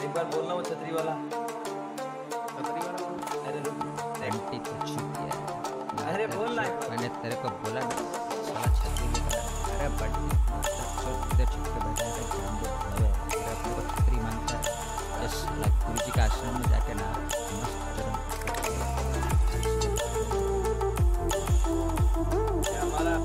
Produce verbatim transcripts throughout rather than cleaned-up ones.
एक बार बोलना वो छतरी वाला। छतरी वाला कौन? अरे रुक। सेंटी कुछ किया है। अरे मादर बोल ना। चोद, मैंने तेरे को बोला ना साला छतरी लेकर आया। अरे बंटी मादर चोद, इधर छुप के बैठा है जान दे भवे। अरे अपने को छतरी मांगता है। ये साला गुरुजी का आश्रम में जाके ना मस्त जन्म ये हमारा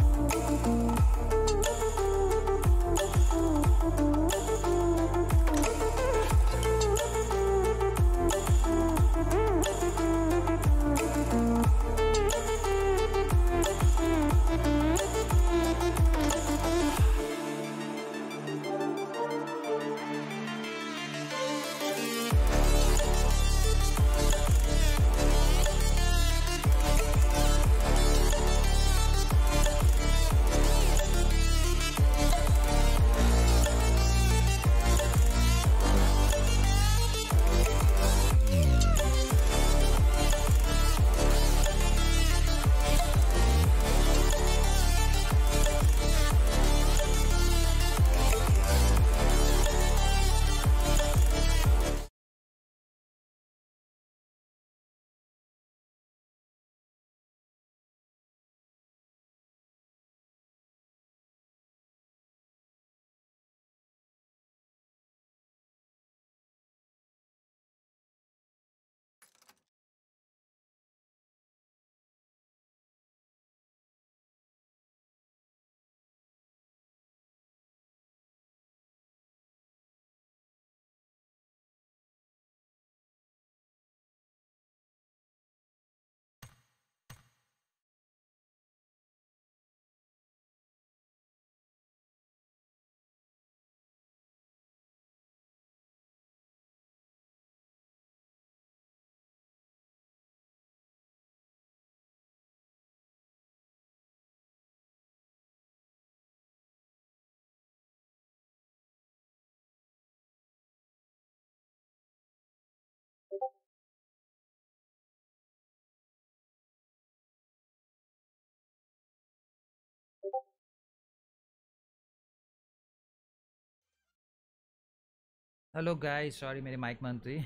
Hello guys, sorry मेरी mic बंद थी.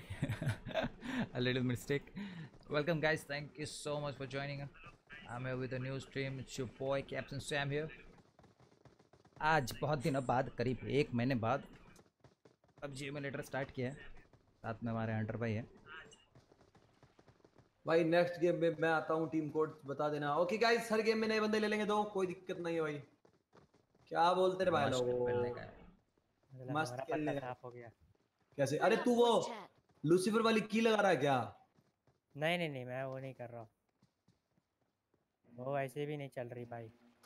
A little mistake. Welcome guys, thank you so much for joining. I'm here with a new stream. It's your boy Captain Sam here. आज बहुत दिनों बाद, करीब एक महीने बाद पबजी एमुलेटर स्टार्ट किया है. साथ में हमारे हंटर भाई है. भाई नेक्स्ट गेम में मैं आता हूँ, टीम कोड बता देना. ओके गाइस, हर गेम में नए बंदे ले लेंगे दो, कोई दिक्कत नहीं है भाई. क्या बोलते रहे भाई मस्त लोगों? खेलने का है. मस्त खेलने का. हो गया. कैसे? अरे तू वो लूसीफर वाली की लगा रहा है क्या? नहीं नहीं नहीं, मैं वो नहीं कर रहा हूँ. वो ऐसे भी नहीं चल रही भाई.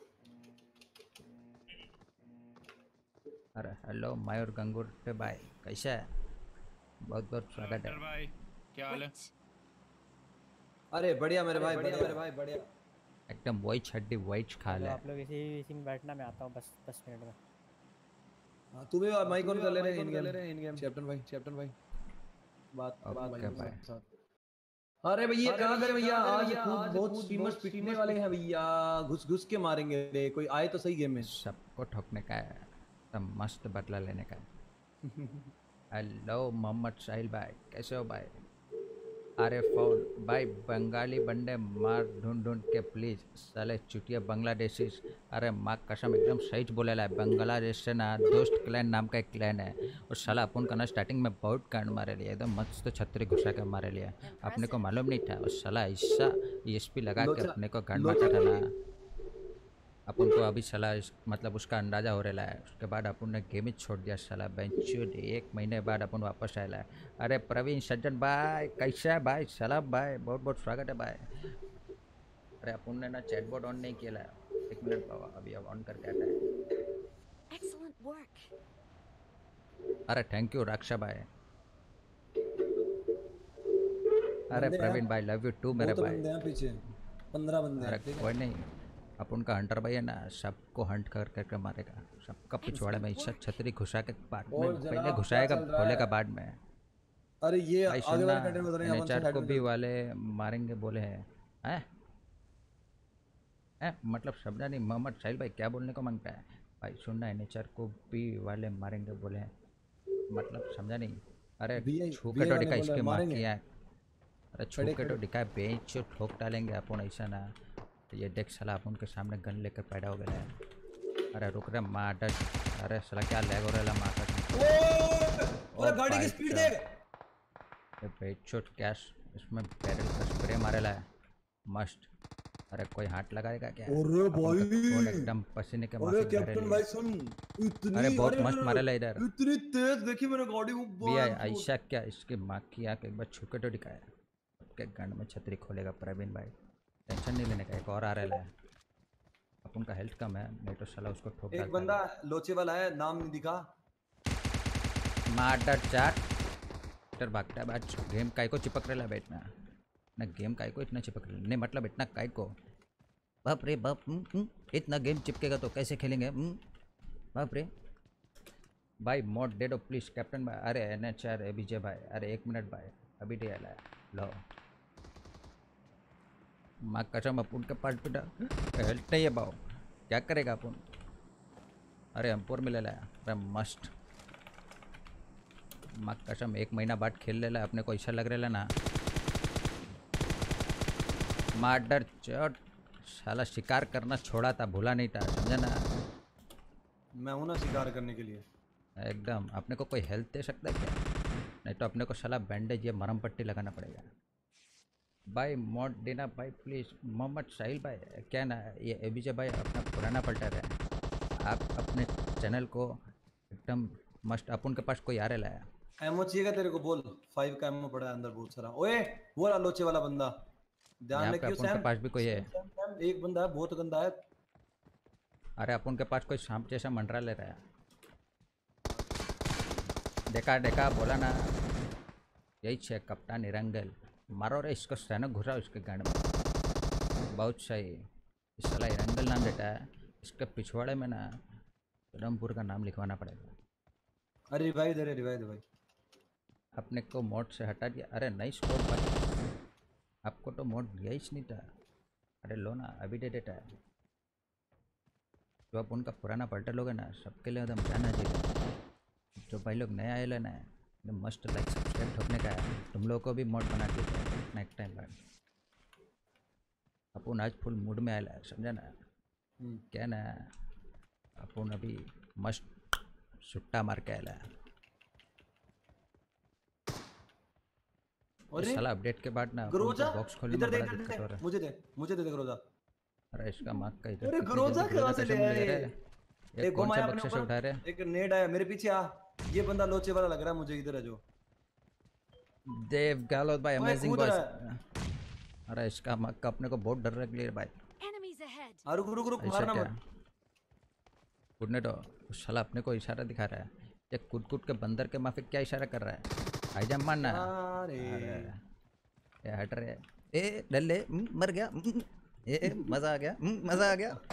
अरे हेलो मयूर गंगुर भाई, कैसा है? बहुत बहुत स्वागत है भाई. क्या हाल है? अरे बढ़िया मेरे भाई, बढ़िया मेरे भाई, बढ़िया. एकदम वाइट छड्डी वाइट खा ले. आप लोग इसी इसी में बैठना, मैं आता हूँ बस दस मिनट में. हाँ, तू भी माइक ऑन कर ले रहे in game in game captain भाई, कैप्टन भाई बात ओके भाई. अरे भैया कहाँ करे भैया? आज खूब बहुत स्ट्रीमर्स पिटने वाले हैं भैया. घुस घुस के मारेंगे रे. कोई आए तो सही गेम में. सबको ठोकने का है, सब मस्त बदला लेने का है. हेलो मोहम्मद साहिल भाई, कैसे हो भाई? अरे फोन भाई, बंगाली बंदे मार ढूंढ ढूंढ के प्लीज. साले चुटिया बांग्लादेशी. अरे माँ कसम एकदम सही बोलेला है. बांग्लादेश से ना दोस्त क्लैन नाम का एक क्लैन है. और साला अपन का ना स्टार्टिंग में बहुत कांड मारे लिया, एकदम मस्त छतरी घुसा के मारे लिया. अपने को मालूम नहीं था. और साला ऐसा ईएसपी लगा के अपने को गांड मारता था ना. अपन को अभी साला मतलब उसका अंदाज़ा हो रहा है. उसके बाद अपन ने गेम ही छोड़ दिया साला. बेंचुड एक महीने बाद अपन वापस आया है. अरे प्रवीण सज्जन भाई, कैसा है भाई? सलाम भाई, बहुत बहुत स्वागत है भाई. अरे अपन ने ना चैटबॉट ऑन नहीं किया है. एक मिनट बाबा, अभी अब ऑन करके आता है. अरे थैंक यू रक्षा भाई. अरे प्रवीण भाई, लव यू टू मेरे भाई. पीछे पंद्रह बंदे. अरे कोई नहीं, अपन का हंटर भाई है ना, सबको हंट कर करके मारेगा. सबका पिछवाड़े में इस छतरी घुसा के बाद में पहले घुसाएगा, खोलेगा बाद में. अरे ये भाई आगे वाले कंटेंट बता रहे हैं, नेचर को भी वाले मारेंगे बोले हैं. हैं हैं मतलब समझा नहीं. मोहम्मद साहिल भाई क्या बोलने को मांगता है भाई? सुनना है, नेचर को भी वाले मारेंगे बोले हैं, मतलब समझा नहीं. अरे वीआई छू के वीआई तो वाले दिखा बोल रहे इसके हैं, माँ मारेंगे। की है। अरे छू खड़े के तो खड़े दिखा बेंच से ठोक डालेंगे अपन ऐसा ना। ये देख साला अपन के सामने गन लेकर पैदा हो गया है। अरे रुक रे माँ डच। अरे साला क्या लैग हो रहा है माँ का। ओए ओ गाड़ी की भाई स्पीड साहब, देख। ये बेचोट कैश इसमें बैरल का स्प्रे मारेला है मस्त। अरे कोई हाथ लगाएगा क्या? अरे अपन का खून भाई, एकदम पसीने के अरे माफिक बह कैप्टन रही भाई है। सुन, अरे इतनी, बहुत अरे मस्त अरे मारेला इधर। अरे, इतनी तेज देखी मैंने गाड़ी वो भी आए बात। ऐसा क्या इसकी माँ की आँख एक बार छू के तो दिखाया। के गंड में छतरी खोलेगा प्रवीण भाई। टेंशन नहीं लेने का, एक और आ रहा है। अपन का हेल्थ कम है नहीं तो साला उसको ठोक एक डालता बंदा लोचे वाला है, नाम नहीं दिखा। मार चाट इधर भागता है बाज। गेम काय को चिपक रहा है बैठना ना। गेम काय को इतना चिपक रहा नहीं मतलब इतना काय को। बाप रे बाप। हम्म, हम्म, इतना गेम चिपकेगा तो कैसे खेलेंगे? हम्म, बाप रे भाई मोड दे दो प्लीज कैप्टन भाई। अरे एन एच आर विजय भाई, अरे एक मिनट भाई अभी दे आला है लो। माँ कसम अपन के पास बेटा हेल्थ नहीं है भाव, क्या करेगा अपन? अरे हमपुर में ले लाया। अरे मस्त माँ कसम एक महीना बाद खेल ले ला अपने को ऐसा लग रहा ना। मार्डर चट साला शिकार करना छोड़ा था, भूला नहीं था, समझा ना। मैं हूं ना शिकार करने के लिए। एकदम अपने को कोई हेल्प दे सकता है क्या? नहीं तो अपने को साला बैंडेज या मरम पट्टी लगाना पड़ेगा। भाई मोड देना भाई प्लीज़। मोहम्मद साहिल भाई क्या ना, ये एबीजे भाई अपना पुराना पलटर है। आप अपने चैनल को एकदम मस्त। अपन के पास कोई आ रहा है। एमओ चाहिएगा तेरे को? बोल, फाइव का एमओ पड़ा है अंदर बहुत सारा। ओए वो रहा लोचे वाला बंदा, ध्यान यहाँ पे रखियो अपन के सैम। पास भी कोई है। सैम, सैम, सैम, एक बंदा है बहुत गंदा है। अरे अपन के पास कोई सांप जैसा मंडरा ले रहा है। देखा देखा बोला ना, यही छे कप्तान निरंगल। मारो रे इसको, सैनक घुसा उसके गांड में। बहुत सही। इस साला निरंगल नाम देता है, इसके पिछवाड़े में ना उधमपुर का नाम लिखवाना पड़ेगा। अरे रिवाइव दे रहे, रिवाइव दे भाई। अपने को मोड से हटा दिया। अरे नहीं स्कोर भाई, आपको तो मोड दिया ही नहीं था। अरे लो ना अभी दे देता है। जो आप उनका पुराना पलटर लोग है ना, सबके लिए एकदम जाना चाहिए। जो भाई लोग नया आए ना, एकदम मस्त लाइक सब्सक्राइब ठोकने का है। तुम लोग को भी मोड बना देते हैं नेक्स्ट टाइम बाद। अपन आज फुल मूड में आया है, समझा ना। क्या ना अपन अभी मस्त सुट्टा मार के आया है। अरे साला अपडेट के बाद ना ग्रोजा बॉक्स खोलने इधर में दे, बड़ा इधर दिक्कत हो दे, रहा है। मुझे दे, मुझे दे दे ग्रोजा। अरे इसका मार्क का इधर अरे कितनी ग्रोजा जल्दी कहाँ ग्रोजा से ले कैसे आया ले ये? रहे? ये एक कौन घुमाया सा अपने बक्से से उठा ऊपर, रहे? एक नेड आया मेरे पीछे। आ, ये बंदा लोचे वाला लग रहा है मुझे, इधर है जो। देव गहलोत भाई ओए, अमेजिंग कूद वॉइस। रहा है। अरे इसका मार्क का अपने को बहुत डर लग रही है भाई। Enemies ahead. आ, रुक रुक रुक, ऐसा मारना क्या? मत। कूदने तो उस साला अपने को इशारा दिखा रहा है। ये कूद कूद के बंदर के माफिक क्या इशारा कर रहा है? हाई जंप मारना। अरे अरे ये हट रहे। ए डल्ले हम्म, मर गया। हम्म, ए ए, मजा आ गया। हम्म, मजा आ गया।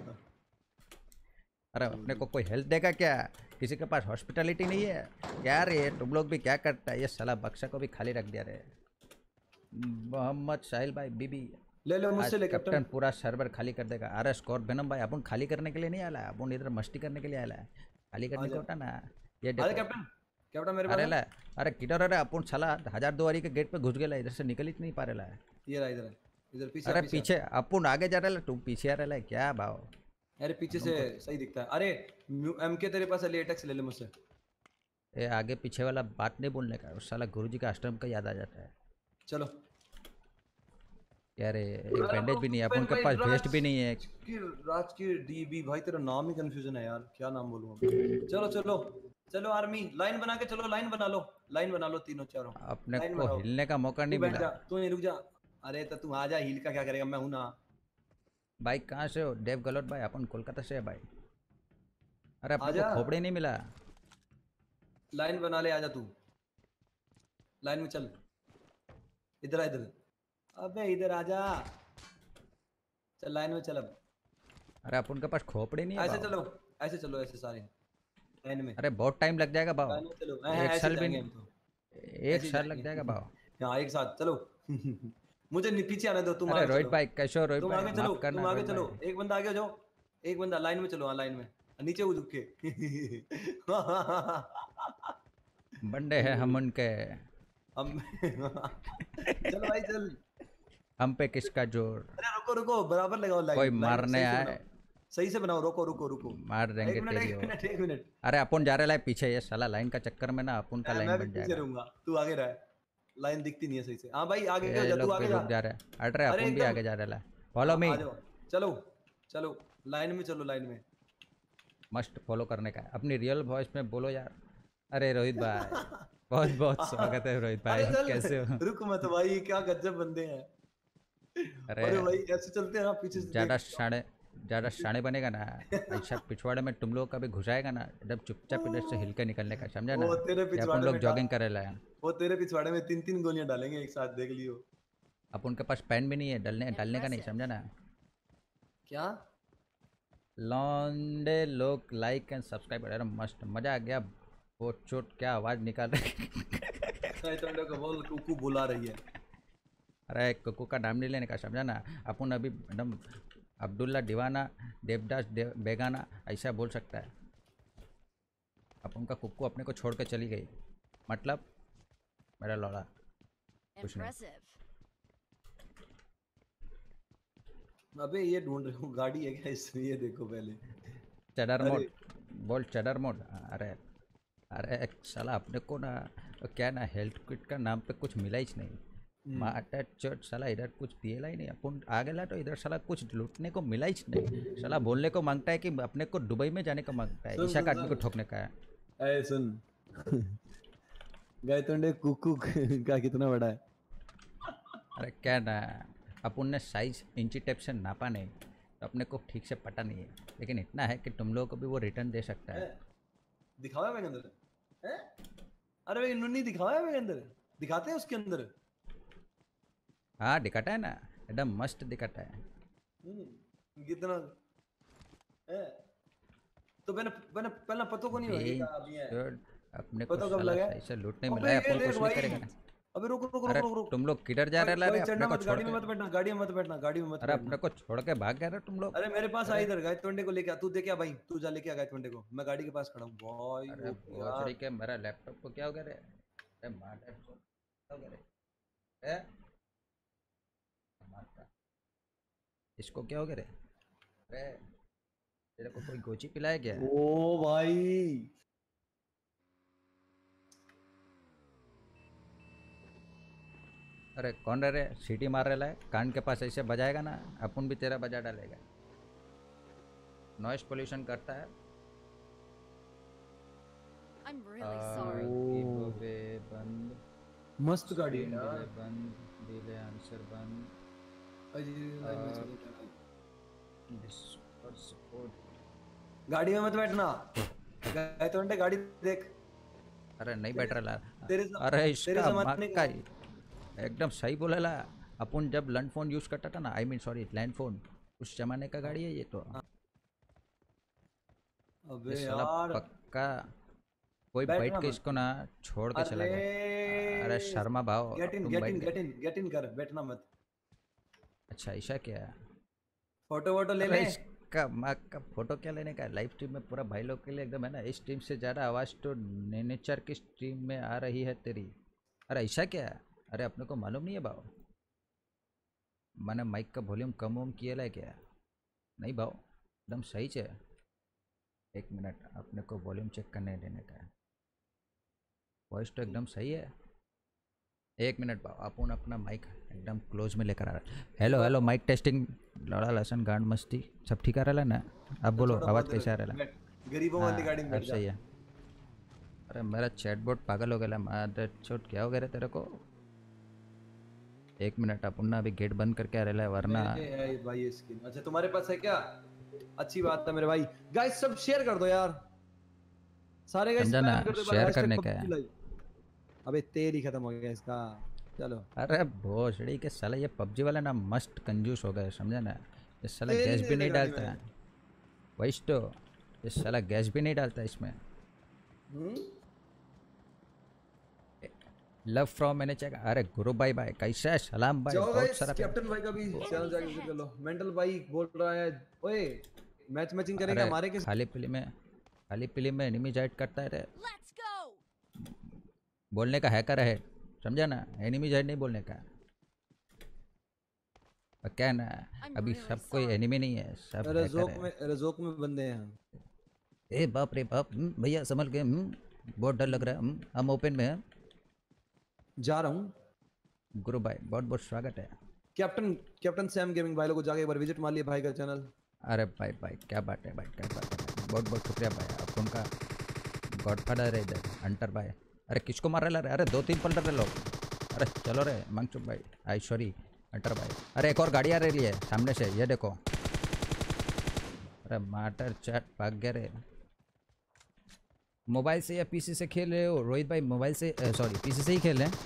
अरे अपने को कोई हेल्प देगा क्या? किसी के पास हॉस्पिटलिटी नहीं है क्या रे? तुम लोग भी क्या करता है? ये साला बक्सा को भी खाली रख दिया रे। मोहम्मद साहिल भाई बीबी ले ले आज मुझसे ले कैप्टन कैप्टन। पूरा सर्वर खाली कर देगा। अरे स्कोर बेनम भाई अपन खाली करने के लिए नहीं आया है, अपन इधर मस्ती करने के लिए आया है। खाली करने आजा। को होता ना। ये अरे देखो। कैप्टन, कैप्टन मेरे अरे पास ला है। अरे किधर? अरे अपन साला हजार दुआरी के गेट पे घुस गया, इधर से निकल ही नहीं पा रहा है। ये रहा, इधर है, इधर पीछे अरे पीछे। पीछे अपन आगे जा रहा है, तुम पीछे आ रहा है, क्या भाव? अरे पीछे से सही दिखता है। अरे एम के तेरे पास है, लेटेक्स ले ले मुझसे। ये आगे पीछे वाला बात नहीं बोलने का, उस साला गुरुजी का अष्टम का याद आ जाता है। चलो। यार एक बैंडेज भी नहीं है अपन के पास, वेस्ट भी नहीं है। की राज की डीबी भाई, तेरा नाम ही कंफ्यूजन है यार, क्या नाम बोलूं अभी। चलो चलो चलो आर्मी, लाइन बना के चलो, लाइन बना लो, लाइन बना लो तीनों चारों। अपने लाइन को बनाओ। हिलने का मौका नहीं तू बैठ मिला। जा, तू नहीं रुक जा। अरे तो तू आ जा, हील का क्या करेगा, मैं हूं ना। भाई कहाँ से हो? देव गहलोत भाई अपन कोलकाता से है भाई। अरे अपने आजा। को खोपड़ी नहीं मिला। लाइन बना ले, आजा तू लाइन में चल। इधर आ, इधर। अबे इधर आजा, चल लाइन में चल अब। अरे अपन के पास खोपड़ी नहीं है ऐसे भाव। चलो, ऐसे चलो, ऐसे सारे लाइन में। अरे बहुत टाइम लग जाएगा भाव। लाइन में चलो, एक ऐसे साल भी जाएंगे नहीं, हम तो, एक ऐसे ही साल लग जाएंगे। जाएगा भाव। हाँ एक साथ चलो। मुझे नि- पीछे आने दो, तुम अरे आगे रोहित चलो। भाई कैसे हो? रोहित तुम भाई आगे चलो, माफ करना तुम आगे रोहित चलो। भाई। एक बंदा आगे जाओ, एक बंदा लाइन में चलो। हाँ लाइन में नीचे वो झुक के। बंदे हैं हम उनके, हम चल भाई चल। हम पे किसका जोर, अरे रुको रुको, बराबर लगाओ लाइन। कोई लाइन मारने सही से आए बनाओ, सही से बनाओ। रुको रुको रुको, मार देंगे एक मिनट तेरी एक ओर। मिनट एक मिनट। अरे अपन जा रहे हैं पीछे, ये साला लाइन का चक्कर में ना अपन का मैं लाइन मैं भी बन पीछे जाएगा। रहूंगा, तू आगे रह। लाइन दिखती नहीं है सही से। हाँ भाई आगे हो ये जा, तू लोग भी आगे जा। रुक जा रहे हैं, हट रहे, अरे अपन भी एकदम, आगे जा रहे हैं। फॉलो हाँ मी। आ जाओ। चलो चलो लाइन में चलो, लाइन में। मस्ट फॉलो करने का है। अपनी रियल वॉइस में बोलो यार। अरे रोहित भाई, बहुत बहुत स्वागत है रोहित अरे भाई, चल, कैसे हो? रुक मत भाई, क्या गजब बंदे हैं। अरे अरे भाई ऐसे चलते हैं ना, पीछे से ज़्यादा देख। शाणे ज़्यादा शाणे बनेगा ना, ऐसा पिछवाड़े में तुम लोग का भी घुसाएगा ना, एकदम चुपचाप इधर से हिल के निकलने का, समझा ना? वो तेरे ये अपन पिछवाड़े लोग में जॉगिंग डाल, करे लाए हैं। वो तेरे पिछवाड़े में तीन तीन गोलियां डालेंगे एक साथ, देख लियो। अब उनके पास पेन भी नहीं है, डलने डालने का नहीं, समझा ना? क्या लौंडे लोग लाइक एंड सब्सक्राइब कर, मस्त मज़ा आ गया। वो चोट क्या आवाज़ निकाल रही। नहीं, तुम लोग को बोल, कुकू बुला रही है। अरे कुकू का नाम नहीं लेने का, समझा ना? अपन अभी एकदम अब्दुल्ला दीवाना, देवदास देव बेगाना ऐसा बोल सकता है। अपन का कुकू अपने को छोड़ के चली गई, मतलब मेरा लौड़ा कुछ नहीं। Impressive. अबे ये ढूंढ रहे हो गाड़ी है क्या इसमें, ये देखो पहले। चडर अरे। मोड, बोल चडर मोड। अरे अरे साला अपने को ना क्या ना हेल्थ किट का नाम पे कुछ मिला ही नहीं। माटा चोट साला इधर कुछ दिएला ही नहीं, अपन आ गया तो इधर साला कुछ लूटने को मिला ही नहीं। साला बोलने को मांगता है कि अपने को दुबई में जाने का मांगता है, सुन, ईशा सुन, का आदमी को सुन। ठोकने का है। अरे सुन गायतोंडे कुकू का कितना बड़ा है। अरे क्या ना, अपन ने साइज इंची टेप से नापा नहीं तो अपने को ठीक से पता नहीं है, लेकिन इतना है कि तुम लोगों को भी वो रिटर्न दे सकता है। दिखावा है मेरे अंदर है? अरे भाई नुन्नी दिखावा है मेरे अंदर, दिखाते हैं उसके अंदर। हाँ दिखाता है ना, एकदम मस्त दिखाता है। हम्म, कितना है? तो मैंने मैंने पहले पतों को नहीं बे लगा अभी है। चोट, अपने को पता कब साला लगा? सही से लूटने अबे मिला है, ये अपन देख कुछ नहीं भाई। करेगा ना। अबे रुक रुक रुक अरे रुक रुक। तुम लोग किधर जा रहे भाई रे? चढ़ना अपने को मत, छोड़ गाड़ी में मत के। बैठना, गाड़ी में मत बैठना, गाड़ी में मत अरे बैठना। अपने को छोड़ के भाग गए रे तुम लोग। अरे मेरे पास आ अरे इधर गायतोंडे को लेके आ, तू देखे भाई, तू जा लेके आ गायतोंडे को, मैं गाड़ी के पास खड़ा हूँ भाई। अरे वो यार भोसड़ी के मेरा लैपटॉप को क्या हो गया रे? अरे मार क्या हो गया रे? ए? मारता। इसको क्या हो गया रे? अरे तेरे को कोई गोची पिलाया क्या? ओ भाई अरे कौन रह रे? सीटी मार रहा है कान के पास, ऐसे बजाएगा ना अपन भी तेरा बजा डालेगा। नॉइस पोल्यूशन करता है। I'm really sorry. गिवअवे बंद, मस्त गाड़ी है स्क्रीन यार। डिले बंद, डिले आंसर बंद, अरे लाइन में चलो क्या भाई। Discord support. गाड़ी में मत बैठना, गायतोंडे गाड़ी देख। अरे नहीं बैठ रहा ला। तेरे सा- अरे तेरे इसका जमाने मक्का का- ही एकदम सही बोला ला। अपन जब लैंड फोन यूज करता था ना, I mean sorry land phone, उस जमाने का गाड़ी है ये तो। अबे ये साला यार पक्का कोई बैठना बैठ के मत। इसको ना छोड़ के चला गया। अरे अरे शर्मा भाव, गेट इन तुम गेट बैठ इन गए। गेट इन गेट इन कर, बैठना मत। अच्छा ऐसा क्या है? फोटो वोटो ले अरे ले। इसका माँ का फोटो क्या लेने का है? लाइव स्ट्रीम में पूरा भाई लोग के लिए एकदम है ना। इस स्ट्रीम से ज़्यादा आवाज़ तो नेचर की स्ट्रीम में आ रही है तेरी। अरे ऐसा क्या है? अरे अपने को मालूम नहीं है भाव, मैंने माइक का वॉल्यूम कम वम किया है क्या? नहीं भाव एकदम सही है। एक मिनट, अपने को वॉल्यूम चेक करने देने का है। वॉइस तो एकदम सही है। एक मिनट भाव, अपन अपना माइक एकदम क्लोज में लेकर आ रहा है। हेलो हेलो माइक टेस्टिंग, लड़ा लसन गांड मस्ती सब ठीक आ रहा है ना? अब बोलो थोड़ा आवाज़ बहुत कैसे आ रहा है? बैठ, गरीबों वाली गाड़ी में हाँ बैठ अब जा। सही है। अरे मेरा चैटबॉट पागल हो गया मादर चोट, क्या हो गया रे तेरे को? एक मिनट, अपन ना अभी गेट बंद करके आ रहा है वरना। मेरे है भाई ये स्किन, अच्छा तुम्हारे पास है क्या? अच्छी बात है मेरे भाई। गाइस सब शेयर कर दो यार, सारे गाइस समझा ना, स्पैम कर दो, शेयर hashtag करने P U B G का है। live। अबे तेल ही खत्म हो गया इसका। चलो अरे भोसड़ी के साला ये पबजी वाला ना मस्त कंजूस हो गए, समझा ना? ये साला तेल ही गैस भी नहीं नहीं लगा दी डालता है। मैंने। वही तो, ये साला गैस भी नहीं डालता इसमें। हम्म लव फ्रॉम मैंने चेक। अरे गुरु भाई भाई कैसा है? सलाम भाई, जाओ बहुत गाइस, सारा। कैप्टन भाई का भी चैनल जाके विजिट कर लो। मेंटल भाई बोल रहा है ओए मैच मैचिंग करेगा अरे हमारे के। खाली पीली में, खाली पीली में एनिमी जाइट करता है रे। Let's go. बोलने का हैकर है, समझा ना, एनिमी जेड नहीं बोलने का। और क्या है ना, I'm अभी really सब कोई sorry. एनिमी नहीं है, सब हैकर रजोक है। में रजोक में बंदे हैं। ए बाप रे बाप, हम्म, भैया संभल के, हम्म, बहुत डर लग रहा है, हम्म, हम ओपन में हैं। जा रहा हूँ। गुरु भाई बहुत बहुत स्वागत है। कैप्टन कैप्टन सैम गेमिंग भाई लोगों को जाके एक बार विजिट मार लिए भाई का चैनल। अरे भाई भाई क्या बात है भाई, क्या बात है भाई, बहुत बहुत शुक्रिया भाई, आप उनका गॉडफादर है इधर, हंटर भाई। अरे किसको मार रहे रे, अरे दो तीन पलट रहे लोग, अरे चलो रे मंगचुप भाई, आई सॉरी हंटर भाई। अरे एक और गाड़ी आ रही है सामने से, ये देखो। अरे माटर चैट भाग गया रे। मोबाइल से या पीसी से खेल रहे हो रोहित भाई? मोबाइल से, सॉरी पीसी से ही खेल रहे हैं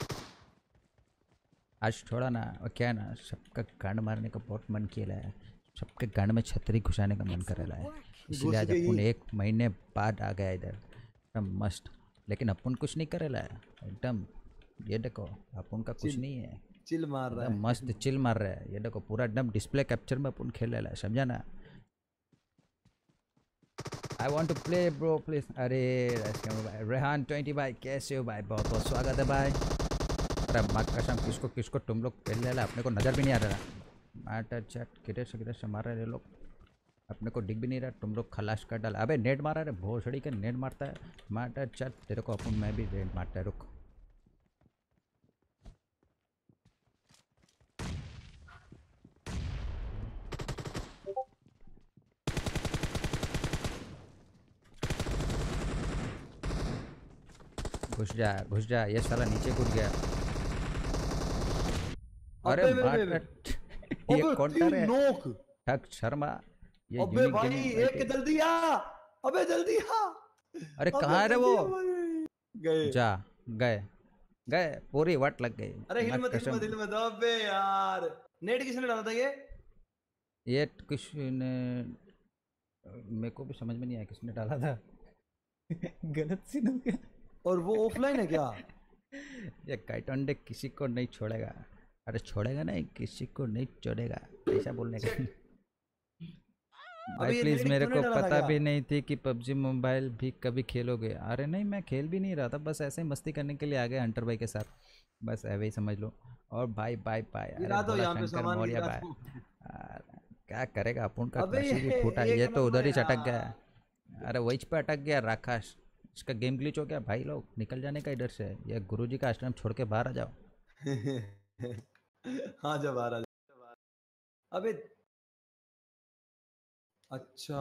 आज थोड़ा ना। और क्या है ना, सबका गांड मारने का बहुत मन किया है, सबके गांड में छतरी घुसाने का मन कर रहा है, इसलिए आज अपन एक महीने बाद आ गया इधर एकदम मस्त। लेकिन अपन कुछ नहीं कर रहा है एकदम, ये देखो अपन का कुछ नहीं है, चिल मार रहा एकदम है। मस्त चिल मार रहा है, ये देखो पूरा एकदम डिस्प्ले कैप्चर में अपन खेल रहा है, समझा ना। I want to play bro please. अरे भाई रेहान ट्वेंटी भाई कैसे हो भाई, बहुत बहुत स्वागत है भाई। अरे माँ कसम, किसको किसको तुम लोग खेल रहे, अपने को नज़र भी नहीं आ रहा। मैटर चैट किधर से किधर से मार रहे लोग, अपने को दिख भी नहीं रहा, तुम लोग खलाश कर डाला। अबे नेट मारा रे, भोसड़ी के नेट मारता है। मैटर चैट तेरे को अपन मैं भी नेट मारता है, रुक। घुस जा घुस जा, ये साला नीचे कूद गया। अरे अबे बे- बे- माटर ये अबे काउंटर तीन है, नोक। ठग शर्मा, ये अबे यूनिक भाई गेमिंग एक के जल्दी आ। अबे जल्दी आ। अरे अबे कहाँ है रे वो? जल्दी आ भाई। गए। जा गए गए, पूरी वाट लग गई। अरे हिल माँ मत हिल कसम, मत हिल मत। अबे यार नेट किसने डाला था ये? ये कुछ ने, मेरे को भी समझ में नहीं आया किसने डाला था। गलत सीन हो गया। और वो ऑफलाइन है क्या? ये काइटोंडे किसी को नहीं छोड़ेगा, अरे छोड़ेगा नहीं, किसी को नहीं छोड़ेगा, ऐसा बोलने का। भाई अबे ये प्लीज़, नेट मेरे तूने को डाला था पता क्या? भी नहीं थी कि पबजी मोबाइल भी कभी खेलोगे। अरे नहीं, मैं खेल भी नहीं रहा था, बस ऐसे ही मस्ती करने के लिए आ गए हंटर भाई के साथ, बस ऐसे ही समझ लो। और भाई बाय बाय, अरे गिरा दो भोला यहाँ पे शंकर सामान मौर्य गिरा भाई। दो। अरे, क्या करेगा अपन का अबे नसीब ही ये फूटा, ये ये करना तो था उधर ही यार। चटक गया। अरे वही पे अटक गया राकाश, इसका गेम ग्लिच हो गया भाई, लोग निकल जाने का इधर से, ये गुरुजी का आश्रम छोड़ के बाहर आ जाओ। हाँ जब आ रहा। अबे अच्छा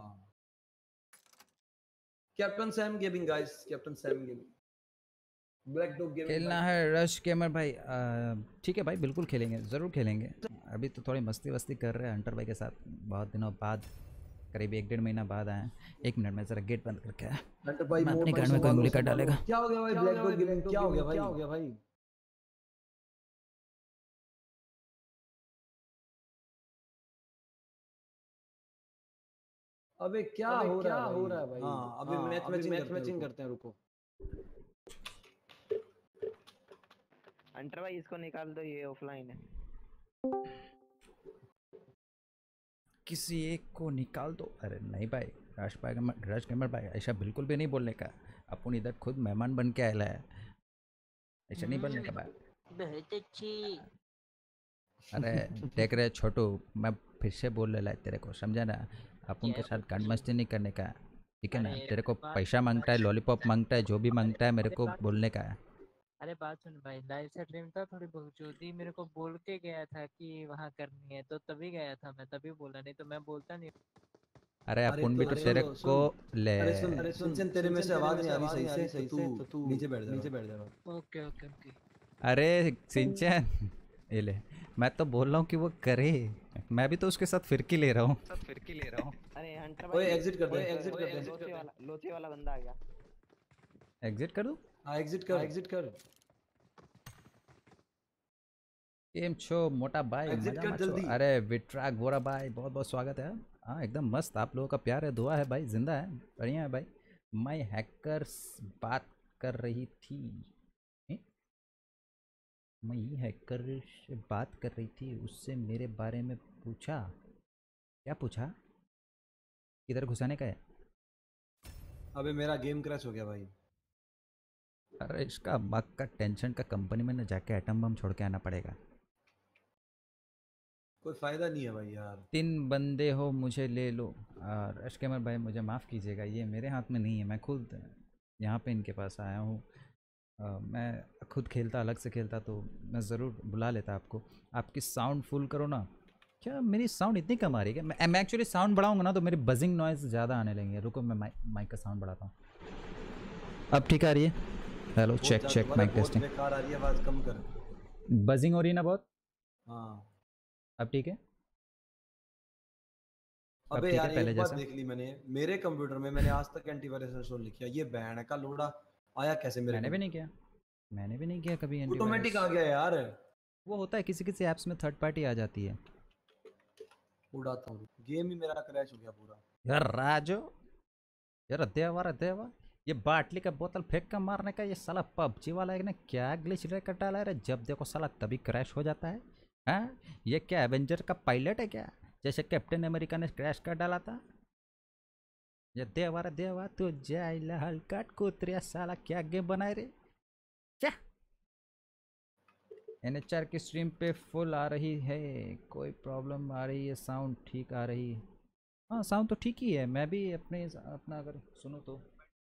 captain Sam gaming guys, captain Sam gaming, black dog gaming खेलना भाई। है रश गेमर भाई, आ, ठीक है भाई, बिल्कुल खेलेंगे, ज़रूर खेलेंगे। अभी तो थोड़ी मस्ती वस्ती कर रहे हैं हंटर भाई के साथ, बहुत दिनों बाद, करीब एक डेढ़ महीना बाद आए हैं। एक मिनट में ज़रा गेट बंद करके आया, हंटर भाई मैं अपनी मोड गाड़ में कोई उंगली कर डालेगा। क्या हो गया भाई? ब्लैक डॉग गेमिंग क्या हो गया भाई? क्या हो गया भाई? अबे क्या अबे हो क्या रहा है भाई? हो रहा है भाई? हाँ अभी हाँ, मैच अभी मैचिंग मैच करते हैं, मैचिंग रुको। करते हैं, रुको। हंटर भाई इसको निकाल दो, ये ऑफलाइन है। किसी एक को निकाल दो। अरे नहीं भाई, रश भाई, रश गेमर भाई, ऐसा बिल्कुल भी नहीं बोलने का, अपन इधर खुद मेहमान बन के आया है, ऐसा नहीं बोलने का भाई। बहुत अच्छी। अरे देख रहे छोटू, मैं फिर से बोल रहा है तेरे को, समझा ना, अपन के क्या साथ गांड मस्ती नहीं करने का, ठीक है ना। अरे तेरे को बात- पैसा मांगता है, लॉलीपॉप मांगता है, जो भी मांगता है मेरे अरे को बात- बोलने का है। अरे बात सुन भाई, लाइव से ड्रीम था, थोड़ी बकचोदी मेरे को बोल के गया था कि वहाँ करनी है, तो तभी गया था मैं, तभी बोला, नहीं तो मैं बोलता नहीं। अरे अरे अपन भी तो सुन, तेरे सुन, को सुन। ले। अरे सुन अरे सुन सुन तेरे में से आवाज नहीं आ रही सही से, सही तो से, तो तू तू नीचे बैठ जा, नीचे बैठ जा। Okay okay okay. अरे सिंचन, ये ले, मैं तो बोल रहा हूँ कि वो करे, मैं भी तो उसके साथ फिरकी ले रहा हूँ। फिरकी ले रहा हूँ। अरे हंटर ओए भाई एग्जिट कर दे, ओए, एग्जिट ओए, कर दे। लोचे वाला लोचे वाला बंदा आ गया। एग्जिट कर दूँ? हाँ एग्जिट कर, एग्जिट कर। केम छो मोटा भाई, Exit मजा कर मचो। जल्दी। अरे विट्राक बोरा भाई, बहुत बहुत स्वागत है। हाँ एकदम मस्त, आप लोगों का प्यार है, दुआ है भाई, जिंदा है, बढ़िया है भाई। मैं हैकर्स बात कर रही थी, हैं? मैं हैकर से बात कर रही थी, उससे मेरे बारे में पूछा। क्या पूछा? किधर घुसाने का है? अबे मेरा गेम क्रैश हो गया भाई। अरे इसका मग का टेंशन का कंपनी में ना जाके एटम बम छोड़ के आना पड़ेगा। कोई फायदा नहीं है भाई यार। तीन बंदे हो मुझे ले लो। और अशकेमर भाई मुझे माफ़ कीजिएगा, ये मेरे हाथ में नहीं है, मैं खुद यहाँ पे इनके पास आया हूँ। अ, मैं खुद खेलता, अलग से खेलता तो मैं ज़रूर बुला लेता आपको। आपकी साउंड फुल करो ना। क्या मेरी साउंड इतनी कम आ रही है क्या? मैं मैं एक्चुअली साउंड बढ़ाऊंगा ना तो मेरी बजिंग नॉइज़ ज़्यादा आने लगेंगे। रुको मैं माइक माइक का साउंड बढ़ाता हूँ। अब ठीक आ रही है? हेलो बहुत चेक ज्यादा- चेक तुम्हारे माइक बहुत टेस्टिंग। बेकार आ रही है आवाज, कम कर। बजिंग हो रही है ना बहुत? हाँ। अब ठीक है? अब अबे ठीक यार है पहले एक बात जैसा? देख ली मैंने, मेरे कंप्यूटर में मैंने आज तक एंटीवायरस इंस्टॉल नहीं किया, ये बैंड का लोड़ा आया कैसे मेरे मैंने भी नहीं किया, मैंने भी नहीं किया कभी ऑटोमेटिक एंटीवायरस। आ गया यार। वो होता है किसी किसी ऐप्स में थर्ड पार्टी आ जाती है। उड़ाता हूँ, गेम ही मेरा क्रैश हो गया पूरा। यार राजो, यार देवा रे देवा, ये बाटली का बोतल फेंक कर मारने का ये साला पबजी वाला है ना, क्या ग्लिच कर डाला है रे, जब देखो साला तभी क्रैश हो जाता है। हाँ ये क्या एवेंजर का पायलट है क्या, जैसे कैप्टन अमेरिका ने क्रैश कर डाला था? ये देवा रे देवा, तू जाइला हलकाट कुतरिया, साला क्या गेम बनाए रे क्या? एनएचआर की स्ट्रीम पे फुल आ रही है, कोई प्रॉब्लम आ रही है? साउंड ठीक आ रही है? हाँ साउंड तो ठीक ही है, मैं भी अपने अपना अगर सुनो तो।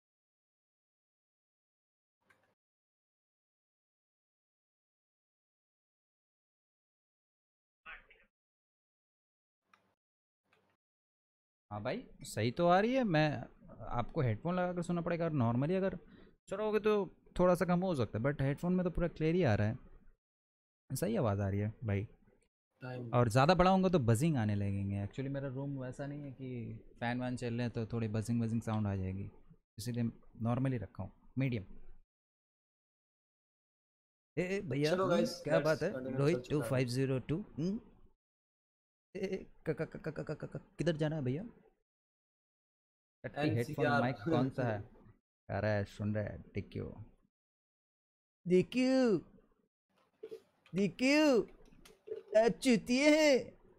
हाँ भाई सही तो आ रही है। मैं आपको हेडफोन लगा कर सुनना पड़ेगा, और नॉर्मली अगर चलोगे तो थोड़ा सा कम हो सकता है, बट हेडफोन में तो पूरा क्लियर ही आ रहा है, सही आवाज़ आ रही है भाई। टाइम और ज़्यादा बढ़ाऊंगा तो बजिंग आने लगेंगे। एक्चुअली मेरा रूम वैसा नहीं है कि फ़ैन वैन चल रहे हैं तो थोड़ी बजिंग बजिंग साउंड आ जाएगी, इसीलिए नॉर्मली रखा हूँ मीडियम। ए ए, भैया चलो हम्म, गाइस क्या लेट्स बात है? कंटिन्यू, चल रोहित टू चुका है। फाइव जीरो टू किधर जाना है भैया? टट्टी हेडफोन एनसीआर माइक कौन सा है? अरे सुन रहे हैं टिक्यू दिक्यू दिक्यू चुतिए है।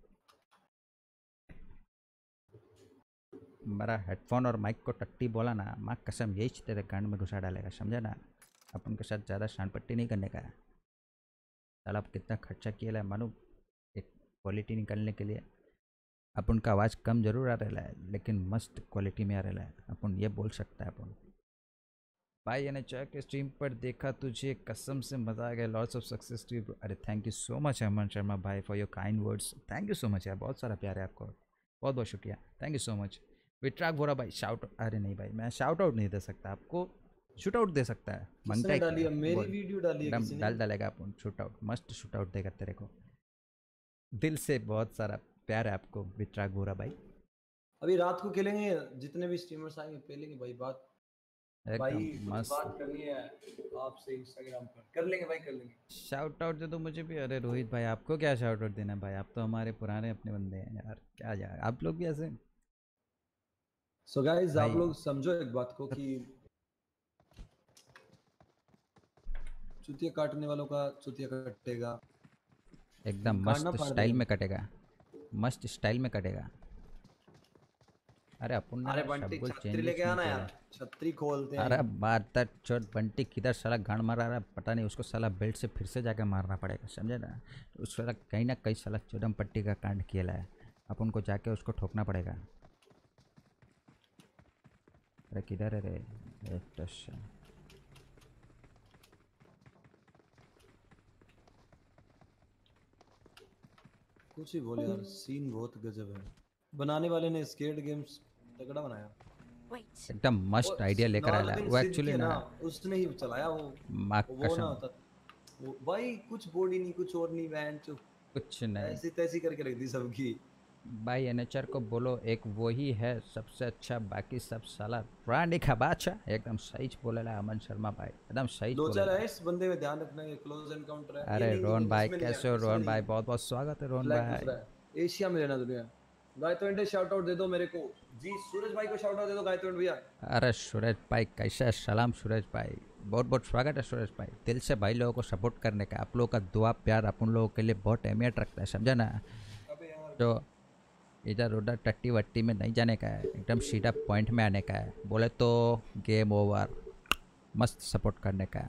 मेरा हेडफोन और माइक को टट्टी बोला ना, माँ कसम यही तेरे कान में घुसा डालेगा, समझा ना? अपन के साथ ज़्यादा शान पट्टी नहीं करने का है। साला आप कितना खर्चा किया है मानो एक क्वालिटी निकालने के लिए। अपन का आवाज़ कम जरूर आ रहा है लेकिन मस्त क्वालिटी में आ रहा है, अपन ये बोल सकता है अपन। भाई यानी चाय के स्ट्रीम पर देखा तुझे, कसम से मज़ा आ गया, lots of success to you. अरे thank you so much Aman Sharma भाई for your kind words, thank you so much यार, बहुत सारा प्यार है आपको, बहुत बहुत शुक्रिया, थैंक यू सो मच। विट्राक बोरा भाई शाउट, अरे नहीं भाई मैं शाउट आउट नहीं दे सकता आपको, शूट आउट दे सकता है, मांगता किसने है डाली क्या? है? मेरी बोल, वीडियो डाली है एकदम किसी ने? डाल डालेगा अपन शूट आउट, मस्त शूट आउट देगा तेरे को, दिल से बहुत सारा प्यार है आपको विट्राक बोरा भाई। अभी रात को खेलेंगे, जितने भी स्ट्रीमर्स आएंगे खेलेंगे भाई। बात भाई एकदम कुछ मस्त। बात करनी है आपसे इंस्टाग्राम पर, कर लेंगे भाई, कर लेंगे। शाउट आउट दे दो मुझे भी। अरे रोहित भाई आपको क्या शाउट आउट देना है भाई, आप तो हमारे पुराने अपने बंदे हैं यार, क्या यार आप लोग भी ऐसे सो गाइस आप भाई। लोग समझो एक बात को कि चुतिया काटने वालों का चुतिया कटेगा, एकदम काटना मस्त फाड़ स्टाइल देगा। में कटेगा, मस्त स्टाइल में कटेगा। अरे अपन ने अरे ना बंटी शब्द छतरी चेंज लेके नहीं आना किया यार, है। छतरी खोलते हैं। अरे बात तक चोट बंटी किधर साला गांड मारा रहा है पता नहीं, उसको साला बेल्ट से फिर से जाके मारना पड़ेगा, समझे ना? उस साला कहीं ना कहीं साला चोदम पट्टी का कांड किया है, अपन को जाके उसको ठोकना पड़ेगा। अरे किधर है रे एक टश। कुछ ही बोल यार, सीन बहुत गजब है। बनाने वाले ने स्केट गेम्स तगड़ा बनाया। Wait. एकदम मस्त आइडिया लेकर आया है नवाजुद्दीन वो सिद्दीकी एक्चुअली है ना, ना, उसने ही चलाया वो। माँ वो ना कसम होता वो भाई, कुछ बॉडी नहीं कुछ और नहीं, बहन चुप, कुछ नहीं। ऐसी तैसी करके रख दी सबकी। भाई एनएचआर को बोलो एक वही है सबसे अच्छा, बाकी सब साला रानी का बादशाह। एकदम सही बोले ला अमन शर्मा भाई, एकदम सही बोले लोचर ला। है इस बंदे में, ध्यान रखना, ये क्लोज एनकाउंटर है। ये अरे नहीं नहीं रोहन नहीं, भाई इसमें नहीं कैसे है, हो इसमें रोहन नहीं भाई, है। बहुत बहुत स्वागत है रोहन फ्लैग भाई। दूसरा है, एशिया में रहना दुनिया। गायतोंडे शाउट आउट दे दो मेरे को जी, सूरज भाई को शाउट आउट दे दो गायतोंड भैया। अरे सूरज भाई कैसे है? सलाम सूरज भाई, बहुत बहुत स्वागत है सूरज भाई, दिल से भाई लोगों को सपोर्ट करने का, आप लोगों का दुआ प्यार अपन लोगों के लिए बहुत अहमियत रखता है, समझा ना? अबे यार तो इधर उधर टट्टी वट्टी में नहीं जाने का है, एकदम सीधा पॉइंट में आने का है, बोले तो गेम ओवर, मस्त सपोर्ट करने का।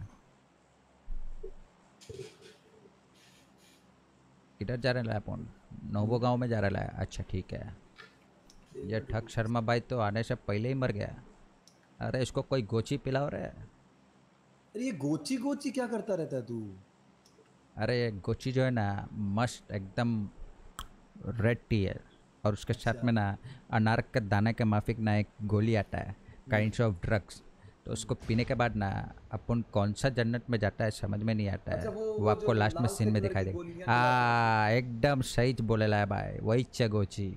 किधर जा रहे हैं अपन? नोवो गांव में जा रहा है। अच्छा ठीक है। ये ठग शर्मा भाई तो आने से पहले ही मर गया। अरे इसको कोई गोची पिलाओ रे। अरे ये गोची गोची क्या करता रहता है तू? अरे ये गोची जो है ना मस्त एकदम रेड टी है और उसके साथ में ना अनार के दाने के माफिक ना एक गोली आता है काइंड्स ऑफ ड्रग्स। तो उसको पीने के बाद ना अपन कौन सा जन्नत में जाता है समझ में नहीं आता है। अच्छा, वो- वो, वो आपको जो लास्ट में लाल सीन में कलर दिखाई की देगा। गोलियां हाँ एकदम सही बोलेला है भाई, वही च गोची।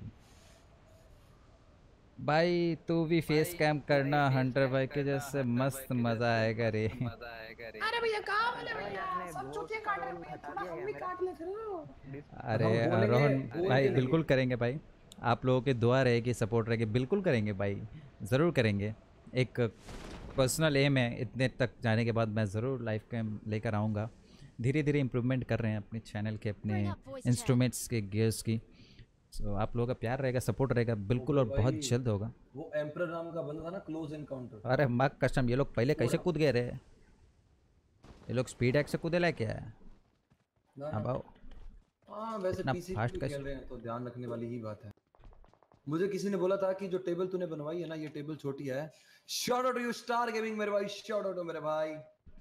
भाई तू भी फेस कैम करना हंटर भाई के जैसे मस्त मजा आएगा रे। अरे भैया कहाँ वाले भैया सब चूतिया काट रहे हैं भैया, थोड़ा हम भी काट ले फिर। अरे हम बोलेंगे, रोहन बोल भाई के लेंगे। बिल्कुल करेंगे भाई। आप लोगों की दुआ रहेगी, सपोर्ट रहेगी, बिल्कुल करेंगे भाई, ज़रूर करेंगे। एक पर्सनल एम है, इतने तक जाने के बाद मैं ज़रूर लाइफ कैम लेकर आऊँगा। धीरे धीरे इम्प्रूवमेंट कर रहे हैं अपने चैनल के, अपने Bring up voice chat. Instruments के, गियर्स की। सो आप लोगों का प्यार रहेगा, सपोर्ट रहेगा बिल्कुल, और बहुत भाई, जल्द होगा। वो एम्परर नाम का बंदा था ना, क्लोज एनकाउंटर। अरे माँ कसम, ये लोग पहले कैसे पूरा। कूद गए रे? ये लोग स्पीड एक्स से कूदे ला क्या है? ना, हाँ ना। भाओ हाँ वैसे इतना पीसी fast पे कैसे? खेल रहे हैं तो ध्यान रखने वाली ही बात है। मुझे किसी ने बोला था कि जो टेबल तूने बनवाई है ना, ये टेबल छोटी है। Shout out you star gaming मेरे भाई, शॉट आउट मेरे भाई।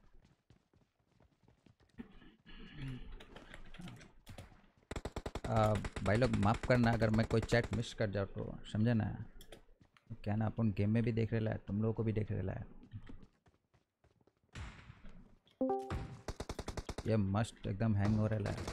आ, भाई लोग माफ़ करना अगर मैं कोई चैट मिस कर जाऊँ तो, समझे ना? क्या ना अपन गेम में भी देख रहे है, तुम लोगों को भी देख रहे है। ये मस्त एकदम हैंग हो रहा है।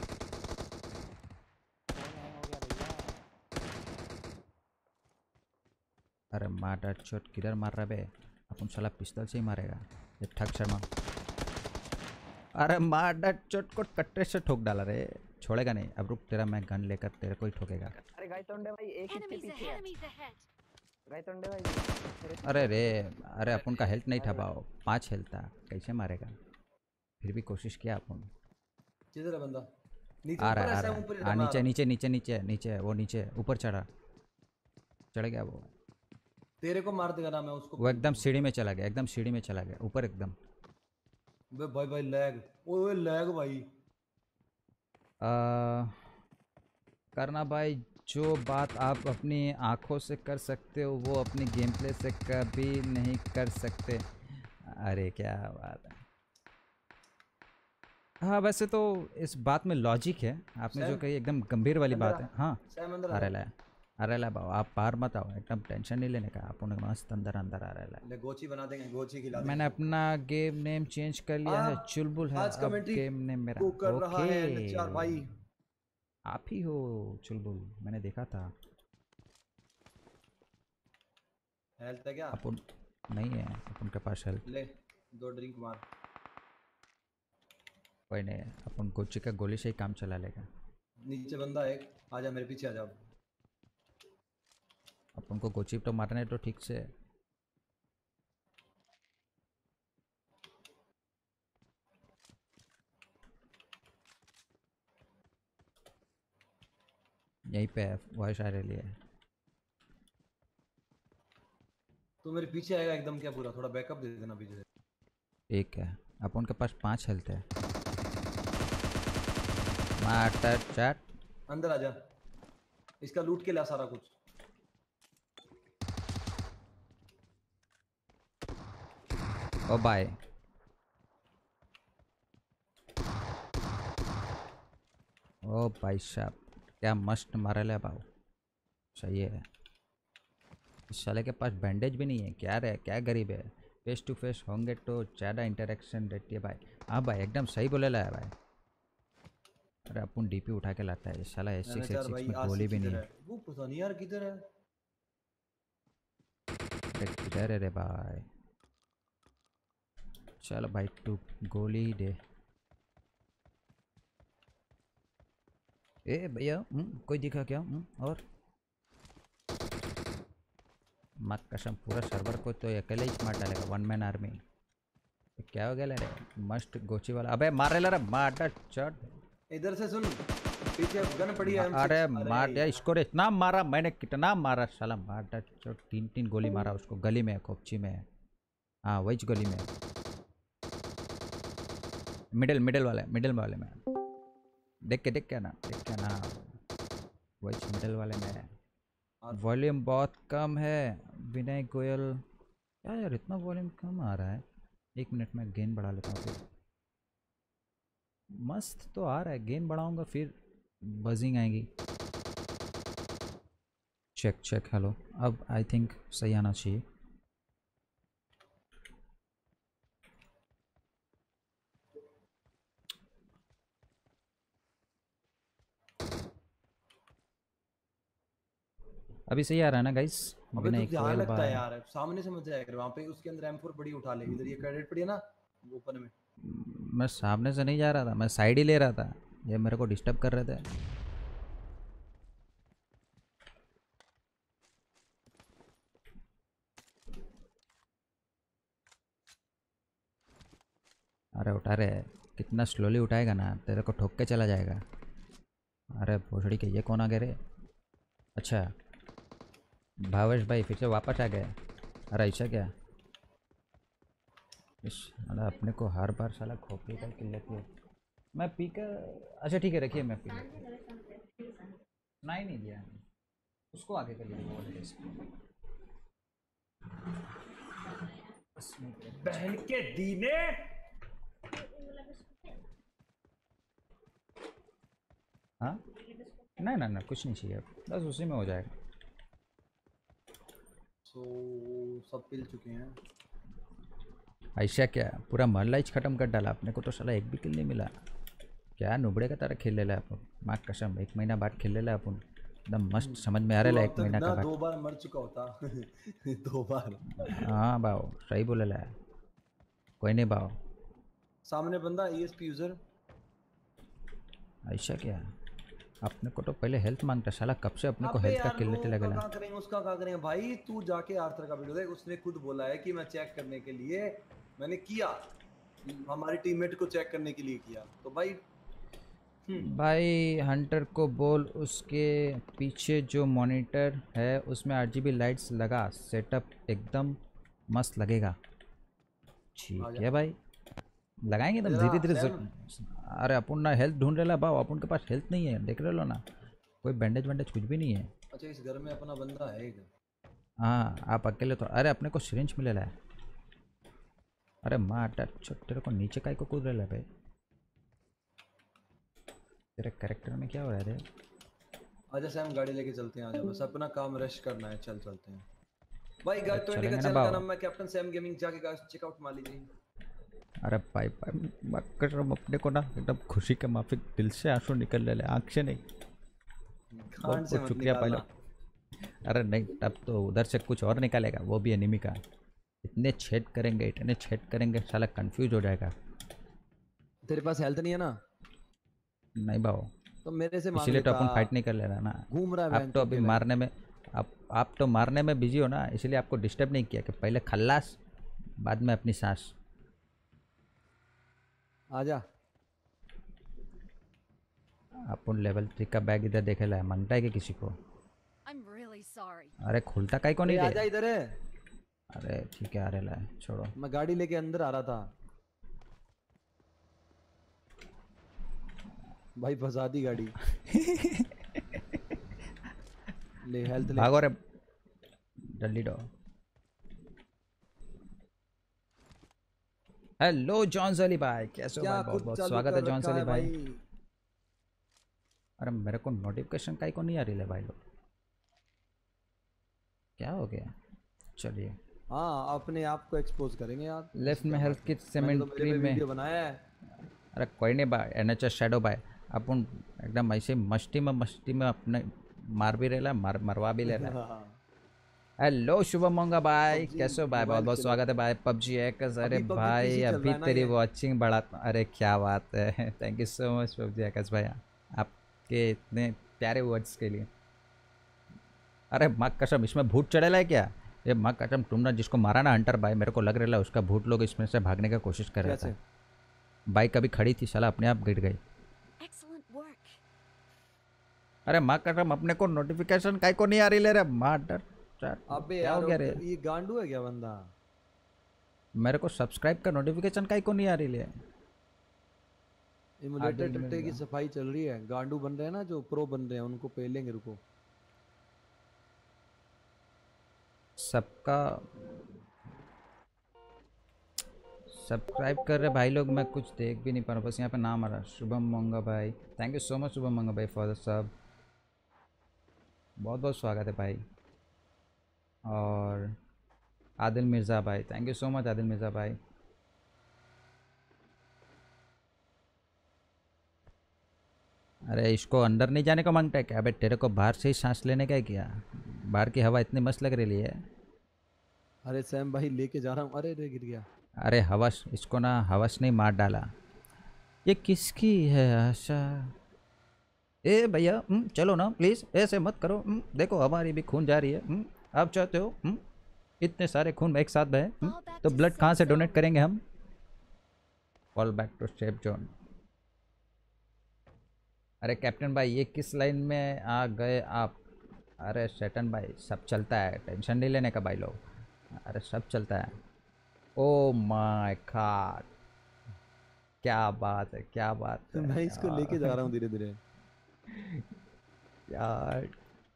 अरे मार चोट किधर मार रहा बे? अपन साला पिस्तौल से ही मारेगा ये ठग शर्मा। अरे मार चोट को कट्टे से ठोक डाला रे, छोड़ेगा नहीं। अब रुक, तेरा मैं गन लेकर तेरे को ही ठोकेगा। अरे गाय तोंडे भाई एक इसके Enemies पीछे ahead, है। enemies ahead. गाय तोंडे भाई तेरे पीछे अरे रे, अरे अपन का हेल्थ नहीं था भाव, पाँच हेल्थ था, कैसे मारेगा? फिर भी कोशिश किया अपन। किधर है बंदा? नीचे आ रहा ऊपर है, आ ऐसा रहा ऊपर है। ही हाँ दबा नीचे रहा। नीचे नीचे नीचे नीचे, वो नीचे ऊपर चढ़ा, चढ़ गया वो। तेरे को मार देगा ना मैं उसको। वो एकदम सीढ़ी में चला गया, एकदम सीढ़ी में चला गया ऊपर एकदम। बे भाई भाई लैग, ओए लैग भाई। आ, करना भाई, जो बात आप अपनी आंखों से कर सकते हो वो अपनी गेम प्ले से कभी नहीं कर सकते। अरे क्या बात है। हाँ वैसे तो इस बात में लॉजिक है, आपने जो सैम, कही एकदम गंभीर वाली अंदर बात आ। है। हाँ सैम अंदर आ अरे जा। ला अरे ला बाबा, आप बाहर मत आओ, एकदम टेंशन नहीं लेने का। आप उन्हें मस्त अंदर अंदर आ रहा है। ले गोची बना देंगे, गोची खिला देंगे। मैंने अपना गेम नेम चेंज कर लिया है, आप चुलबुल है आज अब कमेंट्री गेम नेम मेरा। को कर रहा है ओके नचार भाई। आप ही हो चुलबुल, मैंने देखा था। हेल्थ है क्या? अपन नहीं है, अपन के पास हेल्प ले दो ड्रिंक मार। कोई नहीं, अपन गोची का गोली से ही काम चला लेगा। नीचे बंदा एक, आजा मेरे पीछे आ जाओ। अपन को गोची तो मारना है तो ठीक से। यहीं पे वॉइस आ रही है। तू मेरे पीछे आएगा एकदम क्या पूरा? थोड़ा बैकअप दे देना पीछे से। ठीक है, अपन के पास पांच हेल्थ है। माटर चैट अंदर आजा, इसका लूट के ला सारा कुछ। ओ बाय। ओ भाई साहब क्या मस्त मारा ले बाबू, सही है। इस साले के पास बैंडेज भी नहीं है, क्या रे, क्या गरीब है। फेस टू फेस होंगे तो ज़्यादा इंटरेक्शन रहती है भाई। हाँ भाई एकदम सही बोले ला है भाई। अरे अपन डीपी उठा के लाता है, इस साला एस सिक्स एस सिक्स में गोली भी नहीं है। वो पता नहीं यार किधर है। अरे किधर है रे भाई? चलो भाई तू गोली ही दे। ए भैया कोई दिखा क्या? हुँ? और मत कसम, पूरा सर्वर को तो अकेले ही मार डालेगा, वन मैन आर्मी। क्या हो गया रे? मस्त गोची वाला। अबे मार रहे रे, मार चट। इधर से सुन, पीछे गन पड़ी है। अरे मार दिया इसको रे, इतना मारा मैंने, कितना मारा साला, मार चट। तीन तीन गोली मारा उसको, गली में, खोपची में। हाँ वही गली में। मिडिल मिडिल वाले मिडिल वाले में देख के देख के ना देख के ना वही मिडिल वाले में वॉल्यूम बहुत कम है। विनय गोयल क्या यार इतना वॉल्यूम कम आ रहा है। एक मिनट में गेन बढ़ा लेता हूँ फिर। मस्त तो आ रहा है, गेन बढ़ाऊंगा फिर बजिंग आएगी। चेक चेक हेलो, अब आई थिंक सही आना चाहिए। अभी सही आ रहा है ना गाइस? अबे तो ध्यान लगता है यार, सामने से मत जाया कर वहां पे, उसके अंदर एम फोर बड़ी उठा ले। इधर ये क्रेडिट पड़ी है ना ऊपर में। मैं सामने से नहीं जा रहा था, मैं साइड ही ले रहा था, ये मेरे को डिस्टर्ब कर रहे थे। अरे उठा रहे, कितना स्लोली उठाएगा ना, तेरे को ठोक के चला जाएगा। अरे भोसड़ी के ये कौन आ गए रे? अच्छा भावेश भाई फिर से वापस आ गए। अरे ऐसा क्या? इस अरे अपने को हर बार साला खोपड़ी का किल लेती है। मैं पी कर, अच्छा ठीक है रखिए, मैं पी नहीं नहीं दिया उसको, आगे कर लिया बहन के दीने। हाँ नहीं ना ना कुछ नहीं चाहिए, बस उसी में हो जाएगा। सो सब पिल चुके हैं। ऐसा क्या पूरा महलाइच खत्म कर डाला अपने को, तो साला एक भी किल नहीं मिला। क्या नुबड़े का तरह खेल ले रहा अपन, माँ कसम एक महीना बाद खेल ले रहा अपन, एकदम मस्त समझ में आ रहा है एक महीना का बाद। दो बार मर चुका होता दो बार। हाँ बाओ सही बोले ला, कोई नहीं बाओ। सामने बंदा ईएसपी यूजर। ऐसा क्या? अपने को तो पहले हेल्थ मांगता साला, कब से अपने को हेल्थ का किल लेते लगे क्या करेंगे उसका, क्या करेंगे भाई? तू जाके आर्थर का वीडियो देख, उसने खुद बोला है कि मैं चेक करने के लिए मैंने किया, हमारी टीममेट को चेक करने के लिए किया। तो भाई भाई हंटर को बोल उसके पीछे जो मॉनिटर है उसमें आरजीबी लाइट्स लगा, सेटअप एकदम मस्त लगेगा। ठीक है भाई लगाएंगे एकदम धीरे धीरे। अरे अपन ना हेल्थ ढूंढ रहा बाबू, अपन के पास हेल्थ नहीं है, देख रहे लो ना, कोई बैंडेज वैंडेज कुछ भी नहीं है। अच्छा इस घर में अपना बंदा है एक? हाँ आप अकेले तो, अरे अपने को सिरिंज मिलेला है। अरे माँ तेरे को नीचे का को कूद रहा है भाई, तेरे कैरेक्टर में क्या हो रहा है? आजा सैम गाड़ी लेके चलते हैं, आजा बस अपना काम रश करना है, चल चलते हैं भाई। गाइड ट्वेंटी का चैनल का नाम है कैप्टन सैम गेमिंग, जाके गाइस चेकआउट मार लीजिए। अरे भाई भाई अपने को ना एकदम खुशी के माफिक दिल से आंसू निकल रहे, आँख से नहीं। बहुत बहुत शुक्रिया पहले। अरे नहीं तब तो उधर से कुछ और निकलेगा, वो भी एनिमी का। इतने छेद करेंगे इतने छेद करेंगे साला कंफ्यूज हो जाएगा। तेरे पास हेल्थ नहीं है ना? नहीं बाबू तो मेरे से इसीलिए तो अपन फाइट नहीं कर ले रहा ना। घूम रहा है आप तो अभी मारने में, आप आप तो मारने में बिजी हो ना, इसलिए आपको डिस्टर्ब नहीं किया कि पहले खल्लास बाद में अपनी सांस। आजा। अपन लेवल थ्री का बैग इधर देखे ला, मांगता है कि किसी को? I'm really sorry. अरे खुलता काई को नहीं दे। आजा इधर है। अरे ठीक है आ रहे ला, छोड़ो। मैं गाड़ी लेके अंदर आ रहा था भाई, फंसा दी गाड़ी। ले हेल्थ ले, भागो रे जल्दी दो। हेलो जॉन्स अली भाई, कैसे हो भाई? बहुत बहुत स्वागत है जॉन्स अली भाई। अरे मेरे को नोटिफिकेशन काई को नहीं आ रही है भाई लोग, क्या हो गया? चलिए हाँ अपने आप को एक्सपोज करेंगे यार। लेफ्ट में हेल्थ किट सेमेंट्री में वीडियो बनाया है। अरे कोई नहीं भाई, एनएचएस शैडो भाई अपन एकदम ऐसे मस्ती में मस्ती में अपने मार भी रहे मार मरवा भी ले रहा है। हेलो शुभम मंगा भाई, कैसे हो भाई? बहुत बहुत स्वागत है भाई। पबजी हैकर्स, अरे भाई अभी तेरी वॉचिंग बढ़ा, अरे क्या बात है, thank you so much PUBG hackers भाई आपके इतने प्यारे वर्ड्स के लिए। अरे माँ कसम इसमें भूत चढ़ेला है क्या? ये माँ कसम तुम ना जिसको मारा ना हंटर भाई, मेरे को लग रहा है उसका भूत लोग इसमें से भागने की कोशिश कर रहा था। बाइक अभी खड़ी थी साला अपने आप गिर गई। अरे माँ कसम अपने को नोटिफिकेशन काई को नहीं आ रही ले रहे माँ डर। अबे यार ये गांडू है क्या बंदा? मेरे को सब्सक्राइब का नोटिफिकेशन काई को नहीं आ रही ले। इमुलेटर आदिल टट्टे की मिर्जा। सफाई चल रही है, गांडू बन रहे हैं ना जो प्रो बन रहे हैं उनको पेलेंगे, रुको। सबका सब्सक्राइब कर रहे भाई लोग, मैं कुछ देख भी नहीं पा रहा, बस यहाँ पे नाम आ रहा। शुभम मंगा भाई, thank you so much Shubham Manga भाई फॉर द सब, बहुत बहुत स्वागत है भाई। और आदिल मिर्ज़ा भाई, thank you so much Adil Mirza भाई। अरे इसको अंदर नहीं जाने को मांगता है क्या? अबे तेरे को बाहर से ही सांस लेने का है क्या? बाहर की हवा इतनी मस्त लग रही है। अरे सैम भाई लेके जा रहा हूँ, अरे अरे गिर गया। अरे हवस, इसको ना हवस नहीं मार डाला। ये किसकी है आशा? ए भैया हम्म, चलो ना प्लीज़, ऐसे मत करो। हम्म, देखो हमारी भी खून जा रही है। हम्म, आप चाहते हो हम्म, इतने सारे खून एक साथ बहे, हम्म, Fall back तो to ब्लड कहाँ से safe डोनेट zone. करेंगे हम? Fall back to safe zone. अरे कैप्टन भाई ये किस लाइन में आ गए आप? अरे शैटन भाई सब चलता है, टेंशन नहीं लेने का भाई लोग, अरे सब चलता है। ओ माय गॉड, क्या बात है, क्या बात है मैं इसको लेके जा रहा हूँ धीरे धीरे। यार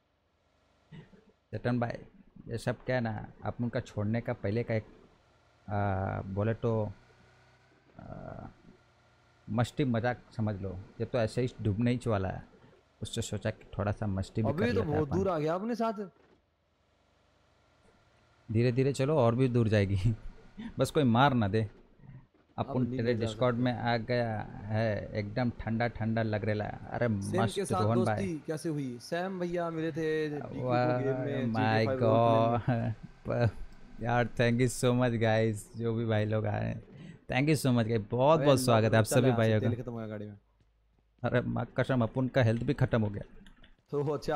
चेतन भाई ये सब क्या है ना, आप उनका छोड़ने का पहले का एक आ, बोले तो आ, मस्ती मजाक समझ लो, ये तो ऐसे ही डूबने ही वाला है, उससे सोचा कि थोड़ा सा मस्ती भी अबे कर ये तो लेते हैं बहुत अपन। दूर आ गया अपने साथ। धीरे धीरे चलो और भी दूर जाएगी बस कोई मार ना दे। अब अपन नहीं तेरे ले जा डिस्कॉर्ड सकते। में आ गया है, एकदम ठंडा ठंडा लग रहा है। अरे सैम के मस्त साथ रोहन दोस्ती भाई, कैसे हुई? सैम भैया मिले थे डीक्यू को गेम वाह में, G T my five role play में। गॉड यार, thank you so much guys, जो भी भाई लोग आए thank you so much guys, बहुत अबे बहुत लो- स्वागत है आप चल सभी यहाँ से, भाइयों का। तेल खत्म हो गया गाड़ी में। अरे माँ कसम अपन का हेल्थ भी खत्म हो गया तो अच्छा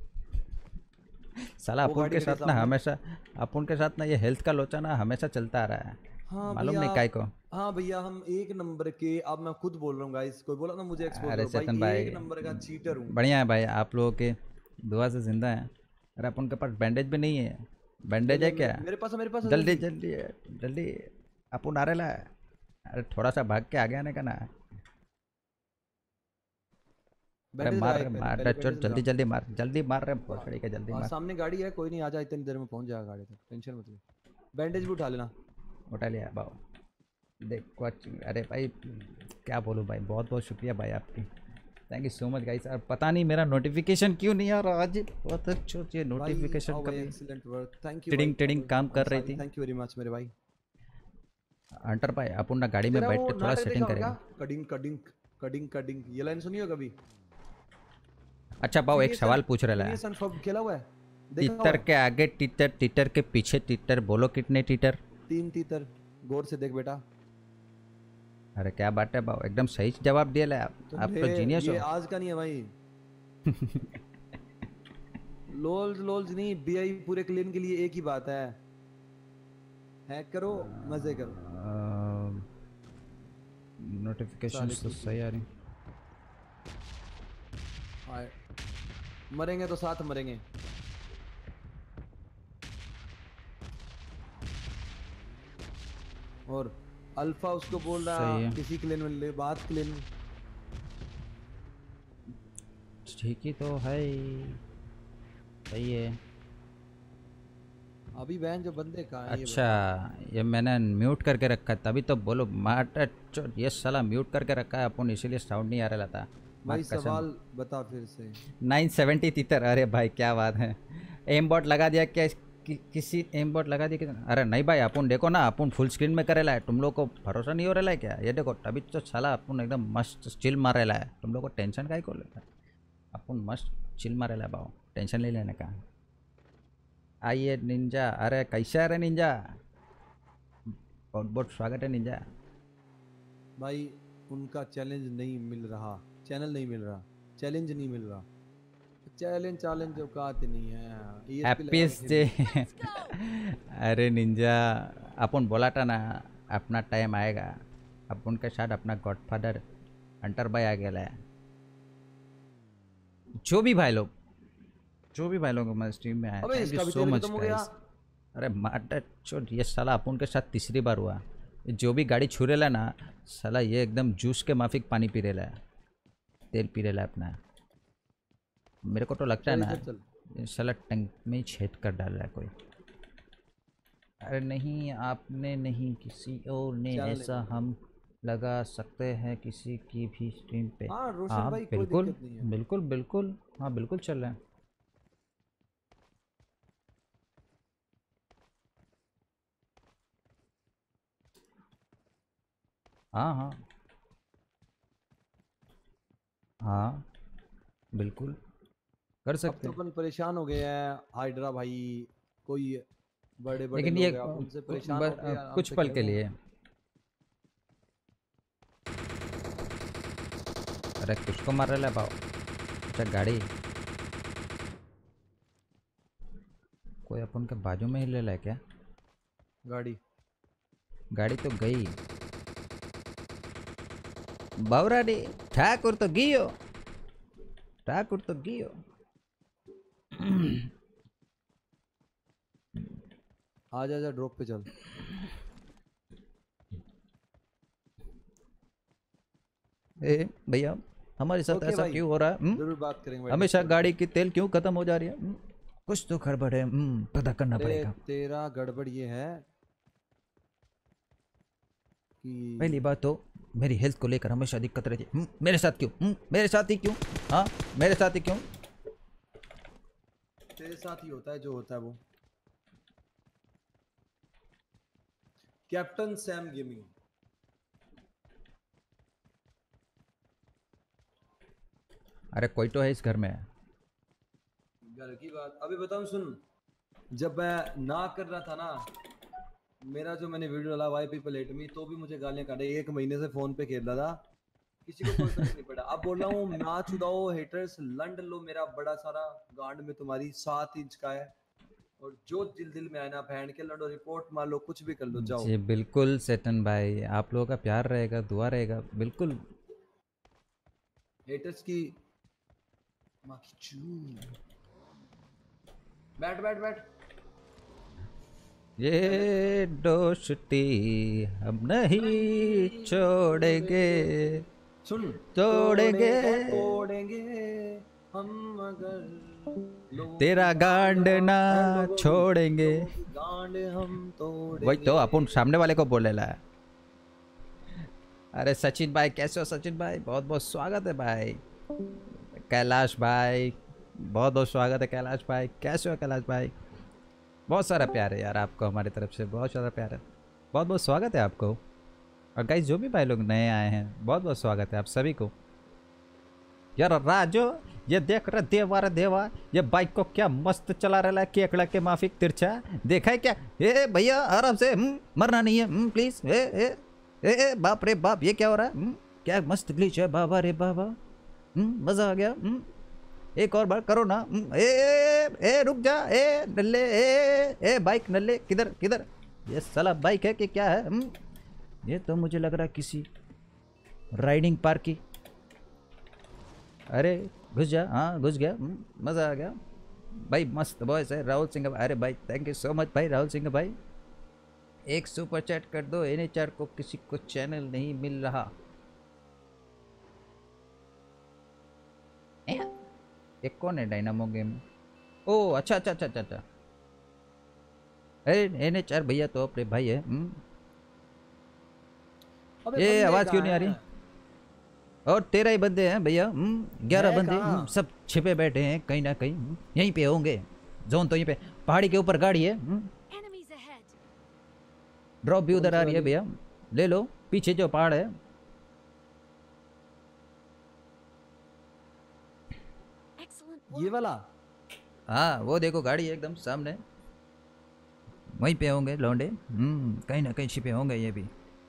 साला। वो अपन गाड़ी के खड़ी है साथ ना सामने। हमेशा, अपन के साथ ना ये हेल्थ का लोचा ना हमेशा चलता आ रहा है, हाँ मालूम भैया नहीं काय को। हाँ भैया हम एक नंबर के, अब मैं खुद बोल रहा हूँ गाइस, कोई बोला ना मुझे एक्सपोज अरे करो, भाई चेतन भाई एक नंबर का चीटर हूँ। बढ़िया है भाई, आप लोगों के दुआ से जिंदा है। अरे अपन के पास बैंडेज भी नहीं है, ले बैंडेज ले है मे- क्या? मेरे पास है, मेरे पास है, जल्दी जल्दी। जल्दी जल्दी अपन आ रहे ला। अरे थोड़ा सा भाग के आगे आने का ना। अरे बैंडेज मार लगा रहे एक पहले, मार पहले रहे चोट, बैंडेज जल्दी लगा। जल्दी मार, जल्दी मार रहे भोसड़ी के, जल्दी और मार। सामने गाड़ी है, कोई नहीं आ जा, इतनी देर में पहुंच जाएगा गाड़ी तक, टेंशन मत ले। बैंडेज भी उठा लेना। उठा लिया बाबू, देख कुछ। अरे भाई क्या बोलूँ भाई, बहुत बहुत शुक्रिया भाई आपकी, thank you so much guys. और पता नहीं मेरा नोटिफिकेशन क्यों नहीं आ रहा आज, बहुत अच्छा ये नोटिफिकेशन का भी एक्सीलेंट वर्क, थैंक यू टिडिंग भाई। टिडिंग काम कर रही थी। थैंक यू वेरी मच मेरे भाई। हंटर भाई अपन ना गाड़ी में तेरा बैठ वो के थोड़ा नाटक देखा सेटिंग होगा करेगा। क्या? कडिंग कडिंग कडिंग कडिंग, ये लाइन सुनी हो कभी? अच्छा बाबू एक सवाल पूछ रहा है, सन फॉर्म खेला हुआ है? देखा हुआ तीतर है? के आगे तीतर, तीतर के पीछे तीतर, बोलो कितने तीतर? तीन तीतर, गौर से देख बेटा। अरे क्या बात है बाबू, एकदम सही जवाब दिया है आप, आप तो ये जीनियस ये हो। आज का नहीं है भाई। लोल्स लोल्स नहीं, बीआई पूरे क्लेम के लिए एक ही बात है, हैक करो मजे करो। नोटिफिकेशन साले तो की सही आ रही। आए। मरेंगे तो साथ मरेंगे। और अल्फा उसको बोल सही रहा है। किसी क्लेन में ले बात, क्लेन में। ठीक ही तो है, सही है। अभी बहन जो बंदे कहाँ हैं ये अच्छा ये मैंने म्यूट करके रखा है तभी तो बोलो माटा चो, ये साला म्यूट करके रखा है अपन, इसीलिए साउंड नहीं आ रहा था। भाई सवाल बता फिर से। नाइन सेवेंटी तीतर, अरे भाई क्या बात है, एम बॉट लगा दिया क्या? कि, किसी एम बॉट लगा दिया कि? अरे नहीं भाई अपन देखो ना, अपन फुल स्क्रीन में करेला है, तुम लोग को भरोसा नहीं हो रहा है क्या? ये देखो तभी तो साला अपन एकदम मस्त चिल मार रहा है, तुम लोग को टेंशन काहे को लेता है? अपन मस्त चिल मार रहा है बाबू, टेंशन नहीं लेने का। आइए निंजा, अरे कैसे है रे निंजा, बहुत बहुत स्वागत है निंजा। भाई उनका चैलेंज नहीं मिल रहा, चैनल नहीं मिल रहा, चैलेंज नहीं मिल रहा, चैलेंज चैलेंज जो कहते नहीं है। E S P लगा के हैप्पीस्ट खेल डे रहे। अरे निंजा अपन बोला था ना अपना टाइम आएगा, अपन के साथ अपना गॉडफादर हंटर भाई आ गया है। जो भी भाई लोग, जो भी भाई लोग हमारे स्ट्रीम में आए, अबे थैंक इसका यू भी सो तेल मच खत्म हो गया। गाइस। अरे माटा चो, ये साला अपन के साथ तीसरी बार हुआ, जो भी गाड़ी छू रेला ना साला ये एकदम जूस के माफिक पानी पी रेला है, तेल पी रेला है अपना। मेरे को तो लगता है चल ना इधर चल। ये साला टंक में ही छेद कर डाल रहा है कोई। अरे नहीं आपने नहीं, किसी और ने चल ऐसा हम लगा सकते हैं किसी की भी स्ट्रीम पे। हाँ रोशन हाँ भाई कोई बिल्कुल दिक्कत नहीं है। बिल्कुल बिल्कुल, हाँ बिल्कुल चल रहा है। हाँ हाँ हाँ बिल्कुल कर अब सकते तो हैं। अपन परेशान हो गए हैं हाइड्रा भाई, कोई बड़े बड़े लेकिन लोग ये हैं, आप उनसे कु- परेशान ब- होके कुछ हमसे पल खेल के रहे लिए। हैं। अरे किसको मार रहा है भाव? अच्छा गाड़ी कोई अपन के बाजू में ही ले रहा है क्या? गाड़ी गाड़ी तो गई। बावराडी ठाकुर तो गियो, ठाकुर तो गियो। आ जा जा ड्रॉप पे चल। ए भैया हमारे साथ ओके ऐसा भाई, क्यों हो रहा है? हम्म? जरूर बात करेंगे भाई, हमेशा डिस्कॉर्ड गाड़ी पे। की तेल क्यों खत्म हो जा रही है? हम्म? कुछ तो गड़बड़ है, हम्म, पता करना अरे पड़ेगा। तेरा गड़बड़ ये है कि पहली बात तो मेरी हेल्थ को लेकर हमेशा दिक्कत रहती है। हम्म, मेरे साथ क्यों? हम्म, मेरे साथ ही क्यों? हाँ मेरे साथ ही क्यों? तेरे साथ ही होता है जो होता है वो। Captain Sam gaming. अरे कोई तो है इस घर में। घर की बात अभी बताऊं सुन, जब मैं ना कर रहा था ना मेरा जो मैंने वीडियो डाला वाई पीपल हेट मी, तो भी मुझे गालियां काटे। एक महीने से फोन पे खेल रहा था, किसी को कोई फर्क नहीं पड़ा। अब बोल रहा हूँ ना छुड़ाओ हेटर्स, लंड लो मेरा बड़ा सारा गांड में तुम्हारी सात इंच का है, और जो दिल दिल में आए ना बहन के लड़ो, रिपोर्ट मार लो, कुछ भी कर लो, जाओ। जी बिल्कुल सेटन भाई, आप लोगों का प्यार रहेगा, दुआ रहेगा, बिल्कुल। हेटर्स की माँ की चूत। बैठ बैठ बैठ। ये दोस्ती हम नहीं छोड़ेंगे, सुन तोड़ेंगे तो तोड़ेंगे हम अगर लोग तेरा गांड ना लोगों की- छोड़ेंगे। लोगों की गांड हम तोड़ेंगे। वही तो अपन सामने वाले को बोलेला है। अरे सचिन भाई कैसे हो? सचिन भाई बहुत बहुत स्वागत है भाई। कैलाश भाई बहुत बहुत स्वागत है। कैलाश भाई कैसे हो? कैलाश भाई बहुत सारा प्यार है यार आपको हमारी तरफ से, बहुत सारा प्यार है, बहुत बहुत स्वागत है आपको। और गाइस जो भी भाई लोग नए आए हैं बहुत बहुत स्वागत है आप सभी को। यार राजो ये देख रहा देवा रे देवा, ये बाइक को क्या मस्त चला रहा है, केकड़ा के माफिक तिरछा देखा है क्या? ए भैया आराम से, हम्म, मरना नहीं है प्लीज। ए ए ए ए बाप रे बाप ये क्या हो रहा है? हम्म, क्या मस्त ग्लिच है, बाबा रे बाबा, हम्म, मजा आ गया। हम्म, एक और बार करो ना। हम्म, ए ए ए रुक जा, ए नल्ले, ए ए बाइक नल्ले, किधर किधर? ये साला बाइक है कि क्या है? हम्म, ये तो मुझे लग रहा है किसी राइडिंग पार्क की। अरे घुस जा, हाँ घुस गया, हम्म, मज़ा आ गया भाई, मस्त बॉयस है। राहुल सिंह, अरे भाई थैंक यू सो मच भाई राहुल सिंह भाई, एक सुपर चैट कर दो। एन एच आर को किसी को चैनल नहीं मिल रहा। एक कौन है डायनामो गेम? ओ अच्छा अच्छा अच्छा अच्छा अच्छा, अरे एन एच आर भैया तो अपने भाई है। हम्म, अबे ये बंदे आवाज़ क्यों नहीं आ कहाँ रही? हैं? और तेरह ही बंदे हैं भैया, ग्यारह है बंदे, कहाँ? हम्म, सब छिपे बैठे हैं कहीं ना कहीं, हम्म, यहीं पे होंगे। जोन तो यहीं पे पहाड़ी के ऊपर गाड़ी है। हम्म, Enemies ahead. ड्रॉप भी उधर कौन आ सी रही है वाली? भैया, ले लो पीछे जो पहाड़ है। Excellent ये work. वाला हाँ वो देखो गाड़ी है एकदम सामने, वहीं पे होंगे लौंडे, हम्म, कहीं ना कहीं छिपे होंगे ये भी।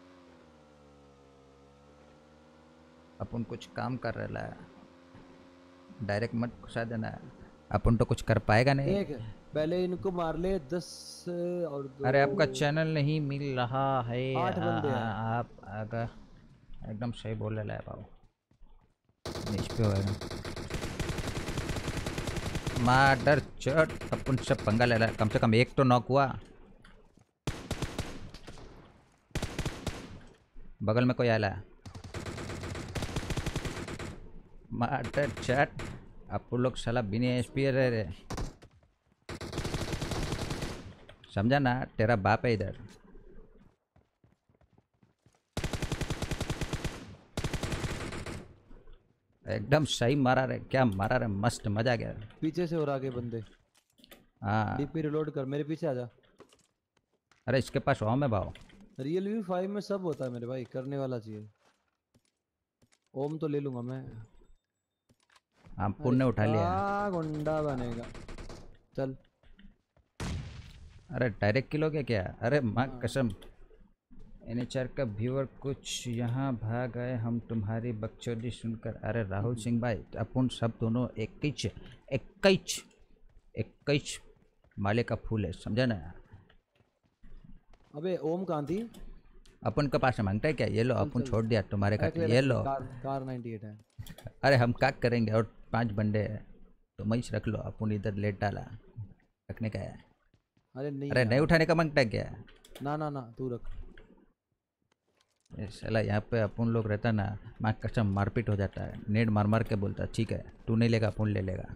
अपन कुछ काम कर रहा है, डायरेक्ट मत घुसा देना, अपन तो कुछ कर पाएगा नहीं। देख पहले इनको मार ले दस और दो। अरे आपका चैनल नहीं मिल रहा है। आठ बंदे हैं। आ- आप अगर एकदम सही बोल रहा है बाबू, नीच पे होएगा मादर चट। अपन सब पंगा ले रहा है, कम से कम एक तो नॉक हुआ। बगल में कोई आला माटर चट आप लोग साला बिना एच पी रह रहे समझा ना तेरा बाप है इधर एकदम सही मारा रे क्या मारा रे मस्त मजा आ गया पीछे से और आगे बंदे हाँ डीपी रिलोड कर मेरे पीछे आ जा अरे इसके पास ओम है भाव रियल वी फाइव में सब होता है मेरे भाई करने वाला चाहिए ओम तो ले लूंगा मैं हम पुण्य उठा लिया आ, गुंडा बनेगा चल अरे डायरेक्ट किलो क्या क्या अरे माँ कसम एनएचआर का व्यूअर कुछ यहाँ भाग गए हम तुम्हारी बकचोदी सुनकर अरे राहुल सिंह भाई अपन सब दोनों एक ही एक ही एक ही माले का फूल है समझा ना अबे ओम कहाँ थी अपन के पास मांगता है क्या ये लो अपन छोड़ दिया तुम्हारे का ये लो कार कार नाइंटी एट है अरे हम क्या करेंगे और पांच बंदे हैं तो मईच रख लो अपन इधर लेट डाला रखने का है अरे नहीं अरे नहीं उठाने का मांगता है क्या ना ना ना तू रख साला यहाँ पे अपन लोग रहता ना माँ कसम मारपीट हो जाता है नेट मार मार के बोलता ठीक है तू नहीं लेगा अपन ले लेगा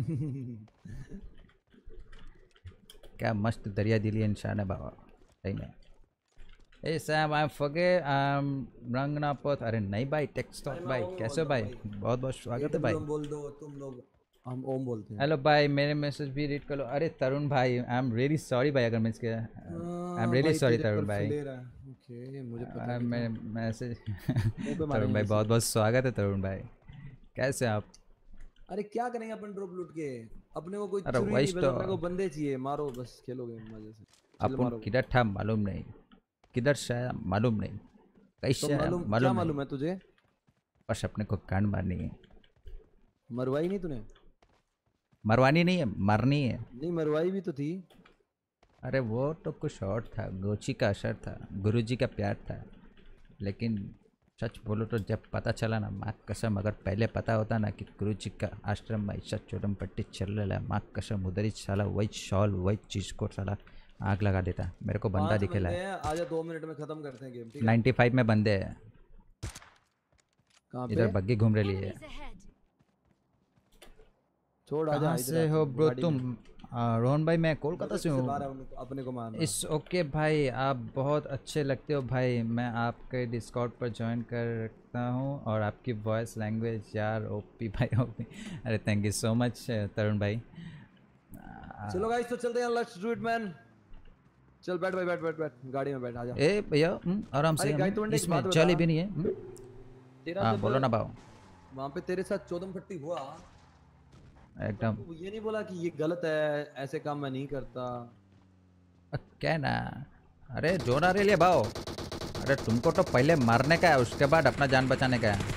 क्या मस्त दरिया दिली इंसान है बाबा सही में ए सैम आई एम फगे आई एम रंगना पथ अरे नहीं भाई टेक्स्ट भाई कैसे भाई बहुत बहुत स्वागत है भाई बोल दो तुम लोग हम ओम बोलते हैं हेलो भाई मेरे मैसेज भी रीड कर लो अरे तरुण भाई आई एम रियली सॉरी भाई अगर मैं इसके I am really sorry Tarun भाई ओके मुझे पता मैं मैसेज तरुण भाई बहुत बहुत स्वागत है तरुण भाई कैसे आप अरे क्या करेंगे अपन ड्रॉप लूट के अपने को कोई अरे चुरी वही नहीं बस तो। अपने को बंदे चाहिए मारो बस खेलोगे मजे से चल अपन मारो। किधर था मालूम नहीं किधर से आया मालूम नहीं तो कैसे आया मालूम क्या मालूम मालूम नहीं है तुझे बस अपने को कांड मारनी है मरवाई नहीं तूने मरवानी नहीं है मारनी है नहीं मरवाई भी तो थी अरे वो तो कुछ और था गोची का असर था गुरुजी का प्यार था लेकिन सच बोलो तो जब पता चला ना माँ कसम अगर पहले पता होता ना कि गुरुजी का आश्रम में ऐसा चोरम पट्टी चल रहा है माँ कसम उधर ही साला वही शॉल वही चीज़ को साला आग लगा देता मेरे को बंदा पांच दिखेला बंदे है हैं, आजा दो मिनट में खत्म करते हैं गेम ठीक है नाइन्टी फाइव में बंदे हैं कहाँ इधर पे बग्गी घूम रही है Enemies ahead. छोड़ आजा कहाँ इधर से आ, हो ब्रो गाड़ी तुम में। आ, रोहन भाई मैं कोलकाता से हूँ बारह उनको- अपने को मारना इस ओके भाई आप बहुत अच्छे लगते हो भाई मैं आपके डिस्कॉर्ड पर ज्वाइन कर रखता हूँ और आपकी वॉइस लैंग्वेज यार ओपी भाई ओपी अरे thank you so much Tarun भाई चलो गाइस तो चलते हैं लेट्स डू इट मैन चल बैठ भाई बैठ बैठ बैठ गाड़ी में बैठ आजा ए भैया हम्म, आराम से अरे गाय हम्म, तो एक इसमें बात चली बता। भी नहीं है हम्म। तेरा हाँ जब बोलो ना भाव वहाँ पे तेरे साथ चौदम फट्टी हुआ एकदम तो ये नहीं बोला कि ये गलत है ऐसे काम मैं नहीं करता अ, क्या ना अरे जोर आ रही है भाव अरे तुमको तो पहले मारने का है उसके बाद अपना जान बचाने का है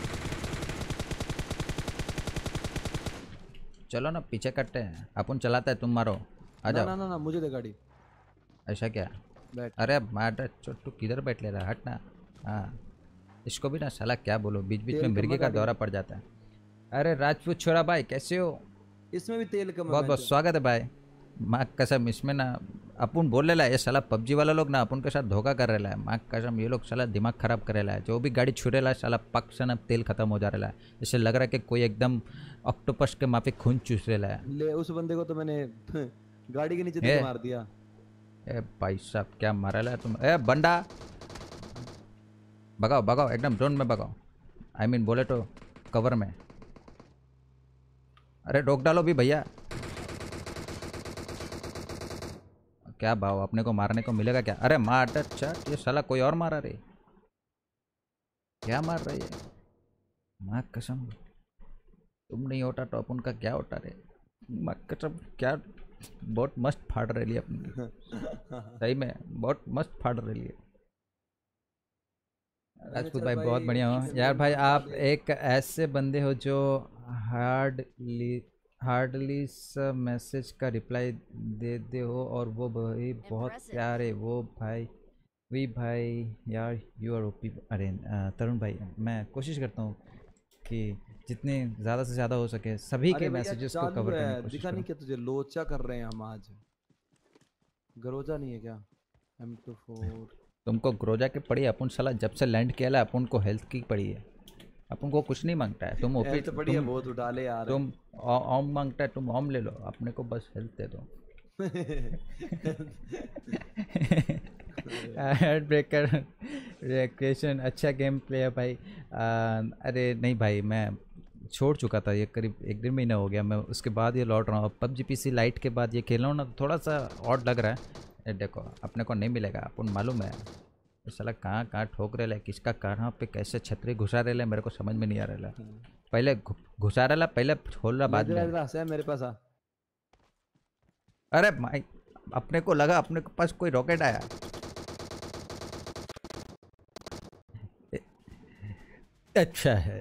चलो ना पीछे कटते हैं अपन चलाते हैं तुम मारो आ ना जाओ ना ना ना मुझे दे गाड़ी ऐसा क्या बैठ अरे मार तू किधर बैठ ले रहा है हट ना हाँ इसको भी ना साला क्या बोलो बीच बीच तेल में कम मिर्गी है का गाड़ी दौरा में। पड़ जाता है अरे राजपूत छोरा भाई कैसे हो इसमें भी तेल कम है बहुत बहुत बेंचो। स्वागत है भाई माँ कसम इसमें ना अपन बोल रहा है ये साला पबजी वाला लोग ना अपन के साथ धोखा कर रहा है माँ कसम ये लोग साला दिमाग खराब कर रहा है जो भी गाड़ी छू रहा है साला पक से ना तेल खत्म हो जा रहा है इससे लग रहा है कि कोई एकदम ऑक्टोपस के माफी खून चूस रहा है ले उस बंदे को तो मैंने गाड़ी के नीचे ए। दे मार दिया ए भाई साहब क्या मारा है तुम ए बंडा भगाओ भगाओ एकदम ड्रोन में भगाओ आई I मीन mean, बोले तो कवर में अरे रोक डालो भी भैया क्या भाव अपने को मारने को मिलेगा क्या अरे मार अच्छा ये साला कोई और मारा रे क्या मार रही है माँ कसम तुम नहीं होता तो अपन का क्या होता रे माँ कसम क्या बहुत मस्त फाड़ रही है अपनी सही में बहुत मस्त फाड़ रही है राजपूत चल भाई भाई, बहुत बढ़िया हो ठीक है यार भाई, भाई बता आप दे। एक ऐसे बंदे हो जो हार्डली हार्डली सब मैसेज का रिप्लाई देते हो और वो भाई बहुत Impressive. प्यारे वो भाई वी भाई यार यू आर ओपी अरे अ, तरुण भाई मैं कोशिश करता हूँ कि जितने ज़्यादा से ज़्यादा हो सके सभी अरे के भैया मैसेजेस को चालू कवर करने है की कोशिश दिखा नहीं करूँ क्या तुझे लोचा कर रहे हैं हम आज गरोजा नहीं है क्या एम टू फोर तुमको ग्रोजा की पड़ी है, अपन साला जब से लैंड किया है अपन को हेल्थ की पड़ी है, अपन को कुछ नहीं मांगता है। तुम ओपी तो बढ़िया बहुत उठा ले यार। तुम ओम मांगता है, तुम ओम ले लो, अपने को बस हेल्थ दे दो। हार्ट ब्रेकर रिक्रिएशन अच्छा गेम प्ले है भाई। आ, अरे नहीं भाई, मैं छोड़ चुका था ये, करीब एक डेढ़ महीना हो गया, मैं उसके बाद ये लौट रहा हूँ। पबजी पीसी लाइट के बाद ये खेल रहा हूँ ना, थोड़ा सा ऑड लग रहा है। ये देखो अपने को नहीं मिलेगा, अपन मालूम है साला कहाँ कहाँ ठोक रहे, किसका कहाँ पे कैसे छतरी घुसा रहे, मेरे को समझ में नहीं आ रहा। पहले घुसा रहा, पहले खोल रहा, बाद में मेरे पास आ। अरे भाई अपने को लगा अपने के पास कोई रॉकेट आया। अच्छा है।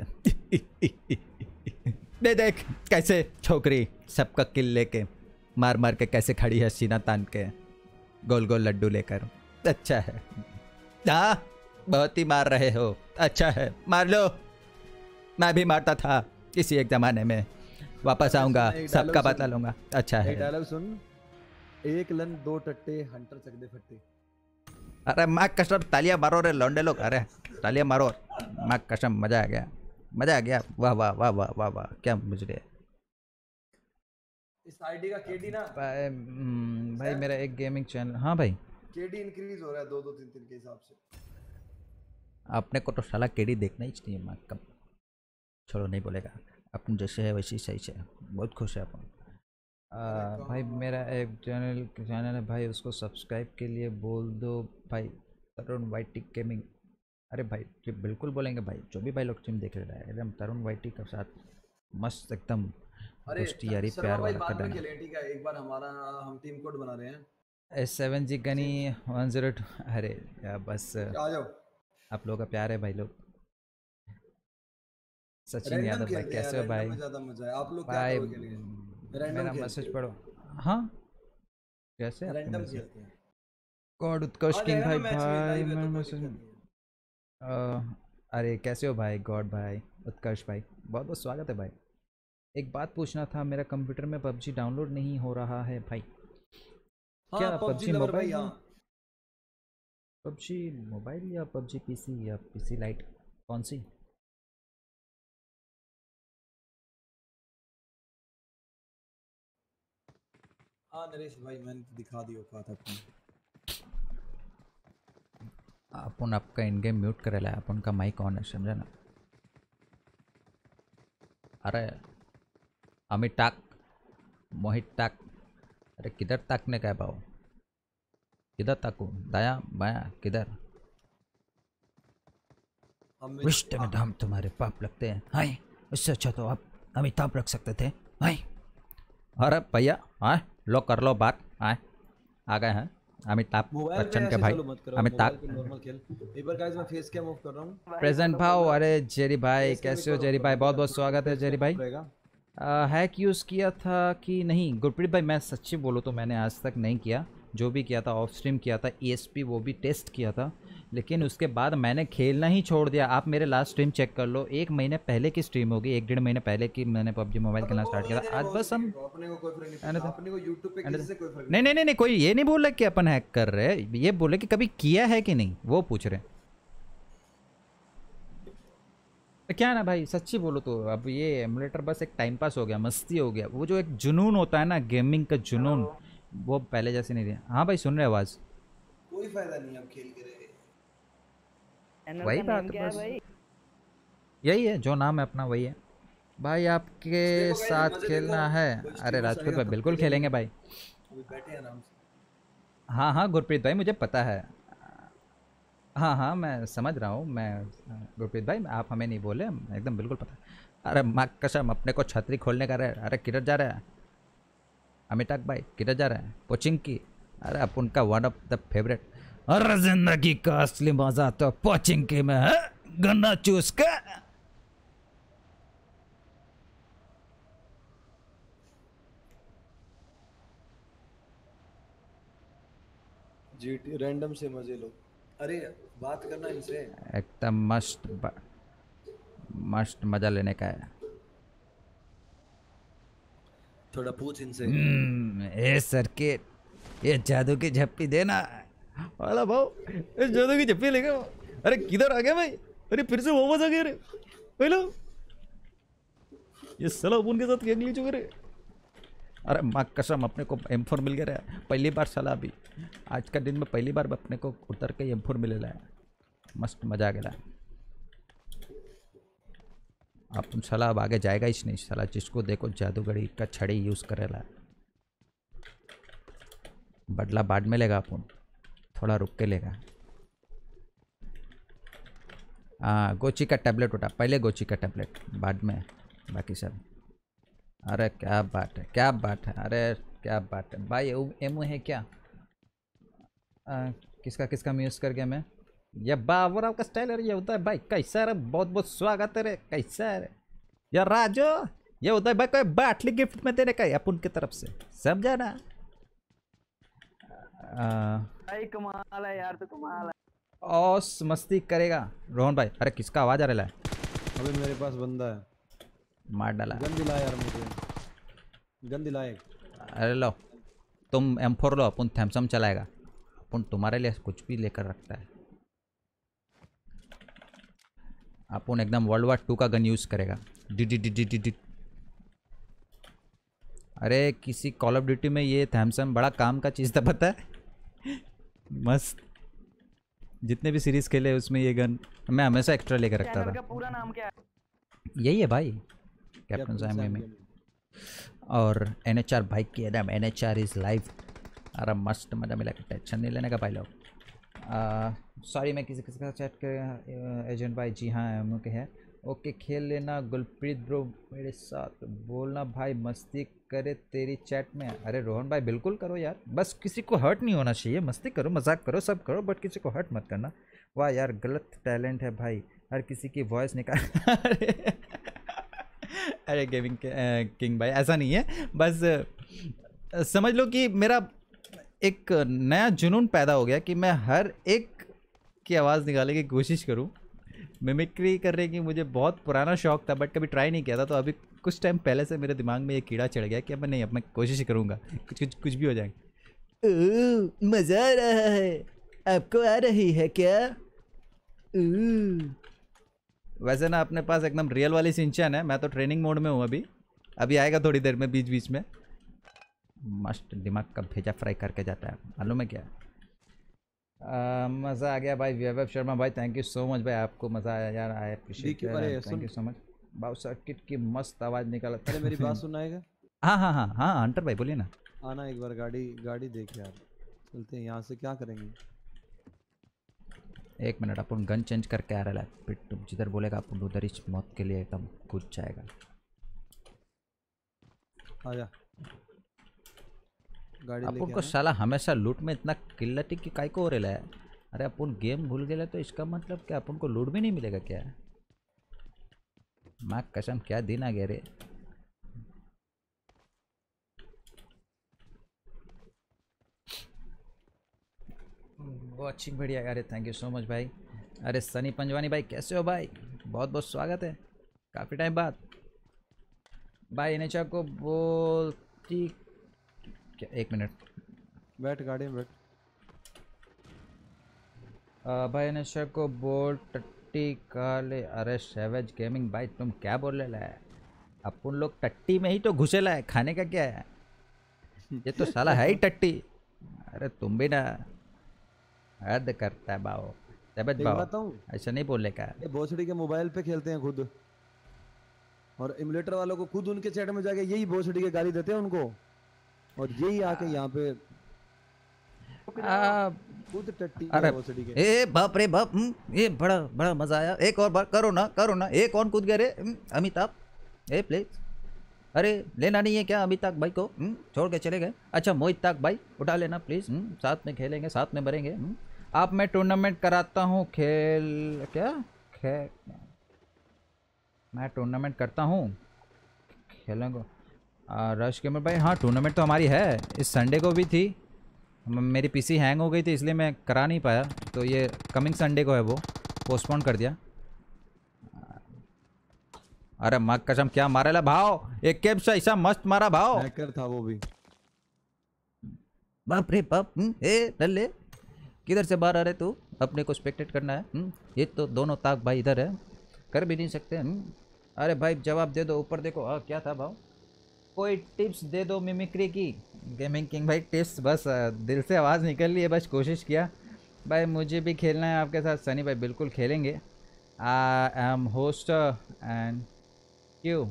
दे देख कैसे छोकरी सबका किल लेके मार मार के कैसे खड़ी है, सीना तान के गोल गोल लड्डू लेकर। अच्छा है, हाँ बहुत ही मार रहे हो, अच्छा है मार लो। मैं भी मारता था किसी एक जमाने में, वापस आऊंगा सबका बदला लूंगा। अच्छा है। डायलॉग सुन, एक लन दो टट्टे हंटर चकदे फट्टे। अरे माँ कसम तालियां मारो रे लौंडे लोग, अरे तालियां मारो माँ कसम, मजा आ गया, मजा आ गया। वाह वाह वाह वाह वाह वाह, क्या मुझे इस आईडी का केडी ना भाई, भाई मेरा एक गेमिंग चैनल। हाँ भाई केडी इंक्रीज हो रहा है दो दो तीन तीन के हिसाब से। अपने को तो साला केडी देखना ही चाहिए। माँ कब छोड़ो, नहीं बोलेगा, अपन जैसे है वैसे ही सही से, बहुत खुश है अपन। भाई मेरा एक चैनल चैनल है भाई, उसको सब्सक्राइब के लिए बोल दो भाई, तरुण वाइटी गेमिंग। अरे भाई जी बिल्कुल बोलेंगे भाई, जो भी भाई लोग स्ट्रीम देख रहे हैं एकदम तरुण वाइटी के साथ मस्त एकदम दोस्ती यारी प्यार वाला कर देना। ठीक है, एक बार हमारा हम टीम कोड बना रहे हैं एस सेवन जी गनी वन जीरो टू। अरे यार बस आ जाओ, आप लोगों का प्यार है भाई लोग। सचिन यादव भाई कैसे हो भाई? ज्यादा मजा है। आप लोग भाई क्या करोगे? मेरा मैसेज पढ़ो। हाँ कैसे रैंडम खेलते हैं। गॉड उत्कर्ष किंग भाई भाई मैं मैसेज। अरे कैसे हो भाई गॉड भाई उत्कर्ष भाई, बहुत बहुत स्वागत है भाई। एक बात पूछना था, मेरा कंप्यूटर में पबजी डाउनलोड नहीं हो रहा है भाई। हाँ, क्या पबजी मोबाइल, पबजी मोबाइल या पबजी पीसी या पीसी लाइट, कौन सी? हाँ नरेश भाई मैंने तो दिखा दिया औकात अपनी। अपन आपका इन गेम म्यूट करेला है, अपन का माइक ऑन है, समझा ना? अरे अमित टाक मोहित टाक, अरे किधर ताकने का है भाव, किधर ताकू, दाया बाया किधर? रिश्ते में दाम तुम्हारे पाप लगते हैं, हाय इससे अच्छा तो आप अमिताभ रख सकते थे, हाय। अरे भैया हाँ लो कर लो बात, हाँ आ गए हैं अमिताभ बच्चन के भाई अमिताभ। एक बार गाइस मैं फेस कैम ऑफ कर रहा हूं। प्रेजेंट भाव। अरे जेरी भाई कैसे हो जेरी भाई, बहुत बहुत स्वागत है जेरी भाई। हैक यूज़ किया था कि नहीं? गुरप्रीत भाई मैं सच्ची बोलूँ तो मैंने आज तक नहीं किया, जो भी किया था ऑफ स्ट्रीम किया था, ईएसपी वो भी टेस्ट किया था, लेकिन उसके बाद मैंने खेलना ही छोड़ दिया। आप मेरे लास्ट स्ट्रीम चेक कर लो, एक महीने पहले की स्ट्रीम होगी, एक डेढ़ महीने पहले की मैंने पबजी मोबाइल खेलना स्टार्ट किया था। आज बस हम अपने को कोई फर्क नहीं, अपने को यूट्यूब पे किसी से कोई फर्क नहीं नहीं नहीं नहीं कोई ये नहीं बोल रहा कि अपन हैक कर रहे हैं, ये बोले कि कभी किया है कि नहीं वो पूछ रहे हैं। क्या है ना भाई सच्ची बोलो तो अब ये एमुलेटर बस एक टाइम पास हो गया, मस्ती हो गया, वो जो एक जुनून होता है ना गेमिंग का जुनून, वो पहले जैसे नहीं रहा। हाँ भाई सुन रहे आवाज? कोई फायदा नहीं अब खेल के रहे। वही बात बस यही है, जो नाम है अपना वही है भाई। आपके साथ खेलना है? अरे राजपूत भाई बिल्कुल खेलेंगे भाई, बैठे आराम से। हाँ हाँ गुरप्रीत भाई मुझे पता है, हाँ हाँ मैं समझ रहा हूँ मैं गुरप्रीत भाई, आप हमें नहीं बोले एकदम बिल्कुल पता। अरे माँ कसम अपने को छतरी खोलने का रहे। अरे किधर जा रहा है अमिताभ भाई, किधर जा रहा है? पोचिंग की। अरे अपन का वन ऑफ द फेवरेट। अरे जिंदगी का असली मजा तो पोचिंग की में है, गन्ना चूस के। जीटी रैंडम से मजे लो। अरे बात करना इनसे, एकदम मस्त मस्त मजा लेने का है। थोड़ा पूछ इनसे। ए सर्किट ये जादू की झप्पी देना, वाला भाव इस जोधो की चप्पी लेगा। अरे किधर आ गया भाई? अरे फिर से वापस आ गया रे। हेलो ये साला अपन के साथ क्या ग्लिच हो गया रे? अरे माँ कसम अपने को एम फोर मिल गया रे। पहली बार साला अभी आज का दिन में पहली बार अपने को उतर के एम फोर मिलेला है। मस्त मजा आ गया। अपन साला अब आगे जाएगा ही नहीं साला। जिसको देखो जादूगरी का छड़ी यूज करेला। बदला बाद में लेगा अपन, थोड़ा रुक के लेगा। हाँ गोची का टैबलेट उठा, पहले गोची का टैबलेट बाद में बाकी सब। अरे क्या बात है, क्या बात है, अरे क्या बात है भाई। एमओ है क्या? आ, किसका किसका यूज़ कर गया मैं? ये बाबूराव का स्टाइल है ये होता है भाई। कैसा है? बहुत बहुत स्वागत है रे। कैसा है यार राजू? ये होता है भाई कोई बाटली गिफ्ट में देने का अपन की तरफ से, समझा ना? भाई कमाल है यार, तो कमाल है। औस मस्ती करेगा रोहन भाई। अरे किसका आवाज आ रहा है? अबे मेरे पास बंदा है, मार डाला। गन दिला यार मुझे, गन दिलाए। अरे लो तुम एम फोर लो, अपन थैमसम चलाएगा। अपन तुम्हारे लिए कुछ भी लेकर रखता है। अपन एकदम वर्ल्ड वार टू का गन यूज करेगा। डी डी डी डी डी डी। अरे किसी कॉल ऑफ ड्यूटी में ये थैमसम बड़ा काम का चीज़ था पता है। मस्त जितने भी सीरीज खेले उसमें ये गन मैं हमेशा एक्स्ट्रा लेकर रखता था। पूरा नाम क्या है? यही है भाई, कैप्टन सैम गेमिंग। और एन एच आर भाई की एकदम N H R is live. अरे मस्त मजा मिला, टेंशन नहीं लेने का भाई लोग। सॉरी मैं किसी किसी का चैट कर एजेंट भाई। जी हाँ एम के है। ओके खेल लेना गुलप्रीत ब्रो मेरे साथ, बोलना भाई मस्ती करे तेरी चैट में। अरे रोहन भाई बिल्कुल करो यार, बस किसी को हर्ट नहीं होना चाहिए। मस्ती करो, मजाक करो, सब करो, बट किसी को हर्ट मत करना। वाह यार गलत टैलेंट है भाई, हर किसी की वॉइस निकाल। अरे अरे गेमिंग किंग भाई ऐसा नहीं है, बस समझ लो कि मेरा एक नया जुनून पैदा हो गया कि मैं हर एक की आवाज़ निकालने की कोशिश करूं। मिमिक्री करने की मुझे बहुत पुराना शौक था बट कभी ट्राई नहीं किया था। तो अभी कुछ टाइम पहले से मेरे दिमाग में ये कीड़ा चढ़ गया कि अब मैं नहीं, अब मैं कोशिश करूंगा। कुछ कुछ कुछ भी हो जाएगा। ओह मज़ा आ रहा है, आपको आ रही है क्या? वैसे ना अपने पास एकदम रियल वाली सिंचन है। मैं तो ट्रेनिंग मोड में हूँ अभी, अभी आएगा थोड़ी देर में बीच बीच में। मस्त दिमाग का भेजा फ्राई करके जाता है, मालूम है क्या? मज़ा आ गया भाई। वैभव शर्मा भाई थैंक यू सो मच भाई, आपको मज़ा आया यार, I appreciate, thank you so much. बाउ सर्किट की मस्त आवाज़ निकाला। अरे मेरी बात सुनाएगा? हाँ हाँ हाँ हाँ हंटर भाई बोलिए ना। आना एक बार, गाड़ी गाड़ी देख यार, चलते हैं यहाँ से। क्या करेंगे? एक मिनट, अपन गन चेंज करके आ रहा है। फिर तुम जिधर बोलेगा अपन उधर ही मौत के लिए एकदम कूद जाएगा। आजा गाड़ी अपन लेके को साला हमेशा लूट में इतना किल्लती की काय को हो रहा है? अरे अपन गेम भूल गए तो इसका मतलब क्या अपन को लूट भी नहीं मिलेगा क्या? माँ कसम क्या दिन आ गया रे। वॉचिंग बढ़िया। अरे थैंक यू सो मच भाई। अरे सनी पंजवानी भाई कैसे हो भाई? बहुत बहुत स्वागत है, काफ़ी टाइम बाद भाई। नेचा को बोलती क्या? एक मिनट बैठ, गाड़ी में बैठ। आ, भाई नेचा को बोल टट्टी काले। अरे सैवेज गेमिंग भाई तुम क्या बोल रहे है? अपन लोग टट्टी में ही तो घुसेला है, खाने का क्या है? ये तो साला है ही टट्टी। अरे तुम भी ना हद करता है बाओ। सैवेज बाओ ऐसा नहीं बोलने का। ये भोसड़ी के मोबाइल पे खेलते हैं खुद, और इमुलेटर वालों को खुद उनके चैट में जाके यही भोसड़ी के गाली देते हैं उनको, और यही आके यहाँ पे आ, खुद टट्टी अरे भोसड़ी के। ए बाप रे बाप, ये बड़ा बड़ा मजा आया। एक और बार करो ना, करो ना। एक कौन कूद गए रे? अमिताभ ए प्लीज। अरे लेना नहीं है क्या अमिताभ भाई को? छोड़ के चले गए। अच्छा मोहित ताक भाई उठा लेना प्लीज, साथ में खेलेंगे, साथ में भरेंगे। आप मैं टूर्नामेंट कराता हूँ खेल क्या खे मैं टूर्नामेंट करता हूँ, खेलेंगे। रश गेमर भाई हाँ टूर्नामेंट तो हमारी है, इस संडे को भी थी। मेरी पीसी हैंग हो गई थी इसलिए मैं करा नहीं पाया, तो ये कमिंग संडे को है, वो पोस्टपोन कर दिया। अरे माँ कसम क्या मारेला भाव, एक कैब से ऐसा मस्त मारा भाव। हैकर था वो भी। बाप रे बाप। ए लल्ले किधर से बाहर आ रहे तू? अपने को स्पेक्टेट करना है? हुँ? ये तो दोनों ताक भाई इधर है, कर भी नहीं सकते। हुँ? अरे भाई जवाब दे दो, ऊपर देखो। हाँ क्या था भाव? कोई टिप्स दे दो मिमिक्री की। गेमिंग किंग भाई टिप्स बस अ, दिल से आवाज़ निकल रही है, बस कोशिश किया। भाई मुझे भी खेलना है आपके साथ सनी भाई, बिल्कुल खेलेंगे। आई एम होस्ट एंड क्यों?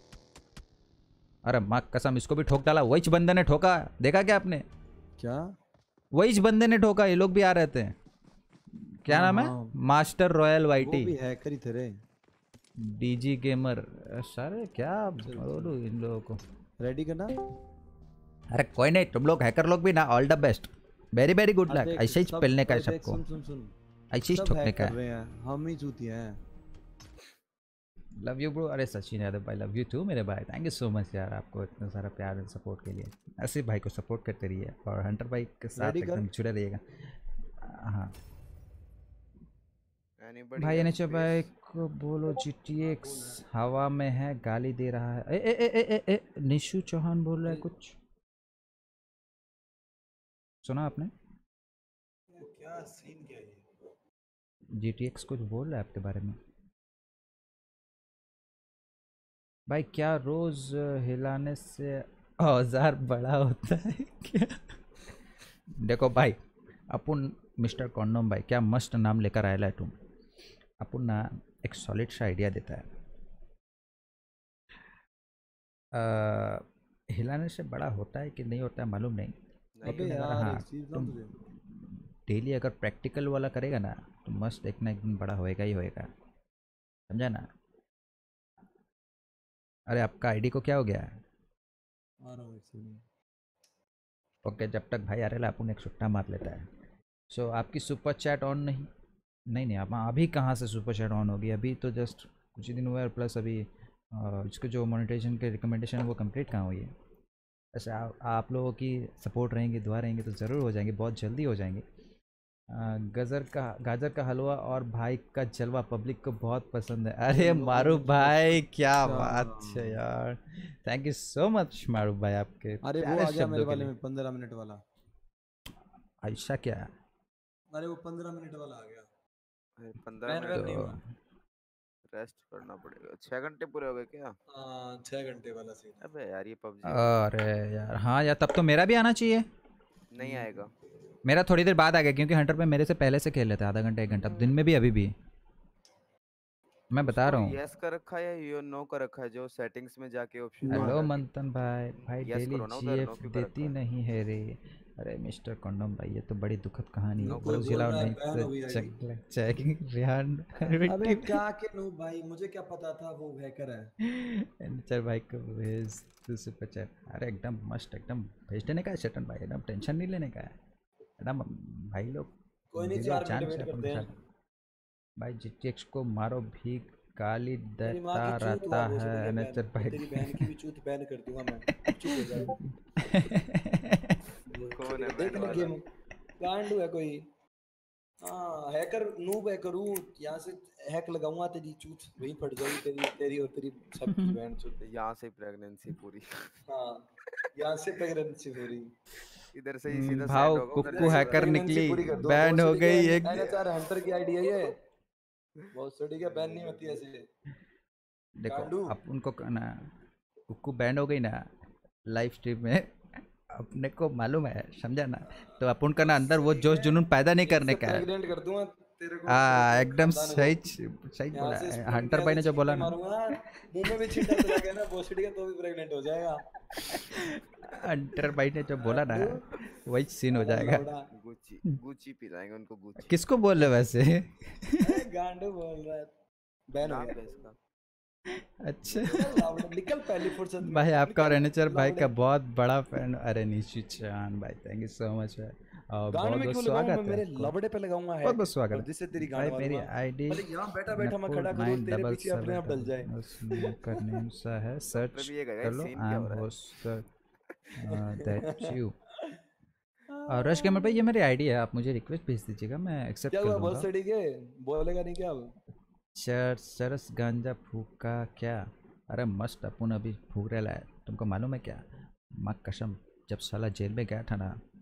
अरे माँ कसम इसको भी ठोक डाला, वही बंदे ने ठोका, देखा क्या आपने? क्या? वही बंदे ने ठोका, ये लोग भी आ रहे थे। क्या हाँ, नाम है? हाँ। मास्टर रॉयल वो वाईटी, भी हैकर ही थे रे। DG gamer. सारे क्या बोलूं इन लोगों को। रेडी करना। अरे कोई नहीं, तुम लोग हैकर लोग भी ना, all the best, very very good हाँ, लक। देख, ऐसे ही सब- पेलने का है अरे देख, सबको, सुन सुन सुन ऐसे ही सब ठोकने हैक का कर है। रहे हैं, हम ही चूतिया हैं। Love you bro. अरे सचिन यादव भाई लव यू टू मेरे भाई, थैंक यू सो मच यार, आपको इतना सारा प्यार और सपोर्ट के लिए। ऐसे भाई को सपोर्ट करते रहिए और हंटर भाई के साथ Ready कर। एकदम जुड़े रहिएगा। हाँ Anybody भाई have एनएच space? भाई को बोलो जी टी एक्स हवा में है, गाली दे रहा है। ए ए ए ए ए, ए निशु चौहान बोल रहा है कुछ, सुना आपने? क्या सीन क्या है? जी टी एक्स कुछ बोल रहा है आपके बारे में भाई। क्या रोज हिलाने से औजार बड़ा होता है क्या? देखो भाई अपन मिस्टर कॉन्डोम भाई क्या मस्त नाम लेकर आया है तुम। अपन ना एक सॉलिड सा आइडिया देता है। आ, हिलाने से बड़ा होता है कि नहीं होता है मालूम नहीं, अबे लेकिन अगर यार हाँ एक चीज ना तुम तुझे, डेली अगर प्रैक्टिकल वाला करेगा ना तो मस्त एक ना एक दिन बड़ा होएगा ही होएगा, समझा ना? अरे आपका आईडी को क्या हो गया है? आ रहा हूँ एक सेकंड। ओके जब तक भाई आ रहा है अपन एक सुट्टा मार लेता है। सो so, आपकी सुपर चैट ऑन नहीं नहीं नहीं आप अभी कहाँ से सुपर चैट ऑन होगी? अभी तो जस्ट कुछ ही दिन हुआ है, प्लस अभी आ, इसके जो मोनेटाइजेशन के रिकमेंडेशन है वो कंप्लीट कहाँ हुई है। ऐसे आप, आप लोगों की सपोर्ट रहेंगे, दुआ रहेंगे तो ज़रूर हो जाएंगे, बहुत जल्दी हो जाएंगे। आ, गजर का गाजर का हलवा और भाई का जलवा पब्लिक को बहुत पसंद है। अरे मारू भाई क्या बात है यार, थैंक यू सो मच मारू भाई आपके अरे वो प्यारे आ गया मेरे शब्दों के वाले लिए। में पंद्रह मिनट वाला। ऐसा क्या है? अरे वो पंद्रह मिनट वाला आ गया। अरे पंद्रह मिनट नहीं तो हुआ, रेस्ट करना पड़ेगा। छह घंटे पूरे हो गए क्या? हाँ छह घंटे वाला सीन। अबे यार ये पबजी अरे यार हाँ यार, तब तो मेरा भी आना चाहिए। नहीं आएगा। मेरा थोड़ी देर बाद आ गया क्योंकि हंटर पे मेरे से पहले से खेल लेते आधा घंटा एक घंटा, दिन में भी अभी भी मैं बता रहा हूँ। यस कर रखा है या यो नो कर रखा है? जो सेटिंग्स में जाके ऑप्शन हेलो मंथन भाई, भाई Yes डेली करो ना उधर, जीएफ no क्यों कर देती रखा है? नहीं है रे। अरे मिस्टर कंडोम भाई ये तो बड़ी दुखद कहानी है, No कोई रोज बोल हिलाओ रहा है नहीं बैन हो गई तो आईडी। चेकिंग रिहान अबे क्या के नो भाई, मुझे क्या पता था वो हैकर है। चल भाई को भेज तू सुपर चैट। अरे एकदम मस्त, एकदम भेज देने का है चेतन भाई, एकदम टेंशन नहीं लेने का है एकदम भाई लोग। कोई नहीं, दिलो चार जान मिनट से वेट अपन करते हैं। साथ। भाई जीटीएक्स को मारो भी गाली तेरी माँ देता की चूत रहता हुआ वो है बैन, नचर तेरी भाई। बहन की भी चूत बैन कर दूंगा मैं, चुप हो जा। कौन है देख बैन ले वाला? गेम, गांडू है कोई। हाँ हैकर नूब है, करूँ यहाँ से हैक लगाऊंगा तेरी चूत वहीं फट जाएगी, तेरी तेरी और तेरी सबकी बहन चूत। यहाँ से प्रेगनेंसी पूरी। हाँ यहाँ से प्रेगनेंसी हो रही। इधर से ही हम्म, सीधा भाव सेंड होगा उधर कुक्कू से हैकर सीधा। निकली, पूरी कर दो, बैन बहुत हो सड़ी गई के एक। एनएचआर हंटर की आईडी है ये, बहुत सड़ी के बैन नहीं होती ऐसे। देखो गांडू। अब उनको ना कुक्कू बैन हो गई ना लाइव स्ट्रीम में, अपने को मालूम है समझा ना, तो अपन का ना अंदर वो जोश जुनून पैदा नहीं करने का है। प्रेग्नेंट कर दूंगा तेरे को, हाँ तेरे एकदम खानदान को। सही सही यहाँ बोला से है स्पून हंटर के भाई ने ऐसे जो बोला छींटे ना। मारूंगा, मुंह में भी छींटा चला गया ना भोसड़ी का तो भी प्रेग्नेंट हो जाएगा। हंटर भाई ने जो बोला ना वही सीन हो जाएगा। गुच्ची गुच्ची पिलाएंगे उनको, गुच्ची। किसको बोल रहे वैसे? अरे गांडू बोल रहा है, बैन हो नाम गया। है इसका। अच्छा लावड़ा, निकल पहली फुर्सत में। भाई आपका और निकल, एनएचआर भाई का लावड़े। बहुत बड़ा फैन। अरे निशी चांद भाई थैंक यू सो मच है और गान बहुत में बहुत क्यों लगाऊं मैं? स्वागत है मेरे आपको। लबड़े पे लगाऊंगा है, बहुत बहुत स्वागत और है जिससे तेरी भाई। गान मेरी मारूंगा। आईडी भले यहाँ बैठा बैठा मैं खड़ा करूँ नाइन तेरे डबल पीछे अपने आप डल जाए। सेवन कर नेम सा है, सर्च मतलब ये कर लो। सीन आई क्या एम हो रहा है? Host that you. और रश गेमर भाई ये मेरी आईडी है, आप मुझे रिक्वेस्ट भेज दीजिएगा, मैं एक्सेप्ट क्या कर हुआ बहुत लूँगा। सड़ी के, बोलेगा नहीं क्या अब? चर चरस गांजा फूका क्या? अरे मस्त अपन अभी फूक रहा है, तुमको मालूम है क्या? माँ कसम जब साला जेल में गया था ना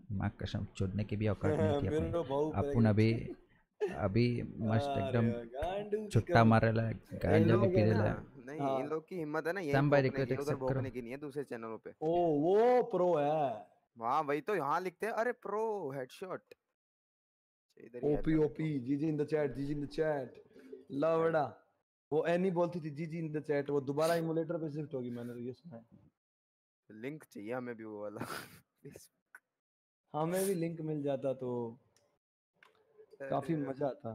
माँ कसम छोड़ने की भी औकात नहीं थी मेरे भाऊ अपन अपन अभी अभी मस्त एकदम छुट्टा मारे ला गांजा भी पी रहे ला। नहीं हाँ। इन लोग की हिम्मत है ना यही सैम भाई भोंकने रिक्वेस्ट की, उधर एक्सेप्ट करो। भोंकने की नहीं है दूसरे चैनलों पे। ओ वो प्रो है। हाँ वही तो यहाँ लिखते हैं, अरे प्रो हेडशॉट इधर ही ओपी है ओपी जीजी इन द चैट, जीजी इन द चैट लवड़ा। वो एनी बोलती थी जीजी इन द चैट, वो दोबारा इमुलेटर पे शिफ्ट होगी, मैंने तो ये सुना है। लिंक चाहिए हमें भी वो वाला। हमें भी लिंक मिल जाता तो काफी मजा आता।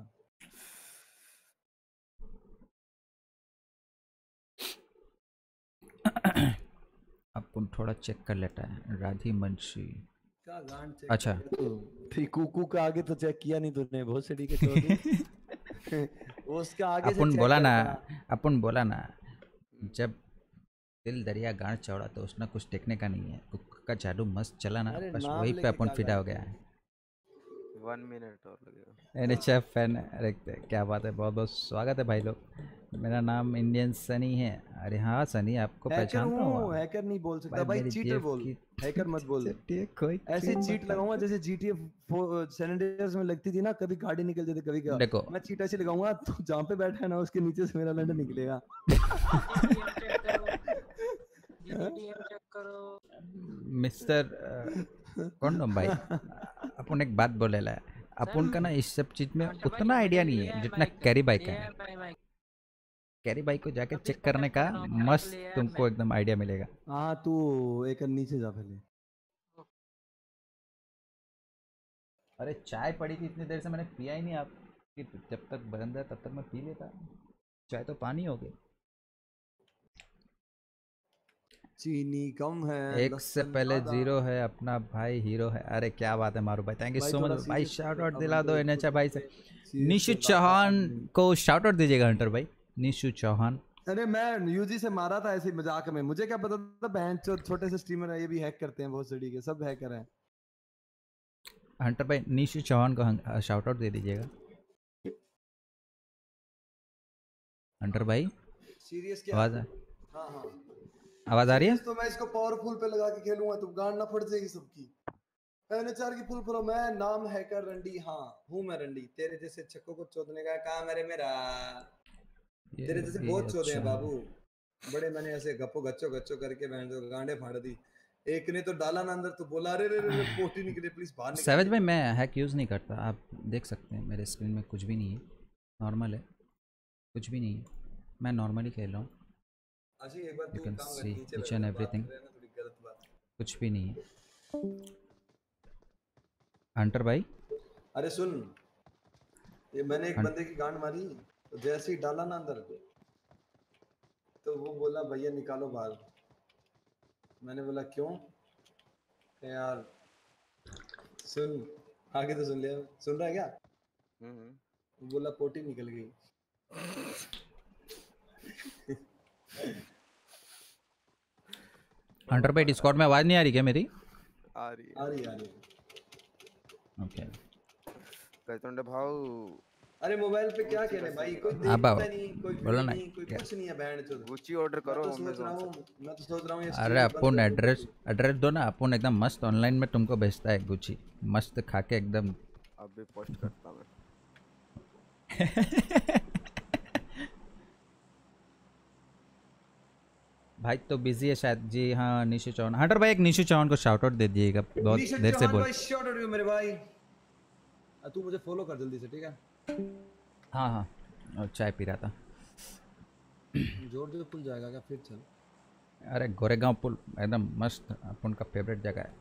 अपन थोड़ा चेक कर लेता है राधी मंशी। क्या गांड चेक अच्छा। कर लिया तू? थी कुकू का आगे तो चेक किया नहीं तूने, बहुत सड़ी के चोरी। उसका आगे से अपन check बोला ना करता। अपन बोला ना जब दिल दरिया गांड चौड़ा तो उसने कुछ टेकने का नहीं है। कुक का जादू मस्त चला ना, अरे बस नाम वही पे लेके अपन क्या फिदा हो करते गया है। वन मिनट और लगेगा। एनएचएफ फैन अरे क्या बात है, बहुत बहुत स्वागत है भाई लोग। मेरा नाम इंडियन सनी है। अरे हाँ सनी आपको हैकर पहचानता हूँ, हूँ। हैकर नहीं बोल सकता भाई भाई, मेरी चीटर जेब बोल, की हैकर मत बोल। चट्टी कोई ऐसे क्यों चीट बता- लगाऊंगा जैसे जीटीए सैन एंड्रियास में लगती थी ना, कभी गाड़ी निकल जाती कभी क्या। देखो मैं चीट ऐसे लगाऊंगा तो जहाँ पे बैठा है ना उसके नीचे से मेरा लंडन निकलेगा। चेक करो। मिस्टर अ, कौन नाम भाई अपन एक बात बोले ला अपन का ना इस सब चीज में उतना आइडिया नहीं है जितना कैरी बाई का है। कैरी बाई को जाके चेक करने का मस्त तुमको एकदम आइडिया मिलेगा। हाँ तू एक नीचे जा पहले। अरे चाय पड़ी थी इतनी देर से मैंने पिया ही नहीं। आप कि जब तक बंद है तब तक मैं पी लेता। चाय तो पानी हो गई। चीनी कम है, एक से लहसुन पहले ज्यादा। जीरो है, अपना भाई हीरो है। अरे क्या बात है मारू भाई, थैंक यू भाई सो थोड़ा मच भाई। serious शाउट हो, आउट अब दिला हमको दो एक एनएचए कुछ भाई से। serious निशु से बात चौहान करनी है। को शाउट आउट दीजिएगा हंटर भाई। निशु चौहान अरे मैं यूजी से मारा था ऐसे ही मजाक में, मुझे क्या पता था बहन चो छोटे से स्ट्रीमर है ये भी हैक करते हैं, बहुत सड़ी के सब हैकर हैं। हंटर भाई निशु चौहान को शाउट आउट दे दीजिएगा। हंटर भाई सीरियस क्या? आवाज आ- हाँ हाँ आवाज आ रही है? Serious तो मैं इसको पावरफुल पे लगा के खेलूंगा तो गांड ना फट जाएगी सबकी। एनएचआर की फुल फॉलो, मैं नाम हैकर रंडी, हाँ हूँ मैं रंडी। तेरे जैसे छक्कों को चोदने का काम है मेरा। ये तेरे जैसे भी बहुत चोदे हैं अच्छा है। बाबू, बड़े मैंने ऐसे गप्पो गच्चो गच्चो करके बहन जो गांडे फाड़ दी। एक ने तो डाला ना अंदर तो बोला अरे रे रे रे पोटी निकले प्लीज बाहर निकल। सैवेज भाई मैं हैक यूज़ नहीं करता, आप देख सकते हैं मेरे स्क्रीन में कुछ भी नहीं है, नॉर्मल है, कुछ भी नहीं है, मैं नॉर्मली खेल रहा हूँ। अच्छा एक बार You तू can काम कर, see नीचे each बैठ and जा, बात everything. कर रहे हैं ना, थोड़ी गलत बात। कुछ भी नहीं है। हंटर भाई अरे सुन, ये मैंने एक हं- बंदे की गांड मारी तो जैसे ही डाला ना अंदर तो वो बोला भैया निकालो बाहर। मैंने बोला क्यों? कहा, यार सुन, आगे तो सुन लिया, सुन रहा है क्या? हम्म वो बोला पोटी निकल गई। हंटर भाई डिस्कॉर्ड में आवाज़ नहीं आ रही क्या मेरी? आ रही है। आ रही आ रही है। ओके पैतुंडे भाव अरे मोबाइल पे क्या कहने भाई, कोई हाँ बाबा, देखता नहीं, कोई बोलो कोई ना, नहीं, कोई क्या- कुछ नहीं है बैंड चोद। गुच्ची ऑर्डर मैं करो तो सोच रहा अमेज़न हूँ, मैं तो सोच रहा हूँ ये अरे stream बंद अपन कर दूँ। एड्रेस एड्रेस दो ना, अपन एकदम मस्त ऑनलाइन में तुमको भेजता है गुची, मस्त खा के एकदम। से अभी पोस्ट करता मैं। भाई तो बिजी है शायद जी। हाँ निशु चौहान, हंटर भाई एक निशु चौहान को शाउट आउट दे दिएगा, बहुत निशा देर से चौहान बोल। भाई, shout out you मेरे भाई। आ, तू मुझे फॉलो कर जल्दी से, ठीक है? हाँ हाँ और चाय पी रहा था। जोर जोर पुल जाएगा क्या फिर? चल अरे गोरेगांव पुल एकदम मस्त अपन का फेवरेट जगह है।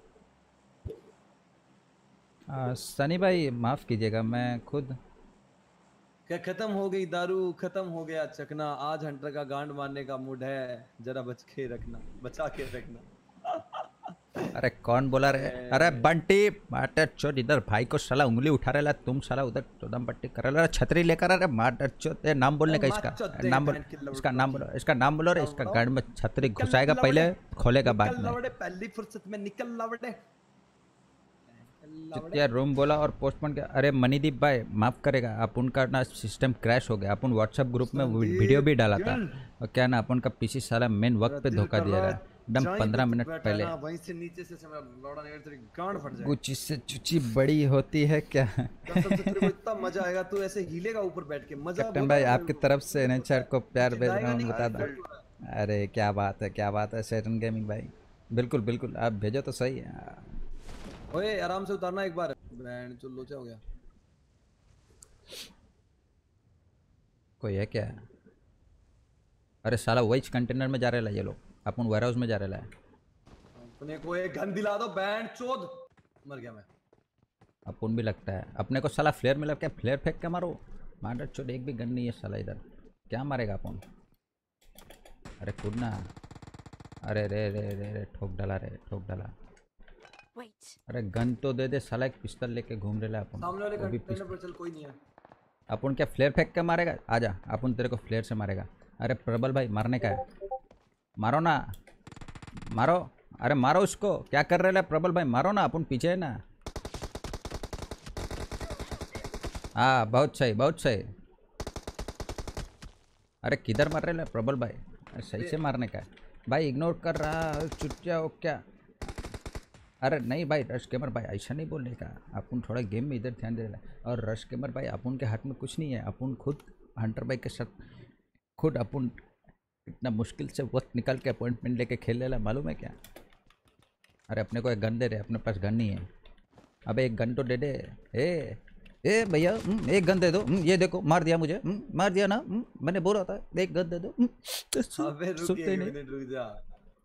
आ, सनी भाई माफ़ कीजिएगा, मैं खुद क्या खत्म हो गई दारू, खत्म हो गया चकना, आज हंटर का गांड मारने का मूड है, जरा बच के रखना, बचा के रखना। अरे कौन बोला रे? अरे बंटी माटर चोद, इधर भाई को साला उंगली उठा रहा है, तुम साला उधर चौदम पट्टी कर रहा है। छतरी लेकर अरे माटर चोद, ए, नाम बोलने का इसका नाम बोलो, इसका नाम बोलो, इसका नाम बोलो रे, इसका गांड में छतरी घुसाएगा पहले, खोलेगा बाद निकल में। लवड़े, पहली फुर्सत में निकल लवड़े। जितिया रूम बोला और पोस्टपोन किया। अरे मनीदीप भाई माफ करेगा, अपन का ना सिस्टम क्रैश हो गया, अपन व्हाट्सएप ग्रुप में वीडियो भी डाला था और क्या ना अपन का पीसी साला मेन वक्त पे धोखा दिया रहा है। एकदम जहाँ ही पंद्रह पे तू मिनट बैठा है पहले। ना, वहीं से नीचे से से मेरा लौड़ा निकल तेरी गांड फट जाएगी। कुछ इससे चुची बड़ी होती है क्या? कसम से तेरे को इतना मजा आएगा, तू ऐसे हीलेगा ऊपर बैठ के, मजा कैप्टन बहुत भाई आएगा आपकी तेरे को। तरफ से एनएचआर को प्यार भेज रहा चिल्लाएगा हूँ, नहीं, बता दर्द दो। हो रहा है। अरे क्या बात है, क्या बात है सेटन गेमिंग भाई, बिल्कुल बिल्कुल आप भेजो तो सही है। ओए आराम से उतारना एक बार, बैंड जो लोचा हो गया। कोई है क्या? अरे साला वही कंटेनर में जा रहे ला ये लोग, अपन वेयर हाउस में जा रहे ला। अपने को एक गन दिला दो बैंड चोद। मर गया मैं। अपन भी लगता है अपने को साला फ्लेयर में लग के फ्लेयर फेंक के मारो। मार चोट, एक भी गन नहीं है साला इधर, क्या मारेगा अपन? अरे कूदना। अरे रे रे रे रे ठोक डाला रे, ठोक डाला। Wait. अरे गन तो दे दे साला, एक पिस्तल लेके घूम रहे ला अपन। सामने वाले वो भी कंटेनर पर चल, कोई नहीं है। अपन क्या फ्लेयर फेंक के मारेगा? आजा अपन तेरे को फ्लेयर से मारेगा। अरे प्रबल भाई मारने का है, मारो ना, मारो। अरे मारो उसको, क्या कर रहे ला प्रबल भाई, मारो ना, अपन पीछे है ना। हाँ बहुत सही, बहुत सही। अरे किधर मार रहे ला प्रबल भाई? अरे सही से मारने का है भाई, इग्नोर कर रहा चुटिया हो क्या? अरे नहीं भाई रश गेमर भाई ऐसा नहीं बोलने का, अपन थोड़ा गेम में इधर ध्यान दे रहा है। और रश गेमर भाई अपन के हाथ में कुछ नहीं है, अपन खुद हंटर भाई के साथ खुद अपन इतना मुश्किल से वक्त निकाल के अपॉइंटमेंट लेके खेल ले ला, मालूम है क्या? अरे अपने को एक गन दे रहे, अपने पास गन नहीं है। अबे एक गन तो दे दे। ए ए भैया एक गन दे दो, ये देखो मार दिया मुझे, मार दिया ना, मैंने बोला था एक गन दे दो। अबे रुक सुनते एक नहीं मिनट, रुक जा।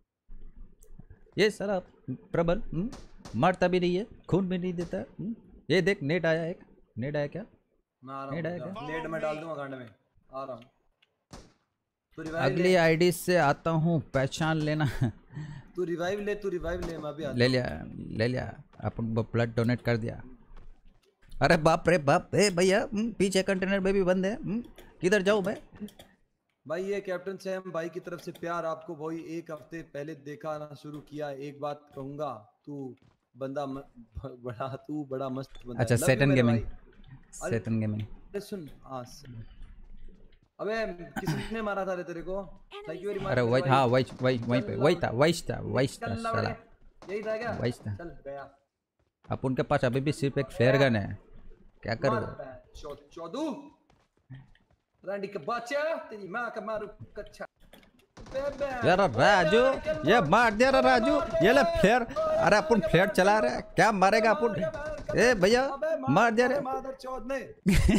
ये साला प्रबल हम्म, मारता भी नहीं है, खून भी नहीं देता। हम्म, ये देख नेट आया, एक नेट आया क्या? मैं आ रहा नेट आया हूँ, क्या? नेट में डाल दूंगा गांड में, आ रहा हूँ। तू रिवाइव अगली ले, आईडी से आता हूँ, पहचान लेना। तू रिवाइव ले, तू रिवाइव ले, मैं भी आता ले लिया ले लिया, अपन को ब्लड डोनेट कर दिया। अरे बाप रे बाप, ए भैया हम्म, पीछे कंटेनर में भी बंद है, हम्म, किधर जाऊँ मैं? भाई। ये कैप्टन सैम भाई की तरफ से प्यार आपको भाई एक हफ्ते पहले देखा ना शुरू किया। एक बात कहूंगा, तू बंदा म, बड़ा तू बड़ा मस्त बंदा अच्छा है। Love you सेटन मेरे गेमिंग, भाई। Satan gaming. अरे सुन, हाँ सुन। अबे किसने मारा था रे तेरे को? Thank you very much. अरे वही, हाँ वही वही वहीं पे वही था, वही था वही था साला, यही था क्या? वही था। चल गया। अपन के पास अभी भी सिर्फ एक फ्लेयर गन है, क्या करोगे? चौ- चौदू रांडी का बच्चा, तेरी माँ का मारू कच्चा। यार राजू, ये मार दिया रे राजू, ये ले फ्लेयर। अरे अपन फ्लेयर चला रहे, क्या मारेगा अपन? ए भैया मार दिया रे। मादर चौथ ने।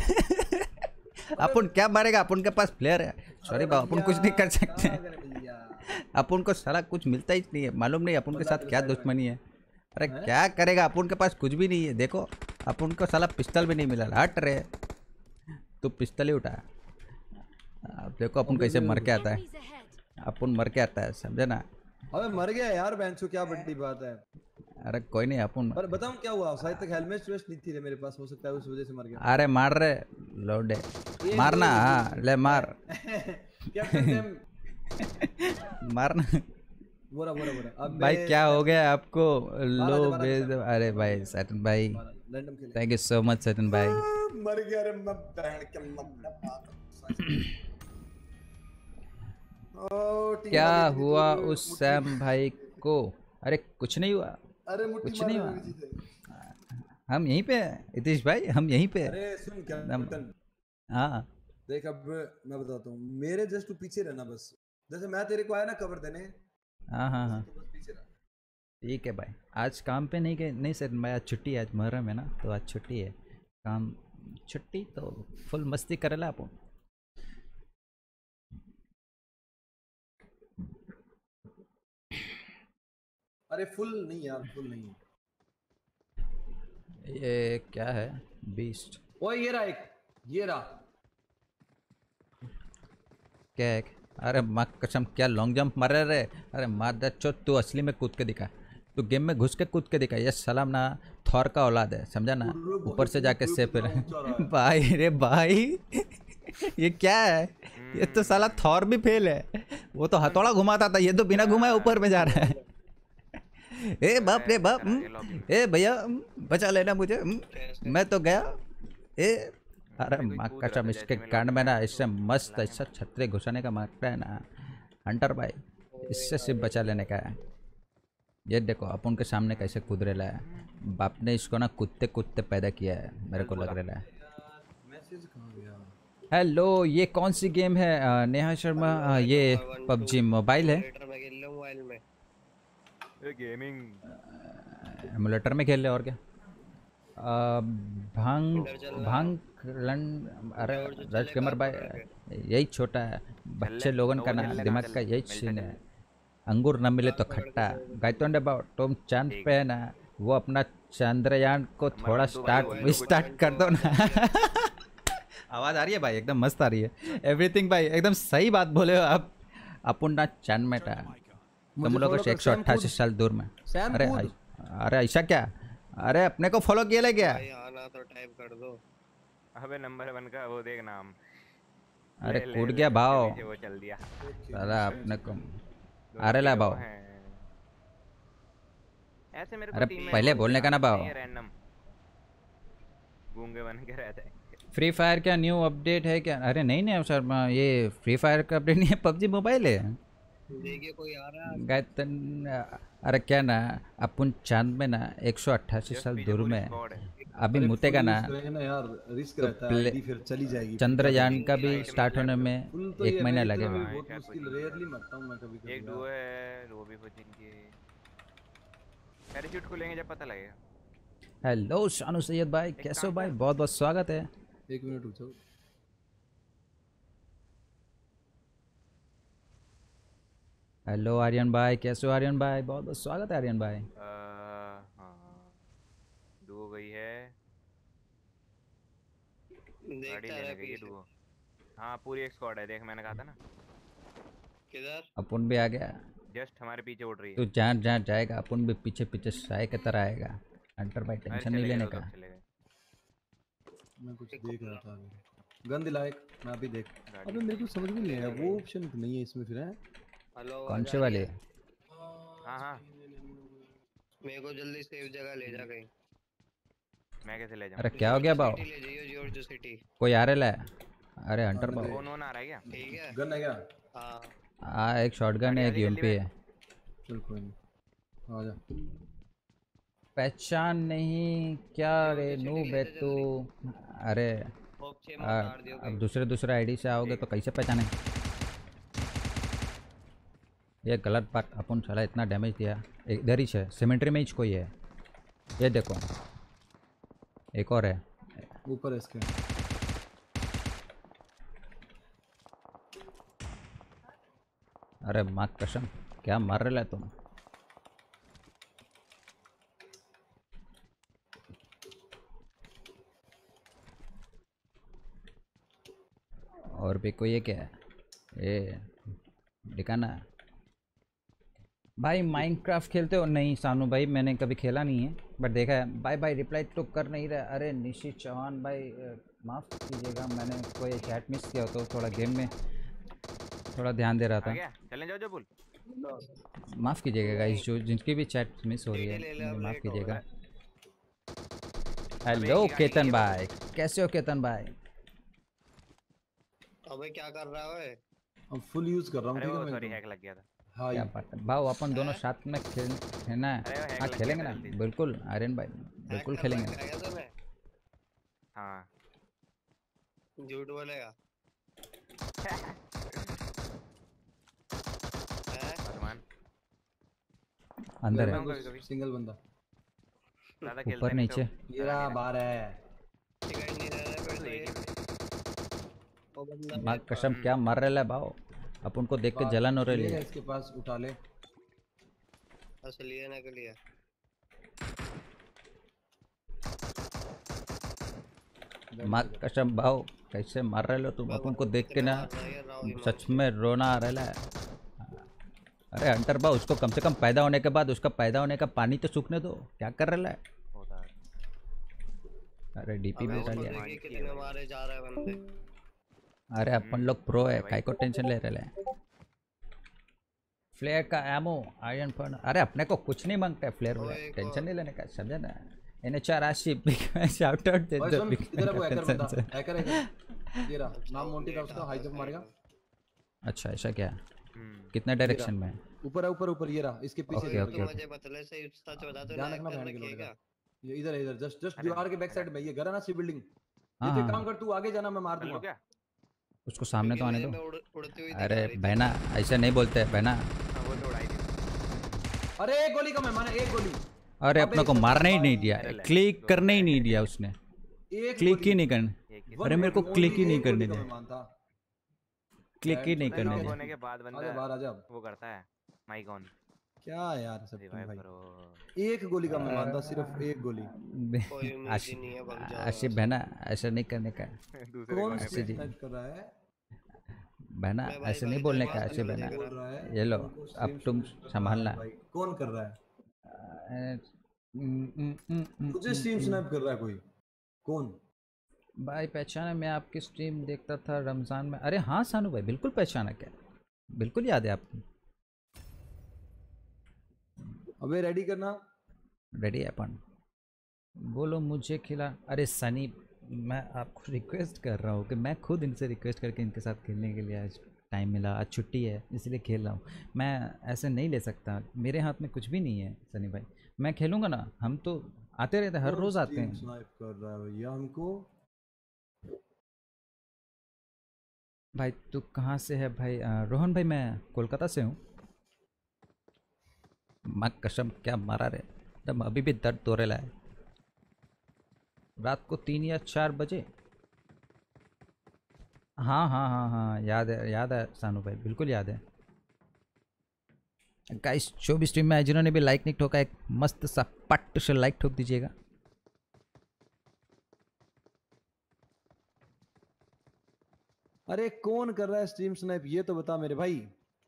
अपन क्या मारेगा, अपन के पास फ्लेयर है। सॉरी बाबा, अपन कुछ नहीं कर सकते। कहाँ गए भैया? अपन को साला कुछ मिलता ही नहीं है, मालूम नहीं अपन के साथ क्या दुश्मनी है। अरे क्या करेगा, अपन के पास कुछ भी नहीं है। देखो अपन को साला पिस्टल भी नहीं मिला, हट रे तू पिस्टल ही उठा। अब देखो अपन कैसे मर के आता है, Enemies ahead. अपन मर के आता है, समझे ना? अबे मर गया यार बेंचो, क्या बड़ी बात है। अरे कोई नहीं अपन। पर बताऊं क्या हुआ, शायद तक हेलमेट वेस्ट नहीं थी रे मेरे पास, हो सकता है उस वजह से मर गया। अरे मार रे लोडे, मारना, हाँ ले मार। कैप्टन सैम मारना बोरा बोरा बोरा। अब भाई क्या हो गया आपको? मारा लो दे, मारा दे, भेज दो। अरे भाई सैटन भाई, रैंडम खेले। Thank you so much Satan भाई। मर गया रे मैं बहन के मम्मा। ओ टीम क्या वाले जीते हुआ हुए उस मुट्ठी- सैम भाई को? अरे कुछ नहीं हुआ, अरे मुट्ठी कुछ मार नहीं रहे हुआ। हुए जीते। हम यहीं पे हैं इतिश भाई, हम यहीं पे हैं। अरे सुन हम- कैप्टन, हाँ देख अब मैं बताता हूँ, मेरे जस्ट तू पीछे रहना बस। जैसे मैं तेरे को आया ना कवर देने, हाँ हाँ हाँ तो बस पीछे रह। ठीक है भाई। आज काम पे नहीं गए? नहीं सर मैं आज छुट्टी है, आज मुहर्रम है ना, तो आज छुट्टी है, काम छुट्टी, तो फुल मस्ती करेला अपन। अरे फुल नहीं यार, फुल नहीं। ये क्या है? बीस्ट ओए ये रहा एक, ये रहा। क्या है? अरे माँ कसम क्या लॉन्ग जंप मार रहे। अरे मार दे चो, तू असली में कूद के दिखा, तू गेम में घुस के कूद के दिखा। ये सलाम ना थॉर का औलाद है, समझा ना? ऊपर से जाके से फिर भाई रे भाई ये क्या है? ये तो साला थॉर भी फेल है, वो तो हथौड़ा घुमाता था, ये तो बिना घुमाए ऊपर में जा रहा है। ए बाप रे बाप, हम्म, ए भैया हम्म, बचा लेना मुझे, हम्म, मैं तो गया। ए अरे माँ कसम इसके कांड में ना इससे मस्त ऐसा छतरे घुसाने का मारता है ना हंटर भाई, इससे सिर्फ बचा लेने का है। ये देखो अपन के सामने कैसे कूद रहा है। बाप ने इसको ना कुत्ते कुत्ते पैदा किया है, मेरे को लग रहा है। मैसेज कहाँ गया? हेलो, ये कौन सी गेम है? अ, नेहा शर्मा, अ, ये पबजी मोबाइल है। गेमिंग एमुलेटर में खेल ले और क्या। अ, भांग भांग लन अरे राज कमर भाई, यही छोटा है बच्चे लोगन का ना दिमाग का यही सीन है। अंगूर न मिले तो खट्टा। गायतोंडे बाबू तुम चांद पे है ना, वो अपना चंद्रयान को थोड़ा स्टार्ट स्टार्ट कर दो ना। आवाज़ आ रही है भाई? एकदम मस्त आ रही है। एवरीथिंग भाई एकदम सही बात बोले हो आप। अपन ना चांद में था तुम लोगों से एक सौ अट्ठासी साल दूर में। अरे आई- अरे ऐसा क्या? अरे अपने को फॉलो किया ले क्या? तो टाइप कर दो। अबे नंबर वन का वो देख नाम। अरे ले, ले, कूद ले, गया उसके भाव। पीछे वो चल दिया। साला अपने को दोनों अरे ला के वो भाव। हैं। ऐसे मेरे को अरे टीम में पहले बहुत बोलने का ना नहीं भाव। है, रैंडम गूंगे बन के रहते हैं। फ्री फायर का न्यू अपडेट है क्या? अरे नहीं नहीं सर, मैं- ये फ्री फायर का अपडेट नहीं है, पबजी मोबाइल है। देखिए कोई आ रहा है। गायतन अरे क्या ना, अपन चांद में ना एक सौ अट्ठासी Just साल पीछे दूर पूरी में squad है। अभी अरे मुतेगा full ना। use करेंगे ना यार, रिस्क तो रहता है। प्ले- आईडी फिर चली जाएगी। चंद्रयान का भी Item स्टार्ट होने में फुल तो एक ये महीना मेरी तरह लगेगा। भी हाँ, बहुत क्या मुश्किल, कुछ रेयरली मरता हूँ मैं कभी कभी एक यार। डुओ है, वो भी कोचिंग की। पैराशूट खुलेंगे जब पता लगेगा। हेलो शानू सैयद भाई, एक कैसे हो काम भाई? कर। बहुत बहुत स्वागत है। एक मिनट रुक जाओ। हेलो आर्यन भाई, कैसे हो आर्यन भाई? बहुत बहुत स्वागत है आर्यन भाई। अ, हाँ डुओ गई है, गाड़ी देखता लेने रहा गई है पीछे। डुओ। हाँ पूरी एक स्क्वाड है, देख मैंने कहा था ना। किधर? अपन भी आ गया। जस्ट हमारे पीछे उड़ रही है। तू जहाँ जहाँ जाएगा अपन भी पीछे पीछे साय की तरह आएगा। अंटर भाई अरे टेंशन चले नहीं गए लेने वो का। तो चले गए। मैं कुछ देख रहा था अभी। गन दिला एक, मैं अभी देख। गाड़ी अबे मेरे को समझ में नहीं आया, वो ऑप्शन नहीं है इसमें फिर है। हेलो कौन आवाज से आ रही वाले? है? हाँ हाँ मेरे को जल्दी सेफ जगह ले जा कहीं। मैं कैसे ले जाऊँ? अरे क्या हो गया बाव? सिटी ले जाइयो, जॉर्ज सिटी। कोई आ रहा है? अरे हंटर बाव। कौन कौन आ रहा है क्या? ठीक है। गन है क्या? हाँ हाँ एक शॉटगन है, एक गाड़ी आ रही है यूएमपी है। चल कोई नहीं, आ जा। पहचान नहीं क्या रे नू बेतू? अरे होप छे आ, मार दियो अब कहीं। दूसरे दूसरे आईडी से आओगे तो कैसे पहचाने? ये गलत बात। अपन साला इतना डैमेज दिया। एक इधर ही है, सिमेंट्री में ही कोई है। ये देखो एक और है। ऊपर है इसके। अरे माँ कसम, क्या मार रहे तुम? और भी कोई है क्या? ये दिखाना भाई। माइनक्राफ्ट खेलते हो? नहीं सानू भाई, मैंने कभी खेला नहीं है, बट देखा है। बाय बाय रिप्लाई तो कर नहीं रहा। अरे निशित चौहान भाई माफ़ कीजिएगा, मैंने कोई चैट मिस किया हो तो थोड़ा गेम में थोड़ा ध्यान दे रहा आ था। गया? चलें जाओ जो बोल। माफ़ कीजिएगा गाइस, जो जिनकी भी चैट मिस हो रही है ले ले, अब माफ़ लेट हो कीजिएगा। अबे हेलो एक ही गाड़ी केतन है भाई, कैसे हो केतन भाई? अबे क्या कर रहा है? अब फुल यूज कर रहा हूँ। अरे ठीक है वो मैं सॉरी एकदम। हैक लग गया था। हाँ क्या ये- बात है भाव, अपन दोनों साथ में खेल खेलना है। अरे वो हैक हाँ लग गया खेलेंगे था ना, जल्दी से। बिल्कुल आर्यन भाई, बिल्कुल हैक कर खेलेंगे। रखा है क्या तूने? हाँ झूठ बोलेगा। हैं? भगवान अंदर घर है, में कभी घुस, कभी। सिंगल बंदा। ज्यादा खेलता ऊपर नहीं तो नीचे। ये रहा बाहर है। दिखाई नहीं दे रहा है फिर तो तो एक ये। ही वो बंदा माँ मेरे पास- कसम क्या मार रहे भाव, अपन को देख के बाहर जलन हो रही लेगा है। इसके पास, उठा ले। असली है ना के लिए। माँ कसम भाव कैसे मार रहे हो तुम? अपन को देख के ना सच में रोना आ रहा है। अरे हंटर भाव, उसको कम से कम पैदा होने के बाद उसका पैदा होने का पानी तो सूखने दो। क्या कर रहा है? होता है। अरे डीपी भी उठा लिया। देखिए कितने मारे जा रहे हैं बंदे। अरे अपन लोग प्रो है, काय को टेंशन ले रहे हैं। फ्लेयर का एमो आयरन फन, अरे अपने को कुछ नहीं मांगता है फ्लेयर में, टेंशन नहीं लेने का, समझे ना? एनएचआर आशी शाउट आउट दे भाई दो। सुन, इधर है वो हैकर बंदा। Hacker hacker. ये रहा, नाम मोंटी का उसका, हाई जंप मारेगा। अच्छा ऐसा क्या? हम्म कितने डायरेक्शन में? ऊपर है ऊपर ऊपर ये रहा इसके पीछे ओके दीवार ओके के। ओके मुझे बतले से सच बता दो ध्यान ना रखना कर बहन के रखिएगा। लोग। ये इधर है इधर जस्ट जस्ट अरे, दीवार के बैक अरे। साइड में ये घर है ना सी बिल्डिंग। हाँ ये तो एक हाँ काम कर तू आगे जाना मैं मार कर लूं दूंगा। क्या? उसको सामने तो आने क्योंकि दो। मुझे मैं उड़- उड़ती हुई अरे दिखा रही थी। बहना ऐसे नहीं बोलते बहना। हाँ, वो तो उड़ाई थी। अरे एक गोली का मैं मारा एक गोली। अरे अबे अपने को इसने मारने ही तो नहीं बात- दिया, अरे ले, क्लिक दो करने ही है। नहीं दिया उसने, एक क्लिक गोली। ही नहीं करने। एक ही One अरे मेरे को bullet, क्लिक only ही नहीं एक करने गोली का दिया, मैं मानता। क्लिक ही नहीं बैंड करने नॉक दिया। होने के बाद आजा बंदा बाहर आजा। वो करता है माइक ऑन क्या यार सब तुम रिवाइव भाई। करो। एक गोली का मैं मानता सिर्फ एक गोली। कोई उम्मीद ही आशिफ नहीं है, भाग जाओ आशिफ यहाँ से। बहना ऐसा नहीं करने का, दूसरे कौन कोने ऐसे पे जी। स्नाइप कर रहा है? बहना मैं भाई ऐसे नहीं भाई बोलने टाइम का पास आशिफ करने बहना। देख बोल रहा है ये लो उनको अब stream तुम शुरू कर रहा है संभालना। भाई। कौन कर रहा है? अ, हम्म, हम्म, हम्म, हम्म, तुझे हम्म, स्ट्रीम हम्म। स्नैप कर रहा है कोई? कौन? भाई पहचाना, मैं आपकी स्ट्रीम देखता था रमज़ान में। अरे हाँ सानू भाई बिल्कुल पहचाना, क्या बिल्कुल याद है आपको। अबे रेडी करना। रेडी है अपन, बोलो मुझे खिला। अरे सनी मैं आपको रिक्वेस्ट कर रहा हूँ कि मैं खुद इनसे रिक्वेस्ट करके इनके साथ खेलने के लिए आज टाइम मिला, आज छुट्टी है इसलिए खेल रहा हूँ। मैं ऐसे नहीं ले सकता, मेरे हाथ में कुछ भी नहीं है सनी भाई। मैं खेलूँगा ना, हम तो आते रहते हैं, हर कौन रोज़ आते stream हैं। स्नाइप कर रहा है भैया हमको? भाई तू कहाँ से है भाई? अ, रोहन भाई मैं कोलकाता से हूँ। माँ कसम क्या मारा रे, तब अभी भी दर्द तोड़े लाए। रात को तीन या चार बजे। हाँ हाँ हाँ हाँ याद है याद है सानू भाई, बिल्कुल याद है। गाइस जो भी स्ट्रीम में आए जिन्होंने भी लाइक नहीं ठोका, एक मस्त सा पट से लाइक ठोक दीजिएगा। अरे कौन कर रहा है स्ट्रीम स्नैप ये तो बता मेरे भाई।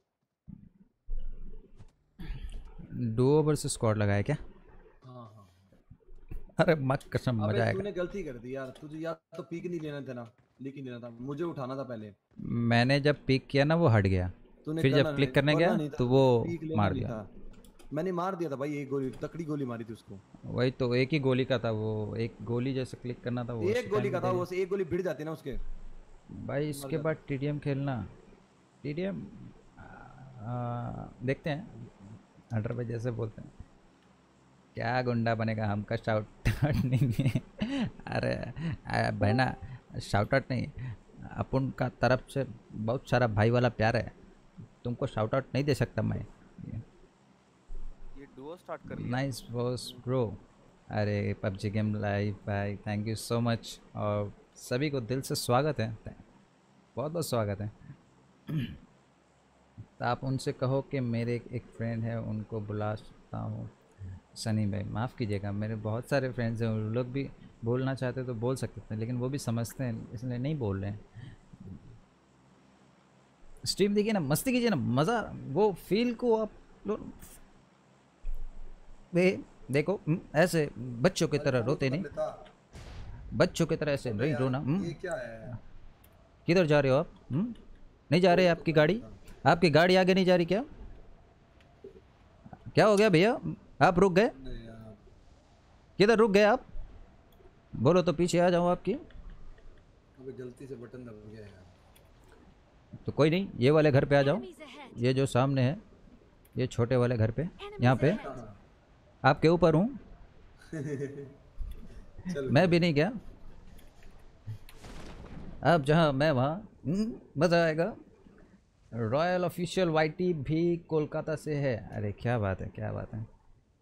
डुओ वर्सेस स्क्वाड लगाया क्या? हाँ हाँ। अरे मत कसम अबे मजा आएगा। तूने गलती कर दी यार, तुझे या तो पीक नहीं लेना था ना, लेकिन लेना था, मुझे उठाना था पहले। मैंने जब पिक किया ना वो हट गया, तूने फिर करना जब क्लिक नहीं- करने करना गया नहीं था, तो वो पीक लेना मार नहीं दिया। था। मैंने मार दिया था भाई, एक गोली तकड़ी गोली मारी थी उसको। वही तो एक ही गोली का था वो, एक गोली जैसे क्लिक करना था वो उसी एक गोली time का पे था दे वो, से एक गोली भिड़ जाती ना उसके। दिया। भाई इसके जाता। बाद टीडीएम खेलना। टीडीएम देखते हैं, हंड्रेड पे जैसे बोलते हैं। क्या गुंडा बनेगा, हमका शाउट आउट नहीं है। अरे आ, बहना शाउट आउट नहीं, अपन का तरफ से बहुत सारा भाई वाला प्यार है, तुमको शाउट आउट नहीं दे सकता मैं। ये डुओ स्टार्ट कर लिया। Nice boss bro. अरे पबजी गेम लाइव भाई, थैंक यू सो मच, और सभी को दिल से स्वागत है, बहुत बहुत स्वागत है। तो आप उनसे कहो कि मेरे एक फ्रेंड है उनको बुला सकता हूँ। सनी भाई माफ़ कीजिएगा, मेरे बहुत सारे फ्रेंड्स हैं, उन लोग भी बोलना चाहते तो बोल सकते थे, लेकिन वो भी समझते हैं इसलिए नहीं बोल रहे हैं। स्ट्रीम देखिए ना, मस्ती कीजिए ना, मज़ा वो फील को आप लोग वे देखो। हम्म, ऐसे बच्चों की तरह रोते नहीं, बच्चों की तरह ऐसे नहीं रोना। हम्म, ये क्या है? किधर जा रहे हो आप? हम्म, नहीं जा रहे आपकी गाड़ी? आपकी गाड़ी आगे नहीं जा रही क्या? क्या हो गया भैया, आप रुक गए? नहीं यार, किधर रुक गए आप? बोलो तो पीछे आ जाऊँ आपकी। अबे गलती से बटन दब गया यार। तो कोई नहीं, ये वाले घर पे आ जाओ, Enemies ahead. ये जो सामने है, ये छोटे वाले घर पे, यहाँ Enemies पे ahead. आपके ऊपर हूँ। चल मैं भी नहीं गया, अब जहाँ मैं वहाँ। हम्म, मज़ा आएगा। रॉयल ऑफिशियल वाईटी भी कोलकाता से है। अरे क्या बात है, क्या बात है।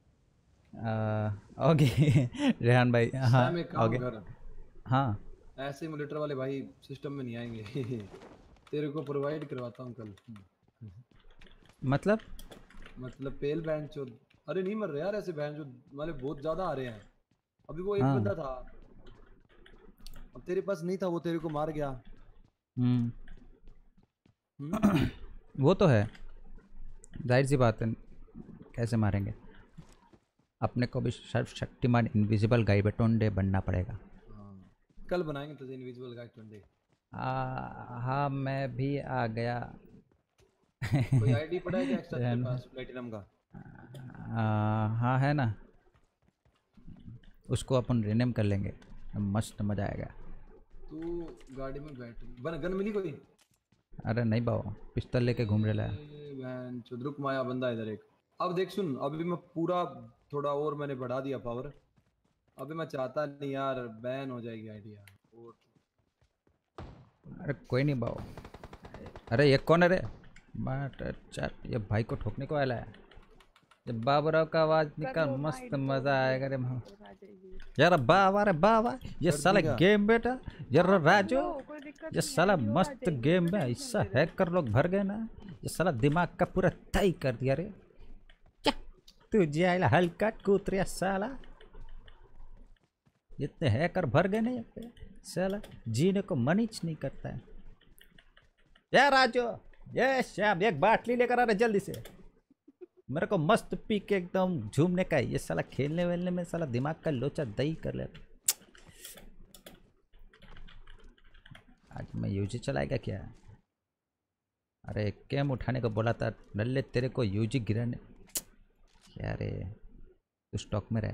आ, ओके रेहान भाई, हाँ सैम एक काम ओके कर, हाँ। ऐसे मोनिटर वाले भाई सिस्टम में नहीं आएंगे। तेरे को प्रोवाइड करवाता हूँ कल। मतलब मतलब पेल बैंड चो, अरे नहीं मर रहे यार ऐसे बैंड जो वाले बहुत ज्यादा आ रहे हैं। अभी वो एक हाँ। बंदा था, अब तेरे पास नहीं था, वो तेरे को मार गया। हम्म हम्म? वो तो है, जाहिर सी बात है, कैसे मारेंगे। अपने को भी सर्वशक्तिमान इनविजिबल गाइबेटोंडे बनना पड़ेगा। हाँ, कल बनाएंगे तुझे इनविजिबल गाइड टंडे। आ, हाँ मैं भी आ गया। कोई आईडी पड़ा है क्या एक्स्ट्रा तेरे पास प्लेटिनम का? आ, हाँ है ना, उसको अपन रिनेम कर लेंगे, मस्त मजा आएगा। तू गाड़ी में बैठ, बन गन मिली कोई? अरे नहीं बाओ, पिस्तौल लेके घूम रहा है। ए, बहन चुदरुक माया बंदा इधर एक। अब देख सुन, अभी मैं पूरा थोड़ा और मैंने बढ़ा दिया पावर। अभी मैं चाहता नहीं यार, बैन हो जाएगी आइडिया। और अरे कोई नहीं बाओ। अरे ये कौन है रे? बाट चाट, ये भाई को ठोकने को आया है। ये बाबूराव का आवाज निकाल, मस्त मजा आएगा रे। यार बाबा रे बाबा, ये साला गेम बेटा, यार राजू, ये साला मस्त गेम में ऐसा हैकर लोग भर गए ना, ये साला दिमाग का पूरा तय कर दिया रे। क्या तू जाइला हल्का कूद रहा साला, जितने हैकर भर गए ना यहाँ पे, साला जीने को मन ही नहीं करता है। यार राजू, ये श्याम एक बाटली लेकर आ रहा जल्दी से, मेरे को मस्त पी के एकदम झूमने का है। ये साला खेलने वेलने में साला दिमाग का लोचा दही कर ले। आज मैं यूजी चलाएगा क्या? अरे कैम उठाने को बोला था नल्ले, तेरे को यूजी गिराने। क्या रे, तू स्टॉक में रहे।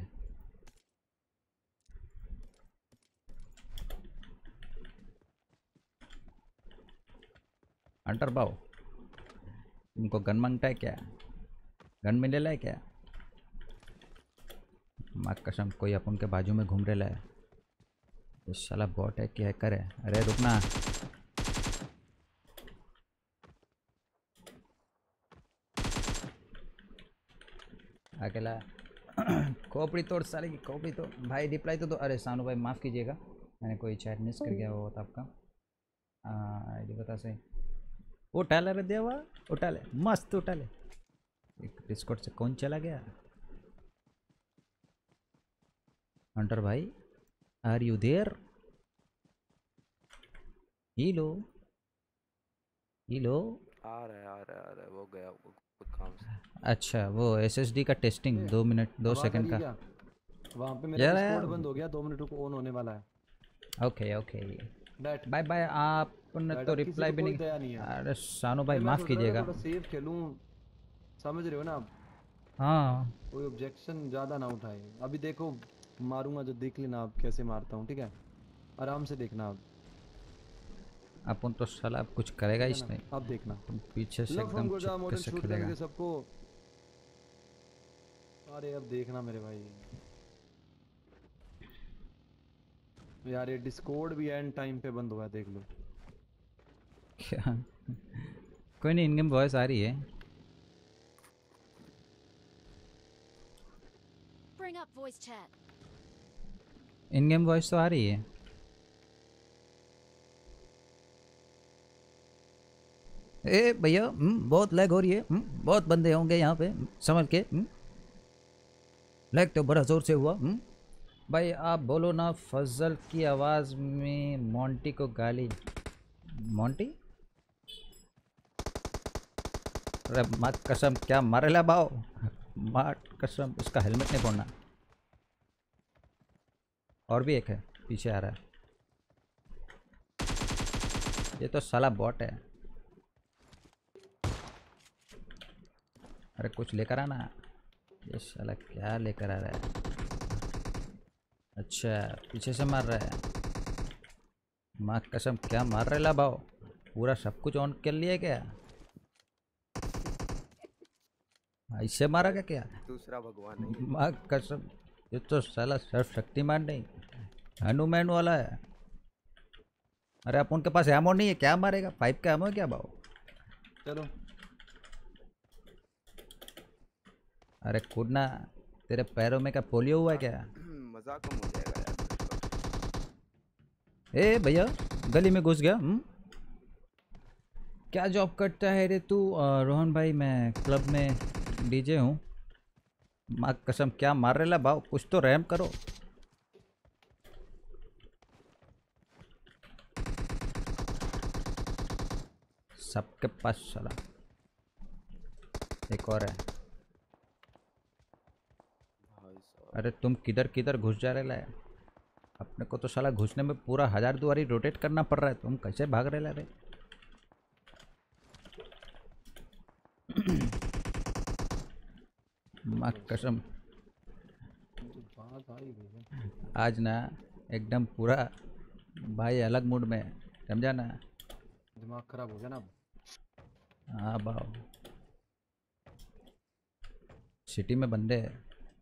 अंटर बाओ, तुमको गन मांगता है क्या? गन में ले लाए क्या? माँ कसम, कोई अपन के बाजू में घूम रहा है। ये साला बॉट है कि हैकर है? अरे रुकना। अकेला खोपड़ी तोड़, साले की खोपड़ी तोड़। भाई रिप्लाई तो दो। अरे सानू भाई माफ़ कीजिएगा, मैंने कोई चैट मिस कर गया वो था आपका। आई डी बता सही। उठा ले रे देवा, उठा ले, मस्त उठा ले। डिस्कॉर्ड से कौन चला गया? हंटर भाई, are you there? Hello hello. आ रहा है आ रहा है आ रहा है, वो गया वो कुछ काम से। अच्छा, वो एसएसडी का टेस्टिंग दो मिनट दो सेकंड का। वहाँ पे मेरा डिस्कॉर्ड बंद हो गया, दो मिनट को ऑन होने वाला है। Okay okay, bye bye. आपने तो रिप्लाई भी नहीं। अरे सानू भाई माफ कीजिएगा। सेफ खेलूं, समझ रहे हो ना आप? हाँ, कोई ऑब्जेक्शन ज्यादा ना उठाए। अभी देखो मारूंगा जो, देख लेना आप कैसे मारता हूँ, ठीक है? आराम से देखना आप। अपन तो साला अब कुछ करेगा ही नहीं। आप देखना तुम पीछे से एकदम चुपके से खेलेगा सबको। अरे अब देखना मेरे भाई, यार ये डिस्कॉर्ड भी एंड टाइम पे बंद हुआ है, देख लो। क्या? कोई नहीं, इन गेम वॉइस आ रही है। Bring up voice chat. In game voice तो आ रही है। ए भैया, बहुत लैग हो रही है, बहुत बंदे होंगे यहाँ पे, समझ के। लैग तो बड़ा जोर से हुआ। भाई आप बोलो ना, फजल की आवाज़ में मोंटी को गाली। मोंटी? अरे मत कसम, क्या मारेला बाओ, मार कसम, इसका हेलमेट नहीं पहनना। और भी एक है पीछे आ रहा है, ये तो साला बॉट है। अरे कुछ लेकर आना। ये साला क्या लेकर आ रहा है? अच्छा, पीछे से मार रहा है। माँ कसम, क्या मार रहे ला भाव? पूरा सब कुछ ऑन कर लिया क्या? ऐसे मारा क्या क्या? दूसरा भगवान है माँ कसम, ये तो साला सर्व शक्तिमान नहीं, हनुमान वाला है। अरे अपन के पास एमो नहीं है, क्या मारेगा? फाइव का एमो है क्या भाव? चलो अरे कूदना, तेरे पैरों में क्या पोलियो हुआ है क्या? मजाक कम हो जाएगा यार। ए भैया, गली में घुस गया। हुँ? क्या जॉब करता है रे तू? रोहन भाई, मैं क्लब में डीजे हूँ। माँ कसम, क्या मार रहे ला भाव? कुछ तो रहम करो। सबके पास साला एक और है। अरे तुम किधर किधर घुस जा रहे ला? अपने को तो साला घुसने में पूरा हजार दुआरी रोटेट करना पड़ रहा है, तुम कैसे भाग रहे ला रे? माँ कसम, आज ना एकदम पूरा भाई अलग मूड में, समझा ना? दिमाग खराब हो गया ना अब। हाँ बाओ, सिटी में बंदे हैं।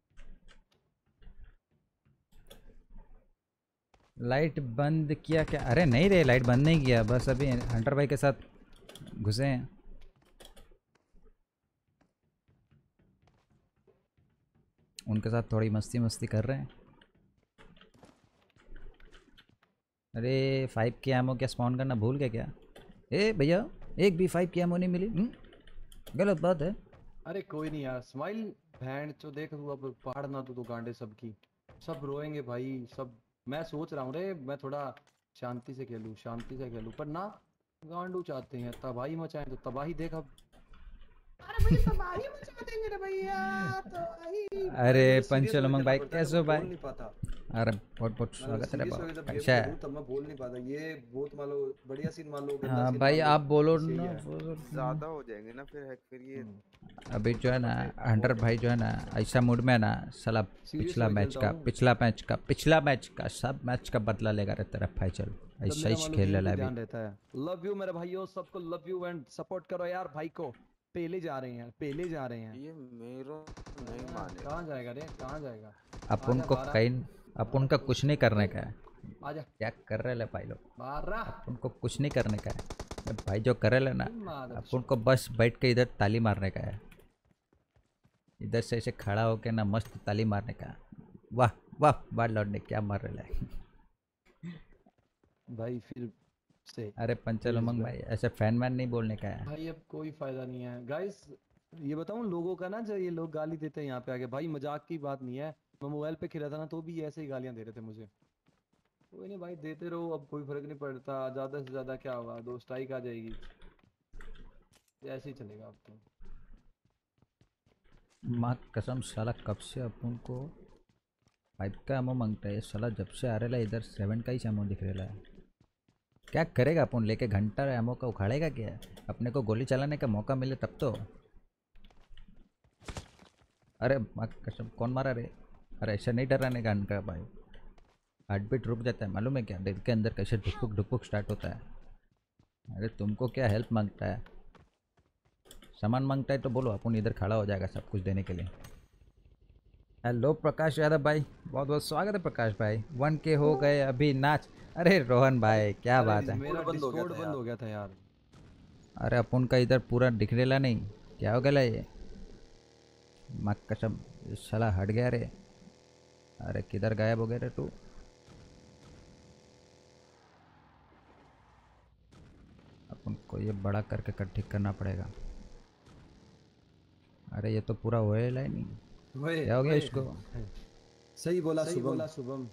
लाइट बंद किया क्या? अरे नहीं रे, लाइट बंद नहीं किया, बस अभी हंटर भाई के साथ घुसे हैं। उनके साथ थोड़ी मस्ती मस्ती कर रहे हैं। अरे फाइव की एमओ क्या स्पॉन करना भूल गया क्या? ए भैया, एक भी फाइव की एमओ नहीं मिली। हुँ? गलत बात है। अरे कोई नहीं यार, स्माइल बैंड जो देख तू अब पहाड़ ना तू तो गांडे सबकी सब रोएंगे भाई सब। मैं सोच रहा हूँ रे मैं थोड़ा शांति से खेलूं, शांति से खेलूं, पर ना गांडू चाहते हैं तबाही मचाएं तो तबाही देख अब। अरे भैया तबाही मचा देंगे रे भैया तबाही। अरे मुझे serious पंचल होके उमंग कहना भाई पड़ता है, कैसे हो मैं भाई? बोल नहीं पाता। अरे बहुत बहुत मैं स्वागत है रे सीरियस बाबा, होके जब कैसा गेम है? करूँ तब मैं बोल नहीं पाता। ये बहुत मान लो बढ़िया सीन मान लो, गंदा हाँ सीन भाई मान लो, आप बोलो बस यही ना। है। बोलो। ज्यादा हो जाएंगे ना फिर हैक, फिर ये अभी जो है ना हंटर भाई जो है ना ऐसा मूड में है ना, साला पिछला में मैच खेलता का हूँ। पिछला मैच का पिछला मैच का सब मैच का बदला लेगा रे तेरा भाई। चल तब ऐसा मेरा ही मान लो खेल गेम रहा पे है ध्यान अभी। रहता है। लव यू मेरे भाइयों, सबको लव यू एंड सपोर्ट करो यार भाई को। पहले जा रहे हैं, पहले जा रहे हैं। ये मेरो नहीं मानेगा। कहाँ जाएगा रे, कहाँ जाएगा? अपन आजा को बारह, कहीं अपन का कुछ नहीं करने का है। आजा क्या कर रहे ले भाई लोग? बारह। अपन को कुछ नहीं करने का है। ये भाई जो करे ले ना, मादर अपन को बस बैठ के इधर ताली मारने का है। इधर से ऐसे खड़ा होके ना मस्त ताली मारने का। वाह वाह बार लौटने क्या मार रहे ले। भाई फिर से अरे पंचल उमंग भाई ऐसे फैन मैन नहीं बोलने का है। भाई अब कोई फायदा नहीं है गाइस। ये बताऊं लोगों का ना, जो ये लोग गाली देते हैं यहाँ पे आके, भाई मजाक की बात नहीं है। मैं मोबाइल पे खेला था ना तो भी ऐसे ही गालियां दे रहे थे मुझे। कोई नहीं भाई, देते रहो, अब कोई फर्क नहीं पड़ता। ज्यादा से ज्यादा क्या होगा, दो स्ट्राइक आ जाएगी। ऐसे ही चलेगा अब तो। माँ कसम साला कब से अपन को फाइव का एमओ मांगता है साला। जब से आ रहा है इधर सेवन का ही एमओ दिख रहा है। क्या करेगा अपन लेके? घंटा एमओ का उखाड़ेगा क्या? अपने को गोली चलाने का मौका मिले तब तो। अरे माँ कसम कौन मारा रे? अरे ऐसा नहीं डराने का अनका भाई। हार्ट बीट रुक जाता है मालूम है क्या? दिल के अंदर कैसे ढुकपुक ढुकपुक स्टार्ट होता है। अरे तुमको क्या हेल्प मांगता है? सामान मांगता है तो बोलो, अपन इधर खड़ा हो जाएगा सब कुछ देने के लिए। हेलो प्रकाश यादव भाई, बहुत बहुत स्वागत है प्रकाश भाई। वन के हो गए अभी नाच। अरे रोहन भाई क्या अरे बात है? मेरा बंद हो गया डिस्कॉर्ड था बंद हो गया था यार। अरे अपन का इधर पूरा दिख रेला नहीं, क्या हो गया ये? माँ कसम साला हट गया रे। अरे किधर गायब हो गया रे तू? अपन को ये बड़ा करके कट ठीक करना पड़ेगा। अरे ये तो पूरा होएला ही नहीं। वही क्या हो गया वही। इसको? सही बोला सही शुभम, बोला शुभम।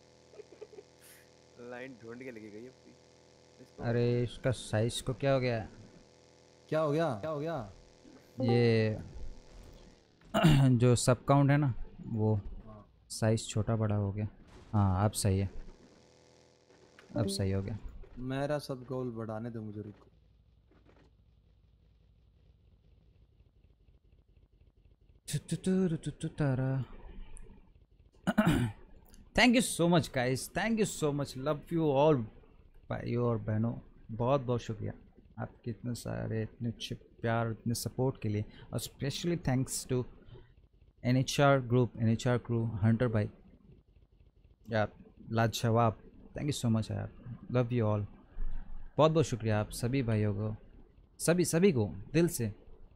लाइन ढूंढ के लगी गई अपनी इसको। अरे इसका साइज को क्या हो गया? क्या हो गया, क्या हो गया? ये जो सब काउंट है ना वो साइज छोटा बड़ा हो गया। हाँ अब सही है, अब सही हो गया। मेरा सब गोल बढ़ाने दो मुझे, रुको। Thank you so much guys, thank you so much, love you all भाइयों और बहनों। बहुत बहुत शुक्रिया आपके इतने सारे इतने अच्छे प्यार, इतने सपोर्ट के लिए। और specially thanks to N H R group, N H R crew, hunter भाई यार लाजवाब। थैंक यू सो मच यार, लव यू ऑल। बहुत बहुत शुक्रिया आप सभी भाइयों को, सभी सभी को दिल से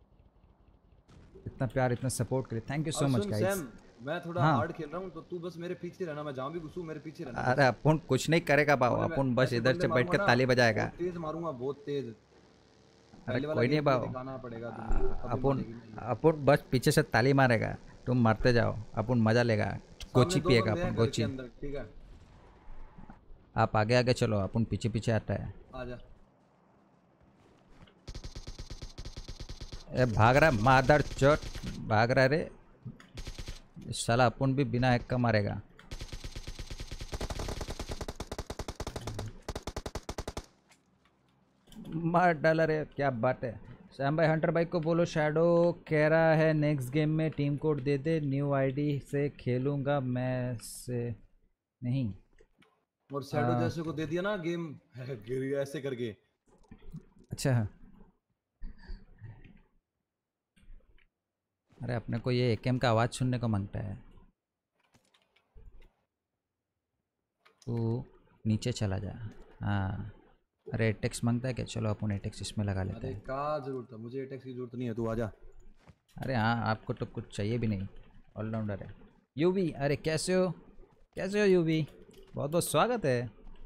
इतना प्यार, इतना सपोर्ट के लिए। Thank you so much guys. मैं थोड़ा हाँ। हार्ड खेल रहा हूँ तो तू बस मेरे पीछे रहना, मैं जहाँ भी घुसूँ मेरे पीछे रहना। अरे अपन कुछ नहीं करेगा बाबू, अरे मैं अपन बस ऐसे इधर बंदे से बैठ मारूंगा के ना, ताली बजाएगा। बहुत तेज मारूंगा, बहुत तेज। अरे पहले वाला कोई नहीं गेम प्ले बाबू, दिखाना पड़ेगा तुमको, तभी अपन बनेगी नहीं। अपन बस पीछे से ताली मारेगा, तुम मारते जाओ, अपन मजा लेगा, गोची सामने दो पिएगा बंदे हैं अपन घर के गोची। अंदर, ठीक है आप आगे आगे चलो, अपन पीछे पीछे आता है। आजा। ए भाग रहा मादर चोट, भाग रहा रे साला। अपन भी बिना हैक का मारेगा। मार डाला रे, क्या बात है। श्याम भाई हंटर भाई को बोलो शैडो कह रहा है नेक्स्ट गेम में टीम कोड दे दे, न्यू आईडी से खेलूंगा मैं से नहीं। और शैडो आ, जैसे को दे दिया ना गेम ऐसे करके, अच्छा, अरे अपने को ये एकेएम का आवाज़ सुनने को मांगता है। तू नीचे चला जा। हाँ, अरे एटेक्स मांगता है क्या? चलो अपन एटेक्स इसमें लगा लेते अरे हैं। का जरूरत है, मुझे एटेक्स की जरूरत नहीं है, तू आजा। अरे हाँ, आपको तो कुछ चाहिए भी नहीं, ऑलराउंडर है। यूवी, अरे कैसे हो? कैसे हो यूवी? बहुत बहुत स्वागत है,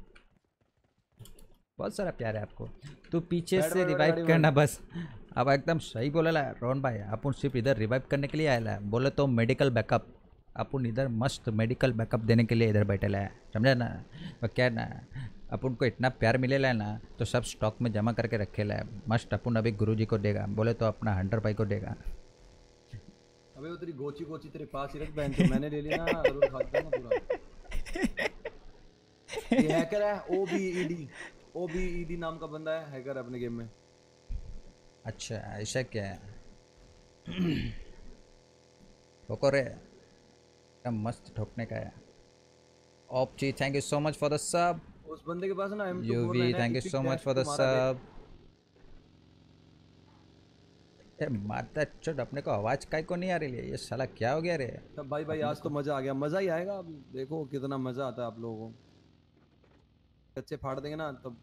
बहुत सारा प्यार है आपको। तू पीछे बैठ, से बैठ, रिवाइव गाड़ी करना में। बस। अब एकदम सही बोलेला रोहन भाई, अपन सिर्फ इधर रिवाइव करने के लिए आएला है। बोले तो मेडिकल बैकअप, अपन इधर मस्त मेडिकल बैकअप देने के लिए इधर बैठेला है, समझा ना? और क्या ना, अपन को इतना प्यार मिलेला है ना, तो सब स्टॉक में जमा करके रखेला है। मस्त अपन अभी गुरुजी को देगा, बोले तो अपना हंटर भाई को देगा। अबे वो तेरी गोची गोची तेरे पास ही रख बहन, तो मैंने ले लिया ना, जरूर खा जाऊंगा पूरा। ये हैकर है, ओबीईडी ओबीईडी नाम का बंदा है, हैकर है अपने गेम में। अच्छा ऐसा क्या है? ठोको रे, एकदम मस्त ठोकने का है। ऑप्ची thank you so much for the sub. उस बंदे के पास ना M two four UV thank you so much for the sub. ए माता चोट, अपने को आवाज काहे को नहीं आ रही है? ये साला क्या हो गया रे? सब भाई भाई आज तो मजा आ गया, मजा ही आएगा। अब देखो कितना मजा आता है आप लोगों को, कच्चे फाड़ देंगे ना तब।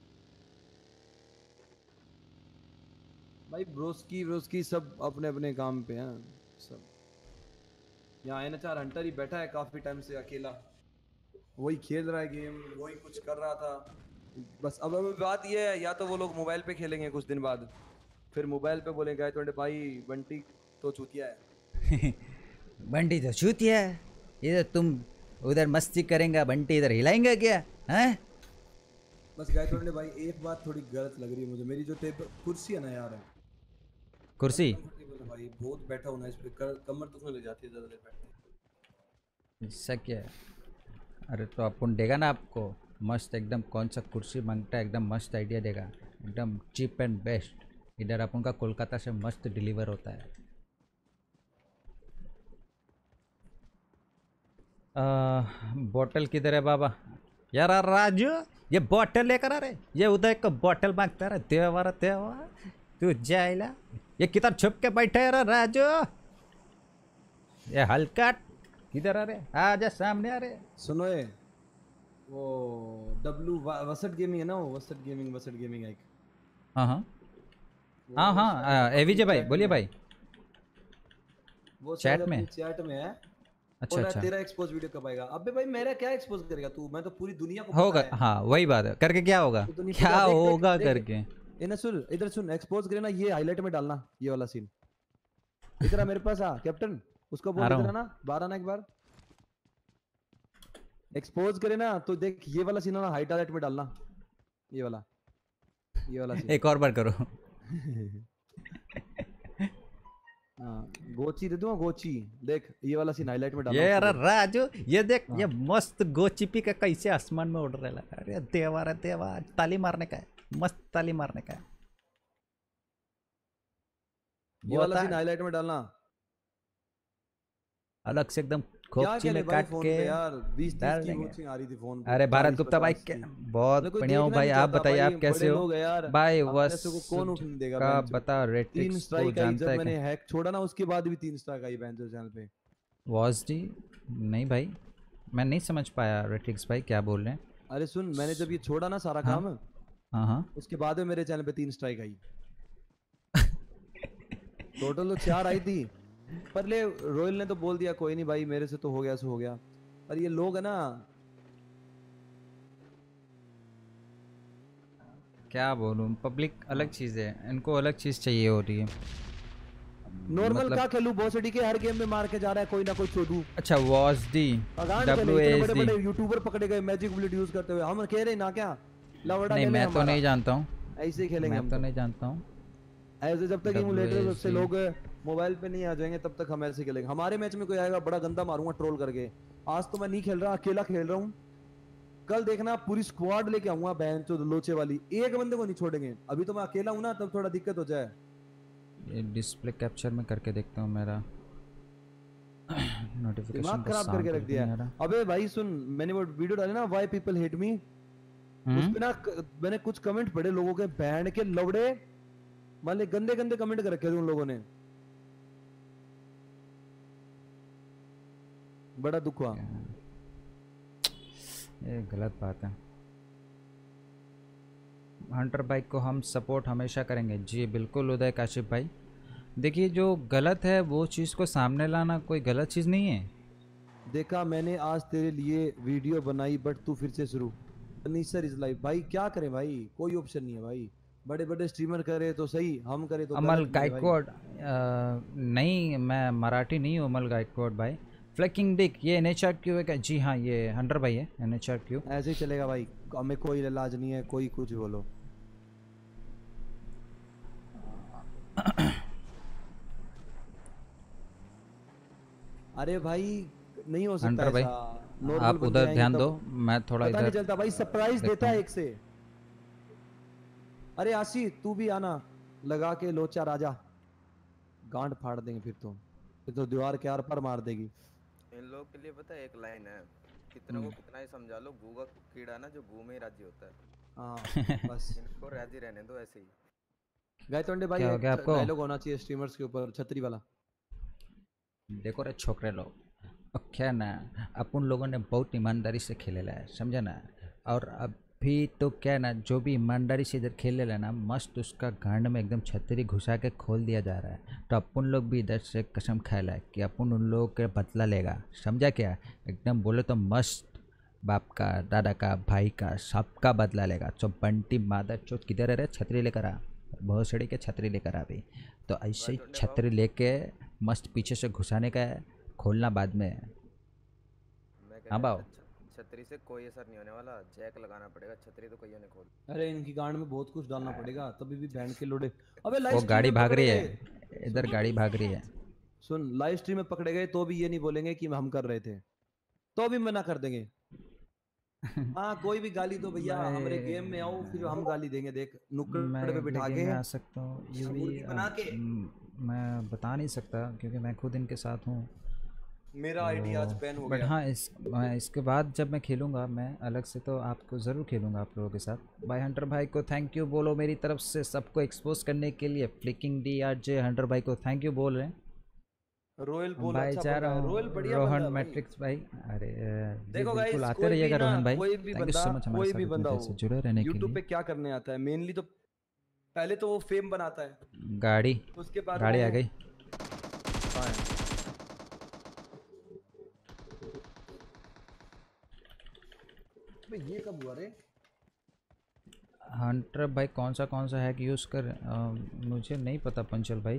भाई ब्रोस्की ब्रोस्की सब अपने अपने काम पे हैं सब। यहाँ एनएचआर हंटर ही बैठा है काफी टाइम से अकेला, वही खेल रहा है गेम, वही कुछ कर रहा था बस। अब अब बात ये है, या तो वो लोग मोबाइल पे खेलेंगे कुछ दिन बाद, फिर मोबाइल पे बोलेंगे तुम्हारे भाई बंटी तो चूतिया है। बंटी तो चूतिया है, इधर तुम उधर मस्ती करेंगे, बंटी इधर हिलाएंगे क्या? हैं? बस गाय तोड़ने भाई, एक बात थोड़ी गलत लग रही है मुझे, मेरी जो टेबल कुर्सी है ना यार, कुर्सी कंफर्टेबल है भाई, बहुत बैठा हूं ना इस पे, कर, कमर दुखने लग जाती है ज्यादा देर बैठने। ऐसा क्या है? अरे तो अपन देगा ना आपको मस्त एकदम, कौन सा कुर्सी मांगता है, एकदम मस्त आइडिया देगा, एकदम चीप एंड बेस्ट। इधर अपन का कोलकाता से मस्त डिलीवर होता है। बोतल किधर है बाबा? यार राजू, ये बोतल लेकर आ रहे, ये उदय को बोतल मांगता रहा, देवा देवा तू जाइला, ये किधर छुप के बैठे है राजू? ये हल्का किधर आ रहे? आजा सामने आ रहे। सुनो ये वो डब्लू वसट गेमिंग है ना, वो वसट गेमिंग वसट गेमिंग है एक। हाँ हाँ हाँ हाँ, एविजे भाई बोलिए भाई। वो चैट में चैट में है। अच्छा अच्छा, तेरा एक्सपोज वीडियो कब आएगा? अबे भाई मेरा क्या एक्सपोज करेगा तू? मैं तो पूरी दुनिया को होगा। पता है। हाँ वही बात है, करके क्या होगा? तो नहीं क्या पता, देख, होगा देख, देख, करके? इन्हें सुन, इधर सुन, एक्सपोज करे ना, ये हाईलाइट में डालना, ये वाला सीन। इधर आ मेरे पास, आ कैप्टन, उसको बोल इधर ना, बारह ना एक बार एक्सपोज करे ना, तो देख ये वाला सीन ना हाईलाइट में डालना, ये वाला ये वाला सीन। एक और बार करो। हाँ गोची दे दूंगा, गोची देख ये वाला सीन हाईलाइट में डालना। ये अरे राजू, ये देख ये मस्त गोचिपी का कैसे आसमान में उड़ रहा है। अरे देवा रे देवा, ताली मारने का है, मस्त ताली मारने का है। ये वाला सीन हाईलाइट में डालना, अलग से एकदम क्या खोपची करे में भाई काट फोन के पे यार, बीस डाल तीस की देंगे। वॉचिंग आ रही थी फोन पे। अरे भारत चालीस गुप्ता भाई पचास क्या, की। बहुत मतलब कोई बढ़िया हूँ देखना भाई। नहीं आप चाहता बताइए भाई, आप कैसे बड़े हो लोग हैं यार, भाई? अपने वस से को कौन उठने देगा का बेंच? बता, तीन रेटिक्स तो स्ट्राइक आई जानता जब है मैंने क्या? हैक छोड़ा ना, उसके बाद भी तीन स्ट्राइक आई बेंच चैनल पे। वॉस डी नहीं भाई, मैं नहीं समझ पाया रेटिक्स भाई क्या बोल रहे हैं। अरे सुन, मैंने जब ये छोड़ा ना सारा हाँ? काम, हाँ हाँ उसके बाद में मेरे चैनल पे तीन स्ट्राइक आई। टोटल तो चार आई थी, पर ले रोयल ने तो बोल दिया कोई नहीं भाई, मेरे से तो हो गया सो हो गया। पर ये लोग है ना, क्या बोलूं, पब्लिक अलग चीज़ है, इनको अलग चीज़ चाहिए होती है। नॉर्मल मतलब- का खेलू बॉसडी के हर गेम में मार के जा रहा है कोई ना कोई चोदू। अच्छा वॉस डी डब्ल्यू इतने एस बड़े डी, बड़े यूट्यूबर पकड़े गए मैजिक बुलेट यूज करते हुए, हम कह रहे ना क्या लवड़ा नहीं ले ले मैं तो हमारा। नहीं जानता हूँ, ऐसे ही खेलेंगे मैं हम तो तो नहीं जानता हूँ। ऐसे, जब तक इमुलेटर से W A S D लोग मोबाइल पे नहीं आ जाएंगे तब तक हम ऐसे खेलेंगे। हमारे मैच में कोई आएगा बड़ा गंदा मारूंगा ट्रोल करके। आज तो मैं नहीं खेल रहा, अकेला खेल रहा हूँ, कल देखना पूरी स्क्वाड लेके आऊंगा बहन चो लोचे वाली, एक बंदे को नहीं छोड़ेंगे। अभी तो मैं अकेला हूँ ना, तब थोड़ा दिक्कत हो जाए। ये डिस्प्ले कैप्चर में करके देखता हूँ, मेरा नोटिफिकेशन दिमाग का खराब साउंड करके रख दिया। अबे भाई सुन, मैंने वो वीडियो डाली ना, व्हाई पीपल हेट मी, उस पे ना क- मैंने कुछ कमेंट पढ़े लोगों के, बैंड के लवड़े मतलब गंदे गंदे कमेंट कर रखे थे उन लोगों ने, बड़ा दुख हुआ। ये गलत बात है। हंटर बाइक को हम सपोर्ट हमेशा करेंगे। जी बिल्कुल उदय काशिफ भाई। देखिए जो गलत है वो चीज़ को सामने लाना कोई गलत चीज़ नहीं है। देखा मैंने आज तेरे लिए वीडियो बनाई बट तू फिर से शुरू। अनीसर इज लाइफ भाई, क्या करें भाई, कोई ऑप्शन नहीं है भाई। बड़े बड़े स्ट्रीमर करे तो सही, हम करे तो अमल गलत भी है भाई। गायकवाड नहीं, मैं मराठी नहीं हूँ अमल गायकवाड भाई। फ्लैकिंग डिक ये एन एच आर क्यू है क्या? जी हाँ ये हंटर भाई है एन एच आर क्यू। ऐसे ही चलेगा भाई, हमें कोई इलाज नहीं है, कोई कुछ भी बोलो। अरे भाई नहीं हो सकता हंटर भाई ऐसा, नॉर्मल आप बंदे उधर आएंगे ध्यान तब दो, मैं थोड़ा पता नहीं इधर चलता भाई, सरप्राइज देखता देता है हूँ। एक से। अरे आशी तू भी आना, लगा के लोचा राजा, गांड फाड़ देंगे फिर तो, फिर तो दीवार के आर पार मार देगी। इन लोगों के लिए पता है एक लाइन है, कितना को कितना ही समझा लो, गूगा कीड़ा ना जो गू में ही राजी होता है। हाँ बस इनको राजी रहने दो ऐसे ही। गायतोंडे भाई क्या हो एक गया आपको? डायलॉग होना चाहिए स्ट्रीमर्स के ऊपर, छतरी वाला। देखो रे छोकरे लोग, अब क्या ना अपन लोगों ने बहुत ईमानदारी से खेलेला है समझा ना। और अभी तो क्या ना जो भी ईमानदारी से इधर खेले ला ना मस्त उसका गांड में एकदम छतरी घुसा के खोल दिया जा रहा है। तो अपन लोग भी इधर से कसम खाएला है कि अपन उन लोगों के बदला लेगा समझा क्या। एकदम बोले तो मस्त बाप का, दादा का, भाई का, सबका बदला लेगा। तो बंटी मादर चोट किधर है रे, छतरी लेकर आ, बहुत सड़ी के छतरी लेकर आ भी। तो ऐसे ही छतरी लेके मस्त पीछे से घुसाने का है, खोलना बाद में। मैं हाँ बाओ छतरी से कोई असर नहीं होने वाला, जैक लगाना पड़ेगा, छतरी तो कोई नहीं खोल। अरे इनकी गांड में बहुत कुछ डालना पड़ेगा तभी भी बैंड के लोड़े। अबे लाइव वो स्ट्रीम गाड़ी में भाग पकड़े रही गए, है, इधर गाड़ी भाग रही है। सुन लाइव स्ट्रीम में पकड़े गए तो भी ये नहीं बोलेंगे कि हम कर रहे थे, तो भी मना कर देंगे। हाँ कोई भी गाली दो भैया, हमारे गेम में आओ फिर हम गाली देंगे। देख नुक्कड़ मैं पे बिठा अगले के गेम में आ सकता हूँ ये भी मुर्गी बना के। अम, मैं बता नहीं सकता क्योंकि मैं खुद इनके साथ हूँ। मेरा आईडी आज बैन हो बट गया। हाँ इस मैं इसके बाद जब मैं खेलूँगा मैं अलग से तो आपको ज़रूर खेलूँगा आप लोगों के साथ। भाई हंटर भाई को थैंक यू बोलो मेरी तरफ से सबको एक्सपोज करने के लिए। Flicking D R J hunter भाई को थैंक यू बोल रहे हैं। रोयल बोल भाई अच्छा जा बंदा रहा है, हूँ रोयल बढ़िया रोहन बंदा है भाई। मैट्रिक्स भाई। अरे जी देखो बिल्कुल गाइस आते कोई भी रहिएगा ना, रोहन भाई। कोई भी थैंक यू बंदा, सो मच हमारे कोई साथ भी इतने बंदा देर हो से जुड़े रहने के यूट्यूब लिए। पे क्या करने आता है, मेनली तो पहले तो वो फेम बनाता है, गाड़ी उसके बाद गाड़ी आ वो- गई। हाँ। अबे ये कब हुआ रे? हंटर भाई कौन सा कौन सा हैक यूज़ कर आ, मुझे नहीं पता पंचल भाई।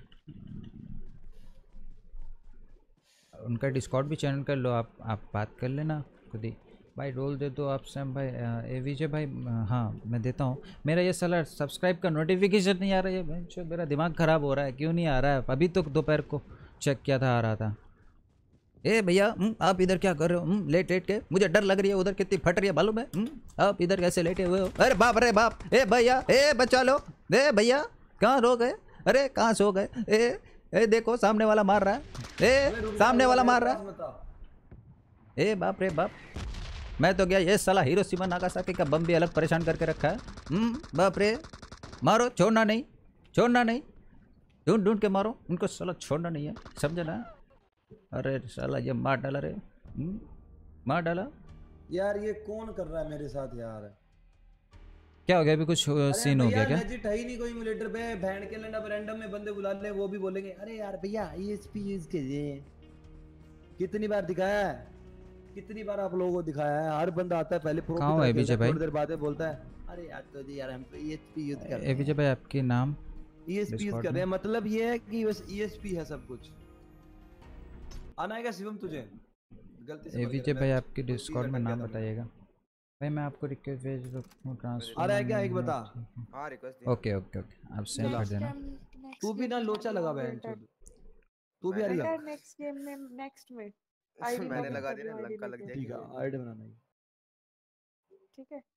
उनका डिस्कॉर्ड भी चैनल कर लो आप आप बात कर लेना खुद ही। भाई रोल दे दो आप सैम भाई। ए विजय भाई हाँ मैं देता हूँ। मेरा ये साला सब्सक्राइब का नोटिफिकेशन नहीं आ रहा है जो मेरा दिमाग ख़राब हो रहा है, क्यों नहीं आ रहा है? अभी तो दोपहर को चेक किया था आ रहा था। ए भैया आप इधर क्या कर रहे हो? हम्म, लेट लेट के मुझे डर लग रही है, उधर कितनी फट रही है मालूम है? हम्म, आप इधर कैसे लेटे हुए हो? अरे बाप रे बाप, ए भैया ए बचा लो, ए भैया कहाँ रो गए? अरे कहाँ सो गए? ए ए देखो सामने वाला मार रहा है, ए सामने वाला मार रहा है। ए बाप रे बाप, मैं तो गया ये साला हिरोशिमा नागासाकी का बम भी अलग परेशान करके रखा है। हम्म बाप रे, मारो छोड़ना नहीं, छोड़ना नहीं, ढूंढ ढूंढ के मारो उनको, साला छोड़ना नहीं है समझे ना। अरे साला ये मार डाला रे, हम्म, मार डाला। यार ये कौन कर रहा है मेरे साथ यार? क्या हो गया अभी? कुछ सीन हो गया क्या? लेजिट है ही नहीं कोई इमुलेटर पे, बैंड के लैंड रैंडम में बंदे बुला ले, वो भी बोलेंगे अरे यार भैया ईएसपी यूज कीजिए। कितनी बार दिखाया है, कितनी बार आप लोगों को दिखाया है? हर बंदा आता है पहले प्रो कहाँ हो विजय भाई? थोड़ी देर बाद में बोलता है अरे यार तो जी यार हम तो ईएसपी यूज कर रहे ए हैं। विजय भाई आपके नाम ईएसपी यूज कर रहे हैं, मतलब ये है कि बस ईएसपी है सब कुछ। आना है क्या शिवम तुझे? गलती से ए बोल विजय गया, भाई मैं आपके कोई चीज़ डिस्कॉर्ड में अटक गया नाम था मेरा। बताइएगा भाई। मैं आपको रिक्वेस्ट भेज रहा हूँ ट्रांसफर। आ रहा है क्या एक बता? हाँ रिक्वेस्ट ओके ओके ओके आप सेंड कर देना। तू भी ना लोचा लगा बहन चोद, तू भी आ रही है? नेक्स्ट गेम में नेक्स्ट में आईडी मैंने लगा दिया ना, लंका लग ठीक है जाएगी। आईडी बनाना है। ठीक है।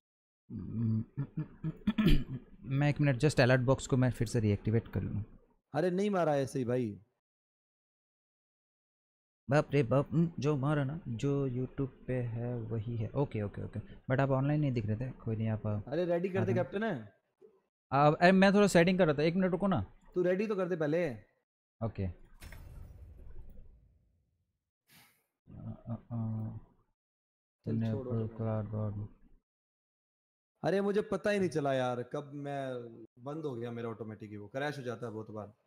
मैं एक मिनट जस्ट अलर्ट बॉक्स को मैं फिर से रीएक्टिवेट कर लूँ। अरे नहीं मारा ऐसे ही भाई, बाप रे बाप। हम्म, जो मारा ना जो यूट्यूब पे है वही है। ओके ओके ओके, बट आप ऑनलाइन नहीं दिख रहे थे। कोई नहीं, आप आ अरे रेडी कर दे रहे हैं। कैप्टन है। अब अरे मैं थोड़ा सेटिंग कर रहा था, एक मिनट रुको ना। तू रेडी तो कर दे पहले। ओके। चल छोड़ ऑटोमेटिक। Cloud God. अरे मुझे पता ही नहीं चला यार कब मैं बंद हो गया मेरा ऑटोमेटिक ही, वो क्रैश हो जाता है बहुत बार।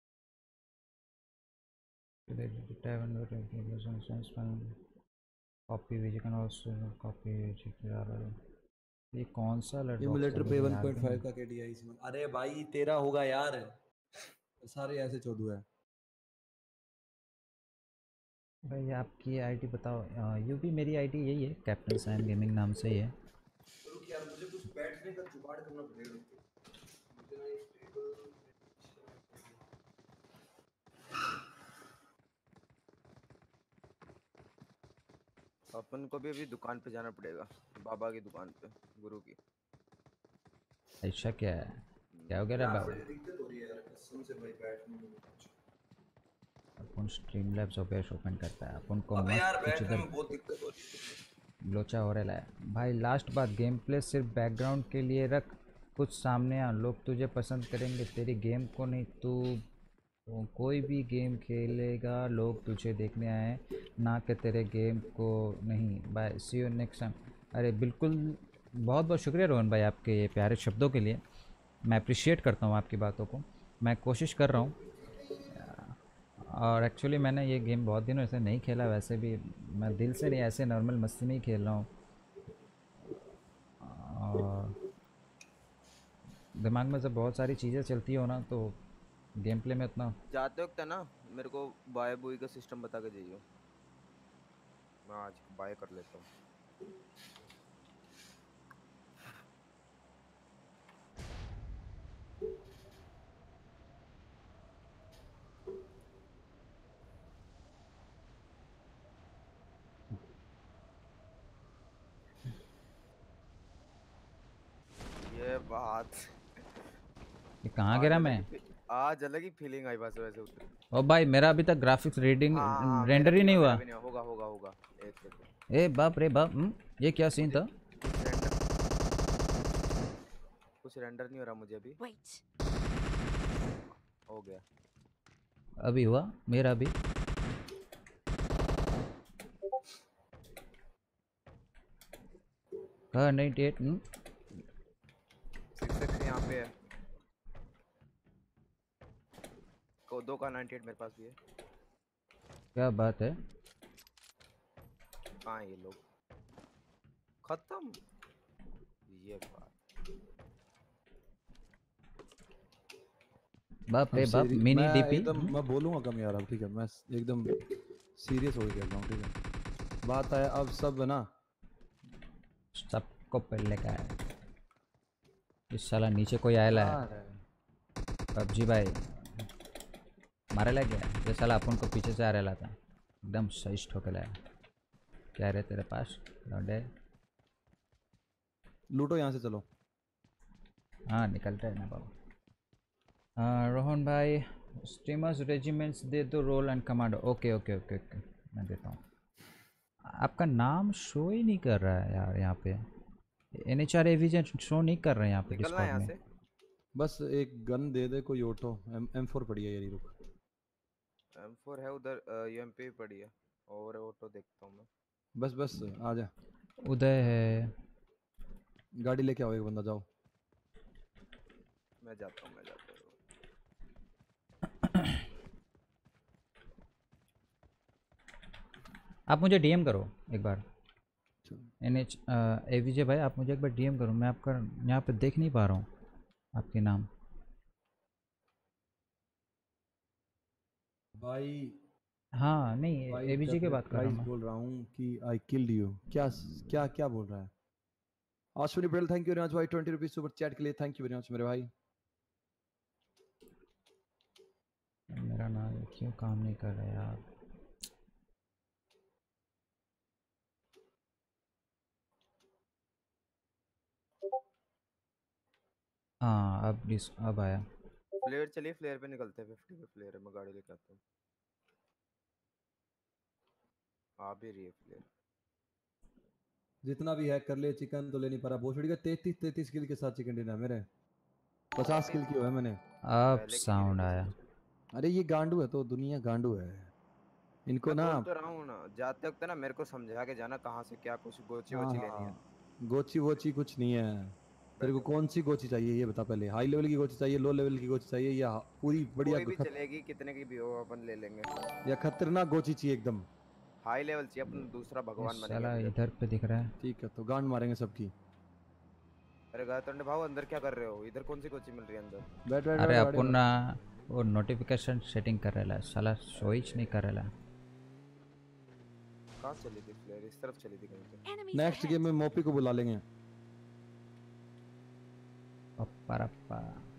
Copy we can also copy. ये कौन सा लेट बॉक्स है, इमुलेटर पे मुझे याद भी नहीं। वन पॉइंट फाइव का केडीआई इसमें। अरे भाई तेरा होगा यार, सारे ऐसे चौदू है। भाई आपकी आईडी बताओ। यू भी मेरी आईडी यही है, कैप्टन सैम गेमिंग नाम से ही है। रुक यार मुझे कुछ बैठने का जुगाड़ करना पड़ेगा। मुझे ना एक टेबल। अपन को भी अभी दुकान पे जाना पड़ेगा, बाबा की दुकान पे, गुरु की। ऐसा क्या है, क्या हो गया रे यार बाबू? मुझे दिक्कत हो रही है यार कसम से भाई बैठने में कुछ। अपन स्ट्रीम लैब्स ओपेस ओपन करता है अपन को अबे यार मस्त कुछ बैठने इधर में बहुत दिक्कत हो रही है। लोचा हो रहा है भाई। लास्ट बात, गेम प्ले सिर्फ बैकग्राउंड के लिए रख, कुछ सामने आ, लोग तुझे पसंद करेंगे तेरी गेम को नहीं। तू तो कोई भी गेम खेलेगा लोग तुझे देखने आए, ना कि तेरे गेम को नहीं। Bye, see you next time. अरे बिल्कुल, बहुत बहुत शुक्रिया रोहन भाई आपके ये प्यारे शब्दों के लिए। मैं अप्रिशिएट करता हूँ आपकी बातों को। मैं कोशिश कर रहा हूँ, और एक्चुअली मैंने ये गेम बहुत दिनों से नहीं खेला। वैसे भी मैं दिल से नहीं, ऐसे नॉर्मल मस्ती में ही खेल रहा हूँ। और दिमाग में जब बहुत सारी चीज़ें चलती हो ना तो गेम प्ले में उतना। जाते वक्त है ना मेरे को बाय बुई का सिस्टम बता के जाइयो, मैं आज बाय कर लेता हूँ। ये बात ये कहाँ गिरा आज अलग मैं? ही फी- आज अलग ही फीलिंग आई बस वैसे उतरी। ओ भाई मेरा अभी तक ग्राफिक्स रीडिंग हाँ हाँ, मेरा रेंडर भी ही नहीं नहीं हुआ, हुआ। मेरा भी नहीं हुआ। होगा होगा होगा एक सेकंड। ए बाप रे बाप। हम्म, ये क्या सीन मुझे था? कुछ रेंडर कुछ रेंडर नहीं हो रहा मुझे अभी। Wait. हो गया। अभी हुआ मेरा भी। हाँ नहीं डेट। सिक्स एक्स यहाँ पे है, को दो का नाइनटी एट मेरे पास भी है। क्या बात है? कहाँ है ये लोग? खत्म ये बात। बाप रे अब बाप, सीरी- मिनी मैं डीपी। एकदम मैं बोलूँगा कम यार अब, ठीक है मैं एकदम सीरियस होकर खेल रहा हूँ, ठीक है। बात है अब सब ना सबको पहले का है। इस साला नीचे कोई आयला है। यार पबजी भाई मारे लग गया ये साला, अपन को पीछे से आ रहा था एकदम सही ठोके लाया। क्या रहे तेरे पास लौंडे? लूटो यहाँ से चलो। हाँ निकलते हैं ना बाबू। हाँ रोहन भाई, स्ट्रीमर्स रेजिमेंट्स दे दो role and commando. Okay okay okay okay मैं देता हूँ। आपका नाम शो ही नहीं कर रहा है यार यहाँ पे। एन एच आर एविजन शो नहीं कर रहे हैं यहाँ पे निकलना डिस्कॉर्ड यहाँ में। से। बस एक गन दे दे कोई ऑटो। एम एम फोर पड़ी है यारी, रुक। एम फोर है उधर, यू एम पी पड़ी है। और ऑटो देखता हूँ मैं। बस बस आ जा। उदय है। गाड़ी लेके आओ, एक बंदा जाओ। मैं जाता हूँ मैं जाता हूँ। आप मुझे डीएम करो एक बार। एन एच ए विजय भाई आप मुझे एक बार डीएम करो, मैं आपका यहाँ पे देख नहीं पा रहा हूँ आपके नाम। भाई हाँ नहीं भाई ए विजय की बात कर रहा प्राइस हूँ मैं। बोल रहा हूँ कि आई किल्ड यू। क्या क्या क्या बोल रहा है? Ashwini Patel thank you very much भाई, ट्वेंटी रुपीज सुपर चैट के लिए थैंक यू वेरी मच मेरे भाई। मेरा नाम क्यों काम नहीं कर रहा है यार? हाँ अब डिस अब आया। फ्लेयर चलिए, फ्लेयर पे निकलते हैं। फिफ्टी पे फ्लेयर है, मैं गाड़ी लेके आता हूँ। आ भी रही है प्लेयर। जितना भी हैक कर ले चिकन तो ले नहीं पा रहा। भोसड़ी का तैतीस तैतीस किल के साथ चिकन डिनर मेरे पचास किल किया है मैंने। अब पहले की साउंड गिरी आया। थी। अरे ये गांडू है तो दुनिया गांडू है इनको मैं ना। बोल तो रहा हूँ ना, जाते वक्त ना मेरे को समझा के जाना कहाँ से क्या कुछ गोची हाँ वोची लेनी है। हाँ गोची वोची कुछ नहीं है। तेरे को बैठो। कौन सी गोची चाहिए ये बता पहले। हाई लेवल की गोची चाहिए, लो लेवल की गोची चाहिए, या पूरी बढ़िया कोई भी खत, चलेगी, कितने की भी हो अपन ले लेंगे। या खतरनाक गोची चाहिए एकदम। हाई लेवल चाहिए, अपन दूसरा ये भगवान बनेंगे साला अभी तक। इधर पे दिख रहा है। ठीक है तो गांड मारेंगे सबकी। अरे गायतोंडे भाव अंदर क्या कर रहे हो? इधर कौन सी कोची मिल रही है अंदर? बैठ बैठ अरे बैठ गाड़ी अपन में। ना वो नोटिफिकेशन सेटिंग कर रहा है साला, स्विच नहीं कर रहा। कहाँ चली थी प्लेयर? इस तरफ चली थी कहीं पे। Enemies next ahead. गेम में मोपी को बुला लेंगे। पप्पा रप्पा।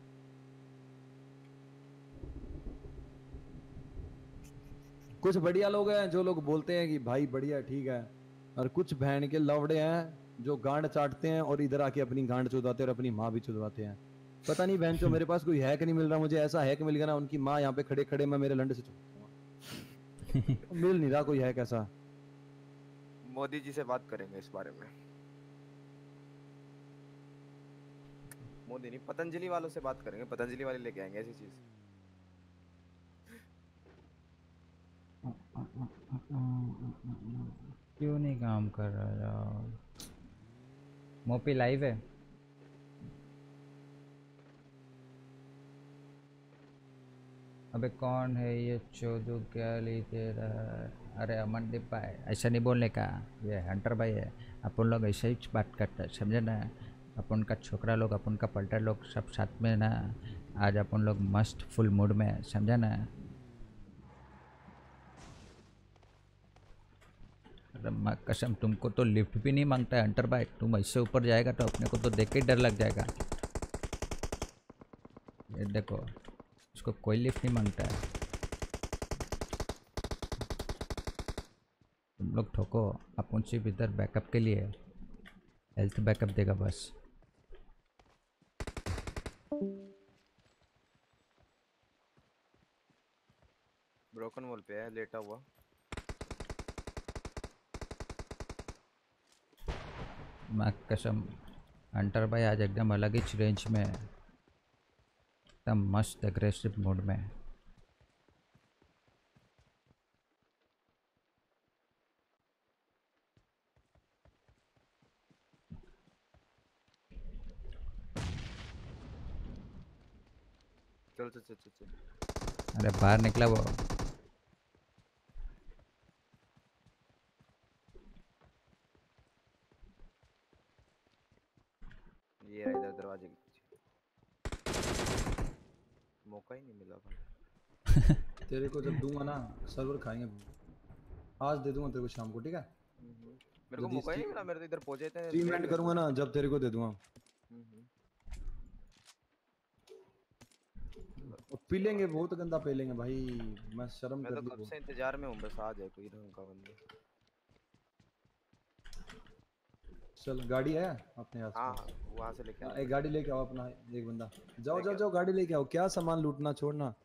कुछ बढ़िया लोग हैं जो लोग बोलते हैं कि भाई बढ़िया ठीक है, और कुछ बहन के लवड़े हैं जो गांड चाटते हैं और इधर आके अपनी गांड चुदवाते हैं और अपनी माँ भी चुदवाते हैं। पता नहीं बहन चो मेरे पास कोई हैक नहीं मिल रहा। मुझे ऐसा हैक मिल गया ना, उनकी माँ यहाँ पे खड़े खड़े मैं मेरे लंड से चुदवाऊंगा। मिल नहीं रहा कोई हैक ऐसा। मोदी जी से बात करेंगे इस बारे में। मोदी नहीं, पतंजलि वालों से बात करेंगे। पतंजलि वाले लेके आएंगे ऐसी चीज। क्यों नहीं काम कर रहा यार? मोपी लाइव है। अबे कौन है ये चोदू, क्या ली दे रहा है? अरे अमनदीप भाई ऐसा नहीं बोलने का, ये हंटर भाई है। अपन लोग ऐसे ही बात करते हैं समझे ना। अपन का छोकरा लोग, अपन का पल्टर लोग सब साथ में ना। आज अपन लोग मस्त फुल मूड में है, समझा ना। अरे माँ कसम, तुमको तो लिफ्ट भी नहीं मांगता है हंटर भाई। तुम ऐसे ऊपर जाएगा तो अपने को तो देख के डर लग जाएगा। ये देखो, इसको कोई लिफ्ट नहीं मांगता है। तुम लोग ठोको, अपन सिर्फ इधर बैकअप के लिए, हेल्थ बैकअप देगा बस। ब्रोकन वॉल पे है लेटा हुआ। माँ कसम, हंटर भाई आज एकदम अलग ही रेंज में है, एकदम मस्त एग्रेसिव मोड में है। चल चल चल चल चल। अरे बाहर निकला वो। ये रहा इधर दरवाजे के पीछे। मौका ही नहीं मिला भाई। तेरे को जब दूंगा ना सर्वर खाएंगे। आज दे दूंगा तेरे को शाम को, ठीक है? मेरे को मौका ही नहीं मिला। मेरे तो इधर पहुंचे थे। स्ट्रीम एंड करूंगा ना जब तेरे को दे दूंगा। और पी लेंगे, बहुत गंदा पी लेंगे भाई। मैं शर्म मैं कर तो ली कब बहुत। से इंतजार में हूँ, बस आ जाए कोई ढंग का बंदा। चल गाड़ी है अपने हाथ हाँ में? हाँ वहाँ से लेके हाँ, आ एक गाड़ी लेके आओ अपना, एक बंदा। जाओ लेके जाओ आओ। जाओ गाड़ी लेके आओ। क्या सामान लूटना छोड़ना।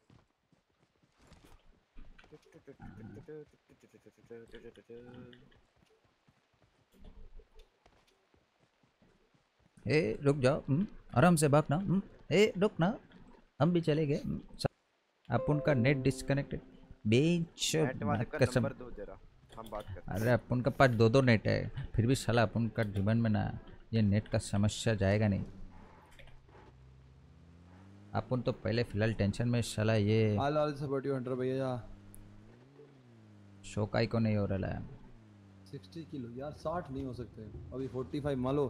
ए रुक जाओ, हम्म, आराम से भागना। हम्म, ए रुक ना, हम भी चले गए। हम्म, स- अपन का नेट डिस्कनेक्टेड। बेंच नेट वाले का कसम। नंबर दो जरा, हम बात करते हैं। अरे अपन का पास दो दो नेट है, फिर भी साला अपन का जीवन में ना ये नेट का समस्या जाएगा नहीं। अपन तो पहले फिलहाल टेंशन में साला ये हाल हाल सपोर्ट यू हंटर भैया। शोकाई को नहीं हो रहा है। साठ किलो यार, साठ नहीं हो सकते अभी। पैंतालीस मान लो।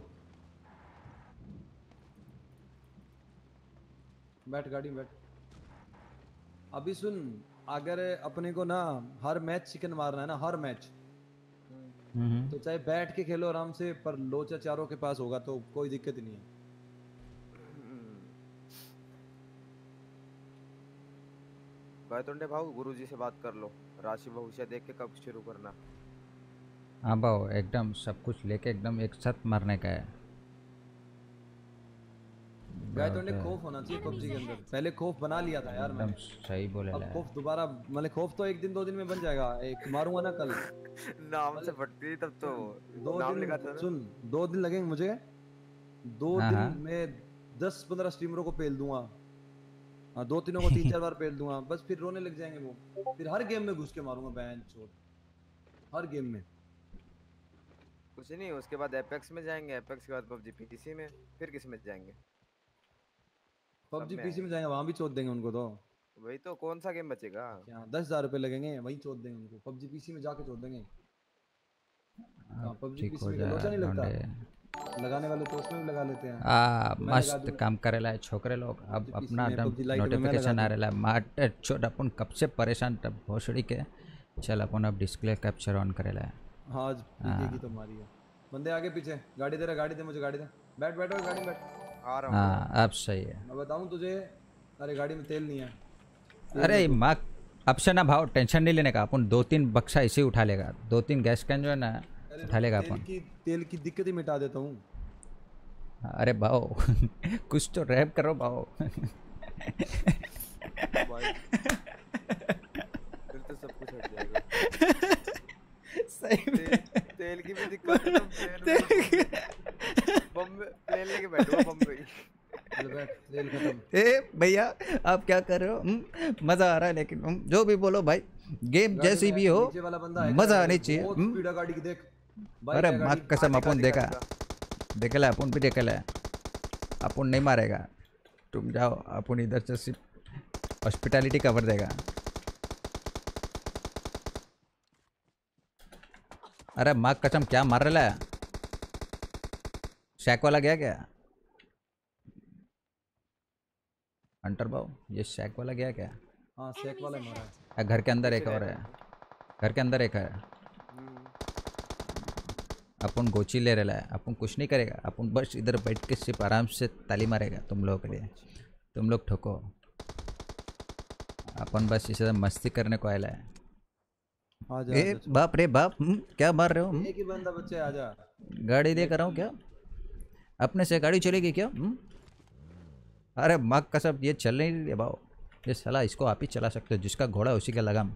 बैठ गाड़ी में बैठ। अभी सुन, अगर अपने को ना हर मैच चिकन मारना है ना, हर मैच, हम्म तो चाहे बैठ के खेलो आराम से, पर लोचा चारों के पास होगा तो कोई दिक्कत ही नहीं है। गायतोंडे भाऊ गुरुजी से बात कर लो, राशि भविष्य देख के कब शुरू करना। हाँ भाव, एकदम सब कुछ लेके एकदम एक साथ मारने का है। गाय तो ने खौफ होना चाहिए पबजी के अंदर, पहले खौफ बना लिया था यार एकदम मैंने, सही बोले अब ले। खौफ दोबारा, मतलब खौफ तो एक दिन दो दिन में बन जाएगा, एक मारूंगा ना कल, नाम से फटती तब तो दो नाम दिन लिखा था ना। सुन, दो दिन लगेंगे मुझे, दो हाँ, दिन हाँ। में दस पंद्रह स्ट्रीमरों को पेल दूंगा, हाँ दो तीनों को तीन चार बार पेल दूंगा, बस फिर रोने लग जाएंगे वो, फिर हर गेम में घुस के मारूंगा बहन चोद, हर गेम में। कुछ नहीं, उसके बाद एपेक्स में जाएंगे, एपेक्स के बाद पबजी पीसी में, फिर किस में जाएंगे? पबजी में पीसी में जाएंगे, वहां भी चोद देंगे उनको तो। वही तो, कौन सा गेम बचेगा? क्या दस हजार रुपए लगेंगे, वहीं चोद देंगे उनको, पबजी पीसी में जाके चोद देंगे। हाँ पबजी ठीक पीसी हो में जा लोचा नहीं लगता, लौंडे। लगाने वाले तो उसमें भी लगा लेते हैं। आ मैं लगा मस्त दूं। काम करेला है छोकरे लोग। अब पबजी पीसी अपना में, डम पबजी लाइट में मैं नोटिफिकेशन लगा आ दूं। रहा है माटे छोड़, अपन कब से परेशान तब भोसड़ी के। चल अपन अब डिस्प्ले कैप्चर ऑन करेला है। हाँ आज पीके की तो मारी है, बंदे आगे पीछे, गाड़ी दे रहा, गाड़ी दे मुझे, गाड़ी दे, बैठ बैठ बैठ, गाड़ी में बैठ। आ रहा हूँ। हाँ अब सही है। मैं बताऊं तुझे, अरे गाड़ी में तेल नहीं है। तेल अरे दे तू। माँ अब से ना भाव टेंशन नहीं लेने का, अपन दो तीन बक्सा इसे उठा लेगा, दो तीन गैस कैन जो है ना अरे उठा लेगा तेल अपन। की तेल की दिक्कत ही मिटा देता हूँ। अरे भाव कुछ तो रैप करो भाव। भाई, फिर तो सब कुछ हट जाएगा। सही तेल, तेल की भी दिक्कत है, तुम प्लेन में बम में प्लेन लेके बैठो बम में। चल बैठ, तेल खत्म। ए भैया आप क्या कर रहे हो? हम्म, मजा आ रहा है लेकिन हम्म, जो भी बोलो भाई, गेम गाड़ी जैसी में भी हो नीचे वाला बंदा है, मजा गाड़ी आनी में चाहिए। बहुत हम्म, स्पीड है गाड़ी की, देख बाइक अरे है माँ गाड़ी। कसम दिखा, अपन दिखा, देखा दिखा। देखला अपन भी देखला है, अपन नहीं मारेगा, तुम जाओ, अपन इधर से सिर्फ हॉस्पिटैलिटी कवर देगा। अरे माँ कसम क्या मार रहा है? शैक वाला गया क्या? हंटर बाबू ये शैक वाला गया क्या? हाँ सेक वाला ही मारा है। या घर के अंदर एक कैसे और ले है, घर के अंदर एक है। हम्म, अपन गोची ले रहा है, अपन कुछ नहीं करेगा, अपन बस इधर बैठ के सिर्फ आराम से ताली मारेगा तुम लोगों के लिए, तुम लोग ठोको। अपन बस इसे मस्ती करने को आया है। आ जा, ए आ जा, बाप रे बाप, हम्म, क्या मार रहे हो? हम्म, एक ही बंदा बच्चे, आ जा। गाड़ी दे कर रहा हूँ क्या? अपने से गाड़ी चलेगी क्या? हम्म? अरे माँ कसम ये चल नहीं रही है भाव, ये साला इसको आप ही चला सकते हो, जिसका घोड़ा उसी का लगाम।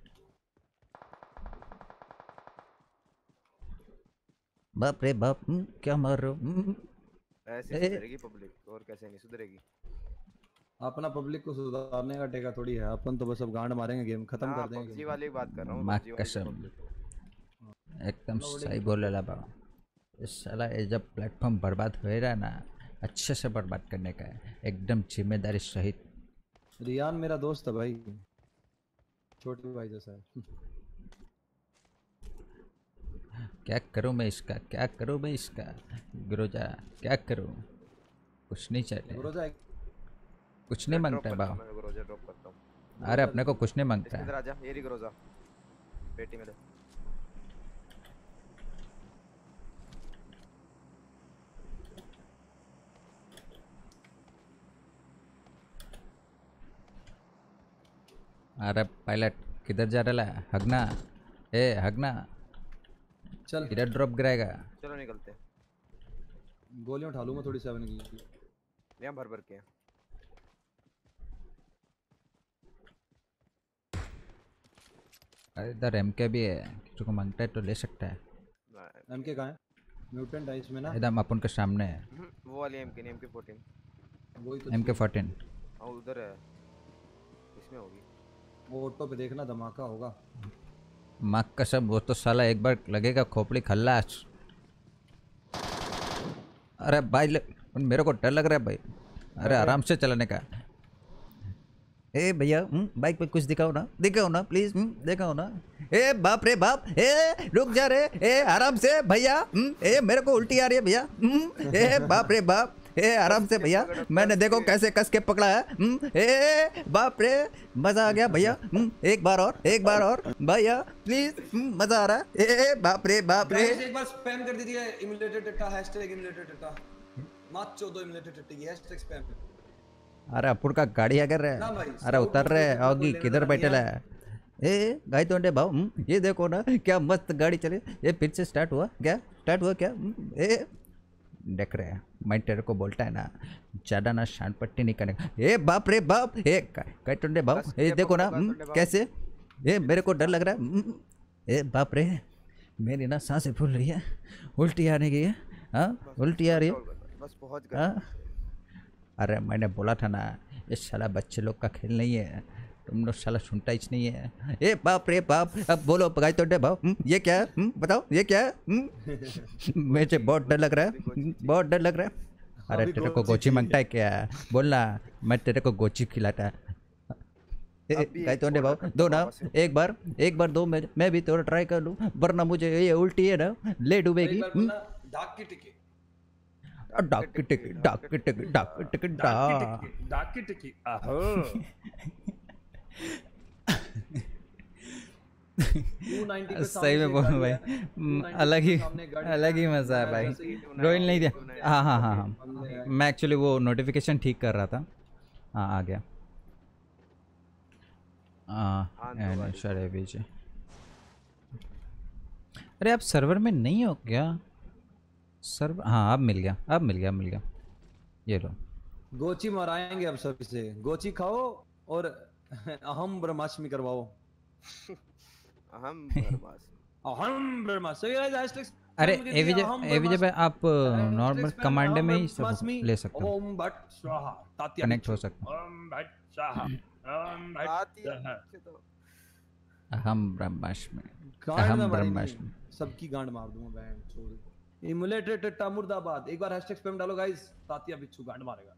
बाप रे बाप, हम्म, क्या मार रहे हो? हम्म, ऐसे ए- सुधरेगी पब्लिक, और कैसे नहीं सुधरेगी। अपना पब्लिक को सुधारने का टेका थोड़ी है, अपन तो बस अब गांड मारेंगे, गेम खत्म हाँ कर देंगे पबजी game। वाली बात कर रहा हूँ, माँ पबजी वाली कसम public। एकदम सही बोल रहा भाव। इस साला ये जब प्लेटफॉर्म बर्बाद हो रहा है ना, अच्छे से बर्बाद करने का है, एकदम जिम्मेदारी सहित। रियान मेरा दोस्त है भाई, छोटे भाई जैसा है। क्या करूं मैं इसका, क्या करूं मैं इसका? गुरोजा क्या करूं? कुछ नहीं चाहिए, रोजा एक कुछ नहीं ड्रॉप मांगता है करता भाव। हूँ, मैं ग्रोजा ड्रॉप करता हूँ। अरे अपने को कुछ नहीं मांगता इसके अंदर है। आजा, ये रही ग्रोजा, पेटी में ले। अरे पायलट किधर जा रहा है? हगना, ए हगना, चल किधर ड्रॉप गिराएगा? चलो निकलते हैं, गोलियां उठा लूंगा थोड़ी सेवन की। यहाँ भर भर के हैं। अरे इधर एम के भी है, किसी को मांगता है तो ले सकता है। ना- एम के कहाँ है? म्यूटेंट है इसमें ना, एकदम अपन के सामने है, हम्म, वो वाली एम के नहीं, एम के फोर्टीन। वही तो एम के फोर्टीन। हाँ उधर है, इसमें होगी। वो ऑटो पे देखना, धमाका होगा। माँ कसम वो तो साला एक बार लगेगा खोपड़ी खल्लास। अरे भाई ले, मेरे को डर लग रहा है भाई। अरे आराम से चलाने का। ए भैया हम्म, बाइक पे कुछ दिखाओ ना, दिखाओ ना प्लीज, हम्म, दिखाओ ना। ए बाप रे बाप, ए रुक जा रे, ए आराम से भैया, हम्म, ए मेरे को उल्टी आ रही है भैया, हम्म, ए बाप रे बाप, ए आराम से भैया, मैंने देखो कैसे कस के पकड़ा है, हम्म, ए बाप रे मजा आ गया भैया, हम्म, एक बार और, एक बार और भैया प्लीज, हम्म, मजा आ रहा है, ए बाप रे बाप रे। Guys, एक बार स्पैम कर दीजिए इमुलेटेड टट्टा, हैशटैग इमुलेटेड टट्टा, मात चौदह इमुलेटेड टट्टे की हैशटैग स्पैम। अरे अपुर का गाड़ी अगर रहे, ना भाई, अरे उतर स्काउट रहे को होगी, लेने किधर वाला बैठे नहीं है? ए गाय तोंडे भाव, हम्म, ये देखो ना क्या मस्त गाड़ी चले, ये फिर से स्टार्ट हुआ क्या? स्टार्ट हुआ क्या? हम्म, ए देख रहे हैं मैं तेरे को बोलता है ना ज़्यादा ना शान पट्टी नहीं करेगा। ए बाप रे बाप, ए कई टुंडे बाप, ए देखो ना हम्म, कैसे, ए मेरे को डर लग रहा है। हम्म, ए बाप रे मेरी ना सांसें फूल रही है, उल्टी आने की है। हाँ उल्टी आ रही है। बस पहुंच गए। हाँ अरे मैंने बोला था ना ये साला बच्चे लोग का खेल नहीं है, तुम लोग साला सुनता ही नहीं है। ए बाप रे बाप, अब बोलो पकाई तो डे भाव, ये क्या है? हुँ? बताओ ये क्या है? मुझे बहुत डर लग रहा है, बहुत डर लग रहा है। अरे तेरे को गोची मांगता है क्या? बोलना मैं तेरे को गोची खिलाता। कहीं तो डे भाव दो ना, एक बार एक बार दो, मैं मैं भी थोड़ा ट्राई कर लूँ, वरना मुझे ये उल्टी है ना ले डूबेगी। डाक की टिकट डाक की टिकट डाक की टिकट डाक की टिकट डाक डाक की टिकट आहो सही में बोलो भाई, अलग ही अलग ही मजा है भाई। रोहिल नहीं दिया। हाँ हाँ हाँ हाँ मैं एक्चुअली वो नोटिफिकेशन ठीक कर रहा था। हाँ आ गया। हाँ शरे पीछे। अरे आप सर्वर में नहीं हो क्या? सर्वर हाँ अब मिल गया, अब मिल गया, मिल गया। ये लो गोची मराएंगे अब सब से। गोची खाओ और अहम ब्रह्माष्टमी करवाओ। अहम ब्रह्माष्टमी अहम ब्रह्माष्टमी। अरे एविजे एविजे भाई आप नॉर्मल कमांड में ही सब ले सकते हो, ओम भट स्वाहा तात्या कनेक्ट हो सकते हैं। ओम भट स्वाहा ओम भट स्वाहा। अहम ब्रह्माष्टमी, गांड अहम में मारेंगे, ब्रह्माष्टमी। सबकी गांड मार दूंगा बहन छोड़। इमुलेटेड टट्टा मुर्दाबाद। एक बार हैशटैग स्पैम डालो गाइस, तात्या बिच्छू गांड मारेगा।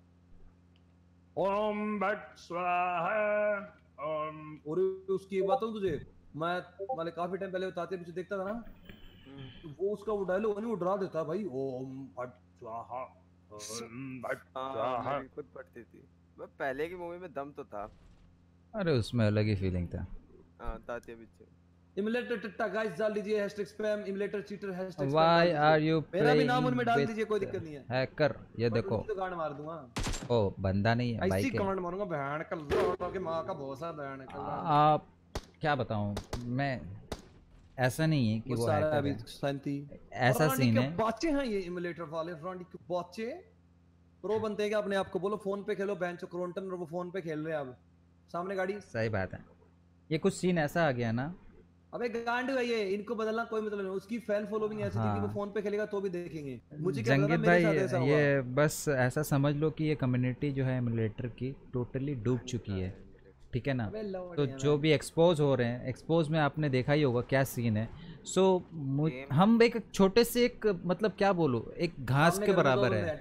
ओम भट स्वाहा ओम। और उसकी बताऊं तुझे, मैं मतलब काफी टाइम पहले तात्या बिच्छू देखता था ना, तो वो उसका वो डायलॉग नहीं वो डरा देता भाई। ओम भट स्वाहा ओम भट स्वाहा। मेरी खुद पढ़ती थी मैं पहले की मूवी में, दम तो था। अरे उसमें अलग ही फीलिंग था। हां तात्या बिच्छू। इमुलेटर टट्टा गाइस डाल दीजिए hashtag spam emulator cheater hashtag. Why are you मेरा भी नाम उनमें डाल दीजिए, कोई दिक्कत नहीं है। हैकर ये देखो, तो गांड मार दूंगा। ओ बंदा नहीं है भाई ऐसी के। कमांड मारूंगा बहन का लोड़ो के मां का भोसा बहन का। आप क्या बताऊं मैं, ऐसा नहीं है कि वो सारा हैकर अभी है। शांति ऐसा सीन है। बच्चे हैं ये इमुलेटर वाले, फ्रंट के बच्चे प्रो बनते हैं क्या अपने आप को? बोलो फोन पे खेलो बेंच क्रोंटन, और वो फोन पे खेल रहे हैं अब सामने गाड़ी। सही बात है। ये कुछ सीन ऐसा आ गया ना, अबे गांड है ये, इनको बदलना कोई मतलब नहीं। उसकी फैन फॉलोइंग ऐसी थी कि वो फोन पे खेलेगा तो भी देखेंगे। मुझे क्या पता जंगीत मेरे साथ भाई ऐसा ये बस ऐसा समझ लो कि ये कम्युनिटी जो है एमुलेटर की टोटली डूब चुकी है, ठीक है ना। तो जो भी एक्सपोज हो रहे हैं, एक्सपोज में आपने देखा ही होगा क्या सीन है। सो हम एक छोटे से एक मतलब क्या बोलूं, एक घास के बराबर है।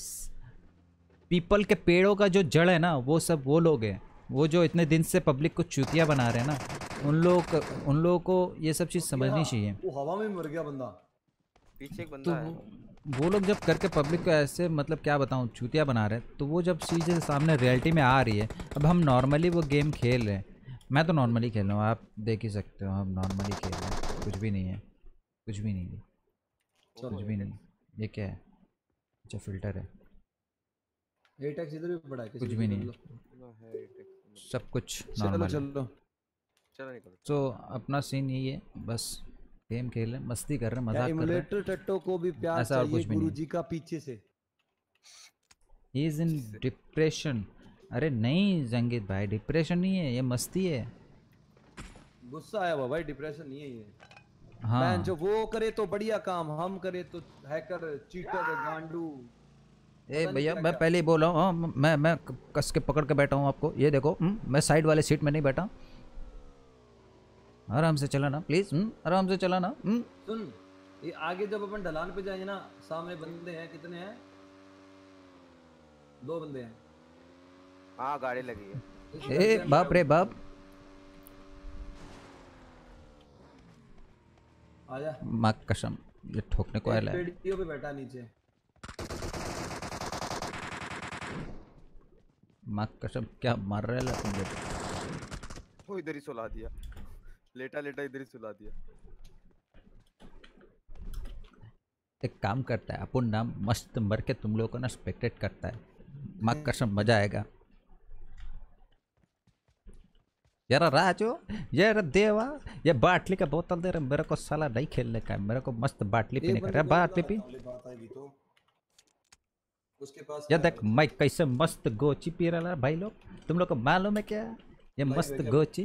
पीपल के पेड़ों का जो जड़ है ना, वो सब वो लोग हैं, वो जो इतने दिन से पब्लिक को चूतिया बना रहे हैं ना, उन लोग उन लोगों को ये सब चीज़ समझनी चाहिए। वो हवा में मर गया बंदा, पीछे एक तो बंदा है। वो लोग जब करके पब्लिक को ऐसे मतलब क्या बताऊँ चूतिया बना रहे हैं, तो वो जब चीज़ें सामने रियलिटी में आ रही है। अब हम नॉर्मली वो गेम खेल रहे हैं, मैं तो नॉर्मली खेल रहा हूँ, आप देख ही सकते हो हम नॉर्मली खेल रहे हैं, कुछ भी नहीं है, कुछ भी नहीं है, कुछ भी नहीं। ये क्या है? अच्छा फिल्टर है, एटेक्स इधर भी बड़ा है, कुछ भी नहीं है, सब कुछ नॉर्मल है। चलो निकलो। तो अपना सीन यही है, बस गेम खेल रहे हैं, मस्ती कर रहे हैं, मजाक कर रहे हैं। इमुलेटर टट्टो को भी प्यार ऐसा और चाहिए कुछ भी नहीं। गुरुजी का पीछे से। He is in depression. अरे नहीं जंगीत भाई, डिप्रेशन नहीं है, ये मस्ती है। गुस्सा आया हुआ भाई, डिप्रेशन नहीं है ये। हाँ बहन जो वो करे तो बढ़िया काम, हम करे तो हैकर चीटर गांडू। ए भैया मैं पहले ही बोल रहा हूँ, हाँ, मैं मैं कस के पकड़ के बैठा हूँ आपको, ये देखो हुँ, मैं साइड वाले सीट में नहीं बैठा, आराम से चलाना प्लीज, आराम से चलाना। सुन ये आगे जब अपन ढलान पे जाएंगे ना, सामने बंदे हैं, कितने हैं? दो बंदे हैं। हाँ गाड़ी लगी है। ए बाप रे बाप, आजा। माँ कसम ये ठोकने को आया है। पेड़ियों पे बैठा नीचे। माँ कसम क्या मार रहा है? वो इधर ही सुला दिया, लेटा लेटा इधर ही सुला दिया। एक काम करता है अपन ना, मस्त मर के तुम लोगों को ना स्पेक्टेट करता है, माँ कसम मजा आएगा। यार राजू, यार देवा, ये बाटली का बोतल दे रहे, मेरे को साला नहीं खेलने का है, मेरे को मस्त बाटली पीने का है। बाटली पी, उसके पास ये क्या देख है? मैं कैसे मस्त गोची पी रहा है भाई लोग, तुम लोग को मालूम है क्या ये भाई मस्त मैं क्या गोची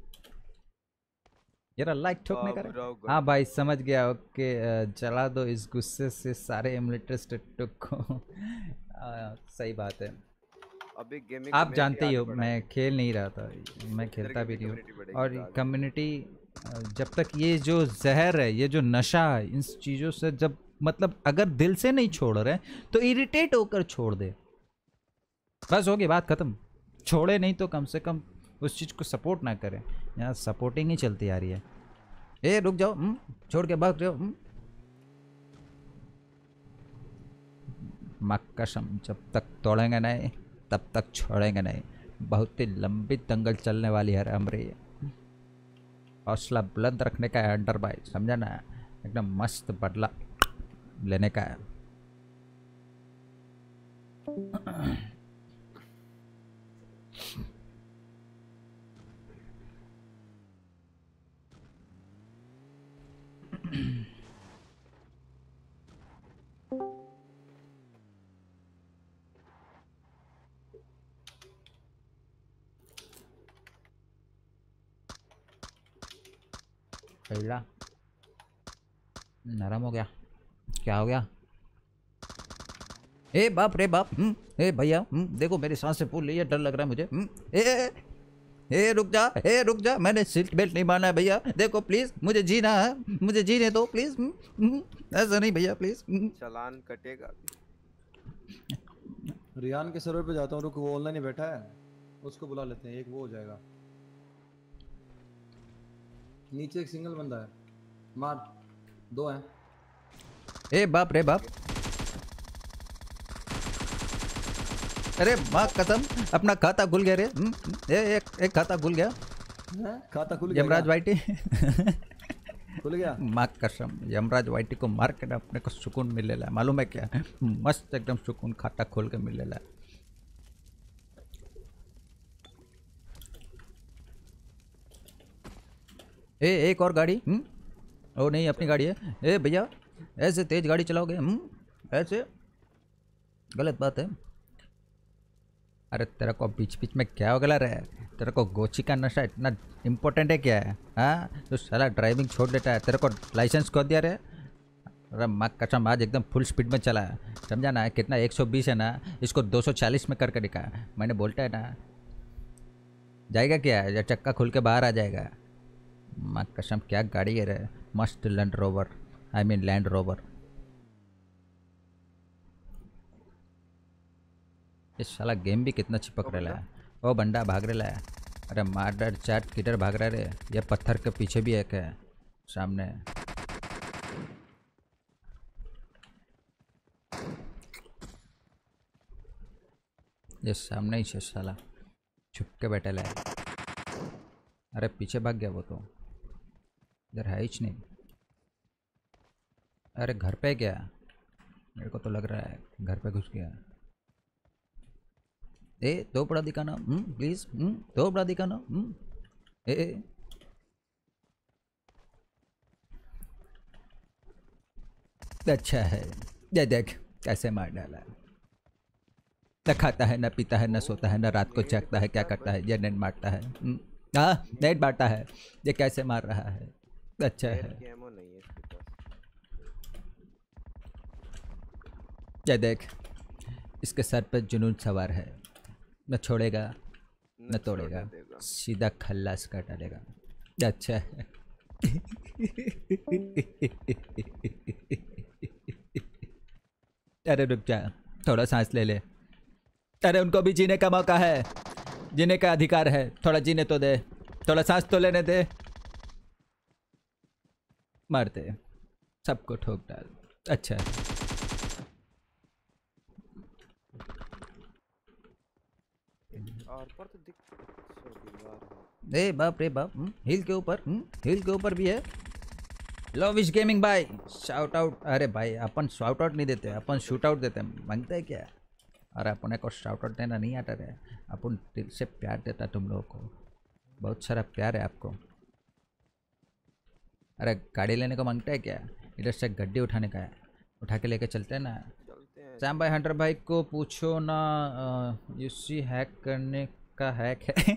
जरा लाइक ठोकने का बाबूराव रे। हाँ गंज। भाई समझ गया ओके। अ, जला दो इस गुस्से से सारे एमुलेटर स्टेटस को। अ, सही बात है। अभी गेमिंग आप कम्युनिटी जानते ही आगे हो बढ़ा मैं है। खेल नहीं रहा था, मैं इधर खेलता भी गेमिंग नहीं हूँ। कम्युनिटी बढ़ेगी और तो आगे। कम्युनिटी जब तक ये जो जहर है, ये जो नशा है इन चीज़ों से, जब मतलब अगर दिल से नहीं छोड़ रहे तो इरिटेट होकर छोड़ दे, बस हो गई बात ख़त्म। छोड़े नहीं तो कम से कम उस चीज़ को सपोर्ट ना करें। यहाँ सपोर्टिंग ही चलती आ रही है। ए रुक जाओ, हुँ? छोड़ के भाग जाओ। हुँ? माँ कसम जब तक तोड़ेंगे नहीं तब तक छोड़ेंगे नहीं। बहुत ही लंबी दंगल चलने वाली है हमारी। हौसला बुलंद रखने का है अंडर भाई, समझा ना, एकदम मस्त बदला लेने का है। पहला नरम हो गया, क्या हो गया? ए बाप रे बाप, हम्म, ए भैया, हम्म, देखो मेरी सांसें फूल रही है, डर लग रहा है मुझे। हम्म, ए, ए, ए रुक जा, ए रुक जा, मैंने सीट बेल्ट नहीं बांधा है भैया, देखो प्लीज मुझे जीना है, मुझे जीने दो प्लीज। हम्म, हम्म, ऐसा नहीं भैया प्लीज। हम्म। चालान कटेगा। रियान के सर्वर पे जाता हूँ, रुक वो ऑनलाइन ही बैठा है, उसको बुला लेते हैं, एक वो हो जाएगा। नीचे एक सिंगल बंदा है, मार, दो हैं। ए बाप रे बाप, अरे माँ कसम अपना खाता खुल गया रे। हम्म, ए, एक एक खाता खुल गया। हैं? खाता खुल गया यमराज क्या? वाइटी खुल गया। माँ कसम यमराज वाइटी को मार के ना अपने को सुकून मिलेला है, मालूम है क्या? मस्त एकदम सुकून खाता खोल के मिलेला है। ए एक और गाड़ी। हम्म, ओ नहीं अपनी गाड़ी है। ए भैया ऐसे तेज गाड़ी चलाओगे? हम्म, ऐसे गलत बात है। अरे तेरे को बीच बीच में क्या हो गया रे? तेरे को गोची का नशा इतना इम्पोर्टेंट है क्या है? हाँ तो साला ड्राइविंग छोड़ देता है, तेरे को लाइसेंस कौन दिया रे? अरे माँ कसम आज एकदम फुल स्पीड में चला है, समझा ना? कितना एक सौ बीस है ना, इसको दो सौ चालीस में करके दिखा। मैंने बोलता है ना, जाएगा क्या या चक्का खुल के बाहर आ जाएगा? माँ कसम क्या गाड़ी है रे, मस्त Land Rover, I mean Land Rover. ये साला गेम भी कितना चिपक रहा है। ओ बंदा भाग रहा है। अरे मार डर चाट किधर भाग रहा है रे? ये पत्थर के पीछे भी एक है सामने। ये सामने ही है साला, छुप के बैठा है। अरे पीछे भाग गया वो तो, इधर है ही नहीं। अरे घर पे क्या? मेरे को तो लग रहा है घर पे घुस गया। ए दो बड़ा दिखाना प्लीज, दो बड़ा दिखाना। ए, ए अच्छा है, ये देख कैसे मार डाला। न खाता है, न पीता है, न सोता है, न रात को जागता है, क्या करता है? ये नेट मारता है। हाँ नेट मारता है, ये कैसे मार रहा है? अच्छा है, नहीं है इसके पास। ये देख इसके सर पर जुनून सवार है, न छोड़ेगा न तोड़ेगा, सीधा खल्लास कर डालेगा। अच्छा है। अरे रुक जा, थोड़ा सांस ले ले। अरे उनको भी जीने का मौका है, जीने का अधिकार है, थोड़ा जीने तो दे, थोड़ा सांस तो लेने दे। मारते सबको ठोक डाल। अच्छा और पर तो दिख दीवार है। ए बाप रे बाप, हिल के ऊपर, हिल के ऊपर भी है। लविश गेमिंग भाई शाउट आउट। अरे भाई अपन शाउट आउट नहीं देते, अपन शूट आउट देते हैं। मांगते हैं क्या? अरे अपने को शाउट आउट देना नहीं आता है, अपन दिल से प्यार देता है तुम लोगों को, बहुत सारा प्यार है आपको। अरे गाड़ी लेने को मांगता है क्या? इधर से गड्डी उठाने का है, उठा के लेके चलते हैं ना। चलते हैं सैम भाई हंटर भाई को पूछो ना, यूसी हैक करने का हैक है।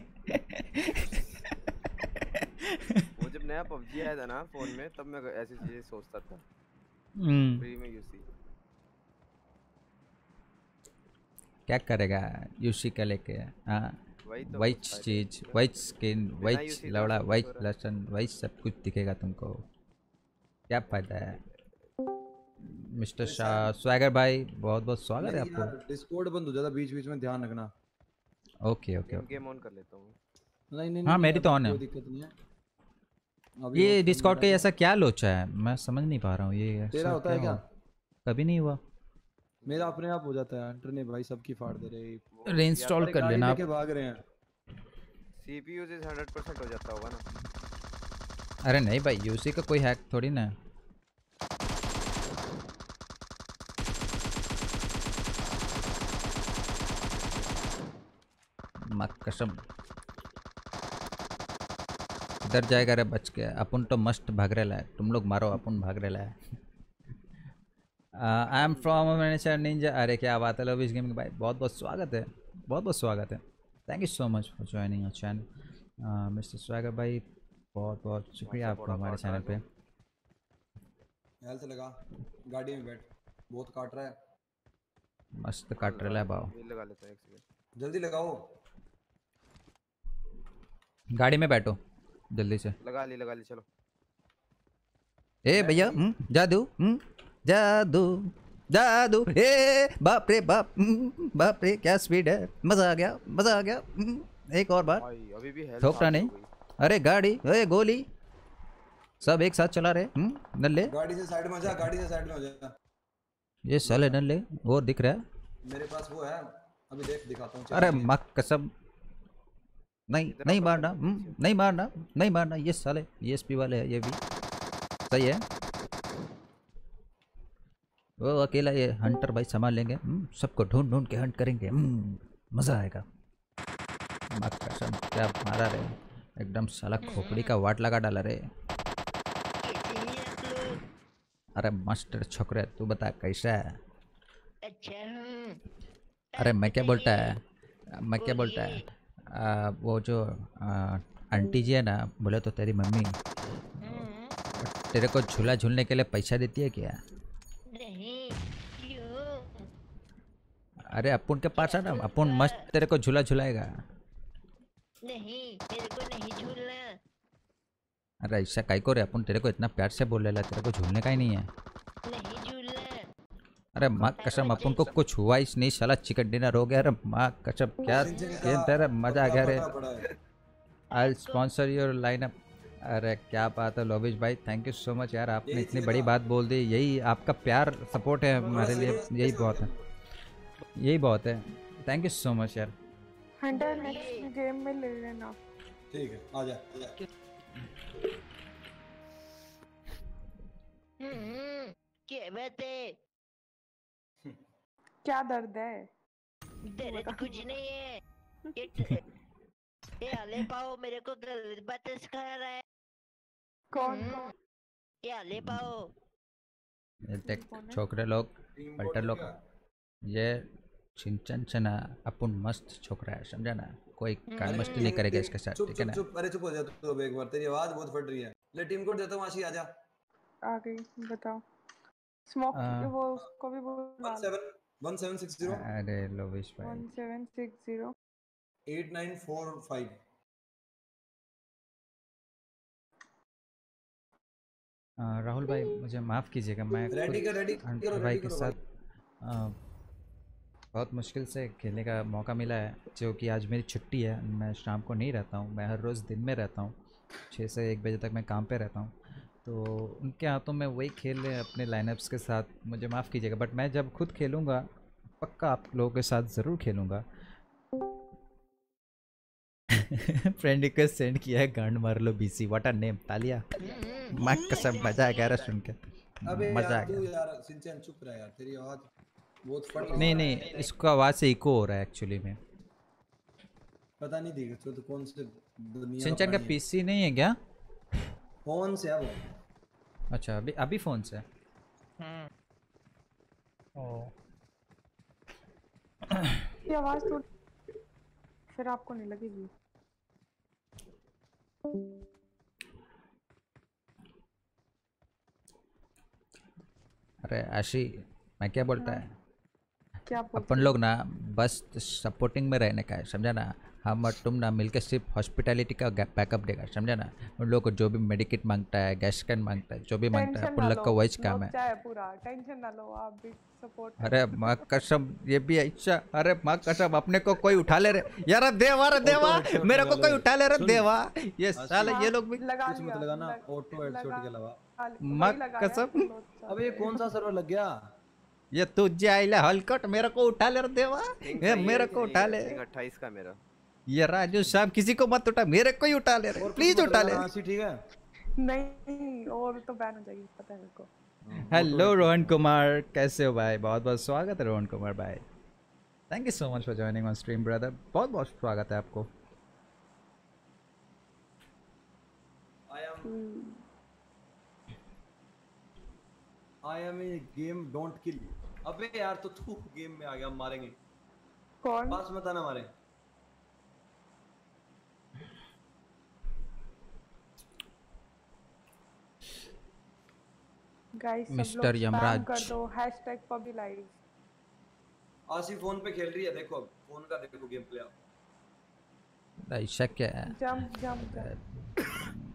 वो जब नया पबजी आया था ना फोन में, तब मैं ऐसी चीजें सोचता था। हम्म, फ्री में यूसी क्या करेगा यूसी का लेके? हाँ, वही तो वही फायदे चीज, हैं। वही स्किन, बिना वही यूसी तो लौड़ा, सब वही कुछ हो रहा है। लसन, वही सब कुछ दिखेगा तुमको। क्या फायदा है? मिस्टर अरे शाह सैम, स्वैगर भाई बहुत बहुत स्वागत है मेरी यार आपको। डिस्कॉर्ड बंद हो जाता बीच बीच में, ध्यान रखना। Okay okay game okay. Game on कर लेता हूँ। नहीं नहीं नहीं हाँ नहीं, मेरी तो अभी ऑन है। कोई दिक्कत नहीं है, अभी ये ऑफ करना डिस्कॉर्ड का रहता ऐसा है। क्या लोचा है, मैं समझ नहीं पा रहा हूँ, ये तेरा ऐसा होता क्या है क्या? हुआ? कभी नहीं हुआ। मेरा अपने आप हो जाता है, हंटर ने भाई सबकी फाड़ दे रहे। वो या रीइंस्टॉल तो अरे कर गाड़ी लेना लेके आप। भाग रहे हैं। सीपीयू से हंड्रेड परसेंट हो जाता होगा ना। अरे नहीं भाई, यूसी का कोई हैक थोड़ी ना है। मत कसम, इधर जाएगा रे बच के, अपन तो मस्त भाग रहे है, तुम लोग मारो अपन भाग रहे है। I am from ninja. अरे क्या बात है लव इस गेम भाई, बहुत बहुत स्वागत है, बहुत बहुत स्वागत है। Thank you so much for joining our channel mister swagger भाई, बहुत बहुत शुक्रिया मौसा आपका बड़ा हमारे काट रहा चैनल है पे। तो। हेल्थ लगा, गाड़ी में बैठ, बहुत काट रहा है। मस्त हाँ, काट रहा लगा है लेता भाव। हूँ, ये लगा लेता हूँ एक सेकंड। जल्दी लगाओ। गाड़ी में बैठो जल्दी से। लगा ली लगा ली चलो। ए बैठ भैया, गई। हम्म, जादू, हम्म, जादू, जादू, ए बाप रे बाप, हम्म, बाप रे क्या स्पीड है, मजा आ गया, मजा आ गया, हम्म, एक और बार। भाई अभी भी हेल्थ ठोकरा आधी हो नहीं। गई। अरे गाड़ी, ए गोली, सब एक साथ चला रहे, हम्म, नल्ले। गाड़ी से साइड में हो जा, गाड़ी से साइड में हो जा। ये साले नल्ले, वो दिख रहा है। मेरे पास वो है, अभी देख दिखाता हूँ अरे चैलेंज। माँ कसम, नहीं इधर नहीं अपन मारना, बैठो हम्म, पीछे। नहीं मारना, नहीं मारना, ये साले ये एसपी वाले है, ये भी सही है। वो अकेला ये हंटर भाई संभाल लेंगे, हम्म, सबको ढूंढ ढूंढ के हंट करेंगे, हम्म, मजा आएगा। माँ कसम क्या मारा रे, एकदम साला खोपड़ी का वाट लगा डाला रे। अरे मस्त छोकरे, तू बता कैसा है? अरे मैं क्या बोलता है, मैं क्या बोलता है, आ, वो जो आ, आंटी जी है ना, बोले तो तेरी मम्मी तेरे को झूला झूलने के लिए पैसा देती है क्या? नहीं, क्यों? अरे अपन के पास है ना, अपन मस्त तेरे को झूला झुलाएगा। नहीं, मेरे को नहीं झूलना। अरे ऐसा काई को रे, अपन तेरे को इतना प्यार से बोल रहे, तेरे को झूलने का ही नहीं है। नहीं झूलना। अरे माँ कसम अपन को कुछ हुआ ही नहीं, साला चिकन डिनर हो गया। अरे माँ कसम क्या गेम तेरा, मजा आ गया रे। I sponsor your lineup. अरे क्या बात है लोविश भाई, थैंक यू सो मच यार, आपने इतनी बड़ी बात बोल दी। यही आपका प्यार सपोर्ट है हमारे लिए, यही बहुत है, यही बहुत है। थैंक यू सो मच यार। हंटर नेक्स्ट गेम में ले लेना। ठीक है, आ जा, आ जा। हम्म, क्या बात है? क्या दर्द है? दर्द कुछ नहीं है। ये ट- ये आले पाओ मेरे को गलत बात सिखा रहा है। कौन? हम्म, ये आले पाओ। ये देख छोकरे लोग, पल्टर लोग, ये छिंचन से ना अपन मस्त छोकरा है, समझा ना, कोई काल मस्ती नहीं करेगा इसके साथ, चुप ठीक है चुप ना? चुप, अरे चुप हो जा तू अब एक बार, तेरी आवाज बहुत फट रही है। ले टीम कोड देता हूँ, आशी आ जा। आ गई, बताओ। स्मोक आ, वो उसको भी बुला one seven one seven six zero अरे लोविश भाई, one seven six zero eight nine four five. आ, राहुल भाई मुझे माफ़ कीजिएगा, मैं रेडी खुद कर, रेडी हंटर करो, भाई रेडी के करो साथ भाई। आ, बहुत मुश्किल से खेलने का मौका मिला है, जो कि आज मेरी छुट्टी है। मैं शाम को नहीं रहता हूँ, मैं हर रोज़ दिन में रहता हूँ, छः से एक बजे तक मैं काम पे रहता हूँ। तो उनके हाथों में वही खेल रहे अपने लाइनअप्स के साथ, मुझे माफ़ कीजिएगा। बट मैं जब खुद खेलूँगा पक्का आप लोगों के साथ ज़रूर खेलूँगा। फ्रेंड रिक्वेस्ट सेंड किया है, गांड मार लो बीसी, व्हाट अ नेम, तालिया। मैं कसम मजा आ गया रहा सुन के, अबे मजा आ यार तू गया। यार सिंचन चुप रह यार, तेरी आवाज बहुत फट रही नहीं है। नहीं, इसको आवाज़ से इको हो रहा है एक्चुअली में। पता नहीं थी तो, तो कौन से दुनिया सिंचन का प्राणी है। पीसी नहीं है क्या? फोन से है वो। अच्छा, अभी अभी फ़ोन से। हम्म। ओ ये आवाज थोड़ी फिर आपको नहीं लगेगी। अरे आशी, मैं क्या बोलता है, क्या अपन लोग ना बस सपोर्टिंग में रहने का है, समझा ना। हम और तुम ना मिलकर सिर्फ हॉस्पिटैलिटी का बैकअप देगा, समझा ना। उन लोगों को जो भी मेडिकेट मांगता है, गैस कैन मांगता है, जो भी मांगता है, अपन लोग का वही काम है। चाहे पूरा टेंशन ना लो, आप भी सपोर्ट। अरे माँ कसम, ये भी अच्छा। अरे माँ कसम, अपने को कोई उठा ले रे यार, देवा रे देवा, मेरे को कोई उठा ले रे देवा। ये साले ये लोग भी लगा कुछ मत लगाना ऑटो हेडशॉट के अलावा। माँ कसम, अबे ये कौन सा सर्वर लग गया? ये तुझे आइले हलकट, मेरे को उठा ले रे देवा, ये मेरे को उठा ले। अट्ठाईस का मेरा ये राजू साहब, किसी को मत उठा, मेरे को ही उठा ले रे, प्लीज उठा ले। ठीक है, नहीं और तो बैन हो जाएगी, पता है मेरे को। हेलो रोहन कुमार, कैसे हो भाई? बहुत बहुत स्वागत है रोहन कुमार भाई, thank you so much for joining on stream brother, बहुत बहुत स्वागत है आपको। I am I am a game don't kill. अबे यार तो तू गेम में आ गया, हम मारेंगे। कौन? पास मत आना मारे। गाइस मिस्टर यमराज कर दो hashtag PUBG live. Ashi phone पे खेल रही है, देखो फोन का देखो गेम प्ले। ऐसा क्या है? Jump jump jump.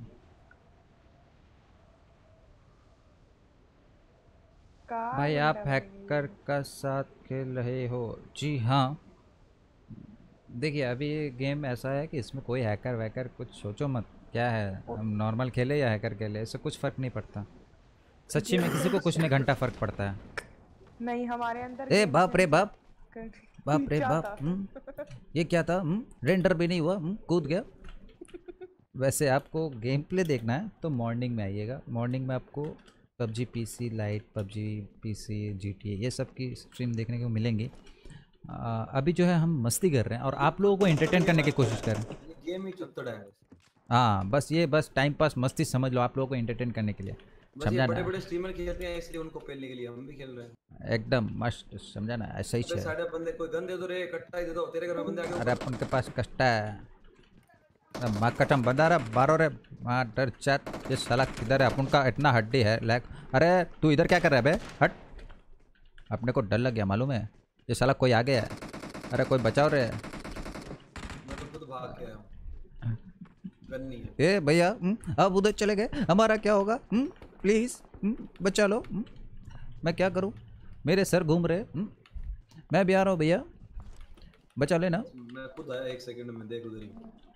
भाई आप हैकर का साथ खेल रहे हो? जी हाँ, देखिए अभी ये गेम ऐसा है कि इसमें कोई हैकर वैकर कुछ सोचो मत, क्या है हम नॉर्मल खेले या हैकर खेले, इससे कुछ फर्क नहीं पड़ता। सच्ची में किसी को कुछ नहीं घंटा फर्क पड़ता है। नहीं हमारे अंदर ए बाप रे बाप, बाप रे बाप, ये क्या था? रेंडर भी नहीं हुआ, कूद गया। वैसे आपको गेम प्ले देखना है तो मॉर्निंग में आइएगा। मॉर्निंग में आपको PUBG PC lite, PUBG PC, GTA, ये सब की स्ट्रीम देखने को मिलेंगी। आ, अभी जो है हम मस्ती कर रहे हैं और आप लोगों को एंटरटेन करने की कोशिश कर रहे हैं। गेम ही चुत्तड़ है। हाँ बस ये बस टाइम पास मस्ती समझ लो, आप लोगों को एंटरटेन करने के लिए, समझा ना। बड़े-बड़े स्ट्रीमर खेलते हैं इसलिए उनको पेलने के लिए हम भी खेल रहे हैं। एकदम मस्त, समझा ना, ऐसा ही है। साढ़े बंदे कोई गन दे दो रे, कट्टा ही दे दो, तेरे घर में बंदे आ गए। अरे अपन के पास कट्टा है, माँ कटम बंदा रे बारो रे माँ डर चैट। ये साला किधर है? अपन का इतना हड्डी है लैग। अरे तू इधर क्या कर रहा है बे? हट, अपने को डर लग गया मालूम है, ये साला कोई आ गया है। अरे कोई बचाओ रे। मैं तो खुद भाग के आया हूं, गन नहीं है। ए भैया अब उधर चले गए, हमारा क्या होगा? प्लीज बचा लो। मैं क्या करूं, मेरे सर घूम रहे। मैं भी आ रहा हूँ भैया, बचा लेना। मैं खुद आया एक सेकंड में, देख उधर ही।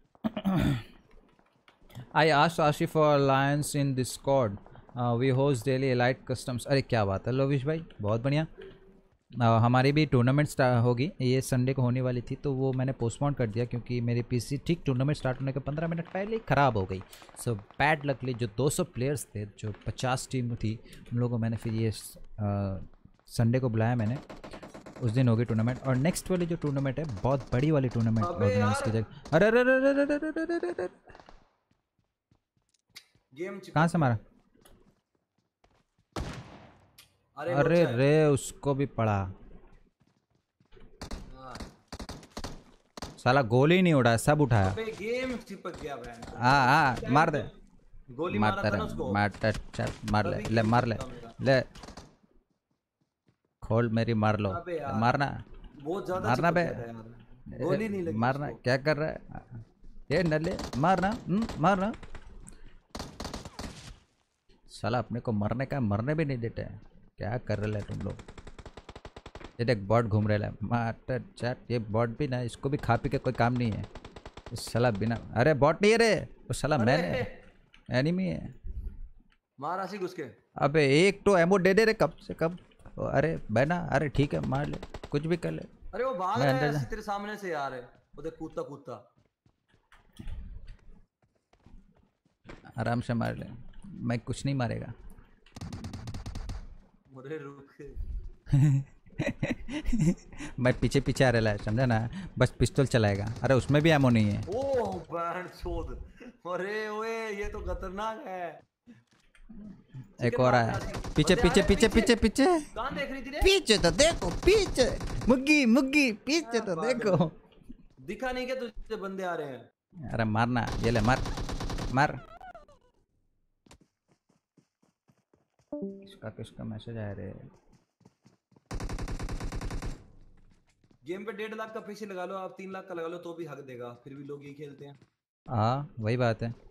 I asked Ashif for alliance in Discord. Uh, we host daily elite customs. अरे क्या बात है लोविश भाई, बहुत बढ़िया। uh, हमारी भी टूर्नामेंट स्टार्ट होगी, ये संडे को होने वाली थी तो वो मैंने पोस्टपोन कर दिया क्योंकि मेरी पीसी ठीक टूर्नामेंट स्टार्ट होने के पंद्रह मिनट पहले ही ख़राब हो गई। सो बैड लकली जो दो सौ प्लेयर्स थे, जो पचास टीम थी, उन लोगों को मैंने फिर ये संडे uh, को बुलाया मैंने, उस दिन होगी टूर्नामेंट। और नेक्स्ट वाली जो टूर्नामेंट है बहुत बड़ी वाली टूर्नामेंट ऑर्गेनाइज की जाएगी। अरे अरे अरे गेम कहाँ से मारा? अरे अरे रे उसको भी पड़ा, साला गोली नहीं उड़ा, सब उठाया। अबे गेम चिपक गया बहन। हाँ हाँ मार दे, गोली मारा था ना उसको। मार मार ले ले मार ले ले खोल मेरी, मार लो, मारना बहुत ज्यादा मारना बे, गोली नहीं लगी मारना। क्या कर रहा है ये नले? मारना मारना। साला अपने को मरने का मरने भी नहीं देते हैं, क्या कर रहे हैं तुम लोग? ये देख बॉट घूम रहे हैं, मार चैट। ये बॉट भी ना, इसको भी खा पी के कोई काम नहीं है इस साला बिना। अरे बॉट नहीं है रे, वो साला मैंने एनिमी है। मार आशी उसके। अबे एक तो एमो दे दे रे कब से कब। अरे बहना, अरे ठीक है मार ले, कुछ भी कर ले। अरे वो भाग रहा है तेरे सामने से यार, वो देख कूदता कूदता। आराम से मार ले, मैं कुछ नहीं मारेगा। अरे रुक मैं पीछे पीछे आ रहा है, समझा ना, बस पिस्तौल चलाएगा। अरे उसमें भी एमो नहीं है। ओह बहन चोद, अरे ओए ये तो खतरनाक है। एक और आया पीछे पीछे पीछे पीछे पीछे कहाँ देख रही थी रे? पीछे तो देखो पीछे मुग्गी मुग्गी पीछे तो देखो। दिखा नहीं क्या तुझे बंदे आ रहे हैं? अरे मारना ये ले मार मार। किसका किसका मैसेज आया रे? गेम पे डेढ़ लाख का पैसे लगा लो आप, तीन लाख का लगा लो तो भी हक देगा, फिर भी लोग ये खेलते हैं। हाँ वही बात है।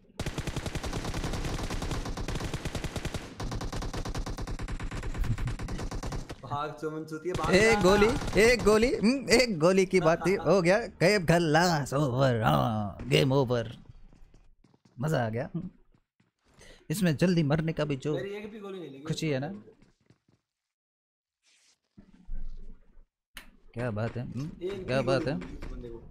भाग चमन चुतिया भाग। एक गोली एक गोली हम्म, एक गोली की बात थी हो गया कैब खल्लास ओवर। हाँ गेम ओवर मजा आ गया। इसमें जल्दी मरने का भी जो मेरी एक भी गोली नहीं लगी। खुशी है ना। क्या बात है हम्म, एक क्या भी बात गोली है। नहीं लगी इस बंदे को।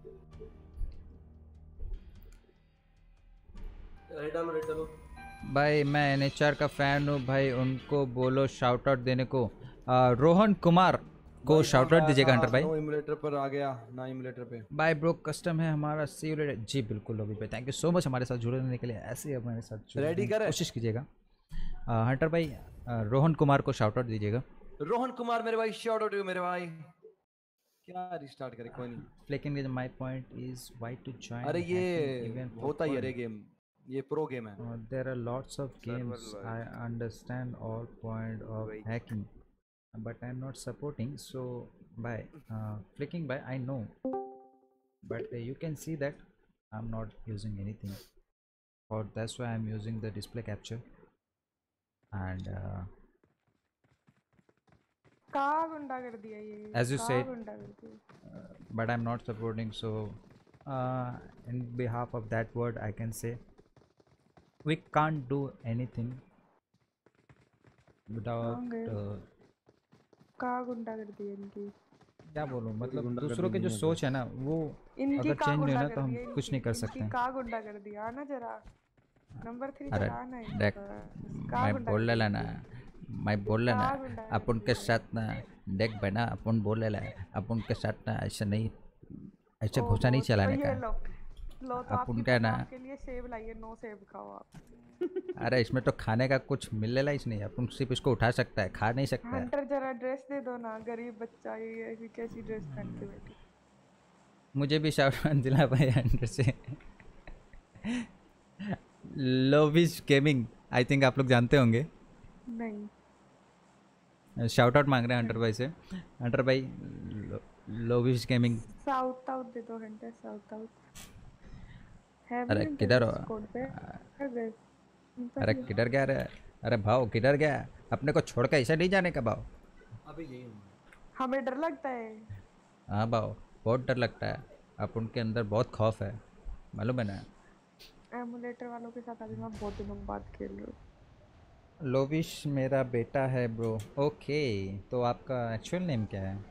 रेड डालो रेड डालो। भाई मैं एनएचआर का फैन हूँ भाई, उनको बोलो शाउट आउट देने को। आ, रोहन कुमार को शाउट आउट दीजिएगा हंटर भाई। नो इमुलेटर पर आ गया ना, इमुलेटर पे। बाय ब्रो कस्टम है हमारा सी यू लेटर। जी बिल्कुल अभी भाई थैंक यू सो मच हमारे साथ जुड़े रहने के लिए। ऐसे ही हमारे साथ जुड़ने रेडी की कर कोशिश कीजिएगा। आ, हंटर भाई आ, रोहन कुमार को शाउट आउट दीजिएगा। रोहन कुमार मेरे भाई शाउट आउट मेरे भाई। क्या रिस्टार्ट करे कोई नहीं। लेकिन my point is why to join. अरे ये होता ही है रे गेम, ये प्रो गेम है। There are lots of games I understand all point of hacking but I'm not supporting, so by uh, flicking by I know, but uh, you can see that I'm not using anything, or that's why I'm using the display capture and uh, कहाँ गुंडा कर दिया ये? as you कहाँ said गुंडा कर दिया? uh, but I'm not supporting, so uh, in behalf of that word I can say we can't do anything without uh, कहाँ गुंडा कर दिया इनकी? क्या बोलूं मतलब दूसरों के जो सोच है ना वो इनकी अगर कहाँ चेंज नहीं गुंडा होना कर तो हम दिया? कुछ नहीं कर सकते हैं। कहाँ गुंडा कर दिया? आना जरा नंबर थ्री अरे चला ना देख मैं बोल लेला ना मैं बोल लेना अपन के साथ ना देख बना अपन बोल लेला अपन के साथ ना ऐसा नहीं ऐसे घुसा नहीं चलाने का। लो लो तो अपन क्या ना आपके लिए सेब लाइए, नो सेब खाओ आप। अरे इसमें तो खाने का कुछ मिलेला ही नहीं, अपन सिर्फ इसको उठा सकता है खा नहीं सकता है। हंटर जरा ड्रेस दे दो ना, गरीब बच्चा ये ऐसी कैसी ड्रेस पहन के बैठी। मुझे भी शाउट आउट दिला भाई हंटर से। लोविश गेमिंग आई थिंक आप लोग जानते होंगे। नहीं शाउट आउट मांग रहे हैं हंटर भाई से। हंटर भाई लो, लोविश गेमिंग साउथ आउट दे दो हंटर, साउथ आउट है। अरे किधर हो? कोड पे अरे अरे किधर गया रे? अरे भाव किधर गया? अपने को छोड़ के ऐसा नहीं जाने का भाव। अबे यही हूँ हमें डर लगता है। हाँ भाव बहुत डर लगता है, अब उनके अंदर बहुत खौफ है मालूम है ना। एमुलेटर वालों के साथ अभी मैं बहुत दिनों बाद खेल रहा हूँ। लोविश मेरा बेटा है ब्रो। ओके तो आपका एक्चुअल नेम क्या है?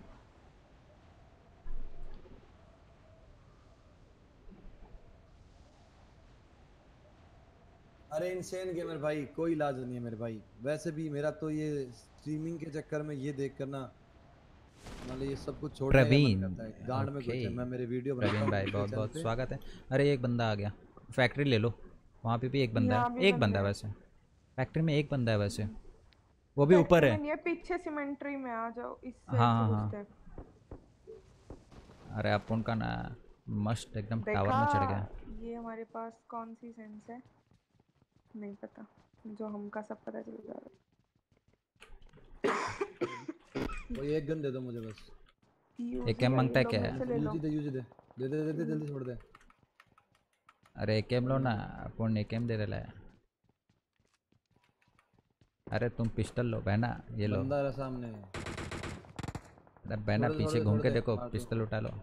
अरे इनसेन गेमर भाई कोई इलाज नहीं है मेरे भाई। वैसे भी मेरा तो ये स्ट्रीमिंग के चक्कर में ये देख करना मतलब ये सब कुछ छोड़ने का मन करता है। गांड में कुछ है। मैं मेरे वीडियो बनाता हूं। प्रवीण भाई बहुत बहुत स्वागत है। अरे एक बंदा आ गया फैक्ट्री ले लो, वहाँ पे भी एक बंदा है। एक बंदा है वैसे फैक्ट्री में, एक बंदा है वैसे वो भी ऊपर है। ये पीछे सीमेंट्री में आ जाओ इससे। हाँ हाँ अरे आप उनका ना मस्त एकदम टावर में चढ़ गया। ये हमारे पास कौन सी सेंस है नहीं पता, जो हमका सब पता चल जाएगा। वो एक गन दे दो मुझे बस। एक एम मांगता है क्या है? यूज दे यूज दे दे दे दे जल्दी छोड़ दे। अरे एक एम लो ना, अपन एक एम दे रहा है। अरे तुम पिस्टल लो बहना, ये लो। बंदा रहा सामने। अरे बहना पीछे घूम के देखो, पिस्टल उठा लो।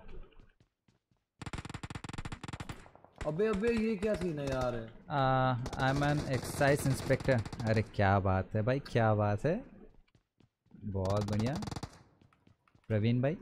अबे अबे ये क्या सीन है यार? I am an excise inspector. अरे क्या बात है भाई, क्या बात है, बहुत बढ़िया प्रवीण भाई।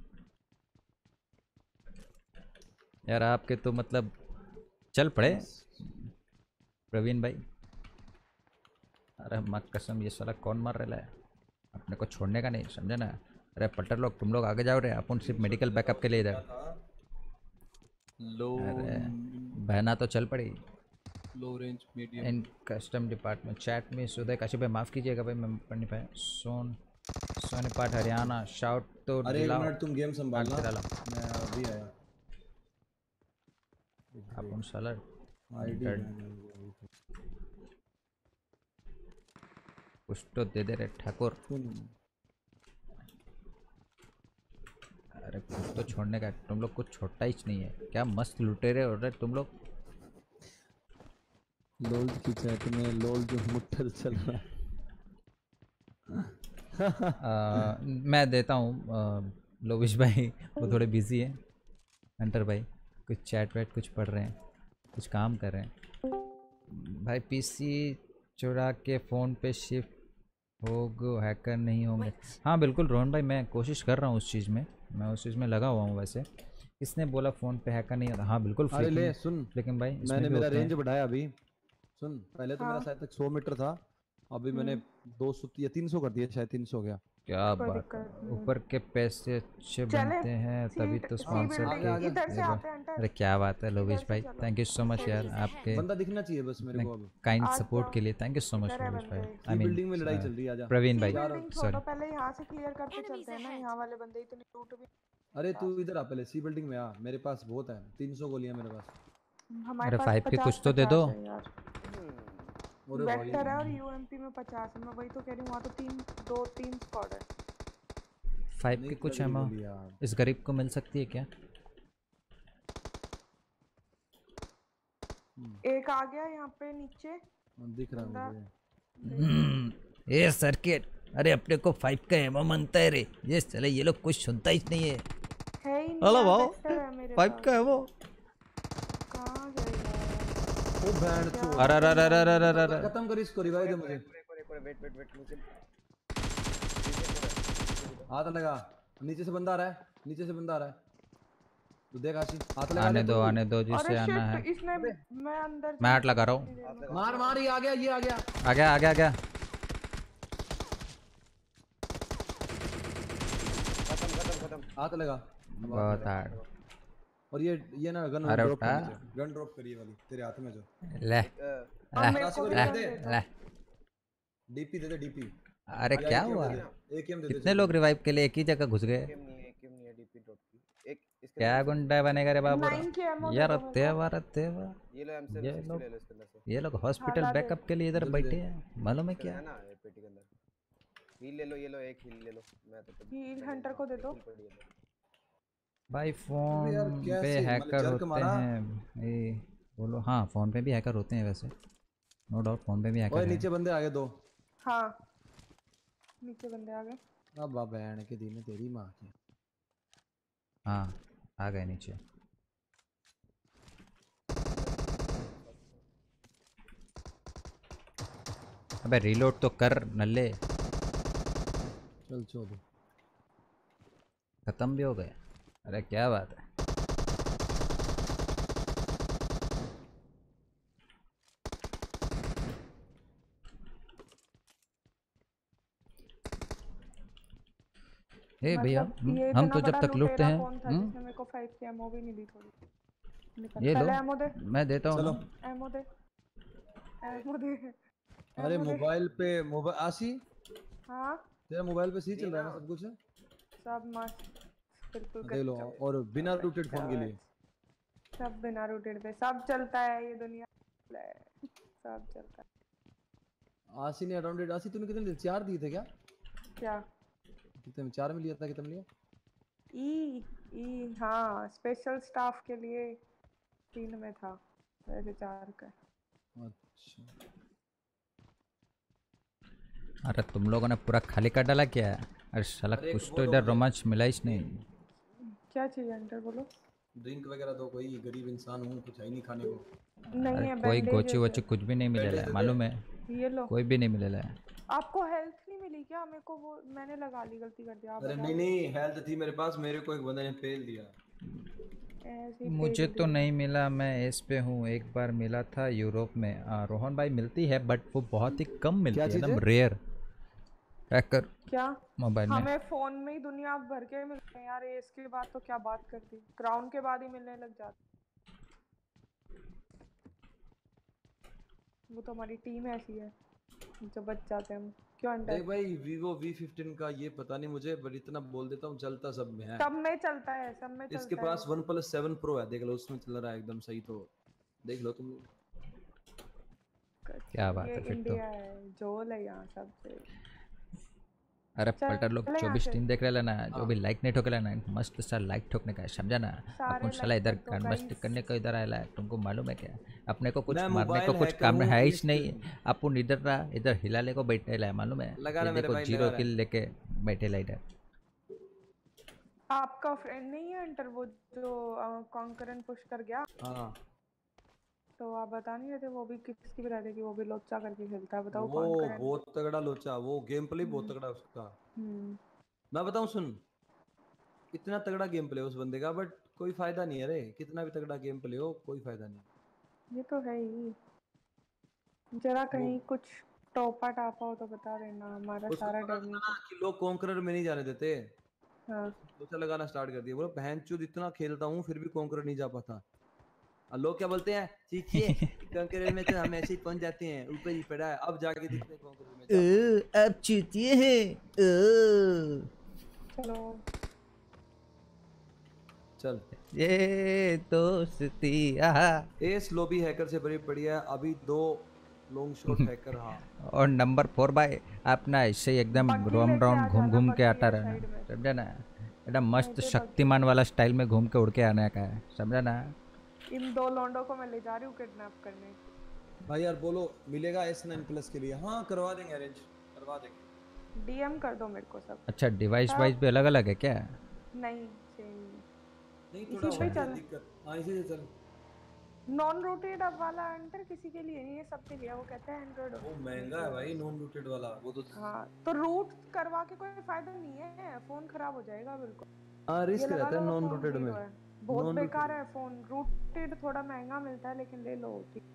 यार आपके तो मतलब चल पड़े प्रवीण भाई। अरे मत कसम, ये साला कौन मार रहा है? अपने को छोड़ने का नहीं, समझे ना। अरे पट्टर लोग, तुम लोग आगे जाओ रहे, अपन सिर्फ मेडिकल बैकअप के लिए इधर। लो अरे बहना तो चल पड़ी। लो range medium in custom department chat में सुधे काशी भाई माफ़ कीजिएगा भाई मैं पढ़ नहीं पाया। सोन सोनीपत हरियाणा शाउट तो अरे एक दिलाओ मिनट तुम गेम संभालना, आगे चला। मैं अभी आया। अपन साला आईडी कुछ तो दे दे रे ठाकुर। अरे कुछ तो छोड़ने का, तुम लोग कुछ छोड़ता ही नहीं है क्या? मस्त लुटेरे हो रहे तुम लोग। लोल की चैट में लोल जो मुट्ठल चल रहा है। आ, मैं देता हूँ लोविश भाई, वो थोड़े बिजी है। हंटर भाई कुछ चैट वैट कुछ पढ़ रहे हैं, कुछ काम कर रहे हैं। भाई पीसी चुरा के फ़ोन पे शिफ्ट हो गो, हैकर नहीं होंगे। हाँ बिल्कुल रोहन भाई, मैं कोशिश कर रहा हूँ उस चीज़ में, मैं उस चीज़ में लगा हुआ हूँ। वैसे किसने बोला फ़ोन पे हैकर नहीं होता? हाँ बिल्कुल। अरे ले सुन, लेकिन भाई मैंने मेरा रेंज बढ़ाया अभी। सुन पहले तो हाँ। मेरा शायद तक सौ मीटर था, अभी मैंने दो सौ या तीन सौ कर दिया, शायद तीन सौ हो गया। क्या कोई बात दिक्कत है, नहीं। ऊपर के पैसे अच्छे चले, बनते हैं तभी सी- तो सी स्पॉन्सर बिल्डिंग, के। इधर से ये आते बा- हैं अंटर। अरे क्या बात है लोविश इधर से भाई, चलो। थैंक यू सो मच यार आपके बंदा दिखना चाहिए बस मेरे को अब। काइंड आ सपोर्ट जाओ। के लिए। थैंक यू सो मच इधर है लोविश भाई। बंदे। आई सी मीन बिल्डिंग में लड़ाई चल रही है, आजा। प्रवीण सी भाई बिल्डिंग सॉरी। छोड़ो, पहले यहाँ से क्लियर करके चलते हैं ना, यहाँ वाले बंदे इतनी लूट भी। अरे तू इधर आ पहले, सी बिल्डिंग में आ, मेरे पास बहुत है, तीन सौ गोलियां मेरे पास। हमारे अरे पास फाइव के पचास कुछ तो दे दो। पचास है यार। अरे भाई वेक्टर है और यूएमपी में पचास है, मैं वही तो कह रही हूँ, वहाँ तो तीन दो तीन स्क्वाड है। फाइव नहीं के कुछ लग रही एमो गोली यार। इस गरीब को मिल सकती है क्या? एक आ गया यहाँ पे नीचे, दिख रहा बंदा। मुझे। ये सर्किट, अरे अपने को फाइव का एमो मांगता है रे, ये चले ये लोग कुछ सुनता ही नहीं है। है ही नहीं हेलो यार, भाओ, वेक्टर है मेरे फाइव पास। का एमो। कहाँ गए यार? ओ बैंड चोद। अरे अरे अरे अरे अरे अरे अरे खत्म कर इसको, रिवाइव दे मुझे। वेट वेट वेट मुझे हाथ लगा, नीचे से बंदा आ रहा है, नीचे से बंदा आ रहा है, तू देख आशी, हाथ लगा आने दे दो तू। आने दो अरे जिससे आना है। शिट, इसने मैं अंदर मैं हाथ लगा रहा हूँ। मार मार, ये आ गया, ये आ गया, आ गया आ गया आ गया। खत्म खत्म खत्म। हाथ लगा। बहुत हार्ड। और ये ये ना गन अरे ड्रॉप उठा। कर, गन ड्रॉप करिए वाली तेरे हाथ में जो। ले और ले मेरे को भी ले गन दे दो। ले। डीपी दे दे, डीपी। अरे क्या हुआ? एकेएम दे दे। कितने लोग रिवाइव के लिए एक ही जगह घुस गए? एकेएम नहीं है, एकेएम नहीं है, डीपी ड्रॉप की। एक इसके क्या अंदर गुंडा बनेगा रे बाबू? नाइन के एमओ दे यार दो मेरे को। तेवा रे तेवा। ये लो एम ये सेवन लोग ले लो इसके अंदर से। ये लोग हॉस्पिटल हाला दे। बैकअप के लिए इधर जल्दी बैठे दे। हैं, मालूम है क्या? है ना ये पेटी के अंदर। हील ले लो, ये लो एक हील ले लो। मैं तो हील हंटर को दे दो। भाई अबे फोन यार पे कैसे, मतलब हैकर जर्क होते मारा। हैं ये बोलो। हाँ फोन पे भी हैकर होते हैं वैसे, नो डाउट फोन पे भी ओए हैकर नीचे हैं। बंदे आ गए दो। हाँ, नीचे बंदे आ गए। अब बा बहन के दिन तेरी माँ की। हाँ आ गए नीचे। अबे रीलोड तो कर नल्ले। चल चोद। खत्म भी हो गए? अरे क्या बात है। ए भैया मतलब हम ये हम इतना तो जब बड़ा तक लूटते लुटेरा हैं कौन था हम्म, जिसने मेरे को फाइव की एमओ भी नहीं दी थोड़ी? निकल। ये लो पहले एमओ दे, मैं देता हूँ चलो। ना। एमओ दे, एमओ दे। अरे एमओ दे। मोबाइल पे मोबाइल आशी, हाँ, तेरा मोबाइल पे सही चल रहा है ना सब कुछ? सब मस्त, बिल्कुल दे लो, कच्चा। और बिना रूटेड फोन के लिए। सब बिना रूटेड पे सब चलता है ये दुनिया, सब चलता है। आशी ने अराउंडेड, आशी तूने कितने दिए? चार दिए थे क्या? क्या? कितने में? चार में लिया था, कितने में लिया? ई ई हाँ, स्पेशल स्टाफ के लिए तीन में था, वैसे चार का। अच्छा अरे तुम लोगों ने पूरा खाली कर डाला क्या? अरे साला अरे कुछ वो तो दो इधर मुझे। रोमांच मिला ही नहीं। क्या चाहिए अंदर बोलो? ड्रिंक वगैरह दो, कोई गरीब इंसान हूँ, कुछ है ही नहीं खाने को। नहीं अरे है कोई बैंडेज गोची वोची कुछ भी नहीं मिलेला बैंडेज है दे मालूम दे। है? ये लो। कोई भी नहीं मिलेला है। आपको हेल्थ नहीं मिली क्या? मेरे को वो मैंने लगा ली, गलती कर दिया। आप अरे बताओ। नहीं नहीं, हेल्थ थी मेरे पास, मेरे को एक बंदे ने फेल दिया। ऐसे ही मुझे फेल तो दिया। नहीं मिला, मैं इस पे हूँ। एक बार मिला था यूरोप में। आ, रोहन भाई मिलती है बट वो बहुत ही कम मिलती क्या है, चीज़ एकदम है? रेयर। हैकर क्या? मोबाइल में। हमें फोन में ही दुनिया भर के मिलते हैं यार, एस के बाद तो क्या बात कर दी, क्राउन के बाद ही मिलने लग जाते। वो तो हमारी टीम ऐसी है जो बच जाते हैं हम। क्यों अंडर? देख भाई वीवो वी फिफ्टीन का ये पता नहीं मुझे, पर इतना बोल देता हूँ चलता सब में है। सब में चलता है, सब में चलता है। इसके पास वन प्लस सेवन प्रो है, देख लो उसमें चल रहा है एकदम सही, तो देख लो तुम। क्या बात ये है फिर तो। इंडिया है, जोल है यहाँ सबसे। अरे पलटर लोग चले यहाँ चौबीस से। टीम देख रहे ना, जो हाँ। भी लाइक नहीं ठोके ना, मस्त सा लाइक ठोकने का है, समझा ना। सारे अपन साला like इधर कर दो गनबस्टिक guys। करने को इधर आया है, तुमको मालूम है क्या? अपने को कुछ मैं मारने को मोबाइल कुछ हैकर काम हूँ, है ही इस- नहीं। अपन इधर रहा, इधर हिलाने को बैठे ला, मालूम है? लगा ये रहा मेरे देखो भाई, जीरो लगा रहा किल लेके बैठे ला इधर। आपका फ्रेंड नहीं है अंटर, वो जो कॉन्करेंट पुश कर गया? हाँ तो आप बता नहीं रहे थे वो भी किसकी भी रहते कि वो भी लोचा करके खेलता है, बताओ वो कॉन्करेंट। बहुत तगड़ा लोचा, वो गेम प्ले बहुत तगड़ा उसका। हम्म। मैं बताऊं सुन, इतना तगड़ा गेम प्ले उस बंदे का, बट कोई फायदा नहीं है रे, कितना भी तगड़ा गेम प्ले हो कोई फायदा नहीं। ये तो है ही। जरा कहीं कुछ टोपा टापा हो तो बता देना, हमारा उसको सारा पता था डैमेज। ना कि लोग कॉन्करर में नहीं जाने देते, हाँ। लोचा लगाना स्टार्ट कर दिया। बोलो बहनचोद इतना खेलता हूँ फिर भी कॉन्करर नहीं जा पाता। और लोग क्या बोलते हैं, चीचिए कॉन्करर में तो हम ऐसे ही पहुंच जाते हैं, ऊपर ही पड़ा है, अब जाके दिखते हैं कॉन्करर में जा। अब चूतिए हैं। चलो चल ये दोस्ती आहा। एस लॉबी हैकर से बड़ी पड़ी है अभी, दो लॉन्ग शॉट हैकर। हाँ और नंबर फोर बाय अपना ऐसे ही एकदम बग्गी राउंड लेके आ राउंड घूम जाना, घूम के बग्गी आता है रहना, साइड में। समझा ना? एकदम मस्त नहीं, तो शक्तिमान वाला स्टाइल में घूम के उड़ के आने का है, समझा ना? इन दो लोंडों को मैं ले जा रही हूँ किडनैप करने। भाई यार बोलो मिलेगा एस नाइन प्लस के लिए? हाँ करवा देंगे, अरेंज करवा देंगे। डीएम कर दो मेरे को सब। अच्छा डिवाइस सब- वाइज भी अलग अलग है क्या? नहीं सेम। नहीं इसी थोड़ा पे हो चल। दिक्कत। हाँ इसी से चल। नॉन रोटेट अब वाला अंटर किसी के लिए नहीं है, सबके लिए। वो कहते हैं एंड्रॉइड। वो महंगा है भाई नॉन रूटेड वाला, वो तो हाँ तो रूट करवा के कोई फायदा नहीं है, फोन खराब हो जाएगा बिल्कुल। हाँ ये रिस्क लगा रहता है लो, नॉन फोन रूटेड में। zero है। बहुत Non-rooted बेकार है फोन। रूटेड थोड़ा महंगा मिलता है लेकिन ले लो।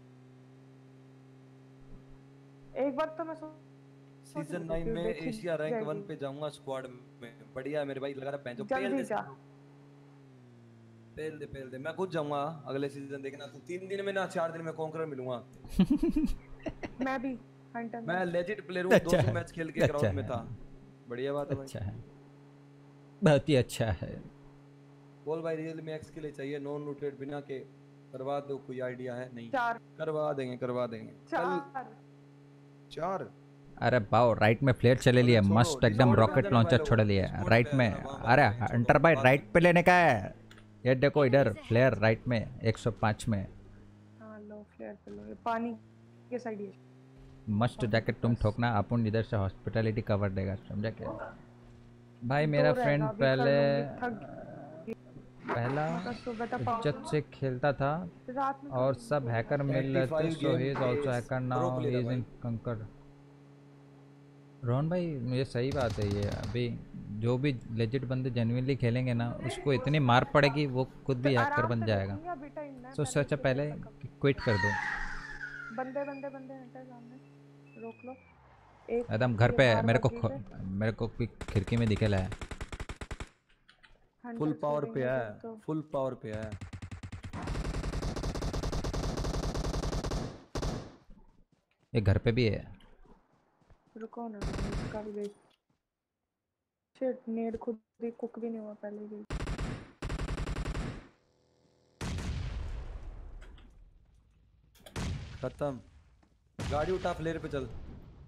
एक बार तो मैं सो सीजन नाइन में एशिया रैंक वन पे जाऊंगा स्क्वाड में, बढ़िया है मेरे भाई, लगा रहा पैंचो पेल जल्दी दे जा। पेल दे पेल दे। मैं खुद जाऊंगा अगले सीजन देखना, तो तीन दिन में ना चार दिन में कॉन्करर मिलूंगा। मैं भी हंटर मैं लेजिट प्लेयर हूं, अच्छा दो सौ है, मैच खेल के अच्छा ग्राउंड में है। था। बढ़िया बात है भाई। अच्छा है, बहुत ही अच्छा है। बोल भाई रियल में एक्स के लिए चाहिए नॉन रूटेड बिना के, करवा दो, कोई आइडिया है? नहीं चार करवा देंगे करवा देंगे। चल चार चार। अरे बाओ राइट में फ्लेयर चले लिए, छोड़ो, मस्त एकदम डिस्कॉर्ड पे रॉकेट जाना लॉन्चर भाई छोड़ लोगों, लिए डिस्कॉर्ड राइट पे में। जाना, वहाँ अरे बात करेंगे, अंटर छोड़ो, भाई बात राइट पे लेने का है, ये देखो इधर फ्लेयर राइट में एक सौ पाँच में। हाँ लो फ्लेयर पे लो, ये पानी के साइड ही है। मस्त जैकेट तुम ठोकना, अपन इधर से हॉस्पिटैलिटी कवर देगा, समझा क्या? भाई मेरा दो फ्रेंड रहेगा, अभी कर पहले लूंगी, थक पहला मतलब सुबह तक इज्जत से खेलता था रात में और सब हैकर मिल रहे थे, eighty-five सो ही is game also plays, hacker pro now, player ही है इज इन भाई। कंकर। रोहन भाई ये सही बात है, ये अभी जो भी लेजिट बंदे जेन्युइनली खेलेंगे ना, उसको इतनी मार पड़ेगी वो खुद भी हैकर आराम बन से जाएगा। बैठूंगी, अभी टाइम है, सो पहले सोचा से पहले तक। क्विट कर दो। बंदे बंदे बंदे हटे सामने, रोक लो। एक एकदम घर ये पे है, बाहर मेरे को बग्गी खो- पे, मेरे को कोई खिड़की में दिखेला है। हंटर फुल पावर पे छोड़ेंगे है, फिर तो। फुल पावर पे है। ये घर पे भी है। रुको ना, इसका भी देख। शिट, नेड खुद भी कुक भी नहीं हुआ पहले भी। खत्म। गाड़ी उठा, फ्लेयर पे चल।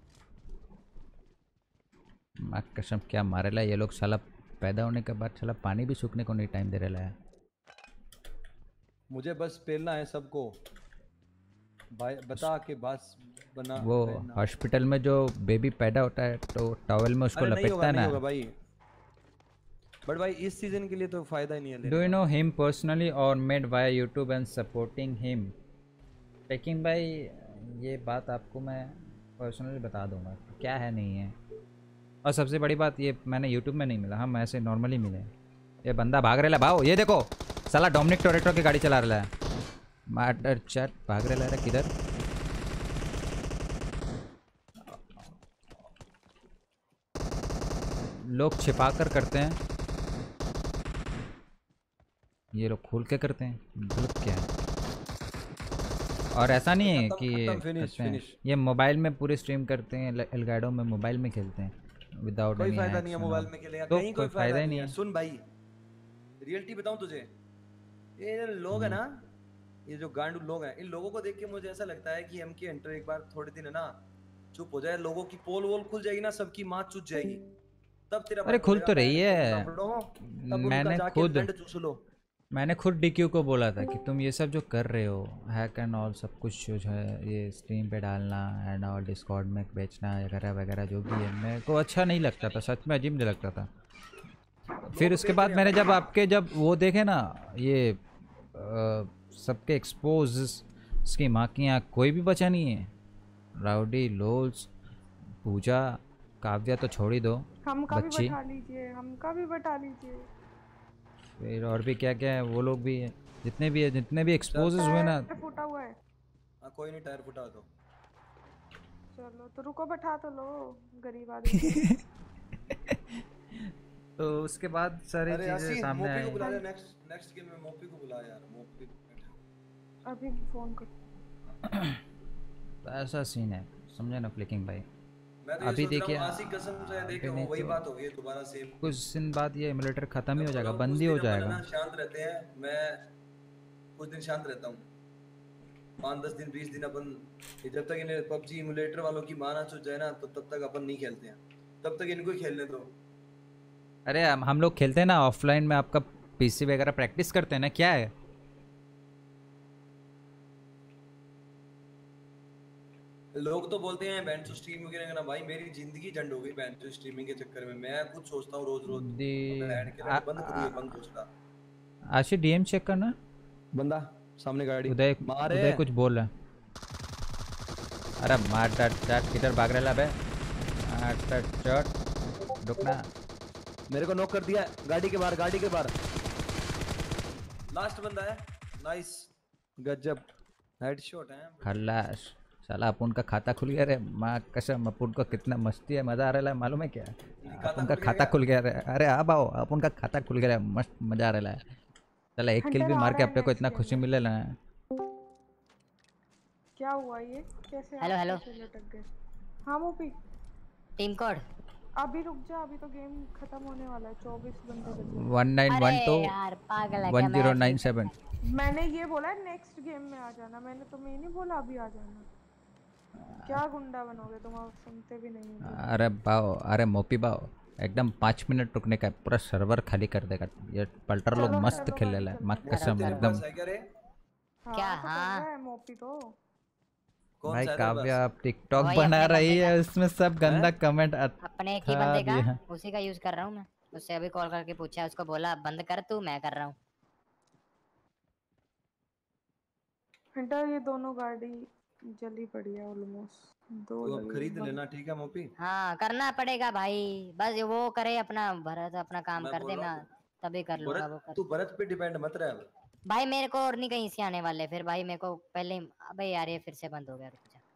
माँ कसम क्या मारेला ये लोग, साला पैदा होने के बाद साला पानी भी सूखने को नहीं टाइम दे रहा है। मुझे बस पेलना है सबको, भाई बता के बस बना वो पहनना। हॉस्पिटल में जो बेबी पैदा होता है तो टॉवल में उसको अरे नहीं लपेटता होगा, है नहीं ना। होगा भाई, बट भाई इस सीजन के लिए तो फायदा ही नहीं है। Do you know him personally और made why YouTube and supporting him? लेकिन भाई ये बात आपको मैं पर्सनली बता दूंगा क्या है नहीं है। और सबसे बड़ी बात ये मैंने यूट्यूब में नहीं मिला, हम ऐसे नॉर्मली मिले। ये बंदा भाग रहा है भाव, ये देखो साला डोमिनिक टोरेटो की गाड़ी चला रहा है। मार्डर चैट भाग रहा है किधर? लोग छिपा कर करते हैं, ये लोग खोल के करते हैं, गलत क्या है? और ऐसा नहीं है खत्म, कि ये खत्म, finish, करते हैं, finish। ये मोबाइल में पूरे स्ट्रीम करते हैं, एल्गाडो में मोबाइल में खेलते हैं विदाउट कोई एनी फायदा नहीं है मोबाइल में खेलेगा, तो कहीं कोई कोई फायदा फायदा ही नहीं नहीं है। है। सुन भाई, रियलिटी बताऊं तुझे, ये लोग है ना, ये जो गांडू लोग हैं, इन लोगों को देख के मुझे ऐसा लगता है कि एम के एंटर एक बार थोड़े दिन है ना चुप हो जाए, लोगों की पोल वोल खुल जाएगी ना, सबकी माँ चुत जाएगी, तब तेरा अरे भाई खुल बोलेगा तो मैं रही इनको है। बुला लो, तब उनका मैंने जाके खुद लंड चूस लो। मैंने खुद डीक्यू को बोला था कि तुम ये सब जो कर रहे हो, हैक एंड ऑल सब कुछ जो है ये स्ट्रीम पे डालना एंड और डिस्कॉर्ड में बेचना वगैरह वगैरह जो भी है, मेरे को अच्छा नहीं लगता था, सच में अजीब नहीं लगता था। फिर उसके बाद मैंने जब आपके जब वो देखे ना ये अ, सबके एक्सपोज इसकी माँ की यहाँ कोई भी बचा नहीं है, राउडी, लोल्स, पूजा, काव्या तो छोड़ ही दो, हमका भी बच्ची, बैठा लीजिए, हमका भी बैठा लीजिए। फिर और भी क्या क्या है, वो लोग भी है, जितने भी है, जितने भी एक्सपोज हुए ना। टायर फूटा हुआ है। हाँ कोई नहीं, टायर फुटा दो। चलो तो रुको, बैठा तो लो, गरीब आदमी। तो उसके बाद सारी अरे चीजें यासी, सामने मोपी को आई। बुला ले, नेक्स्ट नेक्स्ट गेम में मोपी को बुला यार, मोपी अभी फोन कर। तो ऐसा सीन है, समझे ना फ्लिकिंग भाई। मैं तो अभी ये सोच देखिए रहा हूँ आसी कसम से देखे अभी वो नहीं वही तो बात हो गई दोबारा सेम। कुछ दिन बाद ये एमुलेटर खत्म ही हो जाएगा, कुछ बंद ही हो दिन अपन है जाएगा। ना शांत रहते हैं, मैं कुछ दिन शांत रहता हूँ, पाँच दस दिन बीस दिन अपन, ये जब तक इन्हें पबजी इमुलेटर वालों की माना चुट जाए ना, तो तब तक अपन नहीं खेलते हैं, तब तक इनको ही खेलने दो। अरे हम हम लोग खेलते हैं ना ऑफलाइन में, आपका पीसी वगैरह प्रैक्टिस करते हैं ना, क्या है। लोग तो बोलते हैं बैंड टू स्ट्रीम वगैरह करना, भाई मेरी जिंदगी झंड हो गई बैंड टू स्ट्रीमिंग के चक्कर में, मैं खुद सोचता हूँ रोज रोज बैंड के लिए बंद करूँ ये बंद सोचता। आशी डीएम चेक करना, बंदा सामने गाड़ी उदय मारे, उदय कुछ बोल रहा है। अरे मार डट डट किधर भाग रहा बे, मार डट चट रुकना। मेरे को नॉक कर दिया गाड़ी के बाहर, गाड़ी के बाहर लास्ट बंदा है, नाइस गजब हेडशॉट है। खल्लास साला अपन का खाता खुल गया रे, माँ कसम अपन को कितना मस्ती है, मजा आ रहा है, मालूम है क्या, अपन का खाता खुल गया रे। अरे आ बाओ अपन का खाता खुल गया, मस्त मजा आ रहा है। चला एक किल भी मार के अपने को इतना खुशी मिले ना। क्या हुआ ये, कैसे हेलो हेलो लटक गए। हाँ मोपी, टीम कोड अभी रुक जा, अभी तो गेम खत्म होने वाला है, चौबीस घंटे बचे। वन नाइन वन टू यार पागल है क्या, वन जीरो नाइन सेवन। मैंने ये बोला है नेक्स्ट गेम में आ जाना, मैंने तुम्हें नहीं बोला अभी आ जाना। क्या गुंडा बनोगे तुम, आप सुनते भी नहीं हो। अरे बाओ, अरे मोपी बाओ, एकदम पाँच मिनट रुकने का, पूरा सर्वर खाली कर देगा ये पल्टर लोग, मस्त खेल रहा है, माँ कसम एकदम। क्या हाँ है मोपी तो भाई काव्या आप टिकटॉक बना रही है, उसमें सब गंदा कमेंट अपने एक ही बंदे का, उसी का यूज कर रहा हूँ मैं, उससे अभी कॉल करके पूछा, उसको बोला बंद कर तू, मैं कर रहा हूँ। हंटर ये दोनों गाड़ी जली पड़ी है ऑलमोस्ट, दो तो अब खरीद लेना, ठीक है मोपी। हाँ करना पड़ेगा भाई, बस वो करे अपना, भरत अपना काम कर दे, मैं तभी कर लूंगा वो कर। तू भरत पे डिपेंड मत रह अब। भाई मेरे को और नहीं कहीं से आने वाले, फिर भाई मेरे को पहले, अबे यार ये फिर से बंद हो गया, रुक जा।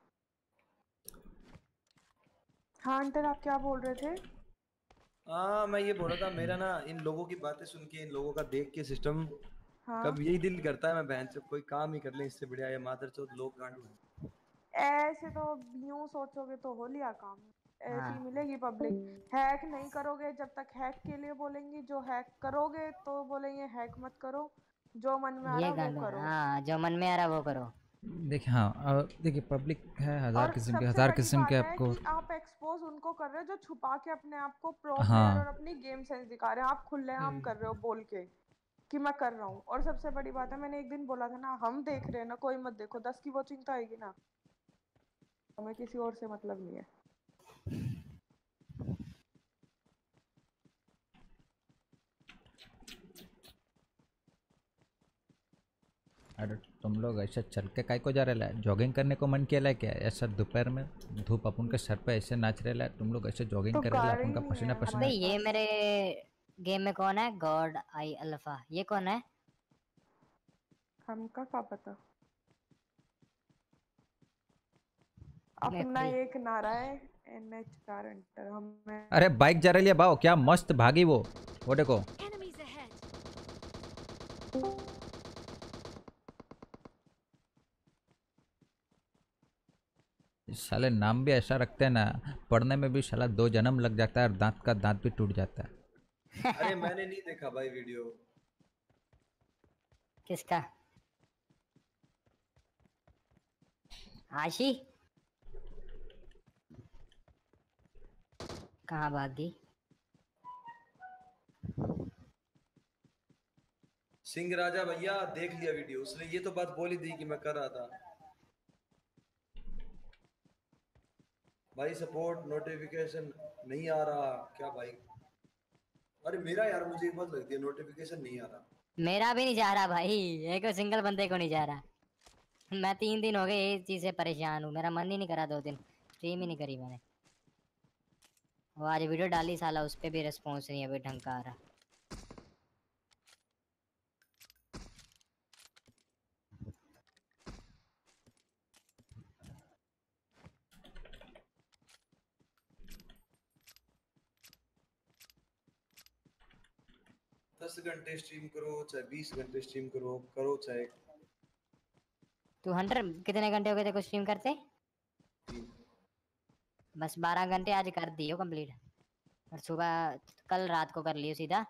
हाँ हंटर आप क्या बोल रहे थे। हाँ मैं ये बोल रहा था, मेरा ना इन लोगों की बातें सुन के, इन लोगों का देख के सिस्टम, हाँ? कब यही दिल करता है मैं बहन से कोई काम ही कर ले, इससे बढ़िया ये मादरचोद लोग गांडू हैं। ऐसे तो यूं सोचोगे तो हो लिया काम, ऐसी हाँ। मिलेगी पब्लिक। हैक नहीं करोगे जब तक हैक के लिए बोलेंगी, जो हैक करोगे तो बोलेंगे हैक मत करो, जो मन में आ रहा वो करो। हाँ जो मन में आ रहा वो करो। देखिए हाँ देखिए पब्लिक है हजार और किस्म के, सबसे हजार बड़ी किस्म बात के है आपको। कि आप एक्सपोज उनको कर रहे हो जो छुपा के अपने आप को प्रो हाँ। प्लेयर और अपनी गेम सेंस दिखा रहे हैं, आप खुलेआम कर रहे हो बोल के कि मैं कर रहा हूँ। और सबसे बड़ी बात है, मैंने एक दिन बोला था ना, हम देख रहे हैं ना, कोई मत देखो, दस की वॉचिंग तो आएगी ना, हमें किसी और से मतलब नहीं है। अरे तुम लोग ऐसे चल के काय को जा रहे है, जॉगिंग करने को मन किया है क्या, ऐसा दोपहर में धूप अपन के सर पे ऐसे नाच रहे है, तुम लोग ऐसे जॉगिंग तो कर रहे हैं, गाड़ी अपन का नहीं पसीना है पसीना। अबे ये मेरे गेम में कौन है, गॉड आई अल्फा, ये कौन है। हमका क्या पता, अपना एक नारा है एनएच कारंटर हमें। अरे बाइक जा रही है बाओ, क्या मस्त भागी वो वो देखो। Enemies ahead. साले नाम भी ऐसा रखते हैं ना, पढ़ने में भी साला दो जन्म लग जाता है और दांत का दांत भी टूट जाता है। अरे मैंने नहीं देखा भाई वीडियो। किसका? आशी कहाँ भाग गई? सिंह राजा भैया देख लिया वीडियो, उसने ये तो बात बोली थी कि मैं कर रहा था। भाई सपोर्ट नोटिफिकेशन नहीं आ रहा क्या भाई? अरे मेरा यार मुझे एक बात लगती है, नोटिफिकेशन नहीं आ रहा। मेरा भी नहीं जा रहा भाई, एक सिंगल बंदे को नहीं जा रहा। मैं तीन दिन हो गए ये चीज से परेशान हूँ, मेरा मन ही नहीं करा, दो दिन स्ट्रीम ही नहीं करी मैंने। वो आज वीडियो डाली साला, उस पे भी रिस्पॉन्स नहीं अभी ढंग का आ रहा। दस घंटे स्ट्रीम करो चाहे बीस घंटे स्ट्रीम करो करो चाहे। तू हंटर कितने घंटे हो गए तेरे को स्ट्रीम करते? बस बारह घंटे आज कर दियो कंप्लीट, और सुबह कल रात को कर लियो सीधा।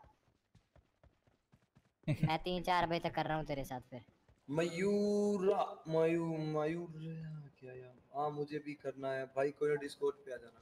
मैं तीन चार बजे तक कर रहा हूँ तेरे साथ। फिर मयूरा मयूर मयूर क्या यार, हाँ मुझे भी करना है भाई, कोई डिस्कॉर्ड पे आ जाना।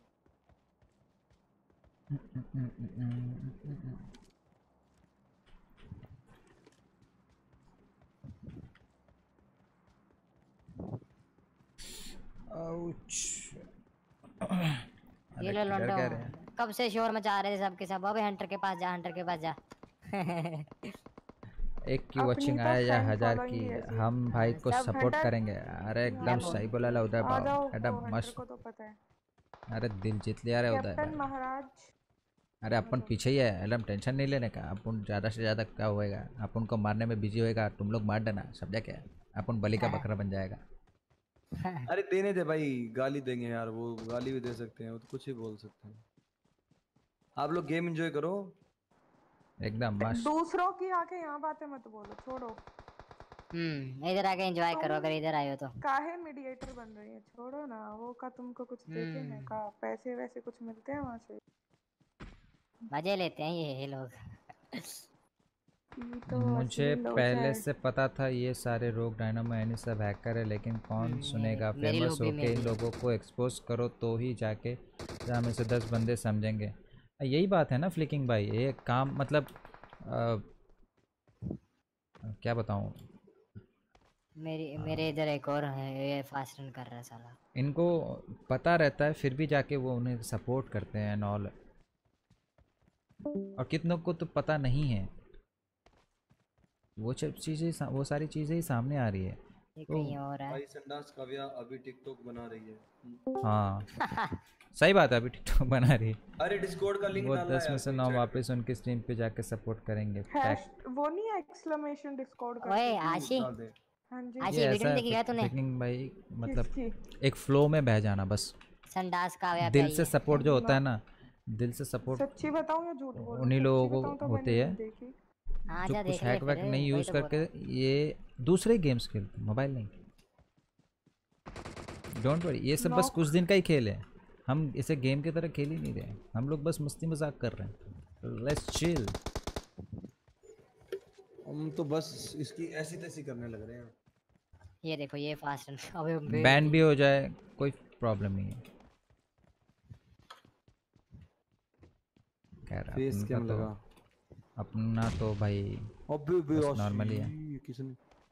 ये लो लौंडो, कब से शोर मचा रहे थे सबके सब। अबे हंटर के पास जा, हंटर के पास जा। एक की वॉचिंग आया या हजार की, हम भाई को सपोर्ट करेंगे। अरे एकदम सही बोला ला उधर बाबू, एकदम मस्त। को तो पता है। अरे दिल जीत लिया रे उधर। कैप्टन महाराज अरे अपन पीछे ही है, एकदम टेंशन नहीं लेने का। अपन ज़्यादा से ज़्यादा क्या होएगा, अपन को मारने में बिजी होएगा, तुम लोग मार देना, समझा क्या? अपन बलि का बकरा बन जाएगा। अरे देने दे भाई, गाली देंगे यार, वो गाली भी दे सकते हैं, वो तो कुछ ही बोल सकते हैं। आप लोग गेम एंजॉय करो एकदम मस्त। दूसरों की आके यहाँ बातें मत बोलो, छोड़ो। हम्म इधर आके एंजॉय करो अगर इधर आए हो तो। काहे मीडिएटर बन रही है, छोड़ो ना वो। का तुमको कुछ देते हैं का पैसे वैसे कुछ मिलते हैं वहां से? मजे लेते हैं ये, ये लोग। तो मुझे पहले से पता था ये सारे रोग डायनामो एनी सब हैकर है, लेकिन कौन सुनेगा? फेमस होके इन लोगों को एक्सपोज करो तो ही जाके जहाँ में से दस बंदे समझेंगे। यही बात है ना फ्लिकिंग भाई, ये काम मतलब आ, क्या बताऊँ। मेरी मेरे इधर एक और है, ये फास्ट रन कर रहा है साला। इनको पता रहता है फिर भी जाके वो उन्हें सपोर्ट करते हैं नॉल, और कितनों को तो पता नहीं है। वो सब चीज़ें, वो सारी चीज़ें ही सामने आ रही है। ये कहीं और है भाई। संडास काव्या अभी टिकटॉक बना रही है। हाँ सही बात है, अभी टिकटॉक बना रही है। अरे डिस्कॉर्ड का लिंक वो डालना दस में से नौ वापस उनकी स्ट्रीम पे जाके सपोर्ट करेंगे। वो नहीं है एक्सक्लेमेशन डिस्कॉर्ड का। ओए आशी, हाँ जी आशी वीडियो देखी क्या तूने? फ्लिकिंग भाई मतलब एक फ्लो में बह जाना बस। संडास काव्या दिल से सपोर्ट जो होता है ना, दिल से सपोर्ट सच्ची बताऊं या झूठ बोलूं, उन्हीं लोगों को होते हैं जो कुछ हैक वैक नहीं यूज करके ये दूसरे गेम्स खेलते, मोबाइल नहीं। डोंट वरी, ये सब बस कुछ दिन का ही खेल है, हम इसे गेम की तरह खेल ही नहीं रहे। हम लोग बस मस्ती मजाक कर रहे हैं। Let's chill. हम तो बस इसकी ऐसी तैसी करने लग रहे हैं। ये देखो ये फास्ट रन, अबे बैन भी हो जाए कोई प्रॉब्लम नहीं है। कह रहा फेस कैम लगा अपना तो भाई अबे बे नॉर्मली है। किसने?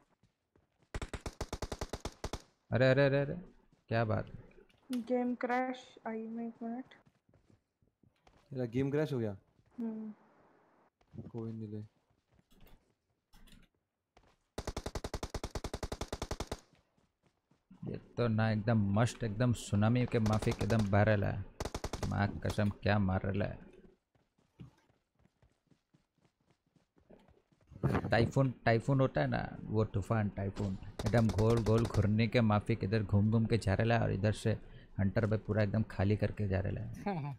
अरे अरे अरे अरे क्या बात है? गेम क्रैश आई में एक मिनट। तेरा गेम क्रैश हो गया? हम्म कोई नहीं ले। ये तो ना एकदम मस्त, एकदम सुनामी के माफिक एकदम बह रहा है। माँ कसम क्या मार रहा है। टाइफून टाइफून होता है ना, वो तूफान टाइफून एकदम गोल गोल घूरने के माफिक इधर घूम घूम के जा रहा है, और इधर से हंटर पे पूरा एकदम खाली करके जा रहा है।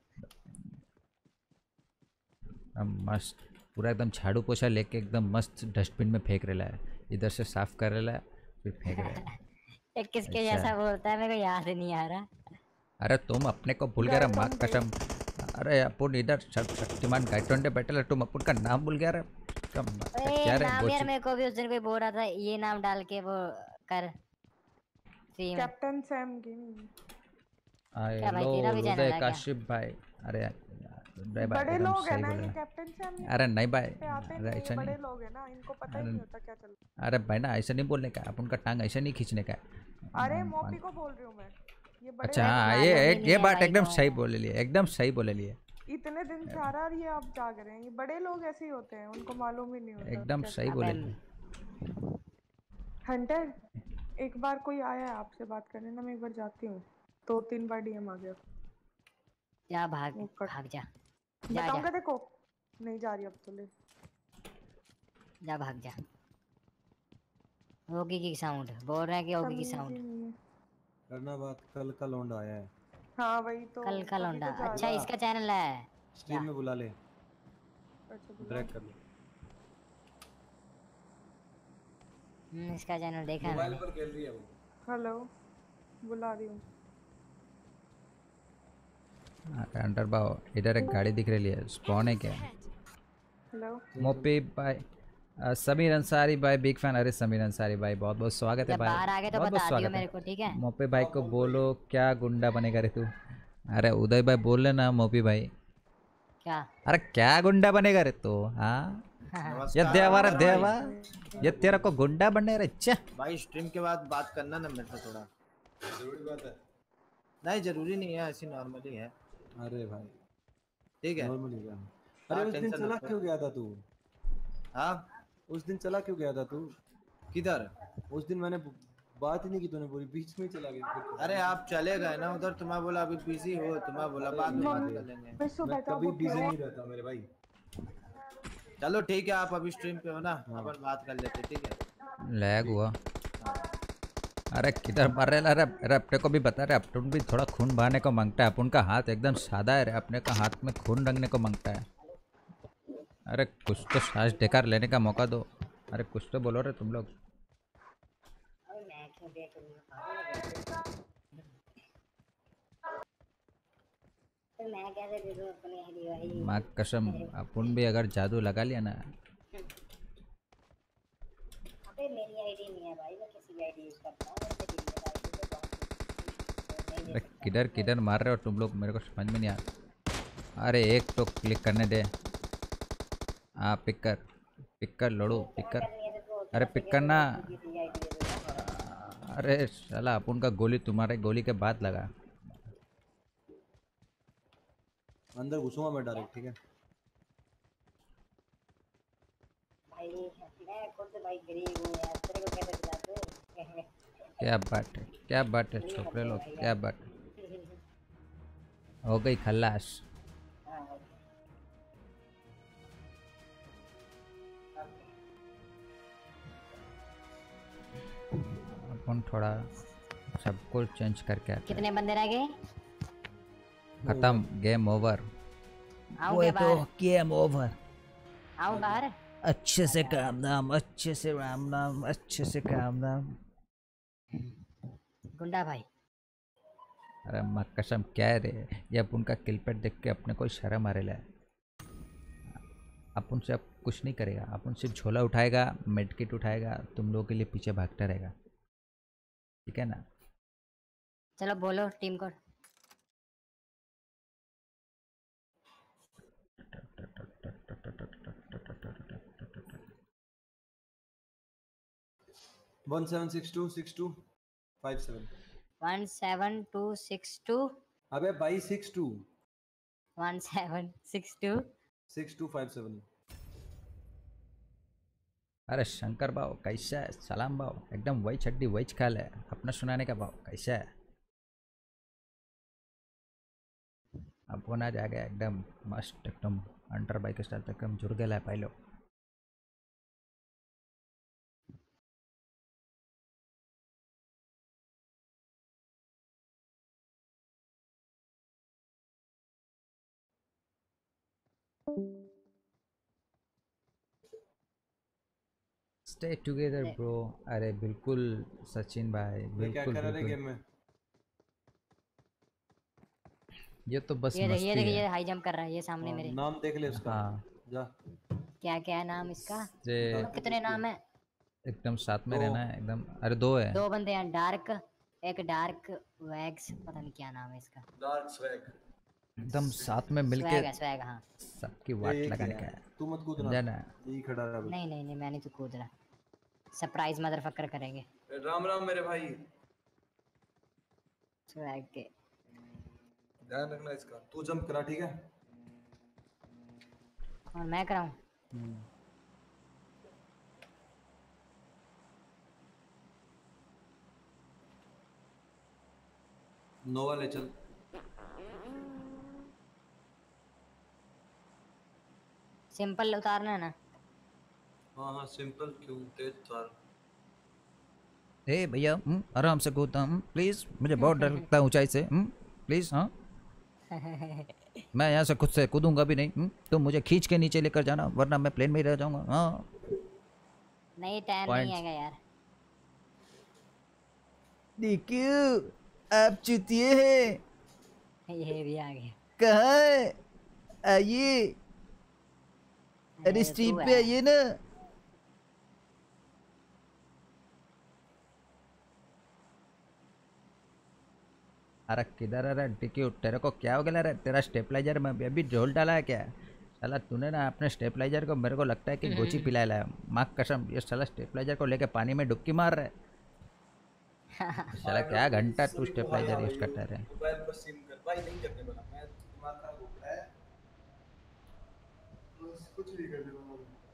मस्त पूरा एकदम झाड़ू पोछा लेके एकदम मस्त डस्टबिन में फेंक रहा है, इधर से साफ कर रहा है फिर फेंक रहा है। एक किसके जैसा बोलता है मेरे को याद नहीं आ रहा। अरे तुम अपने को भूल गया रे माँ गौतम कसम। अरे अपन इधर शक- शक्तिमान गाइटोंडे बैठे तुम अपन का नाम भूल गया रे। कम अरे क्या रे नाम यार बोची। मेरे को भी उस दिन कोई बोल रहा था ये नाम डाल के वो कर स्ट्रीम। Captain Sam gaming. क्या भाई हेलो तेरा भी चैनल उदय है क्या? काशिप भाई। अरे यार भाई बड़े एकदम लोग हैं सही ना बोले ये ना। कैप्टन सैम ये अरे नहीं भाई पे आते अरे नहीं है, ये ऐसा बड़े नहीं। लोग हैं ना, इनको पता ही अरे नहीं होता क्या चल रहा अरे भाई ना ऐसा नहीं बोलने का अपन का टांग ऐसा नहीं खींचने का है। है। अरे हम- मोपी हम- को बोल रही हूँ मैं, ये बड़े अच्छा लोग हाँ मालूम ये ही एक नहीं ये है बात भाई एकदम तो। सही बोले लिए एकदम सही बोले लिए इतने दिन से आ रहा है और ये अब जाग रहे हैं। ये बड़े लोग ऐसे ही होते हैं, उनको मालूम ही नहीं होता एकदम क्या सही चल बोले अबे लिए। हंटर, एक बार कोई आया है आपसे बात करने ना, मैं एक बार जाती हूँ। दो तीन बार डीएम आ गया। जा भाग वो कट भाग जा जा जा बताऊंगा देखो। नहीं जा रही अब तो ले। जा भाग जा। ओगी की साउंड बोल रहे हैं कि ओगी की तमीज साउंड। ही नहीं है। करना बात, कल का लौंडा आया है। हाँ वही तो, कल का तभी लौंडा तो जा अच्छा रही इसका चैनल है। जा स्ट्रीम में बुला ले, हूँ। अच्छा बुलाओ। ड्रैग कर ले। हम्म, इसका चैनल देखा है मोबाइल मैंने। पर खेल रही है वो। हेलो, बुला रही हूँ। अरे अंडर बाओ इधर एक गाड़ी दिख रही है स्पॉन है क्या। हेलो। मोपी भाई अ, समीर अंसारी भाई बिग फैन। अरे समीर अंसारी भाई बहुत बहुत स्वागत है जब भाई बाहर आ गए तो बहुत बहुत बता दियो स्वागत है। मेरे को ठीक है। मोपी भाई को बोलो क्या गुंडा बनेगा रे तू। अरे उदय भाई बोल लेना मोपी भाई। क्या अरे क्या गुंडा बनेगा रे तू हाँ। ये देवा रे देवा ये तेरा को गुंडा बने रे चा। भाई स्ट्रीम के बाद बात करना ना मेरे से थोड़ा। जरूरी बात है। नहीं जरूरी नहीं है, ऐसी नॉर्मली है। अरे भाई ठीक है नॉर्मली क्या। हाँ, अरे उस दिन टेंशन चला मत लो। क्यों गया था तू? हाँ उस दिन चला क्यों गया था तू? किधर? उस दिन मैंने बात ही नहीं की तूने, पूरी बीच में ही चला गया फिर। अरे आप चले गए ना उधर, तुम्हें बोला अभी बिजी हो, तुम्हें बोला बाद में बात कर लेंगे। मैं कभी बिजी नहीं रहता मेरे भाई। चलो ठीक है, आप अभी स्ट्रीम पे हो ना, अपन बात कर लेते ठीक है। लैग हुआ। अरे किधर मर रहे अरे अरे अपने को भी बता रहे अपन भी थोड़ा खून बहाने को मांगता है। अपन का हाथ एकदम सादा है रे, अपने का हाथ में खून रंगने को मांगता है। अरे कुछ तो सांस ढेकर लेने का मौका दो। अरे कुछ तो बोलो रे तुम लोग। माँ कसम अपन भी अगर जादू लगा लिया ना। अबे मेरी आईडी नहीं है भाई, मैं किसी की आईडी यूज करता हूँ। मेरे से गिरी है भाई, तो अरे किधर किधर मार रहे हो तुम लोग मेरे को समझ में नहीं आ रहा। अरे एक तो क्लिक करने दे। हाँ पिक कर पिक कर लड़ो पिक कर। अरे पिक करना। अरे साला अपन का गोली तुम्हारे गोली के बाद लगा। अंदर घुसूंगा मैं डायरेक्ट ठीक है। भाई मैं खुद भाई गरीब हूँ यार, तेरे को कैसे दिला दूँ? क्या बात है क्या बात है छोकरे लोग क्या बात हो गई खल्लास। अपन थोड़ा सब कुछ चेंज करके आते हैं। कितने बंदे रह गए? खत्म गेम ओवर। आऊँ क्या बाहर? Game over. आऊँ बाहर? अच्छे से काम नाम अच्छे से राम नाम अच्छे से काम नाम। गुंडा भाई अरे माँ कसम क्या है रे ये अपन का किल पेट देख के अपने को शर्म आ रहा है। अपन से अब कुछ नहीं करेगा, अपन सिर्फ झोला उठाएगा मेडकिट उठाएगा तुम लोगों के लिए पीछे भागता रहेगा ठीक है ना। चलो बोलो team code. One seven six two six two five seven. One seven two six two अबे भाई six two one seven six two six two five seven. अरे शंकर भाव कैसा है सलाम भाव एकदम वही छड्डी वही खाल है अपना सुनाने का भाव कैसा है। अब वो ना जा गया एकदम मस्त एकदम अंडर बाइक के साथ एकदम जुड़ गया है पहले। Stay together bro. अरे बिल्कुल सचिन भाई ये क्या बिल्कुल कर रहे बिल्कुल। गेम में? ये तो बस ये देखिए ये मस्ती देखिए ये है। हाई जंप कर रहा है ये सामने हाँ, मेरे। नाम देख ले उसका। हाँ जा। क्या क्या है नाम इसका? ये कितने नाम है? एकदम साथ में दो। रहना है एकदम। अरे दो है। दो बंदे हैं, डार्क एक डार्क वैक्स, पता नहीं क्या नाम है इसका। Dark swag. एकदम साथ में मिलके स्वैग है स्वैग हाँ। सबकी ये वाट ये लगाने क्या का है? है। तू मत कूदना। समझा ना? यही खड़ा रहा बस। नहीं नहीं नहीं मैं नहीं तो कूद रहा। सरप्राइज मदरफकर करेंगे राम राम मेरे भाई। स्वैग के। ध्यान रखना इसका। तू जंप करा ठीक है। और मैं कराऊं? नोवा ले चल। सिंपल उतारना है ना? हाँ हाँ सिंपल क्यों तेज उतार। ए भैया हम्म, आराम से कूदता हूँ प्लीज, मुझे बहुत डर लगता है ऊंचाई से प्लीज। हाँ मैं यहाँ से खुद से कूदूंगा भी नहीं। हम्म, तुम मुझे खींच के नीचे लेकर जाना वरना मैं प्लेन में ही रह जाऊंगा। हाँ नहीं टाइम नहीं Points. आएगा यार। देखियो आप चुतिए हैं। ये भी आ गया। कहाँ है? आइए। अरे अरे स्ट्रीम तू पे है। आइए ना। अरे किधर? अरे टिक्यू तेरे को क्या हो गया? अरे तेरा स्टेबलाइजर में अभी ढोल डाला है क्या? साला तूने ना अपने स्टेबलाइजर को मेरे को लगता है कि गोची पिला लाया। माँ कसम ये साला स्टेबलाइजर को लेके पानी में डुबकी मार रहा है। साला क्या घंटा तू स्टेबलाइजर यूज करता रहे। मोबाइल पर सिम कर भाई नहीं करने वाला मैं। दिमाग खराब हो गया है। बस कुछ नहीं करने वाला।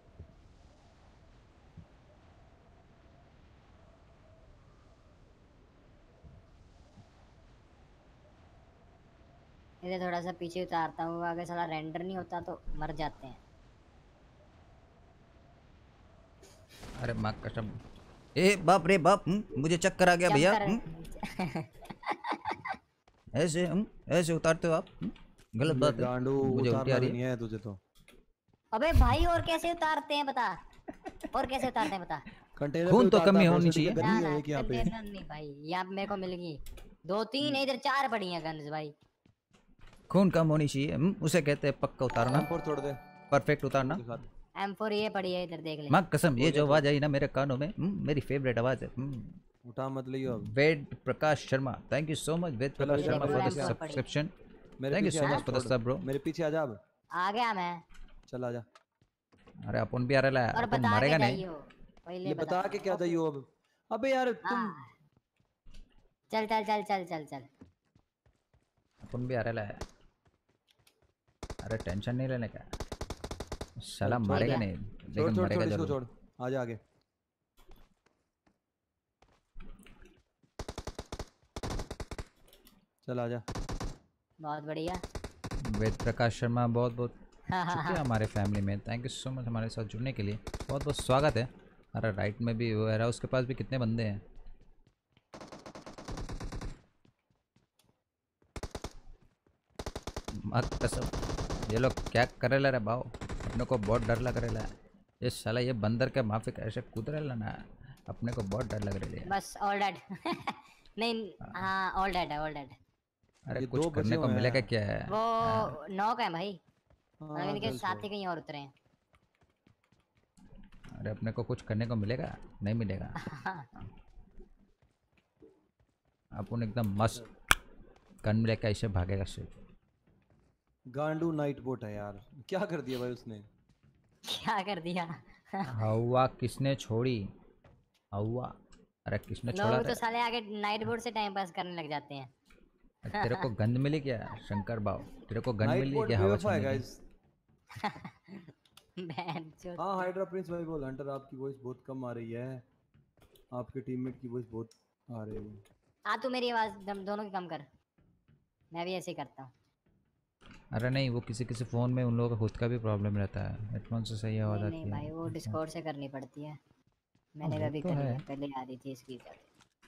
इधर थोड़ा सा पीछे उतारता हूँ, आगे साला रेंडर नहीं होता तो मर जाते हैं। अरे माँ कसम। ए बाप रे बाप हुँ? मुझे चक्कर आ गया जंप भैया। कर। हुँ? ऐसे हुँ? ऐसे उतारते हो आप? हुँ? गलत बात है। गांडू मुझे उल्टी आ उतारना रही भी है। नहीं है तुझे तो। अबे भाई और कैसे उतारते हैं बता? और कैसे उतारते हैं बता? कंटेनर खून पे तो उतारता कमी है, होनी बहुत सारी चाहिए। गन ना नहीं ना है एक यहाँ पे। कंटेनर नहीं भाई, यहाँ पे मेरे को मिल गई दो तीन है, इधर चार पड़ी हैं गन्स भाई। खून कम होनी चाहिए। हुँ? उसे कहते हैं पक्का उतारना। एम फोर छोड़ दे। परफेक्ट उतारना। एम फोर ये पड़ी है इधर देख ले। माँ कसम ये हो जो गया आवाज आई ना मेरे कानों में हुँ? मेरी फेवरेट आवाज है। हुँ? उठा मत लियो अब। Ved Prakash Sharma thank you so much. Ved चलो, प्रकाश ये शर्मा देखो, फॉर द M four पड़ी। सब्सक्रिप्शन। मेरे थैंक यू पीछे सो आ जा, मच फॉर द छोड़। Sub bro. मेरे पीछे आ जा अब। आ गया मैं। चल आ जा। अरे अपन भी आ रहा है और अपन बता के मरेगा नहीं। जाइयो पहले ये बता के क्या चाहिए अब। अबे यार तुम। हाँ। चल चल चल चल चल चल। अपन भी आ रहा है। अरे टेंशन नहीं लेने का। साला छोड़ मरेगा दे। नहीं छोड़ लेकिन छोड़ मरेगा छोड़ इसको जरूर। छोड़। आ जा आगे। चल आ जा। बहुत बढ़िया। वेद प्रकाश शर्मा बहुत बहुत हाँ, हाँ, शुक्रिया हाँ। हमारे फैमिली में। थैंक यू सो मच हमारे साथ जुड़ने के लिए। बहुत बहुत स्वागत है। अरे राइट में भी वेयर हाउस के पास भी कितने बंदे हैं। मत कसम ये लोग क्या करे ला रे भाव। अपने को बहुत डर लग रहा है। ये साला ये बंदर के माफिक ऐसे कूद रहे ना अपने को बहुत डर लग रही है। बस ऑल डेड। नहीं हाँ ऑल डेड है ऑल डेड। अरे ये कुछ दो करने बचे को हुए मिलेगा हैं। क्या है? वो नौ का है भाई। हाँ, मतलब इनके चल साथ छोड़। ही कहीं और उतरे हैं। अरे अपने को कुछ करने को मिलेगा नहीं मिलेगा। अपन एकदम मस्त गन लेकर ऐसे भागेगा सिर्फ। गांडू नाइट बोट है यार। क्या कर दिया भाई उसने। क्या कर दिया? हवा किसने छोड़ी? हवा अरे किसने छोड़ा लोग रे? तो साले आगे नाइट बोर्ड से टाइम पास करने लग जाते हैं। तेरे को गंद मिली क्या शंकर बाव? तेरे को गंद नाइट मिली बोट क्या हवा बेवफा है छोड़ने की? गाइस। बहनचोद। हाँ हाइड्रा प्रिंस भाई बोल हंटर आपकी वॉइस बहुत कम आ रही है। आपके टीममेट की वॉइस बहुत आ रही है। आ तू मेरी आवाज दम- दोनों की कम कर। मैं भी ऐसे ही करता हूँ। अरे नहीं वो किसी किसी फ़ोन में उन लोगों का खुद का भी प्रॉब्लम रहता है। हेडफोन से सही आवाज़ नहीं आती नहीं है। भाई वो डिस्कॉर्ड से करनी पड़ती है। मैंने वो कभी तो करी है। है, पहले आ रही थी इसकी वजह से।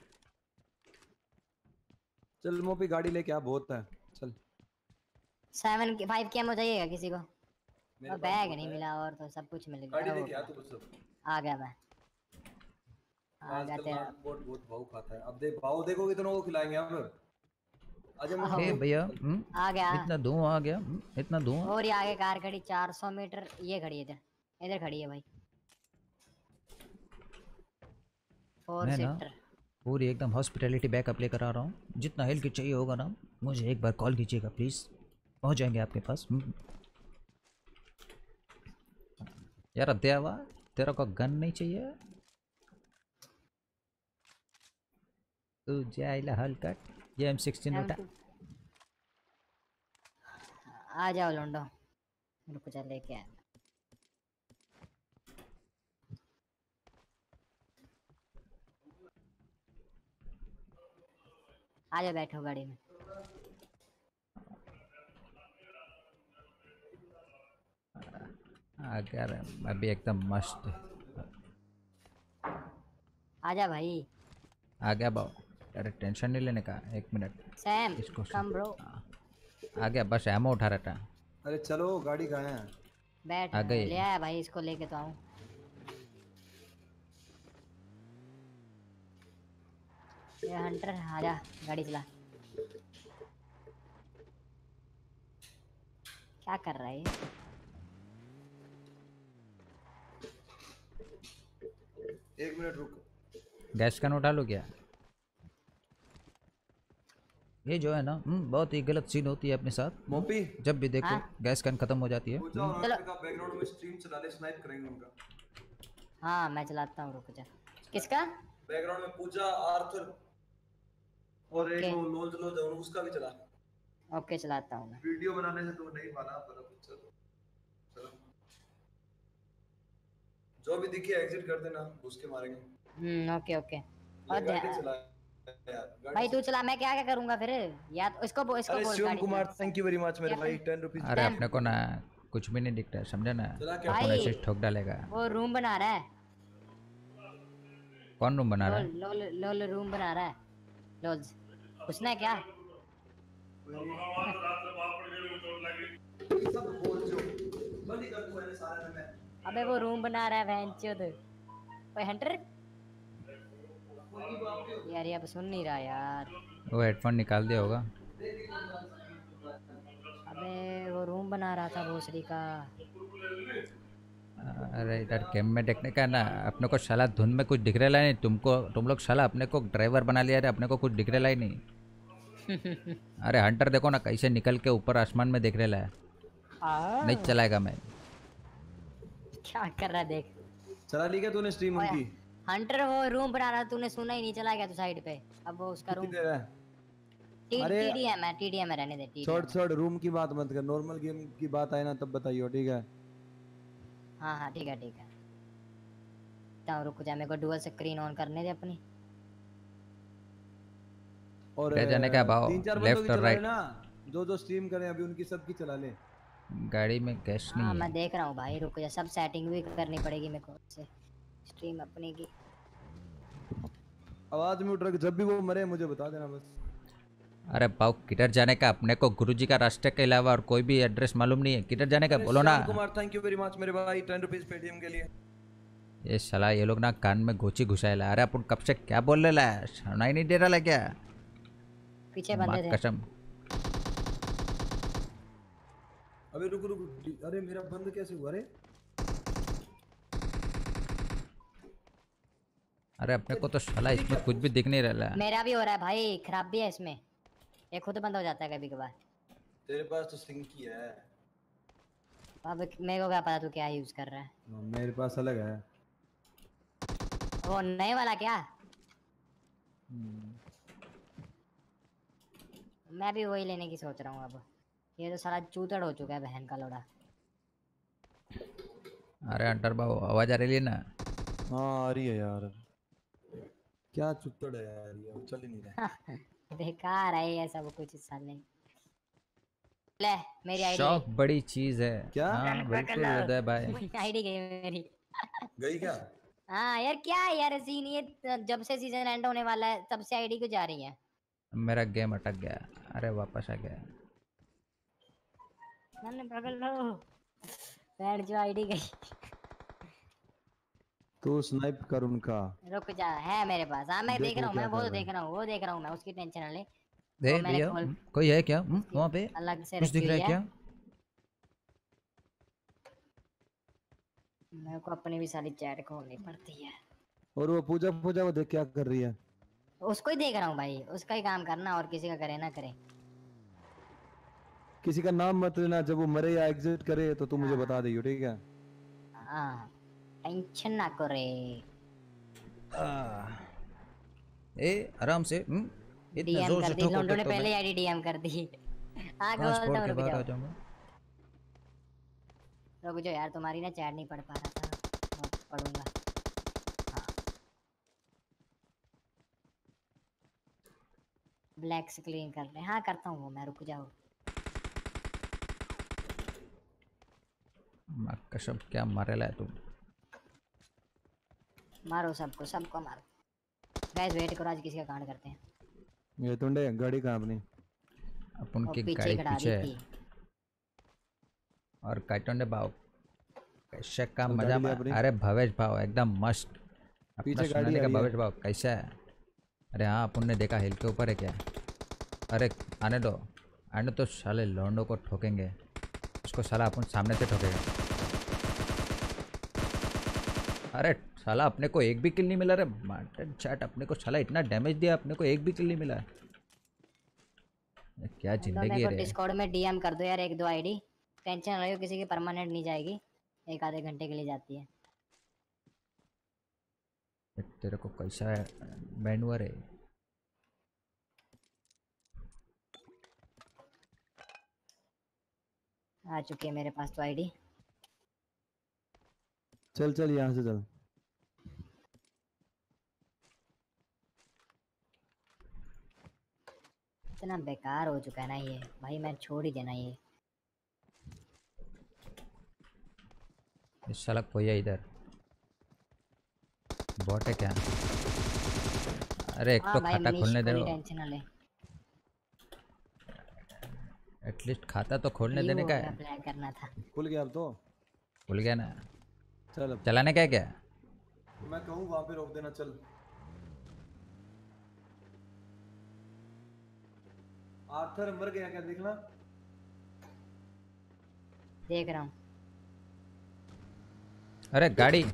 चल मोपी गाड़ी लेके आ बहुत है। चल सेवन की फाइव की एमओ चाहिएगा किसी को? मेरे और पास बैग बहुत नहीं है। मिला और तो सब कुछ मिल गाड़ी गया। लेके आ तू बस अब। आ गया मैं। आ गया आजकल तेरा। नाइट बोट बहुत भाव खाता है। अब देख भाव देखो कितनों को खिलाएंगे हम। अजय आओ। ए भैया हम्म, आ गया इतना धुआं आ गया हम्म, इतना धुआं। और ये आगे कार खड़ी चार सौ मीटर ये खड़ी है इधर इधर खड़ी है भाई फोर मैं ना सीटर पूरी एकदम हॉस्पिटैलिटी बैकअप लेकर आ रहा हूँ। जितना हेल्प चाहिए होगा ना मुझे एक बार कॉल कीजिएगा प्लीज़, पहुँच जाएंगे आपके पास। हम्म। यार अध्यावा तेरा को गन नहीं चाहिए? तू जाइला हलकट ये एम सिक्सटीन उठा। आ जाओ लोंडो रुक जा लेके आ आ जाओ बैठो गाड़ी में अगर अभी एकदम मस्त आ जा भाई आ गया बाबू। अरे टेंशन नहीं लेने का, एक मिनट सैम इसको कम ब्रो आ गया, बस एमो उठा रहा था। अरे चलो गाड़ी कहाँ है? बैठ आ गई। ले आया भाई इसको लेके तो आऊं ये हंटर आ जा गाड़ी चला क्या कर रहा है ये? एक मिनट रुक। गैस कन उठा लो क्या? ये जो है ना हम्म, बहुत ही गलत सीन होती है अपने साथ। मोपी जब भी देखो हाँ? गैस कन खत्म हो जाती है। पूजा और आरती का बैकग्राउंड में स्ट्रीम चला ले, स्नाइप करेंगे उनका। हाँ मैं चलाता हूँ रुक जा किसका बैकग्राउंड में पूजा आर्थर और एक ओके। वो लोज लोज है, उसका भी चला। ओके चलाता हूँ मैं वीडियो बनाने से तो नहीं माना पर अब चलो चलो जो भी दिखे एग्जिट कर देना, घुस के मारेंगे। हम्म ओके ओके ये और गाड़ी ध्यान- चला यार, गाड़ी भाई तू चला मैं क्या क्या करूंगा फिर या तो इसको बो, इसको अरे बोल शिवम गाड़ी कुमार चला। थैंक यू वेरी मच मेरे क्या भाई टेन रुपीस। अरे अपने को ना कुछ भी नहीं दिखता है समझे ना, चला क्या अपन भाई। ऐसे ठोक डालेगा। वो रूम बना रहा है कौन रूम बना रहा लोल है? लोल लोल रूम बना रहा है लोल्स पूछना है क्या सब बोल जो बंदी कर तू है सारे में। अबे वो रूम बना रहा है भैंचोद कोई हंटर यार ये अब सुन नहीं रहा यार वो हेडफोन निकाल दिया होगा। अबे वो रूम बना रहा था भोसड़ी का अरे इधर गेम में देखने का ना, अपने को साला धुन में कुछ दिख रहा है नहीं, तुमको तुम लोग साला अपने को ड्राइवर बना लिया, अपने को कुछ दिख रहा ही नहीं। अरे हंटर देखो ना कैसे निकल के ऊपर आसमान में देख रहा है। आ, नहीं चलाएगा मैं। क्या कर रहा है देख चला ली क्या तूने स्ट्रीम ओए, उनकी? हंटर वो रूम बना रहा तूने सुना ही नहीं चला गया तू साइड पे अब वो उसका रूम कितनी देर है? टी अरे- टीडीएम है टीडीएम में रहने दे छोड़ टीडीएम छोड़ रूम की बात मत कर, नॉर्मल गेम की बात आए ना तब बताइयो ठीक है। हाँ हाँ ठीक है ठीक है तो रुक जा मेरे को डुअल स्क्रीन ऑन करने दे अपनी और ले जाने का भाव, तीन चार बंदों लेफ्ट की और चला ले राइट। ना, जो जो स्ट्रीम करें अभी उनकी सबकी चला ले। गाड़ी में गैस हाँ नहीं मैं है। देख रहा हूँ भाई रुक जा सब सेटिंग भी करनी पड़ेगी मेरे को से स्ट्रीम अपनी की आवाज म्यूट रख, जब भी वो मरे मुझे बता देना बस। अरे भाव किधर जाने का? अपने को गुरुजी का रास्ते के अलावा और कोई भी एड्रेस मालूम नहीं है, किधर जाने का बोलो ना। Shyam Kumar thank you very much मेरे भाई टेन रुपीस पेटीएम के लिए। ये साला ये लोग ना कान में गोची घुसाएला। अरे अपन कब से क्या बोल रहा है, सुनाई नहीं दे रहा है क्या? पीछे माँ बंदे थे कसम। अबे रुक रुक, अरे मेरा बंद कैसे हुआ रे? अरे अपने को तो साला इसमें कुछ भी दिख नहीं रहा है। मेरा भी हो रहा है भाई खराब भी है इसमें ये खुद बंद हो जाता है कभी कभार तेरे पास तो सिंक ही है। अब मेरे को क्या पता तू क्या यूज कर रहा है मेरे पास अलग है। वो नए वाला क्या मैं भी वही लेने की सोच रहा हूँ अब ये तो सारा चूतड़ हो चुका है बहन का लोड़ा अरे अंटर बाबू आवाज आ रही है ना? हाँ आ रही है यार। क्या चुत्तड़ है यार ये, चल ही नहीं रहा। बेकार है ये सब कुछ इस साल नहीं ले मेरी आईडी शौक बड़ी चीज है। क्या? हाँ बिल्कुल उदय भाई। आईडी गई मेरी गई क्या? हाँ यार क्या है यार सीन ये जब से सीजन एंड होने वाला है तब से आईडी क्यों जा रही है मेरा गेम अटक गया। अरे वापस आ गया। मैंने पकड़ लो बैठ जो आईडी गई तू स्नाइप कर उनका। रुक जा है मेरे पास हाँ मैं देखो देख रहा हूँ क्या मैं वो कर तो रहा है। देख रहा हूँ वो देख रहा हूँ मैं उसकी टेंशन ना ले दे वो मैंने भैया खोल हम्म, कोई है क्या हम्म, वहाँ पे अलग से कुछ दिख रखी रहा हुई है है। क्या? मेरे को अपनी भी सारी चैट खोलनी पड़ती है। और वो पूजा पूजा वो देख क्या कर रही है? उसको ही देख रहा हूँ भाई, उसका ही काम करना, और किसी का करे ना करे। किसी का नाम मत लेना, जब वो मरे या एग्जिट करे तो तू मुझे बता दियो, ठीक है? हाँ टेंशन ना करे। आह, ए आराम से हम्म, इतने डीएम जोर कर से दी लोंडो ठोकोगे ने, तो पहले मैं आईडी डीएम कर दी। हाँ कांच फोड़ बोलता हूँ, के रुक बाहर आ जाओ जाऊंगा। रुक जाओ यार, तुम्हारी ना चैट नहीं पढ़ पा रहा था, मैं पढ़ूंगा। हाँ ब्लैक स्क्रीन कर ले। हाँ करता हूँ वो मैं, रुक जाओ। माँ कसम क्या मारेला है तुम। मारो सबको, सबको मारो। गाइस वेट करो, आज किसी का कांड करते हैं। ये तुंडे गाड़ी कहाँ अपनी? अपन और की पीछे गाड़ी खड़ा दी पीछे है थी। और काटोंडे भाव कैसे का चल, मजा गाड़ी में। ले अपनी। अरे भवेश भाव एकदम मस्त। अपना पीछे गाड़ी सुनाने आ का रही है। भवेश भाव कैसा है? अरे हाँ अपन ने देखा हिल के ऊपर है क्या? अरे आने दो, आने तो साले लौंडों को ठोकेंगे। उसको साला अपन सामने से ठोकेगा। अरे साला अपने को एक भी किल नहीं मिला रे मार्टिन चैट, अपने को साला इतना डैमेज दिया, अपने को एक भी किल नहीं मिला। ये क्या तो जिंदगी मेरे है को रे। डिस्कॉर्ड में डीएम कर दो यार, एक दो आईडी। टेंशन ना लो, किसी की परमानेंट नहीं जाएगी, एक आधे घंटे के लिए जाती है। ये तेरे को कैसा है बैंड हुआ रे? आ चुकी है मेरे पास तो आईडी। चल चल यहाँ से चल। इतना बेकार हो चुका है ना ये भाई, मैं छोड़ ही देना ये। इस साला कोई है इधर? बॉट है क्या? अरे एक हाँ तो भाई खाता मनीष खोलने दे कोई दो। टेंशन ना ले। एटलीस्ट खाता तो खोलने ये देने हो का गया, है। अप्लाई करना था। खुल गया अब तो। भूल गया ना। चल अब। चलाने का है क्या? मैं कहूँ वहाँ पे रोक देना, चल। आर्थर मर गया क्या देखना? देख रहा हूँ। अरे गाड़ी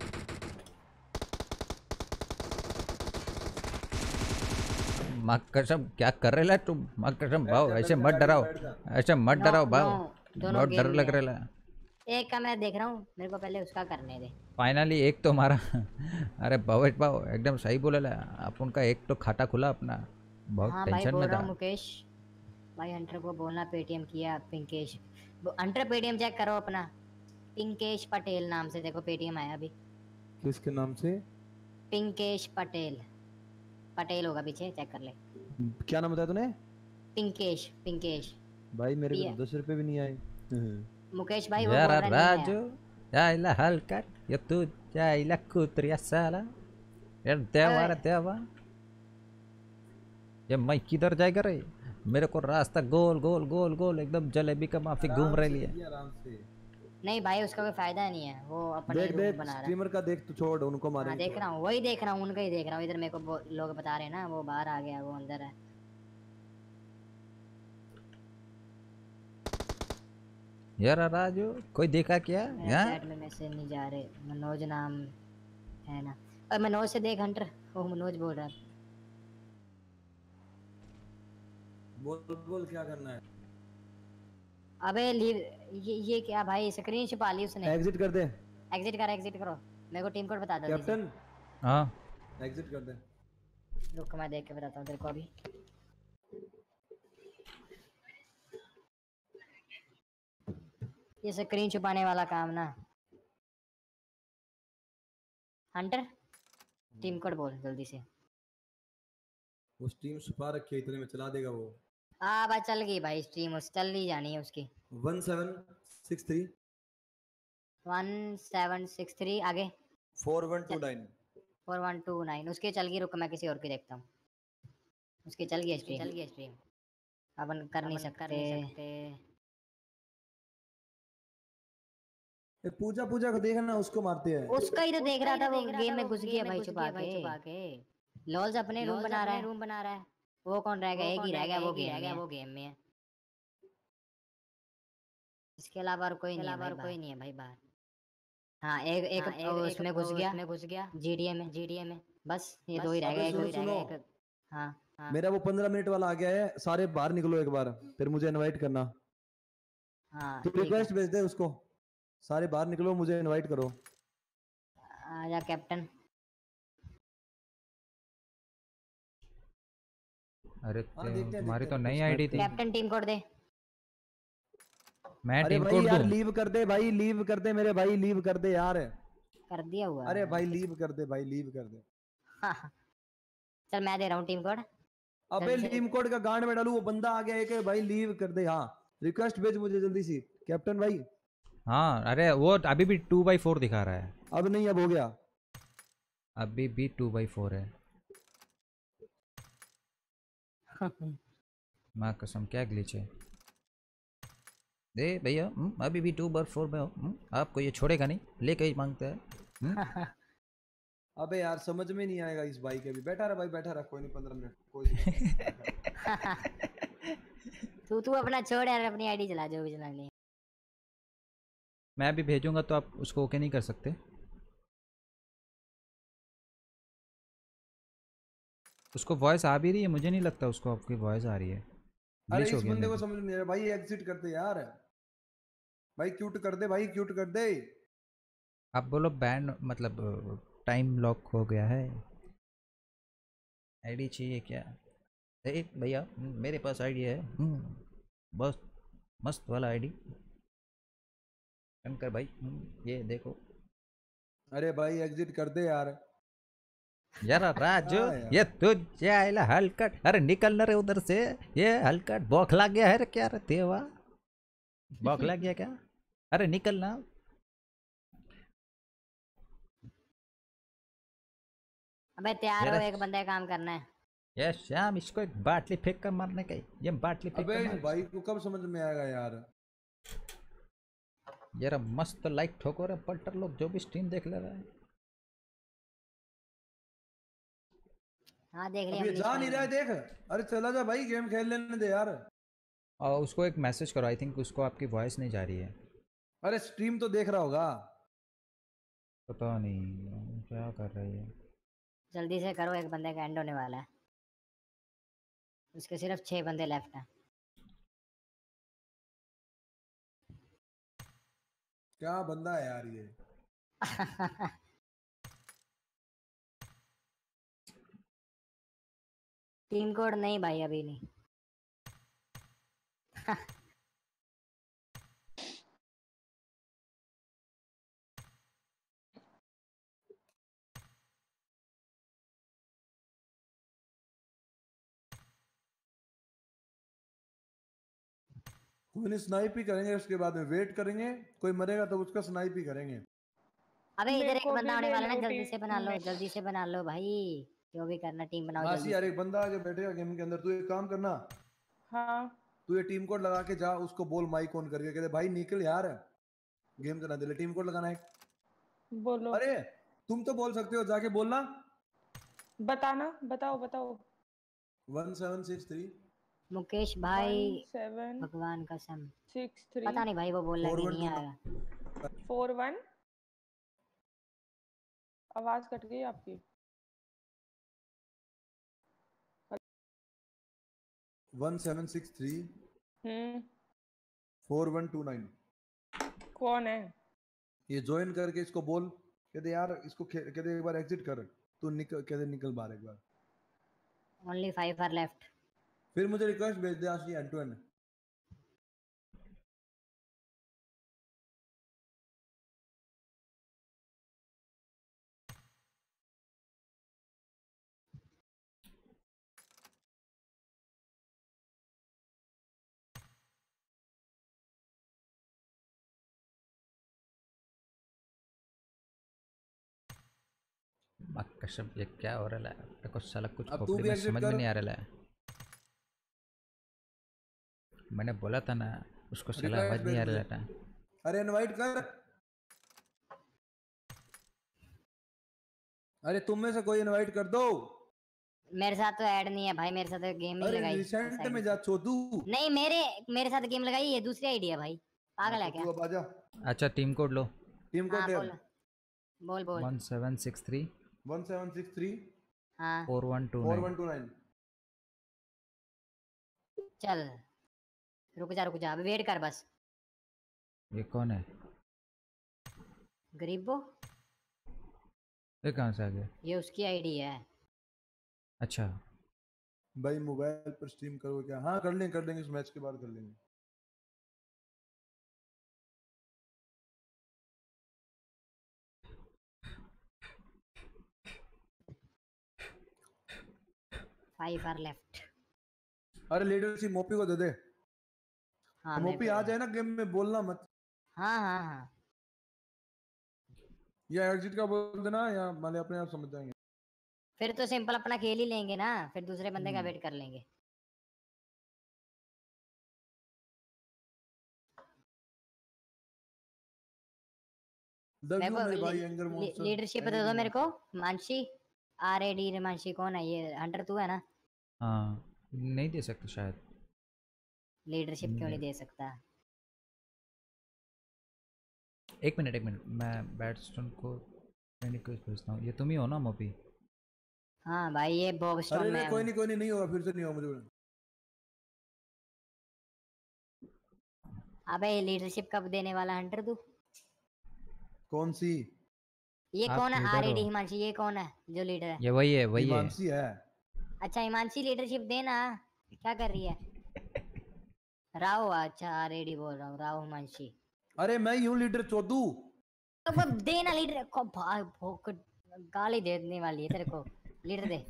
माँ कसम क्या कर रहे ला तुम? माँ कसम भाव ऐसे मत डराओ, ऐसे मत नो डराओ भाव। नो दोनों बहुत गेम डर में लग है। रहा है। एक का मैं देख रहा हूँ, मेरे को पहले उसका करने दे। फाइनली एक तो मारा। अरे भवेश भाव एकदम सही बोले ला, अपन का एक तो खाता खुला अपना। बहुत हाँ भाई टेंशन बोल में रहा था। हूँ मुकेश भाई, हंटर को बोलना पेटीएम किया पिंकेश। हंटर पेटीएम चेक करो अपना, पिंकेश पटेल नाम से देखो पेटीएम आया अभी। किसके नाम से? पिंकेश पटेल, पटेल होगा पीछे, चेक कर ले। क्या नाम बताया तूने? पिंकेश पिंकेश। भाई मेरे को पिया- तो दस रुपए भी नहीं आए। मुकेश भाई वो बोल यार रहा नहीं आया। राजू जायला हलकर ये तू जायला कुत्रिया साला। यार देवा रे देवा, ये मैं किधर जाएगा रे? मेरे को रास्ता गोल गोल गोल गोल एकदम जलेबी का माफी घूम रही है। आराम से नहीं भाई उसका कोई फायदा नहीं है, वो अपने देख रूम देख बना रहा है। स्ट्रीमर का देख, तू छोड़ उनको हाँ मारेंगे। देख रहा हूँ, वही देख रहा हूँ, उनका ही देख रहा हूँ। इधर मेरे को वो लोग बता रहे हैं ना, वो बाहर आ गया, वो अंदर है। यार राजू कोई देखा क्या मेरे यहाँ? चैट में मैसेज नहीं जा रहे। मनोज नाम है ना, और मनोज से देख हंटर, वो मनोज बोल रहा है। बोल बोल क्या करना है? अबे लीव, ये ये क्या भाई, स्क्रीन छुपा ली उसने। एग्जिट कर दे एग्जिट कर, एग्जिट करो। मेरे को टीम कोड बता दो जल्दी से। कैप्टन। हाँ एग्जिट कर दे। रुक मैं देख के बताता हूँ तेरे को अभी। ये स्क्रीन छुपाने वाला काम ना। हंटर टीम कोड बोल जल्दी से। उस टीम छुपा रखी है, इतने में चला देगा वो। आ भाई चल गई भाई स्ट्रीम, उस चल ही जानी है उसकी। One seven six three one seven six three आगे four one two nine four one two nine उसकी चल गई। रुक मैं किसी और की देखता हूँ। उसकी चल गई स्ट्रीम, चल गई स्ट्रीम। अपन कर नहीं सकते, कर नहीं सकते। पूजा पूजा को देखना, उसको मारते हैं। उसका ही तो देख रहा था, वो गेम में घुस गया भाई छुपा के। लॉल्स अपने रूम बना रहा है, रूम बना रहा है। वो कौन रह गया? वो एक ही कौन रह गया, वो एक ही गेम रह में गया, है। वो गेम में है। इसके अलावा और कोई इसके नहीं है अलावा भाई और कोई बाहर। नहीं है भाई बाहर। हाँ एक एक हाँ एक वो एक उसमें घुस वो गया उसमें घुस गया जीडीए में। जीडीए में। बस ये बस दो ही रह अबे गए। एक सुनो दो ही रह सुनो, गए। एक हाँ हाँ मेरा वो पंद्रह मिनट वाला आ गया है, सारे बाहर निकलो एक बार, फिर मुझे इनवाइट करना। हाँ तू ठीक है। रिक्वेस्ट भेज दे उसको, सारे बाहर निकलो, मुझे इनवाइट करो। आजा कैप्टन। अरे हाँ ते- देखते हैं तुम्हारी देखते तो हैं नई रिक्वेस्ट आईडी भेजते थी। हैं। कैप्टन टीम कोड दे। मैं अरे टीम भाई कोड यार दूं? लीव कर दे भाई, लीव कर दे मेरे भाई, लीव कर दे यार। कर दिया हुआ अरे है। भाई लीव कर दे भाई, लीव कर दे। हाँ, चल मैं दे रहा हूँ टीम कोड। अबे जल्दी से। लीव कोड का गांड में डालू, वो बंदा आ गया है कि भाई लीव कर दे। हाँ रिक्वेस्ट भेज मुझे जल्दी सी कैप्टन भाई। हाँ अरे वो अभी भी टू बाई फोर दिखा रहा है। अब नहीं, अब हो गया। अभी भी टू बाई फोर है। माँ कसम क्या ग्लिच है। दे भैया, हम्म, अभी भी टू बार फोर में हो। हम्म, आपको ये छोड़ेगा नहीं, लेके ही मांगता है। हम्म, अबे यार समझ में नहीं आएगा इस भाई के भी। बैठा रहा भाई, बैठा रहा, कोई नहीं, पंद्रह मिनट कोई नहीं। तू तू अपना छोड़ यार, अपनी आईडी चला जो भी चलानी है। मैं अभी भेजूंगा तो आप उसको ओके नहीं कर सकते। उसको वॉइस आ भी रही है, मुझे नहीं लगता उसको आपकी वॉइस आ रही है। अरे ग्लिच हो इस गया बंदे को मेरे। समझ नहीं आ रहा भाई, एग्जिट कर दे यार भाई, क्यूट कर दे भाई, क्यूट कर दे। आप बोलो बैन, मतलब टाइम लॉक हो गया है। आईडी चाहिए क्या? ए भैया, हम्म, मेरे पास आईडी है। हम्म, बस मस्त वाला आईडी। शंकर भाई, हम्म, ये देखो। अरे भाई एग्जिट कर दे यार। जरा राजू, हाँ यार। ये तुझे आइला हलकट, अरे निकल ना रे उधर से। ये हलकट बौखला गया है रे क्या रे देवा? बौखला गया क्या? अरे निकल ना। अबे तैयार हो, मेरा एक बंदे का काम करना है। ये श्याम, इसको एक बाटली फेंक कर मारने का ही। ये बाटली फेंक अबे कर इस मार। भाई को कब समझ में आएगा यार। जरा मस्त लाइक ठोको रे पल्टर लोग, जो भी स्ट्रीम देख ले रहा है। हाँ देख अब लिया ये अपनी जा नहीं स्क्रीन रहा है, में। देख। अरे चला जा भाई, गेम खेल लेने दे यार। और उसको एक मैसेज करो, आई थिंक उसको आपकी वॉइस नहीं जा रही है। अरे स्ट्रीम तो देख रहा होगा। पता नहीं क्या कर रही है। जल्दी से करो, एक बंदे का एंड होने वाला है। उसके सिर्फ छह बंदे लेफ्ट हैं। क्या बंदा है यार ये। टीम कोड नहीं भाई, अभी नहीं। कोई नहीं, स्नाइप ही करेंगे, उसके बाद में वेट करेंगे, कोई मरेगा तो उसका स्नाइप ही करेंगे। अबे इधर मेरे एक को बंदा भी आने ले वाला है लो ना, जल्दी से बना टीम लो, में। जल्दी से बना लो भाई। जो भी करना टीम बनाओ मासी जल्दी यार, से। एक बंदा आके बैठेगा गेम के अंदर, तू एक काम करना, हाँ तू ये टीम कोड लगा के जा, उसको बोल माइक ऑन करके, कहते भाई निकल यार, गेम करना दे। टीम कोड लगाना है। बोलो। अरे तुम तो बोल सकते हो, जाके बोलना। बताना, बताओ बताओ। One seven six three Mukesh one भाई, सेवन भगवान कसम सिक्स थ्री पता नहीं भाई, वो बोल रहा फोर कि वन नहीं टू आएगा। Four one. आवाज कट गई आपकी। One seven six three hmm. Four one two nine. कौन है? ये ज्वाइन करके इसको बोल, कहते यार इसको खे- कहते एक बार एग्जिट कर, तू निकल, कहते निकल बाहर एक बार। Only five are left. फिर मुझे रिक्वेस्ट भेज दे आशी, एंड टू एंड। माँ कसम, ये क्या हो रहा है? मेरे को साला कुछ अब तू खोपड़ी भी में एग्जिट समझ में कर। नहीं आ रहा है। मैंने बोला था ना, उसको साला रिक्वेस्ट आवाज नहीं आ भेज रहा मुझे। था। अरे इनवाइट कर। अरे तुम में से कोई इनवाइट कर दो। मेरे साथ तो ऐड नहीं है भाई, मेरे साथ गेम नहीं अरे लगाई रिसेंट में जा चोदू। नहीं मेरे मेरे साथ गेम लगाई, ये दूसरी आईडी है भाई, पागल है क्या? तू अब आजा। अच्छा टीम कोड लो। टीम कोड हाँ दे। बोल बोल बोल। One seven six three one seven six three हाँ four one two four nine. One two nine. चल रुक जा रुक जा, अभी वेट कर बस। ये कौन है? गरीबो, ये कहाँ से आ गया? ये उसकी आईडी है। अच्छा भाई मोबाइल पर स्ट्रीम करो क्या? हाँ कर लेंगे कर लेंगे, इस मैच के बाद कर लेंगे। Five are left. अरे लीडरशिप मोपी को दे दे। हाँ मेरे मोपी को आ दे। जाए ना गेम में, बोलना मत। हाँ हाँ हाँ या एग्जिट का बोल देना, या माने अपने आप समझ जाएंगे। फिर तो सिंपल अपना खेल ही लेंगे ना, फिर दूसरे बंदे का वेट कर लेंगे। लव मेरे यू को मेरे ली, भाई एंगर ली, मॉन्स्टर। लीडरशिप दे दो मेरे को। Mansi R A D Mansi कौन है ये? हंटर तू है ना? हाँ नहीं दे सकते शायद। लीडरशिप क्यों नहीं दे सकता? एक मिनट एक मिनट, मैं बैटस्टोन को मैंने कुछ पूछता हूँ। ये तुम ही हो ना मोपी? हाँ भाई ये बॉक्सटॉन अरे में नहीं है कोई वो। नहीं कोई नहीं नहीं होगा, फिर से नहीं होगा मुझे। अबे लीडरशिप कब देने वाला हंटर तू? कौन सी? ये आप कौन है लीडर आर ए डी हो। हिमांशी? ये कौन है जो लीडर है? ये वही है वही है। हिमांशी है। अच्छा हिमांशी लीडरशिप देना। क्या कर रही है? राव, अच्छा आर ए डी बोल रहा हूँ, राव हिमांशी। अरे मैं यूं लीडर चोदू। तो वो देना लीडर को, भाग भोक गाली देने वाली है तेरे को। लीडर दे।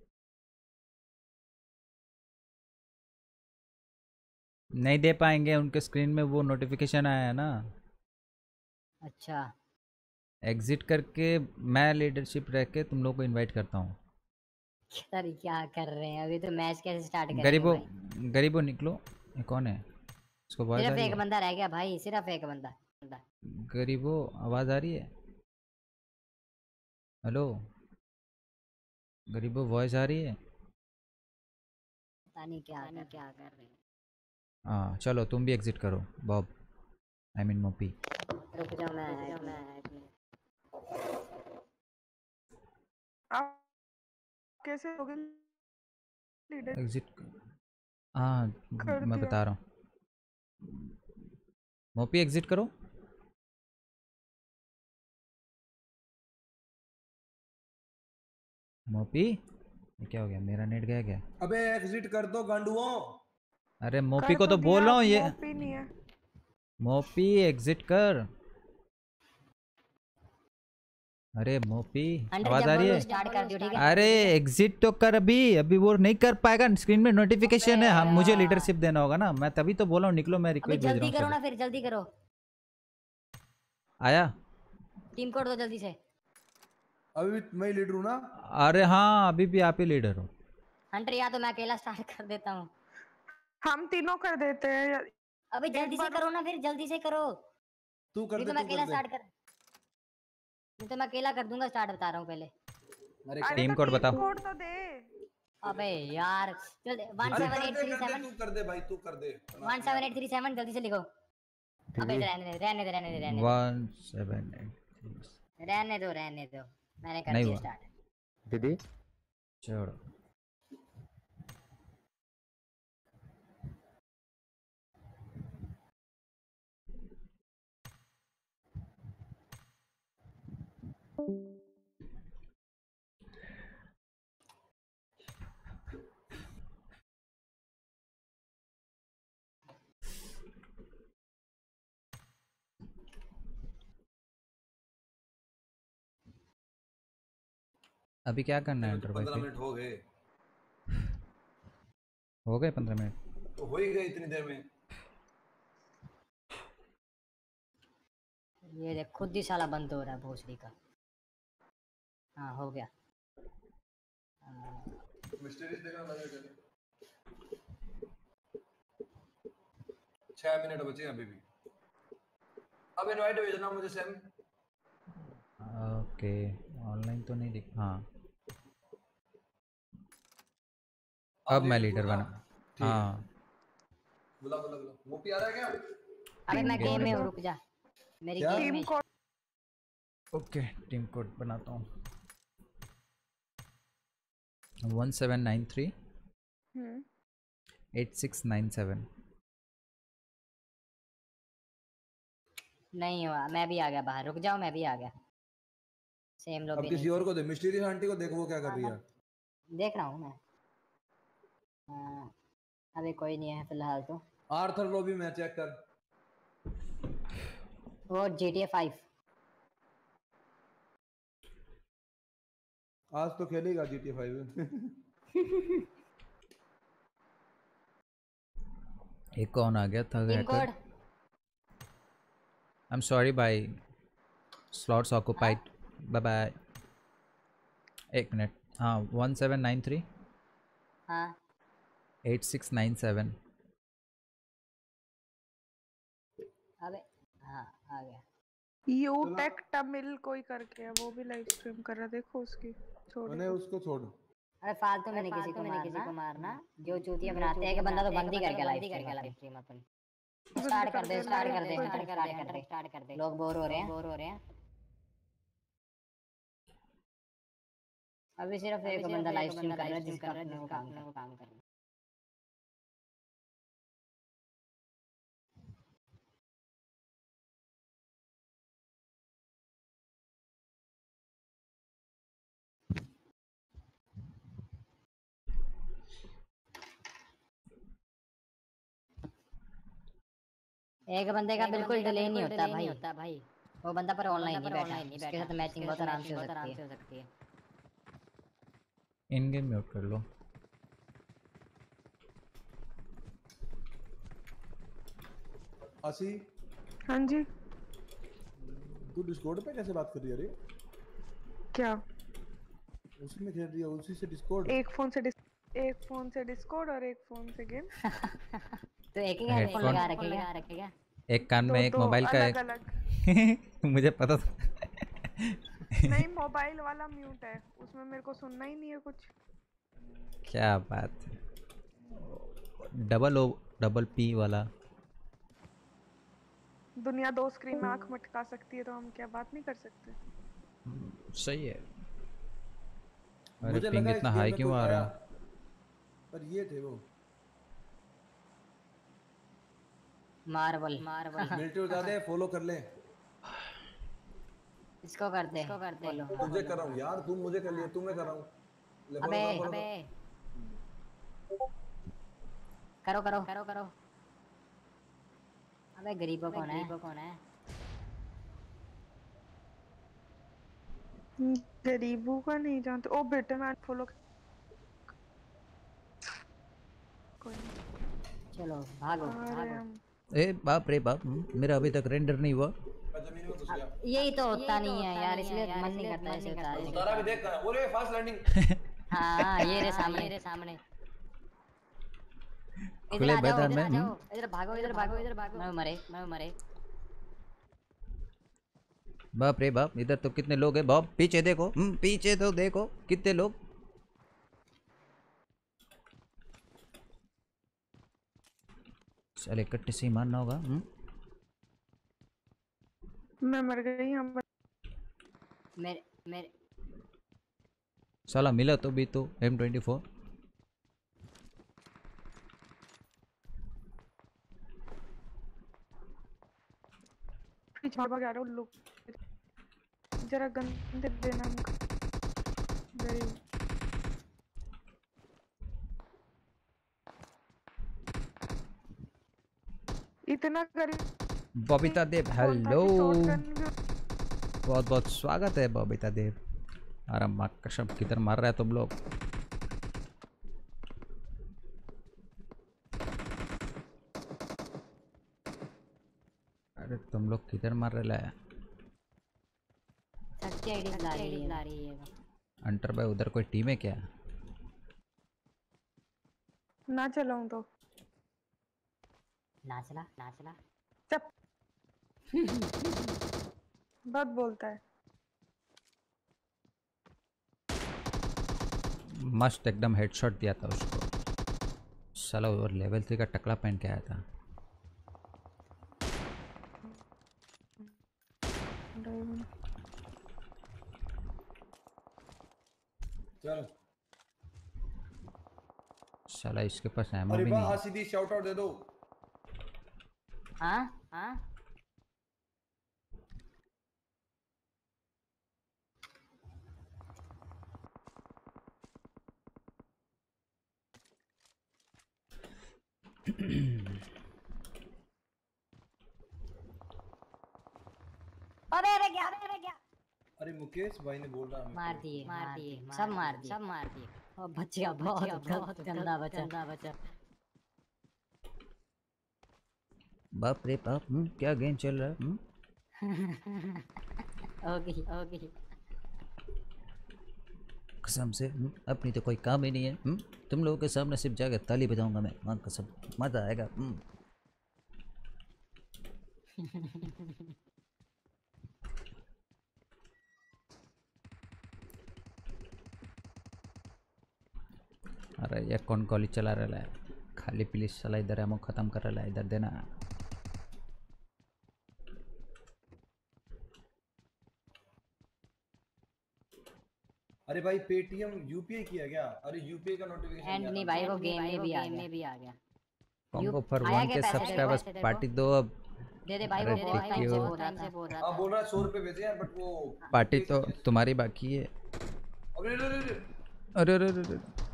नहीं दे पाएंगे, उनके स्क्रीन में वो नोटिफिकेशन आया है ना। अच्छा एग्जिट करके मैं लीडरशिप रह के तुम लोग को इनवाइट करता हूँ। सर क्या कर रहे हैं? अभी तो मैच कैसे स्टार्ट करेंगे गरीबो भाई? गरीबो निकलो। ये कौन है? इसको आवाज आ सिर्फ रही एक है? बंदा रह गया भाई, सिर्फ एक बंदा। गरीबो आवाज आ रही है? हेलो गरीबो वॉइस आ रही है? पता नहीं क्या कर क्या कर रहे हैं। हाँ चलो तुम भी एग्जिट करो बॉब, आई मीन मोपी। रुक जाओ मैं एक मिनट। आप कैसे लोगे लीडर? एग्जिट हाँ कर मैं दिया। बता रहा हूँ। मोपी एग्जिट करो। मोपी ये क्या हो गया? मेरा नेट गया क्या? अबे एग्जिट कर दो गांडुओं। अरे मोपी कर को तो तो बोल दिया, रहा हूँ ये। मोपी नहीं है। मोपी एग्जिट कर। अरे मोपी अंडर आवाज जब आ रही बोलो है? स्टार्ट कर दियो ठीक है। अरे एग्जिट तो कर अभी, अभी वो नहीं कर पाएगा, स्क्रीन में नोटिफिकेशन है। हम मुझे लीडरशिप देना होगा ना, मैं तभी तो बोला हूँ निकलो, मैं अभी रिक्वेस्ट भेज जल्दी रहा करो हूँ ना, सब। फिर जल्दी करो। आया? टीम कोड दो जल्दी से। अभी भी मैं लीडर हूँ ना। अरे हाँ अभी भी आप ही लीडर हो। हंटर या तो मैं अकेला स्टार्ट कर देता हूँ। हम तीनों कर देते हैं। अभी जल्दी से करो ना, फिर जल्दी से करो। तू कर नहीं दे तो मैं तू अकेला कर दे। स्टार्ट कर नहीं तो मैं अकेला कर दूंगा स्टार्ट, बता रहा हूँ पहले। अरे अरे टीम तो कोड टीम बताओ। कोड तो दे। अबे यार जल्दी वन अरे सेवन कर एट दे थ्री कर दे सेवन तू कर दे भाई, तू कर दे। One seven eight three seven जल्दी से लिखो। अबे रहने दे रहने दे रहने दे रहने दे वन सेवन एट रहने दो रहने दो मैंने कर नहीं दिया हुआ स्टार्ट। दीदी छोड़ो। अभी क्या करना है एंटर पंद्रह भाई? मिनट हो गए। हो गए पंद्रह मिनट? तो हो ही गए इतनी देर में। ये देख खुद ही साला बंद हो रहा है भोसड़ी का। हाँ हो गया। मिस्टीरियस देखना लगेगा। छह मिनट बचे हैं अभी भी। अब इनवाइट भेजना मुझे सैम। ओके ऑनलाइन तो नहीं दिख। हाँ अब मैं लीडर बना। हाँ बुला बुला बुला मोपी आ रहा है क्या? अबे मैं गेम गेम में में। हूँ, रुक जा। मेरी क्या? गेम में ओके टीम कोड बनाता हूँ। One seven nine three hmm eight six nine seven. नहीं हुआ, मैं भी आ गया बाहर, रुक जाओ मैं भी आ गया। सेम अब लॉबी किसी नहीं और को दे, मिस्टीरियस आंटी को देखो वो क्या कर रही है। देख रहा हूँ मैं। हाँ, अभी कोई नहीं है फिलहाल तो। आर्थर लॉबी में चेक कर। वो जी टी ए फाइव। आज तो खेलेगा जी टी फाइव। एक कौन आ गया था? Team code. I am sorry भाई, स्लॉट्स ऑक्युपाइड। Bye bye. एक मिनट। हाँ वन सेवन नाइन थ्री हाँ एट सिक्स नाइन सेवन। अबे हाँ आ गया। यू टेक तमिल कोई करके है, वो भी लाइव स्ट्रीम कर रहा, देखो उसकी छोड़ मैंने उसको छोड़। अरे फालतू में नहीं किसी को मारना, किसी को मारना जो चूतिया बनाते हैं कि बंदा तो बंद ही करके लाइव स्ट्रीम अपन। स्टार्ट कर दे, स्टार्ट कर दे, स्टार्ट कर दे, स्टार्ट कर दे। लोग बोर हो रहे हैं, बोर हो रहे हैं। अभी सिर्फ एक बंदा लाइव स्ट्रीम कर रहा है जिसका अपने को काम करना है। एक बंदे का बिल्कुल डिले नहीं होता भाई, होता भाई। वो बंदा पर ऑनलाइन नहीं बैठा, उसके साथ मैचिंग बहुत आराम से हो सकती है। इन गेम म्यूट कर लो। आसी हाँ जी तू डिस्कॉर्ड पे कैसे बात कर रही है? अरे क्या उसी में खेल रही है, उसी से डिस्कॉर्ड। एक फोन से डिस, एक फोन से डिस्कॉर्ड और एक फोन से गेम। तो एक ही हेडफोन लगा रखेगा रखेगा एक कान में एक तो मोबाइल का अलग एक अलग। मुझे पता था। नहीं मोबाइल वाला म्यूट है, उसमें मेरे को सुनना ही नहीं है कुछ। क्या बात है। डबल ओ डबल पी वाला। दुनिया दो स्क्रीन में आंख मटका सकती है तो हम क्या बात नहीं कर सकते? सही है। अरे मुझे पिंग लगा इतना इस गेम हाई में क्यों कोई आ आया, रहा? पर ये थे वो मार्बल मार्बल। मिलिट्री उतारते हैं, फॉलो कर ले। इसको कर दे, इसको कर दे। तुझे कर रहा हूँ यार, तू मुझे कर लिया, तू मैं कर रहा हूँ। ले अबे follow कर, follow अबे करो करो करो करो। अबे गरीबों कौन है? गरीबों कौन है? गरीबों का नहीं जानते। ओ बेटे मैं फॉलो कोई नहीं। चलो भागो भागो। ए बाप रे बाप, मेरा अभी तक रेंडर नहीं हुआ। यही तो होता नहीं है यार, इसलिए मन नहीं करता ऐसे उतारे। उतारा भी देख कर, ओरे फास्ट लैंडिंग। हाँ ये रे सामने, ये रे सामने। खुले मैदान में इधर भागो, इधर भागो, इधर भागो। मैं मरे, मैं मरे। बाप रे बाप, इधर तो कितने लोग हैं बाप। पीछे देखो, हम्म पीछे तो देखो कितने लोग। चले कट्टे से मारना होगा। हम्म मैं मर गई। हम मेरे मेरे साला मिला तो भी तो एम ट्वेंटी फोर। पीछे भाग आ रहा हूँ लोग, जरा गंदे देना हमको। गरीब इतना गरीब। बबीता देव हेलो, बहुत बहुत स्वागत है बबीता देव। अरे माँ कसम किधर मार रहा है तुम लोग? अरे तुम लोग किधर मार रहे हैं? सबकी आईडी ला रही है, ला रही है। अंटर भाई उधर कोई टीम है क्या? ना चलाऊं तो ना चला, ना चला। चप बहुत बोलता है। मस्त एकदम हेडशॉट दिया था उसको। साला वो लेवल थ्री का टकला पहन के आया था। चलो साला इसके पास एमो अरे भी वाह नहीं है। सीधी शाउट आउट दे दो। हाँ हाँ अरे अरे क्या अरे क्या अरे मुकेश भाई ने बोल रहा मार दिए मार दिए सब मार दिए सब मार दिए और बच्चा बहुत बहुत गंदा बच्चा गंदा बच्चा बाप रे बाप, हम्म, क्या गेम चल रहा है? हम्म? ओके ओके कसम से हम्म, अपनी तो कोई काम ही नहीं है। हम्म? तुम लोगों के सामने सिर्फ जाकर ताली बजाऊंगा मैं, मां कसम मजा आएगा। हम्म। अरे ये कौन कॉलेज चला रहा है? खाली प्लीज साला इधर एमो खत्म कर रहा है, इधर देना। अरे भाई पेटीएम यूपीआई किया क्या? अरे यूपीआई का नोटिफिकेशन एंड नहीं भाई वो गेम में भी आ गया में भी आ गया combo for one K subscribers party दो अब। दे दे भाई वो बहुत टाइम से बोल रहा था हां बोल रहा है सौ रुपए भेजे यार बट वो पार्टी तो तुम्हारी बाकी है। अरे अरे अरे अरे अरे अरे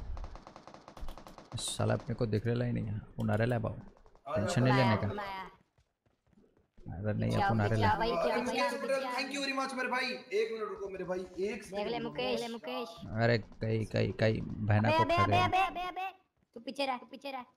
साला अपने को दिख रहा ही नहीं है। अपन आ रहा है बाबू, टेंशन नहीं लेने का। अरे नहीं अपन आ रहा है। थैंक यू वेरी मच मेरे भाई। एक मिनट रुको मेरे भाई, एक देख ले मुकेश ले मुकेश अरे कई कई कई बहना को खा गया। अबे अबे अबे तू पीछे रह तू पीछे रह।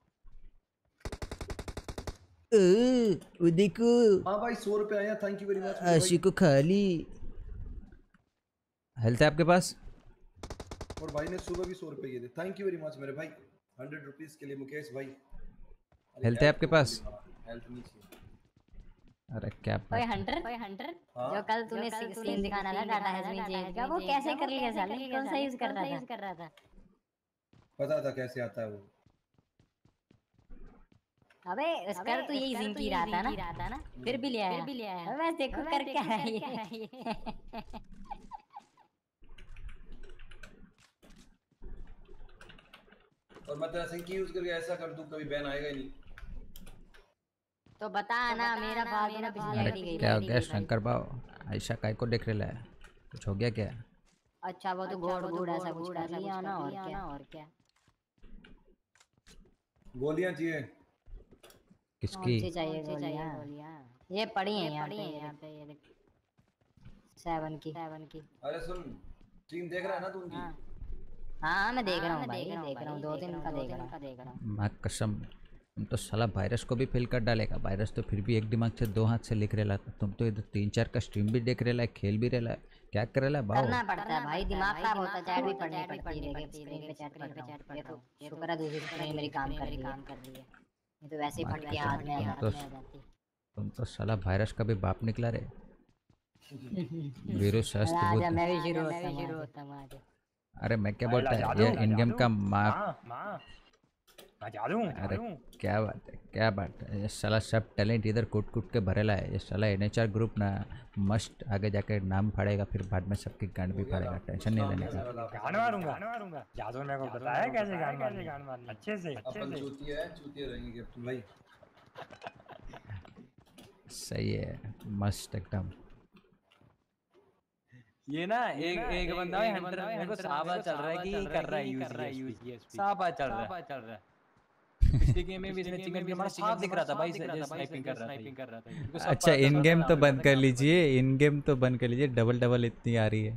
ओ वो देखो हां भाई सौ रुपए आया, थैंक यू वेरी मच। आशी को खाली हेल्थ है आपके पास। और भाई ने सुबह भी सौ रुपए दिए थे, थैंक यू वेरी मच मेरे भाई। हंड्रेड रुपीस के लिए मुकेश भाई। हेल्थ है आपके पास? हेल्थ नहीं चाहिए। अरे क्या ओए हंटर ओए हंटर जो कल तूने सीन दिखाना था डाटा हैज बीन चेंज का, वो कैसे कर लिया साले? कौन सा यूज कर रहा था? कर रहा था पता था कैसे आता है वो। अबे उसका तो यही जिंक ही रहा था ना, फिर भी ले आया फिर भी ले आया। मैं देखो कर क्या है ये। और मैं तेरा सिंक यूज करके ऐसा कर दूं कभी बैन आएगा ही नहीं। तो बता ना मेरा फालतू में पिछली आईडी गई। क्या हो गया शंकर बाव? ऐसा काय को देख रहा है? कुछ हो गया क्या? अच्छा वो तो गोड़ गोड़ ऐसा कुछ कर लिया ना और क्या और क्या। गोलियां चाहिए किसकी? कौन सी चाहिए गोलियां? ये पड़ी हैं यहाँ पे यहाँ पे ये देख सेवन की सेवन की। अरे सुन स्ट्रीम देख रहा है ना तू उनकी? हाँ मैं देख रहा हूँ भाई देख रहा हूँ दो दिन का देख रहा हूँ। माँ कसम तुम तो साला वायरस को भी फेल कर डालेगा। वायरस तो फिर भी एक दिमाग से दो हाथ से लिख रहा था, तुम तो इधर तीन चार का स्ट्रीम भी देख रहा है, खेल भी रहा है, क्या कर रहा है बाबू? करना पड़ता है भाई, दिमाग खराब होता है, चैट भी पढ़नी पड़ती है। लेकिन स्क्रीन पे चैट पढ़ रहा हूं, ये तो शुक्र है दूसरी स्क्रीन मेरी काम कर रही है, ये तो वैसे ही फट के हाथ में आ जाती है। तुम तो साला वायरस का भी बाप निकला रे। वीरू शास्त्र बुद्ध। मैं भी शुरू होता मैं शुरू होता हूं आज। अरे मैं क्या बोलता है ये इन गेम का माँ अरे क्या बात है क्या बात है। ये साला सब टैलेंट इधर कूट कूट के भरेला है। ये साला एनएचआर ग्रुप ना मस्ट आगे जाके नाम फाड़ेगा, फिर बाद में सबकी गांड भी फाड़ेगा, टेंशन नहीं लेने का। गान मारूंगा गान मारूंगा जादू मेरे को बताया कैसे गान मारने गान मारने अच्छे से अच्छे से। चूतिया है चूतिया रहेंगे कैप्टन भाई। सही है मस्त एकदम। ये ना एक एक बंदा है हंटर मेरे को साबा चल रहा है कि ये कर रहा है यूज साबा चल रहा है चल रहा है। पिछले गेम में भी इसने चिकन भी हमारा साफ दिख रहा था भाई स्नाइपिंग कर रहा था। अच्छा इन गेम तो बंद कर लीजिए, इन गेम तो बंद कर लीजिए, डबल डबल इतनी आ रही है।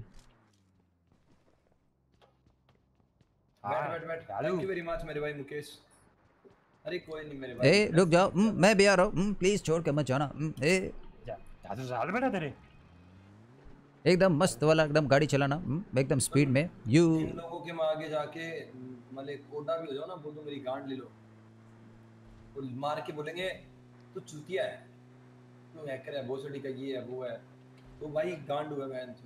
बैठ बैठ बैठ थैंक यू वेरी मच मेरे भाई मुकेश। अरे कोई नहीं मेरे भाई। ए रुक जाओ, मैं भी आ रहा हूँ, प्लीज छोड़ के मत जाना। ए जादू साल बेटा तेरे एकदम मस्त वाला एकदम गाड़ी चलाना एकदम स्पीड में। यू इन लोगों के मैं आगे जाके मतलब कोटा भी हो जाओ ना, बोल दो मेरी गांड ले लो, तो मार के बोलेंगे तू चूतिया है, तू हैकर है, भोसड़ी का ये है वो है, तो भाई गांड हुआ मैं तो।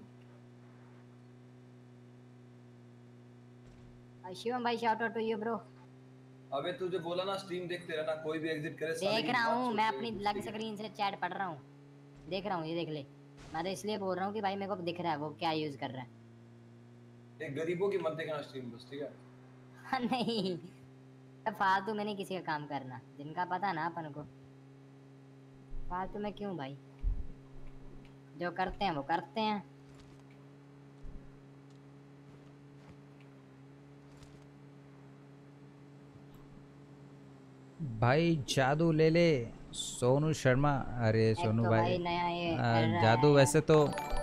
शिवम भाई shout out to you bro. अबे तुझे बोला ना स्ट्रीम देखते रहना, कोई भी एग्जिट करे साले देख की रहा बात हूँ छोड़ मैं के अपनी घुस लग गई। स्क्रीन से चैट पढ़ रहा हूँ, देख रहा हूँ, ये देख ले। मैं तो इसलिए बोल रहा हूँ कि भाई मेरे को दिख रहा है वो क्या यूज कर रहा है। एक गरीबों की मत देखना स्ट्रीम बस, ठीक है? हाँ, नहीं तो फालतू में नहीं किसी का काम करना, जिनका पता ना अपन को, फालतू में क्यों भाई, जो करते हैं वो करते हैं। भाई जादू ले ले सोनू शर्मा। अरे एक सोनू तो भाई, भाई नया ये आ, कर रहा जादू है वैसे तो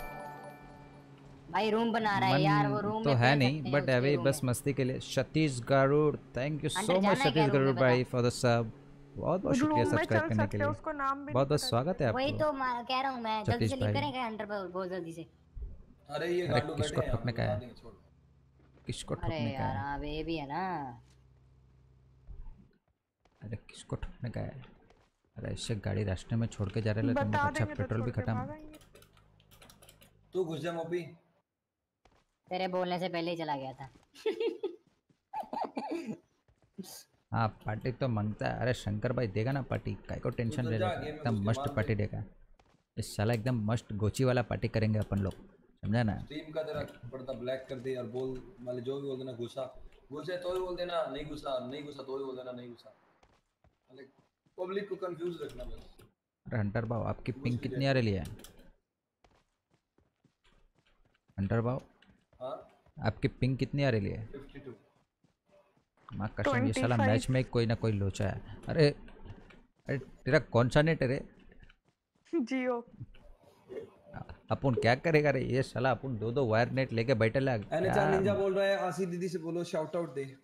भाई, रूम बना रहा है यार, वो मन रूम तो में है खेल नहीं, सकते हैं बट उसके अभी रूम बस में। मस्ती के लिए। सतीश गरुड़, थैंक यू अंदर सो मच जाना है क्या सतीश रूम गरुड़ में बता। भाई फॉर द सब। बहुत बहुत शुक्रिया रूम में सब्सक्राइब चल करने के सकते हैं, लिए, उसको नाम भी बहुत नहीं बहुत पता स्वागत है वही आपको तो मैं कह रहा हूँ, मैं जल्दी सतीश से भाई। लिख करेंगे अंडर बहुत जल्दी से। अरे ये अरे गांडू बैठे किसको हैं यहाँ ठोकने पे, का बता है, देंगे, छोड़। किसको अरे ठोकने का यार है, हाँ ये भी है ना। अरे किसको ठोकने का है। अरे इससे गाड़ी रास्ते में छोड़ के जा रहे हैं तुम लोग, बता अच्छा देंगे तो पेट्रोल भी छोड़ के खत्म। भागेंगे। तू घुस जा मोपी। तेरे बोलने से पहले ही चला गया था। हाँ पार्टी तो मांगता है। अरे शंकर भाई देगा ना पार्टी, काय को टेंशन तो ले जा, लेगा, गेम में एकदम घुस के मस्त मार दे। पार्टी देगा इस साला, एकदम मस्त गोची वाला पार्टी करेंगे अपन लोग, समझा ना। स्ट्रीम का तेरा पर्दा ब्लैक कर दे और बोल वाले जो भी बोल देना घुसा, घुसे तो ही बोल देना, नहीं घुसा नहीं घुसा तो ही बोल देना नहीं घुसा। पब्लिक को कंफ्यूज रखना बस। अरे हंटर भाव आपकी घुस पिंक भी कितनी आ जाए। रही है हंटर भाव, हाँ आपकी पिंक कितनी आ रही है। Fifty two. माँ कसम ये साला पच्चीस। मैच में कोई ना कोई लोचा है। अरे अरे तेरा कौन सा नेट है रे। जियो। अपन क्या करेगा रे ये साला, अपन दो दो वायर नेट लेके बैठे लग एनएचआर निंजा बोल रहा है आशी दीदी से बोलो शाउट आउट दे।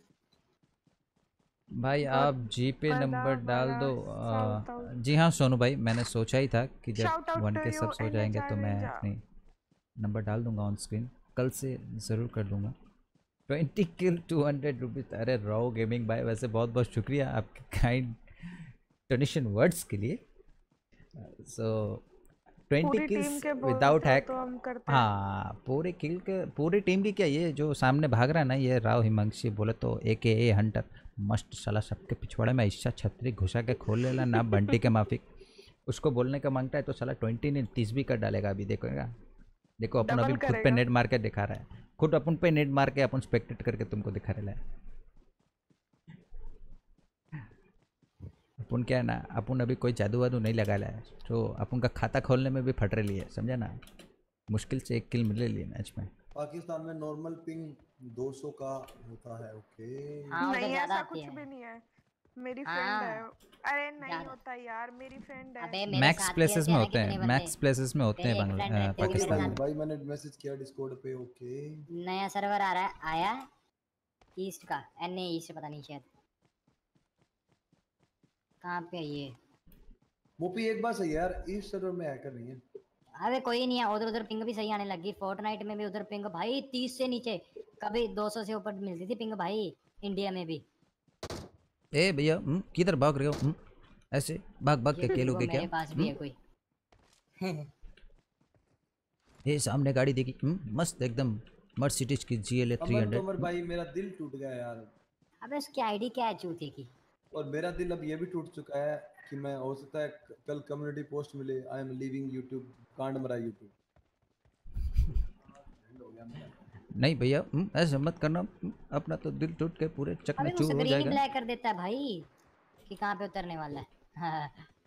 भाई आप जी पे बड़ा नंबर डाल बड़ा दो। shout आ, out। जी हाँ सोनू भाई, मैंने सोचा ही था कि जब Shout out वन to के you, सब सो जाएंगे एन एच आर तो मैं निंजा। अपनी नंबर डाल दूंगा ऑन स्क्रीन, कल से ज़रूर कर दूंगा। Twenty kill two hundred rupees. अरे राव गेमिंग भाई वैसे बहुत बहुत शुक्रिया आपके काइंड डोनेशन वर्ड्स के लिए। सो ट्वेंटी पूरी किल्स टीम के बोल विदाउट देते हो हैक। तो हम करते हैं। हाँ पूरे किल के, पूरी टीम की क्या, ये जो सामने भाग रहा है ना ये राव हिमांशी बोले तो ए के ए हंटर, मस्त साला सबके पिछवाड़े में ऐसा छतरी घुसा के खोल लेला ना बंटी के माफिक। उसको बोलने का मांगता है तो साला ट्वेंटी नहीं तीस भी कर डालेगा अभी, देखोगा देखो अपन डबल अभी खुद पे करेगा। नेट मार के दिखा रहा है, खुद अपन पे नेट मार के अपन स्पेक्टेट करके तुमको दिखा रहा है। अपन क्या है ना, अपन अभी कोई जादू वादू नहीं लगा है, तो अपन का खाता खोलने में भी फट रही है, समझा ना। मुश्किल से एक किल मिले लिए मैच में। पाकिस्तान में नॉर्मल पिंग दो सौ का होता है। ओके हाँ उधर नहीं ज्यादा ऐसा आती कुछ है। भी नहीं है, मेरी फ्रेंड हाँ है। अरे नहीं ज्यादा। होता यार, मेरी फ्रेंड है। अबे मेरे मैक्स साथ प्लेसेस खेलते में हैं ना होते हैं, कितने बंदे। मैक्स प्लेसेस में होते हैं तेरे एक बांग्ला- फ्रेंड अ, रहती है मेरे पाकिस्तान साथ। में। भाई मैंने मैसेज किया डिस्कॉर्ड पे। ओके नया सर्वर आ रहा है, आया ईस्ट का, एन ए ईस्ट पता नहीं शायद कहाँ पे है ये। मोपी एक बात सही है यार, इस सर्वर में हैकर नहीं है। अबे कोई नहीं है, उधर उधर पिंग भी सही आने लगी। फोर्टनाइट में भी उधर पिंग भाई तीस से नीचे, कभी दो सौ से ऊपर मिलती थी पिंग भाई, इंडिया में भी। ए भैया हम्म, किधर भाग रहे हो हम्म? ऐसे भाग भाग के ये खेलोगे वो क्या। मेरे पास भी है कोई। ये सामने गाड़ी देखी हम्म, मस्त एकदम मर्सिडीज की जी एल ए थ्री अमर हंड्रेड। तोमर भाई मेरा दिल टूट गया यार। अबे उसकी आईडी क्या है चूती की। और मेरा दिल अब ये भी टूट चुका है कि मैं, हो सकता है कल कम्युनिटी पोस्ट मिले आई एम लीविंग यूट्यूब, कांड मरा यूट्यूब। नहीं भैया हम्म, ऐसे मत करना हम्म, अपना तो दिल टूट के पूरे अबे चकना वो चूर हो स्क्रीन ही जाएगा। ब्लैक कर देता है भाई कि कहाँ पे उतरने वाला है।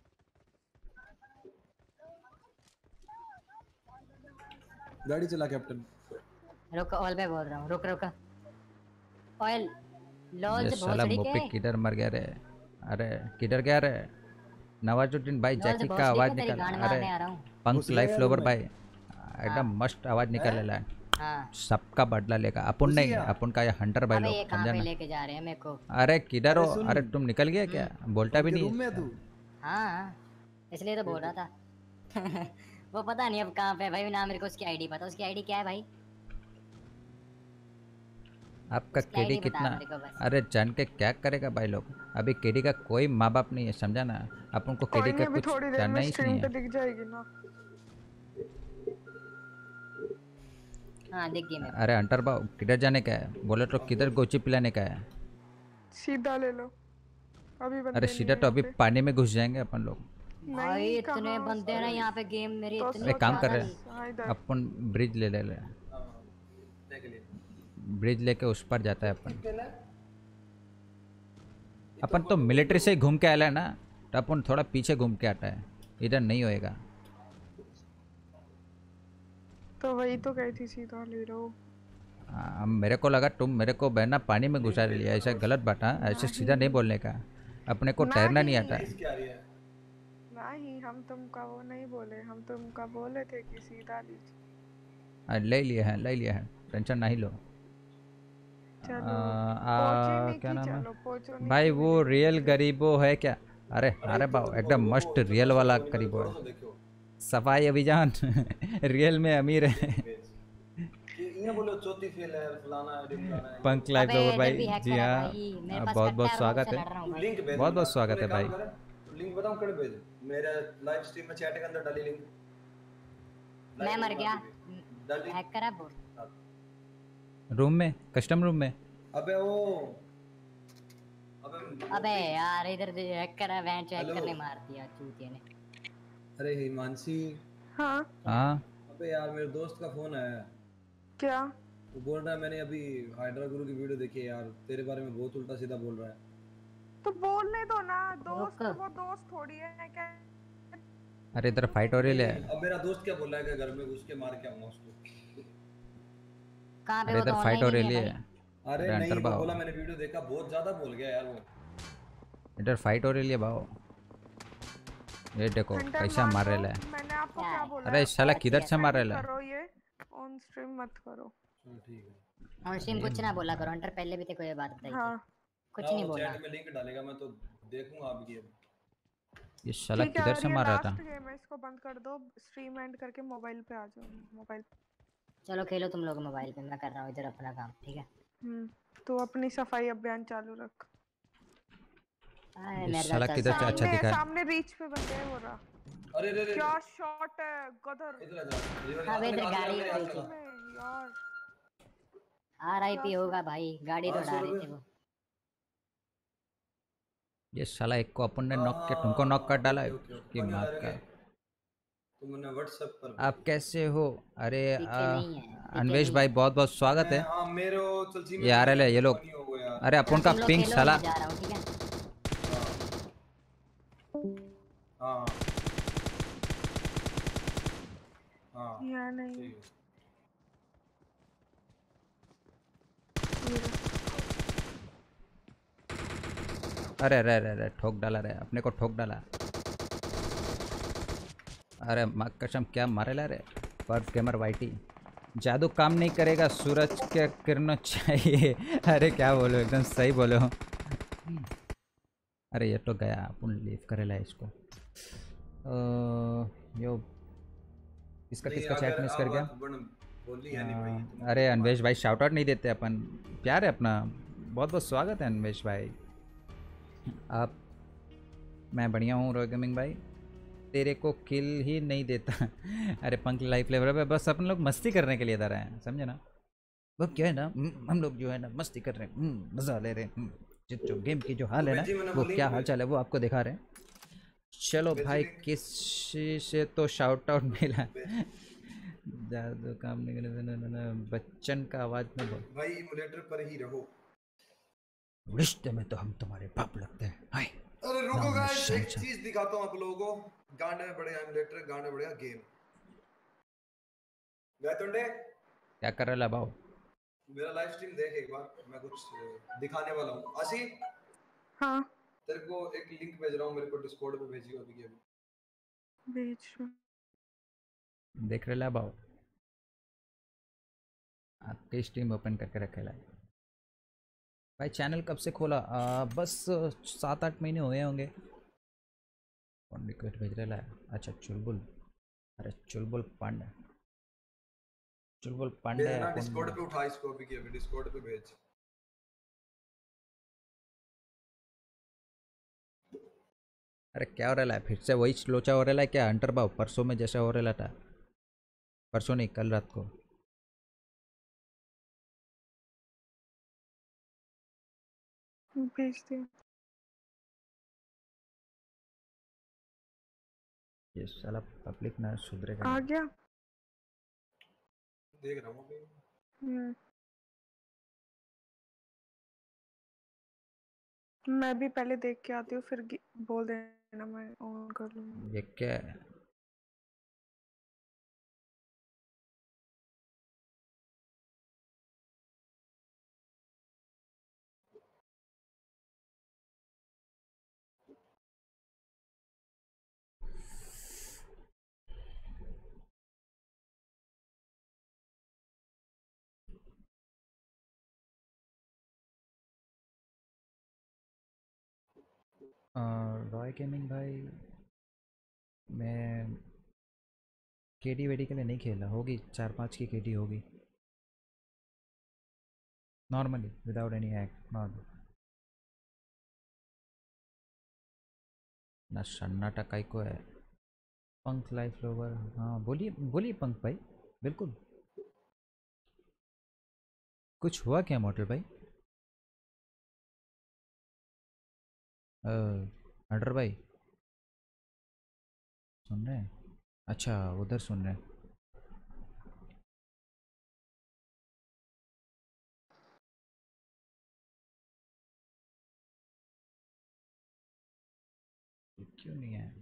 गाड़ी चला कैप्टन। रुक ऑल पे बोल रहा हूँ, रुक रुक ऑयल लॉल ये से साला भोसड़ी मोपी के। किधर मर गया रे। अरे किधर गया रे नवाजुद्दीन भाई, लॉल से जैकी का भोसड़ी आवाज के तेरी निकाल। गांड अरे मारने आ रहा हूँ। पंक घुस गया लाइफ यार लोवर मैं। भाई एकदम मस्त आवाज निकाल लेला है। हाँ सबका बदला लेगा अपन घुस नहीं, गया। अपन का ये हंटर भाई अबे लोग, ये कहाँ समझा पे ना। लेके जा रहे हैं मेरे को। अरे किधर अरे हो, सुन। अरे तुम निकल गया क्या, बोलता भी उनके नहीं रूम में है तू। हाँ इसलिए तो बोल रहा था। वो पता नहीं अब कहाँ पे है भाई, ना मेरे को उसकी आईडी पता। उसकी आईडी क्या है भाई, आपका उसकी केडी आईडी बता कितना। मेरे को बस। अरे जान के क्या करेगा भाई लोग, अभी केडी का कोई माँ बाप नहीं है, समझा ना। अपन को कोई केडी नहीं, का अभी कुछ थोड़ी देर जानना में ही नहीं स्ट्रीम पे है। दिख जाएगी ना। हाँ दिख गई मेरे को। अरे हंटर भाव किधर जाने का है, बोले तो किधर गोची पिलाने का है। सीधा ले लो। अभी अरे बंदे सीधा नहीं तो है अभी यहाँ पे। पानी में घुस जाएंगे अपन लोग। भाई नहीं इतने कहाँ बंदे हैं ना यहाँ पे गेम मेरे तो इतने एक काम कर पागल। रहे हैं हाँ इधर अपन ब्रिज ले ले ले देख लिए ब्रिज लेके उस पर जाता है अपन अपन तो मिलिट्री से ही घूम के आया है ना, तो अपन थोड़ा पीछे घूम के आता है, इधर नहीं होएगा। तो वही तो कही थी सीधा ले रहा हूँ। हाँ, मेरे को लगा तुम मेरे को बहना पानी में घुसा लिया, ऐसा गलत बात है, ऐसे सीधा नहीं बोलने का, अपने को तैरना नहीं आता है। नहीं हम तुमका वो नहीं बोले, हम तुमका बोले थे कि सीधा लीजिए। हाँ, ले लिए हैं ले लिए हैं, टेंशन नहीं लो। चलो आ, पोचो आ, नहीं क्या की, नाम है चलो पोचो नहीं भाई, की वो मिलेगी रियल मुझे। गरीबो है क्या? अरे अरे बाबू एकदम मस्त रियल वाला गरीबो है, सफाई अभियान रियल में अमीर है। ये बोलो चौथी फेल है फलाना है ढिमकाना है। पंक लाइफ अबे ब्लॉगर इधर भाई भी हैक जी करा हाँ, भाई, मेरे आप पास बहुत बहुत कट्टा है और स्वागत उससे है, लड़ रहा हूँ भाई। लिंक भेज बहुत बहुत दूंगा, स्वागत तूने है भाई। काम कर, लिंक बताऊं कड़ भेज, मेरे लाइव स्ट्रीम में चैट के अंदर डाली लिंक। मैं मर गया, डाली हैक करा बोल। रूम में, कस्टम रूम में। अबे वो अबे अबे यार इधर से हैक करा, वैन चेक हेलो। करने मार दिया चूतिए ने। अरे हिमांशी, हाँ हाँ अबे यार मेरे दोस्त का फोन आया, क्या? वो बोल रहा है मैंने अभी हाइड्रा गुरु की वीडियो देखी है यार, तेरे बारे में बहुत उल्टा सीधा बोल रहा है। तो बोलने दो ना, दोस्त रुक। वो दोस्त थोड़ी है क्या? अरे इधर फाइट हो रही है। अब मेरा दोस्त क्या बोल रहा है कि घर में घुस के मार के आऊंगा उसको। कहाँ पे? अरे वो तो इधर फाइट हो ऑनलाइन ही रही नहीं है। है अरे अरे नहीं, अंतर वो भाव, बोला मैंने वीडियो देखा, बहुत ज्यादा बोल गया यार वो। इधर फाइट हो रही है भाव, ये देखो हंटर कैसा मान मार लो, रहा है। मैंने आपको क्या बोला? अरे साला किधर से मार Setting रहा है? करो ये, ऑन स्ट्रीम मत करो। ठीक है। ऑन स्ट्रीम कुछ ना बोला करो, हंटर पहले भी तेरे को ये बात बताई हाँ थी, कुछ हाँ, नहीं वो बोला। चैट में लिंक डालेगा, मैं तो देखूंगा अब ये। ये साला ठीक है, किधर और से ये मार रहा था? लास्ट गेम है, इसको बंद कर दो, स्ट्रीम एंड करके मोबाइल पे आ जाओ। मोबाइल चलो खेलो तुम लोग मोबाइल पे, मैं कर रहा हूँ इधर अपना काम, ठीक है? हम्म तो अपनी सफाई अभियान चालू रख। आए, ये मेरे साला साथ किधर से चलता अच्छा है। सामने दिखा है? सामने रीच पे बंदे हैं, हो रहा। अरे रे रे क्या शॉट है गदर। इधर आ जा, इधर अबे इधर निकाल, गाड़ी मेरे हाथ खड़ी थी। लगा। में यार आरआईपी होगा भाई, गाड़ी तो हाँ, उड़ा सौ रहे थे रुपए। वो। ये साला एक को अपन ने हाँ, नॉक किया, हाँ, तुमको नॉक कर डाला है ओके, ओके, ओके। कि बंद मार डालेंगे। का। तुमने व्हाट्सएप पर आप कैसे हो? अरे पीके आ, नहीं है, पीके अन्वेष नहीं भाई है। बहुत बहुत स्वागत है। मैं- हाँ मेरे वो चलची में ये आ भी रहे हैं ये लोग। नहीं हो गया यार। अरे चलो अपन का तुम लोग पिंक खेलो, साला। मैं जा रहा हूँ, ठीक है? हाँ हाँ या नहीं ठीक है। अरे अरे अरे अरे ठोक डाला रे, अपने को ठोक डाला। अरे माँ कसम क्या मारे ला रे। पर्फ गेमर वाइटी, जादू काम नहीं करेगा, सूरज के किरणों चाहिए। अरे क्या बोलो, एकदम सही बोलो। अरे ये तो गया, अपन लीव करेला इसको। अ, यो किसका नहीं, किसका चैट अगर मिस कर गया? आवाज बन- बोली है नहीं भाई, तुम अरे अन्वेष भाई शाउट आउट नहीं देते अपन, प्यार है अपना। बहुत बहुत स्वागत है अन्वेष भाई। आप, मैं बढ़िया हूँ रॉय गेमिंग भाई, तेरे को किल ही नहीं देता। अरे पंक लाइफ लेवल पे बस अपन लोग मस्ती करने के लिए इधर आए हैं, समझे ना? वो क्या है ना, हम्म, हम लोग जो है ना मस्ती कर रहे हैं, हम्म, मजा ले रहे हैं, हम्म, जो जो गेम की जो हाल है भेजी मैंने ना, वो वो लिंक क्या भेजी। हाल चाल है वो आपको दिखा रहे हैं। चलो भेजी भाई, लिंक। किसी से तो शाउट आउट मिला। जादू काम नहीं करने देना, ना, ना, बच्चन का आवाज में बोल। भाई इमुलेटर पर ही रहो। रिश्ते में तो हम तुम्हारे बाप लगते हैं। हाय अरे रुको नाम है गाइस, एक शमशान। चीज दिखाता हूँ आप लोगों को। गांडे में बढ़िया इमुलेटर, गांडे में बढ़िया गेम। गैतुंडे, क्या कर रहा है भाव? मेरा लाइव स्ट्रीम देख एक बार, मैं कुछ दिखाने वाला हूँ। आशी, हाँ तेरे को एक लिंक भेज रहा हूँ, मेरे को डिस्कॉर्ड पे भेजियो अभी के अभी। भेज रहा हूँ। देख रहे भाव? आपके स्ट्रीम ओपन करके रखेला है भाई। चैनल कब से खोला? आ, बस सात आठ महीने हुए होंगे। कौन रिक्वेस्ट भेज रहा है? अच्छा चुलबुल, अरे चुलबुल पांडे, चुलबुल पांडे भेजना अपन- डिस्कॉर्ड पे, उठा इसको अभी के अभी डिस्कॉर्ड पे भेज। अरे क्या हो रहा है? फिर से वही लोचा हो रहा है क्या हंटर भाव? परसों में जैसा हो रहा था, परसों नहीं कल रात को। भेज दिया। ये साला पब्लिक ना सुधरेगा आ नहीं। गया। देख रहा हूँ अभी। हम्म मैं भी पहले देख के आती हूँ फिर गी- बोल देना मैं ऑन कर लूंगी। ये क्या है? रॉय गेमिंग भाई, मैं केडी वेडी के लिए नहीं खेला, होगी चार पाँच की केडी होगी normally without any hack normal. ना सन्नाटा काई को है। पंख लाइफ लोवर, हाँ बोलिए बोलिए पंख भाई, बिल्कुल। कुछ हुआ क्या मोटर भाई? अडर भाई सुन रहे हैं? अच्छा उधर सुन रहे हैं। क्यों नहीं है?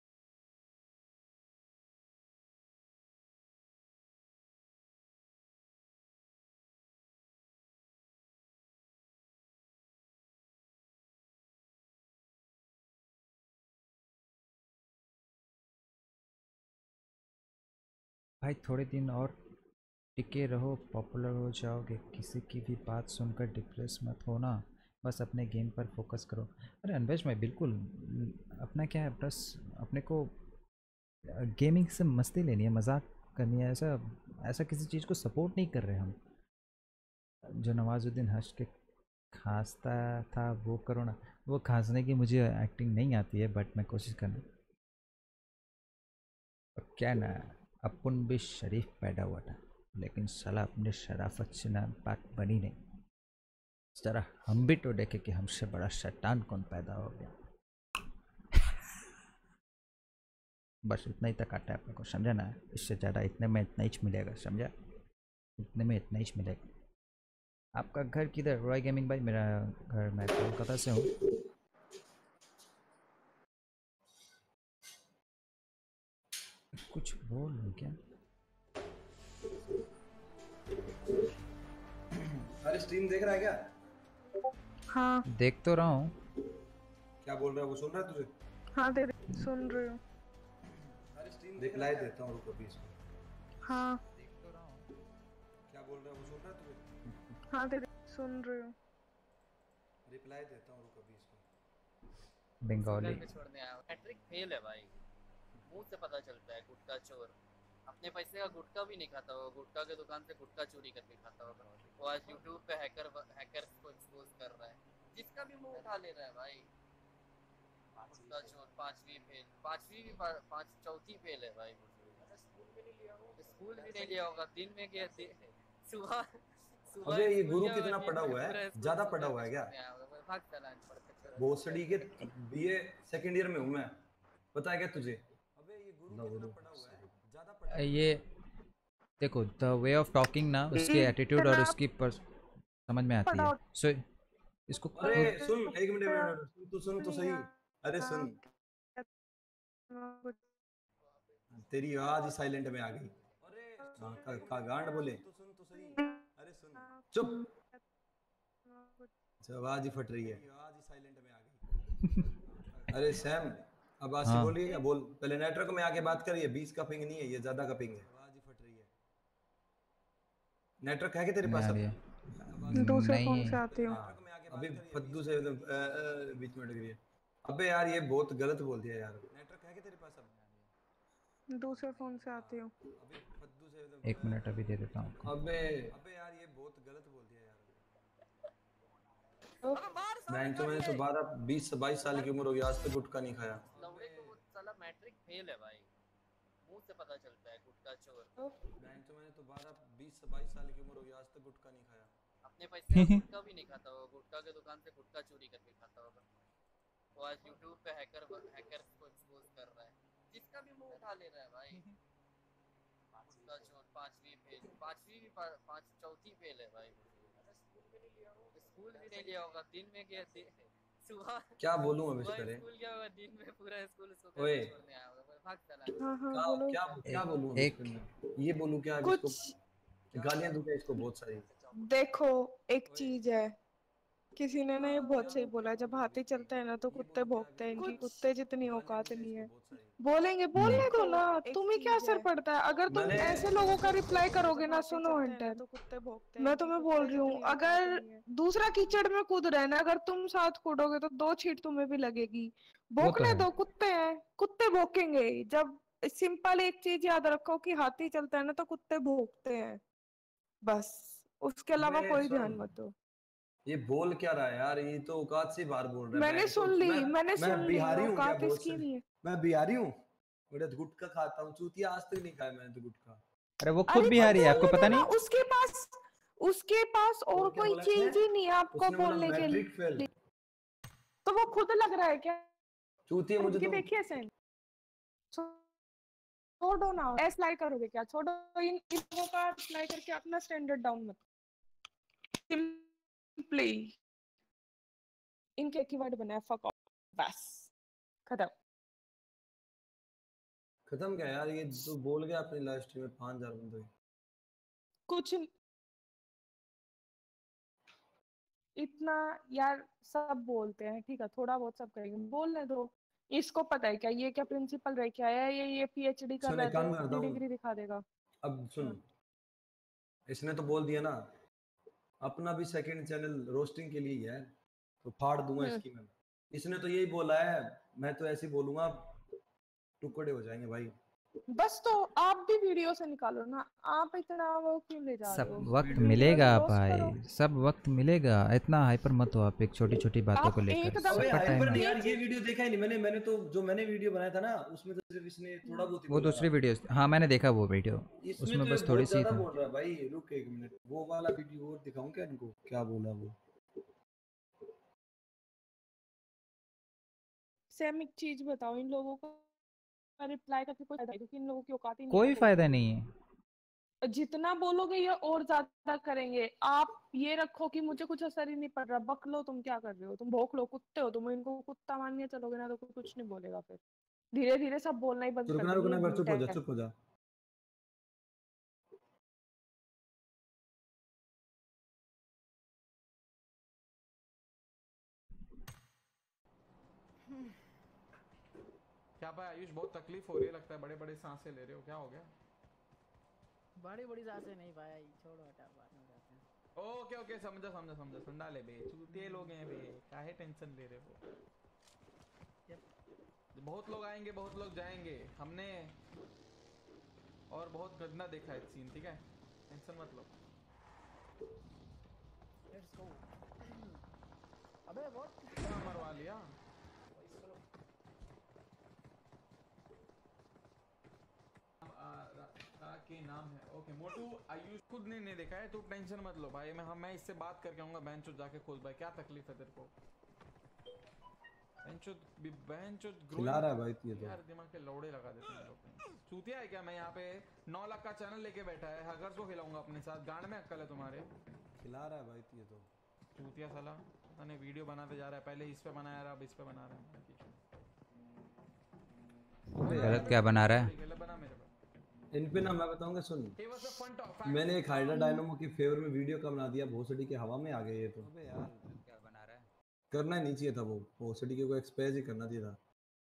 भाई थोड़े दिन और टिके रहो, पॉपुलर हो जाओगे। किसी की भी बात सुनकर डिप्रेस मत होना, बस अपने गेम पर फोकस करो। अरे अनवेश भाई बिल्कुल, अपना क्या है, बस अपने को गेमिंग से मस्ती लेनी है, मजाक करनी है। ऐसा ऐसा किसी चीज़ को सपोर्ट नहीं कर रहे हम। जो नवाजुद्दीन हंस के खांसता था वो करो ना। वो खांसने की मुझे एक्टिंग नहीं आती है, बट मैं कोशिश करना। क्या ना, अपन भी शरीफ पैदा हुआ था, लेकिन साला अपने शराफत से ना बात बनी नहीं। जरा हम भी तो देखे कि हमसे बड़ा शैतान कौन पैदा हो गया। बस इतना ही तक आता है अपने को, समझा ना? इससे ज़्यादा इतने में इतना ही मिलेगा, समझा? इतने में इतना ही मिलेगा। आपका घर किधर रॉय गेमिंग भाई? मेरा घर, मैं कोलकाता से हूँ। कुछ बोल रहे क्या? अरे स्ट्रीम देख रहा है क्या? हाँ देख तो रहा हूँ। क्या बोल रहा है वो, सुन रहा है तुझे? हाँ दे सुन रही हूँ। अरे स्ट्रीम देख, लाइव देता हूँ, रुको बीस मिनट। हाँ क्या बोल रहा है वो, सुन रहा है तुझे? हाँ दे सुन रही हूँ। रिप्लाई देता हूँ, रुको बीस मिनट। बंगाली पे छोड़ने आया हूँ। हैट्रिक फेल है भाई, मुंह से पता चलता है। गुटखा चोर अपने पैसे का गुटखा भी नहीं खाता होगा, गुटखा के दुकान से गुटखा चोरी करके खाता होगा। वो आज यूट्यूब पे हैकर हैकर को एक्सपोज कर रहा है, जिसका भी मुंह उठा ले रहा है भाई। गुटखा चोर पांचवी फेल, पांचवी भी पा, पांच चौथी फेल है भाई। स्कूल भी नहीं लिया होगा, स्कूल भी नहीं लिया होगा। दिन में गया सुबह सुबह। अबे ये गुरु कितना पढ़ा हुआ है? ज्यादा पढ़ा हुआ है क्या? भोसड़ी के बीए सेकंड ईयर में हूँ मैं, पता है क्या तुझे? अबे ये गुरु कितना पढ़ा हुआ है? ज्यादा पढ़ा। ये देखो द वे ऑफ टॉकिंग ना, उसकी एटीट्यूड और उसकी पर समझ में आती है। सो so, इसको अरे सुन, एक मिनट मिनट तू सुन तो सही। अरे सुन, तेरी आवाज ही साइलेंट में आ गई। हाँ, का, का गांड बोले। अरे सुन, चुप, आवाज ही फट रही है। अरे सैम, अब आशी हाँ। बोल रही है क्या? बोल, पहले नेटवर्क में आके बात करिए। बीस का पिंग नहीं है, ये ज्यादा का पिंग है। नेटवर्क है क्या तेरे पास? अब दूसरे फोन से आती हूँ। अभी फद्दू से बीच में अटक रही है। अबे यार ये बहुत गलत बोल दिया यार। नेटवर्क है क्या तेरे पास? अब दूसरे फोन से आती हूँ। अभी फद्दू से एक मिनट अभी दे देता हूँ। अबे अबे यार ये बहुत गलत बोल दिया यार। मैं तो मैंने तो बारह बीस बाईस साल की उम्र हो गई, आज तक गुटखा नहीं खाया। लौड़े को साला मैट्रिक फेल है भाई, मुंह से पता चलता है। गुटखा चोर मैं तो मैंने तो बारह बीस बाईस साल की उम्र हो गई, आज तक गुटखा नहीं खाया। अपने पैसे का गुटखा भी नहीं खाता होगा, गुटखा के दुकान से गुटखा चोरी करके खाता होगा। वो आज यूट्यूब पे हैकर हैकर को एक्सपोज कर रहा है, जिसका भी मुंह उठा ले रहा है भाई। मुर्गा चोर पांचवी फेल, पांचवी भी पा- पांच चौथी फेल है भाई। स्कूल भी नहीं लिया होगा, दिन में गए थे सुबह। क्या बोलूं अब इस सुबह करे? स्कूल गया होगा, दिन में पूरा स्कूल उसको ओए घर छोड़ने आया होगा, भाग चला। हाँ हाँ क्या बोलो। क्या क्या बोलूं अब एक इसके? ये बोलूं क्या अब इसको? कुछ गालियां दूं क्या इसको बहुत सारी? देखो, एक चीज है, किसी ने ना ये बहुत सही बोला है, जब हाथी चलता है ना तो कुत्ते भौंकते हैं, इनकी कुत्ते जितनी औकात नहीं है। बोलेंगे, बोलने दो ना, तुम्हें क्या असर पड़ता है? अगर तुम मैंने ऐसे लोगों का रिप्लाई करोगे ना, सुनो हंटर, मैं तुम्हें बोल रही हूँ, अगर दूसरा कीचड़ में कूद रहा है ना, अगर तुम साथ कूदोगे तो दो छींट तुम्हें भी लगेगी। वो तो भौंकने है। दो, कुत्ते हैं, कुत्ते भौंकेंगे ही। जब सिंपल एक चीज याद रखो कि हाथी चलता है ना तो कुत्ते भौंकते हैं, बस उसके अलावा मैं कोई सुन, ध्यान मत दो। ये बोल क्या रहा है यार? ये तो औकात से बाहर बोल रहा है। मैंने मैं सुन तो ली, मैं मैंने सुन मैं ली, बिहारी हूँ क्या? औकात बहुत इसकी से नहीं है। मैं बिहारी हूँ, मेरा तो गुटखा खाता हूँ। चूतिया आज तक नहीं खाया मैंने तो गुटखा। अरे वो खुद अरे तो बिहारी है, आपको बोलने पता दो ना, नहीं? उसके पास उसके पास और और क्या कोई बोला चीज इसने? ही नहीं है आपको उसने बोला बोलने के मैट्रिक फेल। लिए। तो वो खुद लग रहा है क्या? चूतिया मुझे उनकी तो देखिए सेंस, छोड़ो ना, ऐसे लाई करोगे क्या? छोड़ो, इन इन लोगों का अप्लाई करके अपना स्टैंडर्ड डाउन मत, सिंपली इनके कीवर्ड बनाया फक ऑफ, बस खत्म। खत्म क्या यार? ये तो बोल गया अपनी लाइव स्ट्रीम में पांच हजार बंदे। कुछ इतना यार सब बोलते हैं, ठीक है, थोड़ा बहुत सब करेंगे, बोलने दो। इसको पता है क्या ये क्या प्रिंसिपल रह के आया है, ये ये पीएचडी कर सुन रहा है एक तो काम करता अपनी हूँ, डिग्री दिखा देगा। अब सुन, हाँ। इसने तो बोल दिया ना, अपना भी सेकंड चैनल रोस्टिंग के लिए ही है, तो फाड़ दूंगा हम्म। इसकी मैं। इसने तो यही बोला है, मैं तो ऐसे ही बोलूंगा, टुकड़े हो जाएंगे भाई। बस तो आप भी वीडियो से निकालो ना, आप इतना वो क्यों ले जा सब रहे हो? वक्त वीडियो मिलेगा रोस्ट भाई, करो। सब वक्त मिलेगा। इतना हाइपर मत हो आप एक छोटी छोटी बातों आप को लेकर, एकदम अबे सबका टाइम हाइपर नहीं है। यार, ये वीडियो देखा ही नहीं मैंने। मैंने तो जो मैंने वीडियो बनाया था ना, उसमें तो सिर्फ इसने थोड़ा बहुत ही वो बोला दूसरी था। वीडियो, हाँ मैंने देखा वो वीडियो, इसमें उसमें तो ये बस थोड़ी बहुत सी ज्यादा था। बोल रहा है भाई। रुक एक मिनट, वो वाला वीडियो और दिखाऊं क्या इनको? क्या बोला वो? सेम एक चीज बताओ, इन लोगों को रिप्लाई करके कोई फायदा नहीं, क्योंकि इन लोगों की औकात ही नहीं है कोई आपको फायदा बोलने नहीं की। है। जितना बोलोगे ये और ज्यादा करेंगे। आप ये रखो कि मुझे कुछ असर ही नहीं पड़ रहा, बक लो, तुम क्या कर रहे हो, तुम भौंक लो, कुत्ते हो तुम, इनको कुत्ता मान के चलोगे ना तो कोई कुछ नहीं बोलेगा। फिर धीरे धीरे सब बोलना ही बंद तो कर रुकना देंगे, रुकना, ये एक बार चुप ढूंढते हो जा, हैं। चुप हो जा। क्या भाई आयुष, बहुत तकलीफ हो रही है लगता है, बड़े बड़े सांसें ले रहे हो, क्या हो गया? बड़ी बड़ी सांसें नहीं भाई, छोड़ो हटा, बाद में जाते हैं। ओके ओके, समझा समझा समझा, सुन ले बे, चूतिए लोग हैं बे, काहे टेंशन ले रहे हो? बहुत लोग आएंगे, बहुत लोग जाएंगे, हमने और बहुत गंदा देखा है सीन, ठीक है, टेंशन मत लो। Let's go. अबे व्हाट, क्या मरवा लिया? के नाम है, ओके मोटू। आयुष खुद ने नहीं देखा है, तू टेंशन मत लो भाई, मैं हम मैं इससे बात करके आऊंगा। बहन चोद जाके खोल भाई, क्या तकलीफ है तेरे को? बहन चोद बहन चोद खिला रहा है भाई तू ये तो। यार दिमाग के लौड़े लगा देते हैं लोग। चूतिया है क्या? मैं यहाँ पे नौ लाख का चैनल लेके बैठा है, हगर्स को खिलाऊंगा अपने साथ, गांड में अक्कल है तुम्हारे? खिला रहा है भाई तू ये तो। चूतिया साला, पता नहीं वीडियो बनाते जा रहा है, पहले इस पे बनाया रहा, अब इस पे बना रहा है। गलत क्या बना रहा है? गलत बना मेरे पे। इन पे ना मैं बताऊंगा, सुन, मैंने एक हाइड्रा डायनामो की फेवर में वीडियो का बना दिया, भोसड़ी के हवा में आ गए ये तो। अबे यार क्या बना रहा है? करना ही नहीं चाहिए था वो, भोसड़ी के को एक्सपेज ही करना चाहिए था।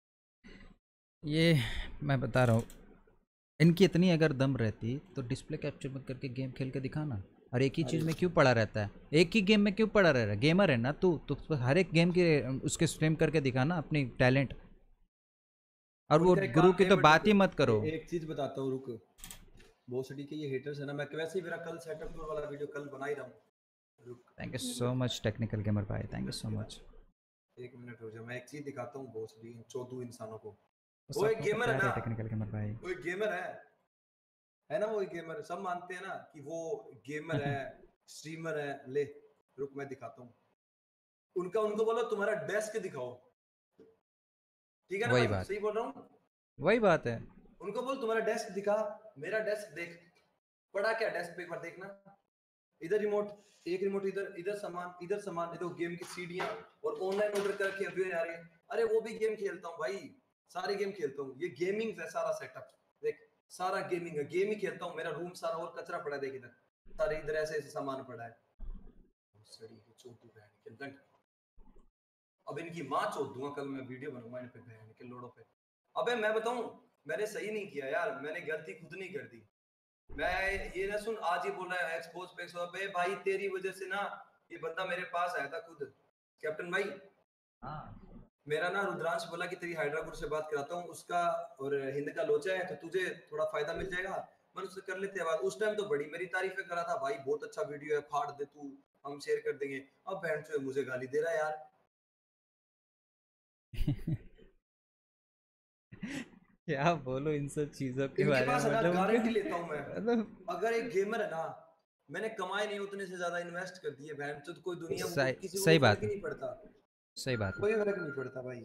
ये मैं बता रहा हूँ, इनकी इतनी अगर दम रहती तो डिस्प्ले कैप्चर में करके गेम खेल के दिखाना। और एक ही चीज़ में क्यों पड़ा रहता है? एक ही गेम में क्यों पड़ा रह रहा है? गेमर है ना तू, तो हर एक गेम के उसके स्ट्रीम करके दिखाना अपनी टैलेंट। और वो गुरु की तो बात ही मत करो। एक चीज बताता हूँ, रुक, भोसड़ी के ये हेटर्स है ना, मैं वैसे ही मेरा कल सेटअप टूर वाला वीडियो कल बना ही रहा हूँ। Thank you so much technical gamer भाई, थैंक यू सो मच। एक मिनट हो जा, मैं एक चीज दिखाता हूँ भोसड़ी इन चौदह इंसानों को। वो वो एक सब गेमर है ना, टेक्निकल गेमर भाई, वो एक गेमर है है ना, वो एक गेमर है। सब मानते हैं ना कि वो गेमर है, स्ट्रीमर है। ले रुक मैं दिखाता हूँ उनका, उनको बोलो तुम्हारा डेस्क दिखाओ, ठीक है ना वही भाई? बात, सही बोल रहा हूँ? वही बात है। उनको बोल तुम्हारा डेस्क दिखा, मेरा डेस्क देख, पड़ा क्या डेस्क पे, एक बार देखना। इधर रिमोट, एक रिमोट इधर, इधर सामान, इधर सामान, इधर गेम की सीडियां, और ऑनलाइन ऑर्डर करके अभी आ रही है। अरे वो भी गेम खेलता हूँ भाई, सारे गेम खेलता हूँ, ये गेमिंग है सारा सेटअप। देख सारा गेमिंग है, गेम ही खेलता हूँ। मेरा रूम सारा और कचरा पड़ा है, देख इधर सारे इधर ऐसे ऐसे सामान पड़ा है। सड़ी के चोटू बहन के लंड। अब इनकी माँ चोट दूंगा, कल मैं वीडियो बनूंगा इन पे बहन के लोड़ों पे। अबे मैं बताऊं, मैंने सही नहीं किया यार, मैंने गलती खुद नहीं कर दी। मैं ये ना सुन, आज ही बोल रहा है एक्सपोज पे अबे भाई तेरी वजह से ना ये बंदा मेरे पास आया था खुद, कैप्टन भाई। हाँ मेरा ना रुद्रांश बोला कि तेरी हाइड्रागुर से बात कराता हूँ, उसका और हिंद का लोचा है तो तुझे थोड़ा फायदा मिल जाएगा, मैं उससे कर लेते हैं बात। उस टाइम तो बड़ी मेरी तारीफें करा था भाई, बहुत अच्छा वीडियो है, फाड़ दे तू, हम शेयर कर देंगे। अब बहन चोद मुझे गाली दे रहा है यार। क्या बोलो इन सब चीजों के इनके बारे पास में, है ना, मतलब गारंटी उनके लेता हूं मैं। मतलब अगर एक गेमर है ना, मैंने कमाए नहीं उतने से ज्यादा इन्वेस्ट कर दिए बहन चोद, कोई दुनिया में सही किसी को सही कोई बात फर्क ही है, नहीं पड़ता, सही बात है। कोई फर्क नहीं पड़ता भाई।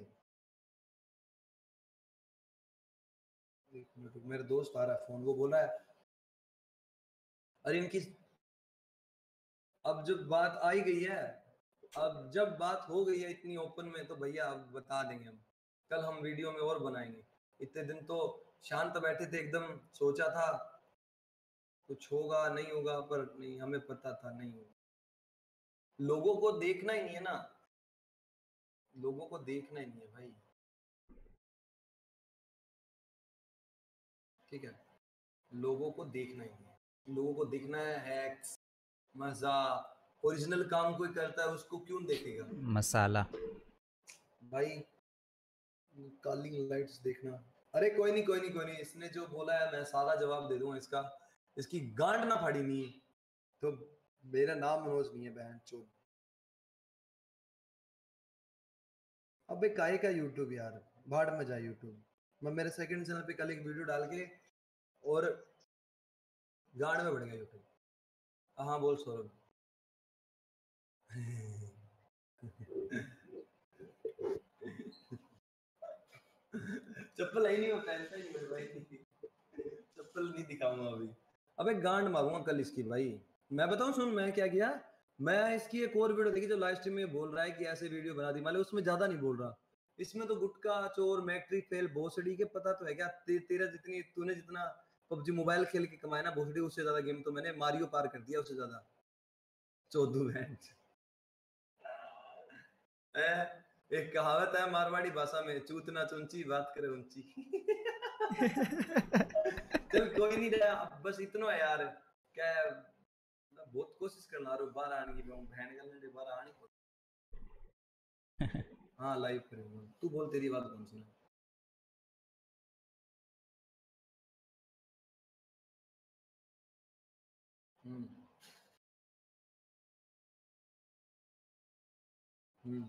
एक मिनट, मेरे दोस्त आ रहा है फोन, वो बोला है अरे इनकी, अब जब बात आई गई है, अब जब बात हो गई है इतनी ओपन में, तो भैया अब बता देंगे हम, कल हम वीडियो में और बनाएंगे। इतने दिन तो शांत बैठे थे एकदम, सोचा था कुछ होगा नहीं होगा, पर नहीं, हमें पता था नहीं होगा। लोगों को देखना ही नहीं है ना, लोगों को देखना ही नहीं है भाई, ठीक है, लोगों को देखना ही नहीं है। लोगों को देखना है हैक्स, मजा, ओरिजिनल काम कोई करता है उसको क्यों देखेगा मसाला भाई, कॉलिंग लाइट्स देखना। अरे कोई नहीं कोई नहीं कोई नहीं, इसने जो बोला है मैं सारा जवाब दे दूंगा इसका, इसकी गांड ना फाड़ी नहीं तो। मेरा नाम मनोज नहीं है बहन चोद। अबे काहे का यूट्यूब यार, भाड़ में जा यूट्यूब। मैं मेरे सेकंड चैनल पे कल एक वीडियो डाल के और गांड में बढ़ गया यूट्यूब। हाँ बोल सौरभ। चप्पल आई नहीं, वो पहनता ही नहीं भाई, चप्पल नहीं दिखाऊंगा अभी। अबे गांड मारूंगा कल इसकी भाई। मैं बताऊं सुन, मैं क्या किया, मैं इसकी एक और वीडियो देखी जो लाइव स्ट्रीम में बोल रहा है कि ऐसे वीडियो बना दी, माले उसमें ज्यादा नहीं बोल रहा, इसमें तो गुटका चोर मैट्रिक फेल भोसड़ी के, पता तो है क्या ते, तेरा जितनी तूने जितना पबजी मोबाइल खेल के कमाया ना भोसड़ी, उससे ज्यादा गेम तो मैंने मारियो पार कर दिया, उससे ज्यादा चौदह है। एक कहावत है मारवाड़ी भाषा में, चूत ना चुंची बात करे ऊंची। चल कोई नहीं रहा, बस इतना है यार, क्या मैं बहुत कोशिश करना रहा हूँ बाहर आने की, मैं बहन का बाहर आने को। हाँ लाइव करेंगे, तू बोल तेरी बात कौन सुना। हम्म हम्म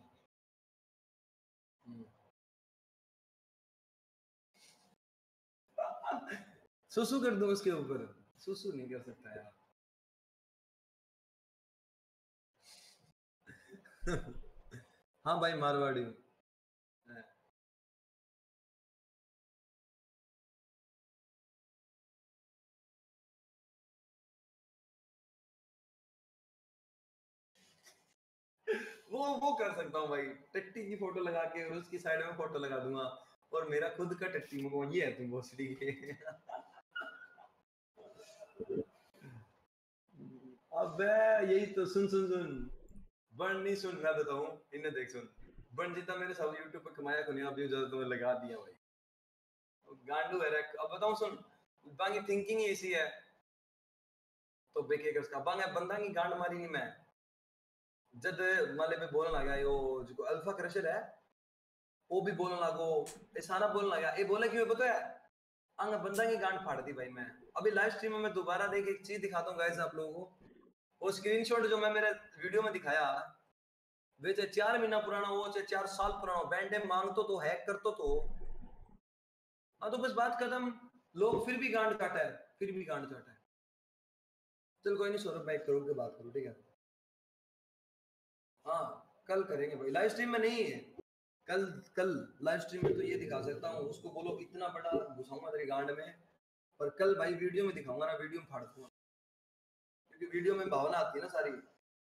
सुसु कर दूं उसके ऊपर, सुसु नहीं कर सकता यार। हाँ भाई मारवाड़ी वो वो कर सकता हूँ भाई, टट्टी की फोटो लगा के और उसकी साइड में फोटो लगा दूंगा, और मेरा खुद का टट्टी मुको, ये है तुम भोसड़ी के। अबे यही तो, सुन सुन सुन, बन नहीं सुन, मैं बताऊं इन्हें देख सुन, बन जितना मैंने सब यूट्यूब पे कमाया को नहीं, अभी ज्यादा तुम्हें लगा दिया भाई, गांडू है रे। अब बताऊं सुन, बाकी थिंकिंग ही ऐसी है, तो बेके कर उसका बांगा बंदा की गांड मारी नहीं मैं, जब माले पे बोलने लगा यो जो अल्फा क्रशर है, वो भी बोलने लगो, ये सारा बोलने लगा, ये बोले क्यों पता है, अंग बंदा की गांड फाड़ दी भाई मैं। अभी लाइव स्ट्रीम में मैं दोबारा देख एक चीज दिखाता हूँ गाइस आप लोगों को, वो स्क्रीनशॉट जो मैं मेरे वीडियो में दिखाया, वे चाहे चार महीना पुराना हो चाहे चार साल पुराना हो, बैंड मांगतो तो हैक करतो तो हाँ, तो बस बात खत्म, लोग फिर भी गांड काटा है, फिर भी गांड काटा है। चल कोई नहीं सौरभ भाई, करो के बात करो ठीक है। हाँ कल करेंगे भाई, लाइव स्ट्रीम में नहीं है, कल कल लाइव स्ट्रीम में तो ये दिखा सकता हूँ, उसको बोलो इतना बड़ा घुसाऊंगा तेरी गांड में, पर कल भाई वीडियो में दिखाऊंगा ना, वीडियो में फाड़ दूंगा, क्योंकि वीडियो में भावना आती है ना सारी।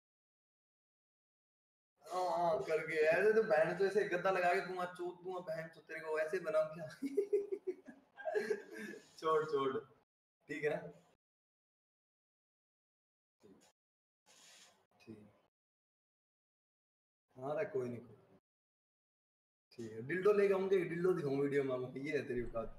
हाँ हाँ करके ऐसे तो बहन तो ऐसे गद्दा लगा के दूंगा, चोट दूंगा बहन तो तेरे को ऐसे बनाऊं क्या। छोड़ छोड़ ठीक है ना, ठीक हाँ रे कोई नहीं ठीक है। डिल्डो लेके आऊंगे, डिल्डो दिखाऊं वीडियो में, ये है तेरी औकात।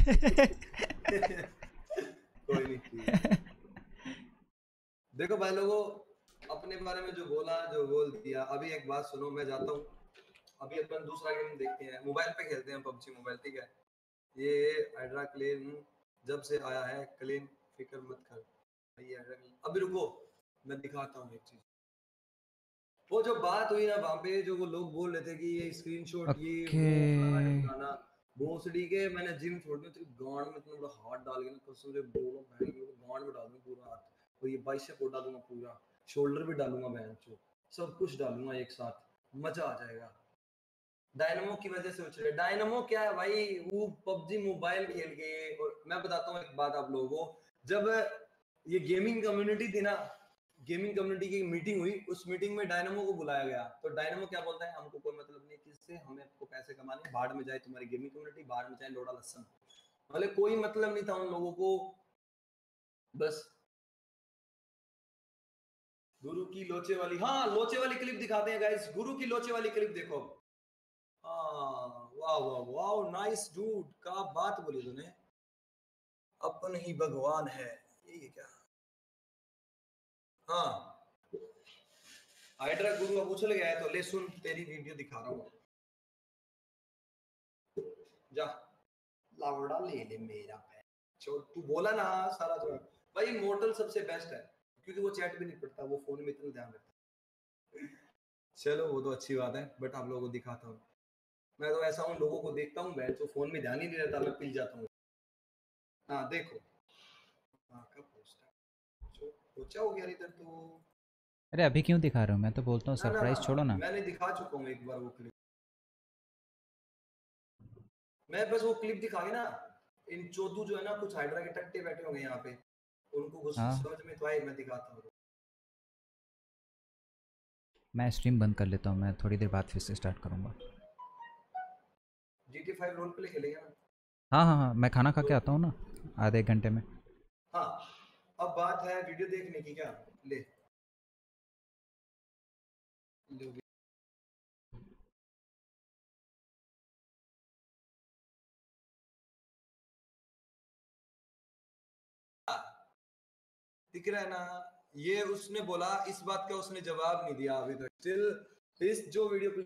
कोई नहीं ठीक है। देखो भाई लोगों, अपने बारे में जो बोला जो बोल दिया। अभी एक बात सुनो, मैं जाता हूँ, अभी अपन दूसरा गेम देखते हैं, मोबाइल पे खेलते हैं पबजी मोबाइल, ठीक है। ये हाइड्रा क्लेन जब से आया है, क्लेन फिक्र मत कर। ये अभी रुको मैं दिखाता हूँ एक चीज। वो जो बात हुई ना वहाँ पे, जो वो लोग बोल रहे थे कि ये स्क्रीनशॉट okay. ये वो फलाना भोसड़ी के, मैंने जिम छोड़ दी, तेरी गांड में इतना बड़ा हाथ डाल के ना कसम से बोलो, मैं गांड में डाल दूं पूरा हाथ, और ये बाइसेप को डालूंगा पूरा, शोल्डर भी डालूंगा बहन चो, सब कुछ डालूंगा एक साथ, मजा आ जाएगा। डायनामो की वजह से उछ रहे। डायनामो क्या है भाई, वो पबजी मोबाइल खेल के। और मैं बताता हूँ एक बात आप लोगों को, जब ये गेमिंग कम्युनिटी थी ना, गेमिंग कम्युनिटी की मीटिंग हुई, उस मीटिंग में डायनामो को बुलाया गया, तो डायनामो क्या बोलता है, हमको कोई मतलब नहीं किससे, हमें आपको पैसे कमाने, बाहर में जाए तुम्हारी गेमिंग कम्युनिटी, बाहर में जाए लोड़ा लसन, मतलब कोई मतलब नहीं था उन लोगों को। बस गुरु की लोचे वाली, हाँ लोचे वाली क्लिप दिखाते हैं गाइस, गुरु की लोचे वाली क्लिप देखो। हाँ वाह वाह वाह नाइस डूड, क्या बात बोली तूने, अपन ही भगवान है, ये क्या। हाँ हाइड्रा गुरु अब उछल गया है, तो ले सुन तेरी वीडियो दिखा रहा हूँ, जा लावड़ा ले ले मेरा। छोड़ तू बोला ना सारा जो भाई, मोर्टल सबसे बेस्ट है, क्योंकि वो चैट भी नहीं पढ़ता, वो फोन में इतना ध्यान रखता है। चलो वो तो अच्छी बात है, बट आप लोगों को दिखाता हूँ। मैं तो ऐसा हूँ, लोगों को देखता हूँ मैं तो फोन में ध्यान ही नहीं रहता, मैं पिल जाता हूँ। हाँ देखो, हाँ कब पहुंचा हो गया इधर तो। अरे अभी क्यों दिखा रहे हो, मैं तो बोलता हूँ सरप्राइज छोड़ो ना। मैंने दिखा चुका हूँ एक बार वो क्लिप, मैं बस वो क्लिप दिखा के ना, इन चोदू जो है ना कुछ हाइड्रा के टट्टे बैठे होंगे यहाँ पे, उनको कुछ हाँ। समझ में तो आए, मैं दिखाता हूँ। मैं स्ट्रीम बंद कर लेता हूँ, मैं थोड़ी देर बाद फिर से स्टार्ट करूँगा। G T five role play खेलेंगे ना। हाँ हाँ हाँ मैं खाना खा के आता हूँ ना आधे एक घंटे में। हाँ अब बात है वीडियो देखने की, क्या ले, ले दिख रहा है ना, ये उसने बोला, इस बात का उसने जवाब नहीं दिया अभी तक। स्टिल इस जो video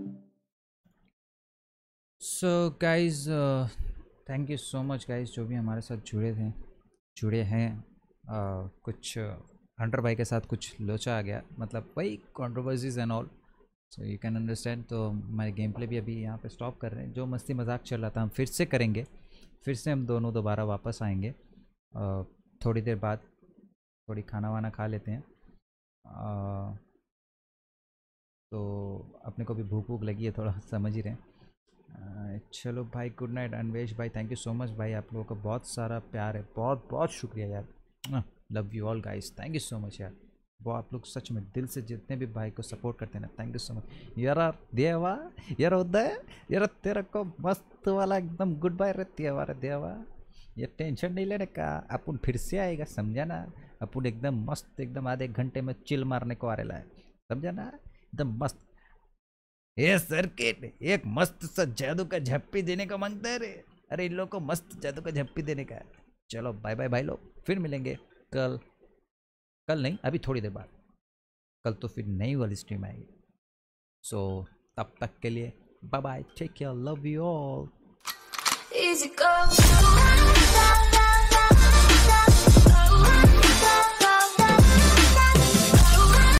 so guys thank you so much guys, जो भी हमारे साथ जुड़े थे जुड़े हैं। uh, कुछ हंटर भाई के साथ कुछ लोचा आ गया, मतलब वही controversies and all, so you can understand. तो हमारे गेम प्ले भी अभी यहाँ पे स्टॉप कर रहे हैं, जो मस्ती मजाक चल रहा था हम फिर से करेंगे, फिर से हम दोनों दोबारा वापस आएंगे uh, थोड़ी देर बाद। थोड़ी खाना वाना खा लेते हैं, आ, तो अपने को भी भूख भूख लगी है थोड़ा, समझ ही रहे हैं। चलो भाई गुड नाइट। अन्वेश भाई थैंक यू सो मच भाई, आप लोगों का बहुत सारा प्यार है, बहुत बहुत शुक्रिया यार, love you all guys, thank you so much यार। वो आप लोग सच में दिल से जितने भी भाई को सपोर्ट करते हैं ना, थैंक यू सो मच यार। देवा यार उदय यार, तेरे को मस्त वाला एकदम गुड बाय रहती है रे देवा, ये टेंशन नहीं लेने का, अपन फिर से आएगा समझा ना, अपन एकदम मस्त एकदम आधे घंटे में चिल मारने को आ रहा है, समझा ना, एकदम मस्त। ये सर्किट एक मस्त सा जादू का झप्पी देने का मांगता है रे, अरे इन लोग को मस्त जादू का झप्पी देने का। चलो बाय बाय भाई लोग, फिर मिलेंगे कल, कल नहीं अभी थोड़ी देर बाद, कल तो फिर नई वाली स्ट्रीम आएगी। सो so, तब तक के लिए bye bye, take care, love you all.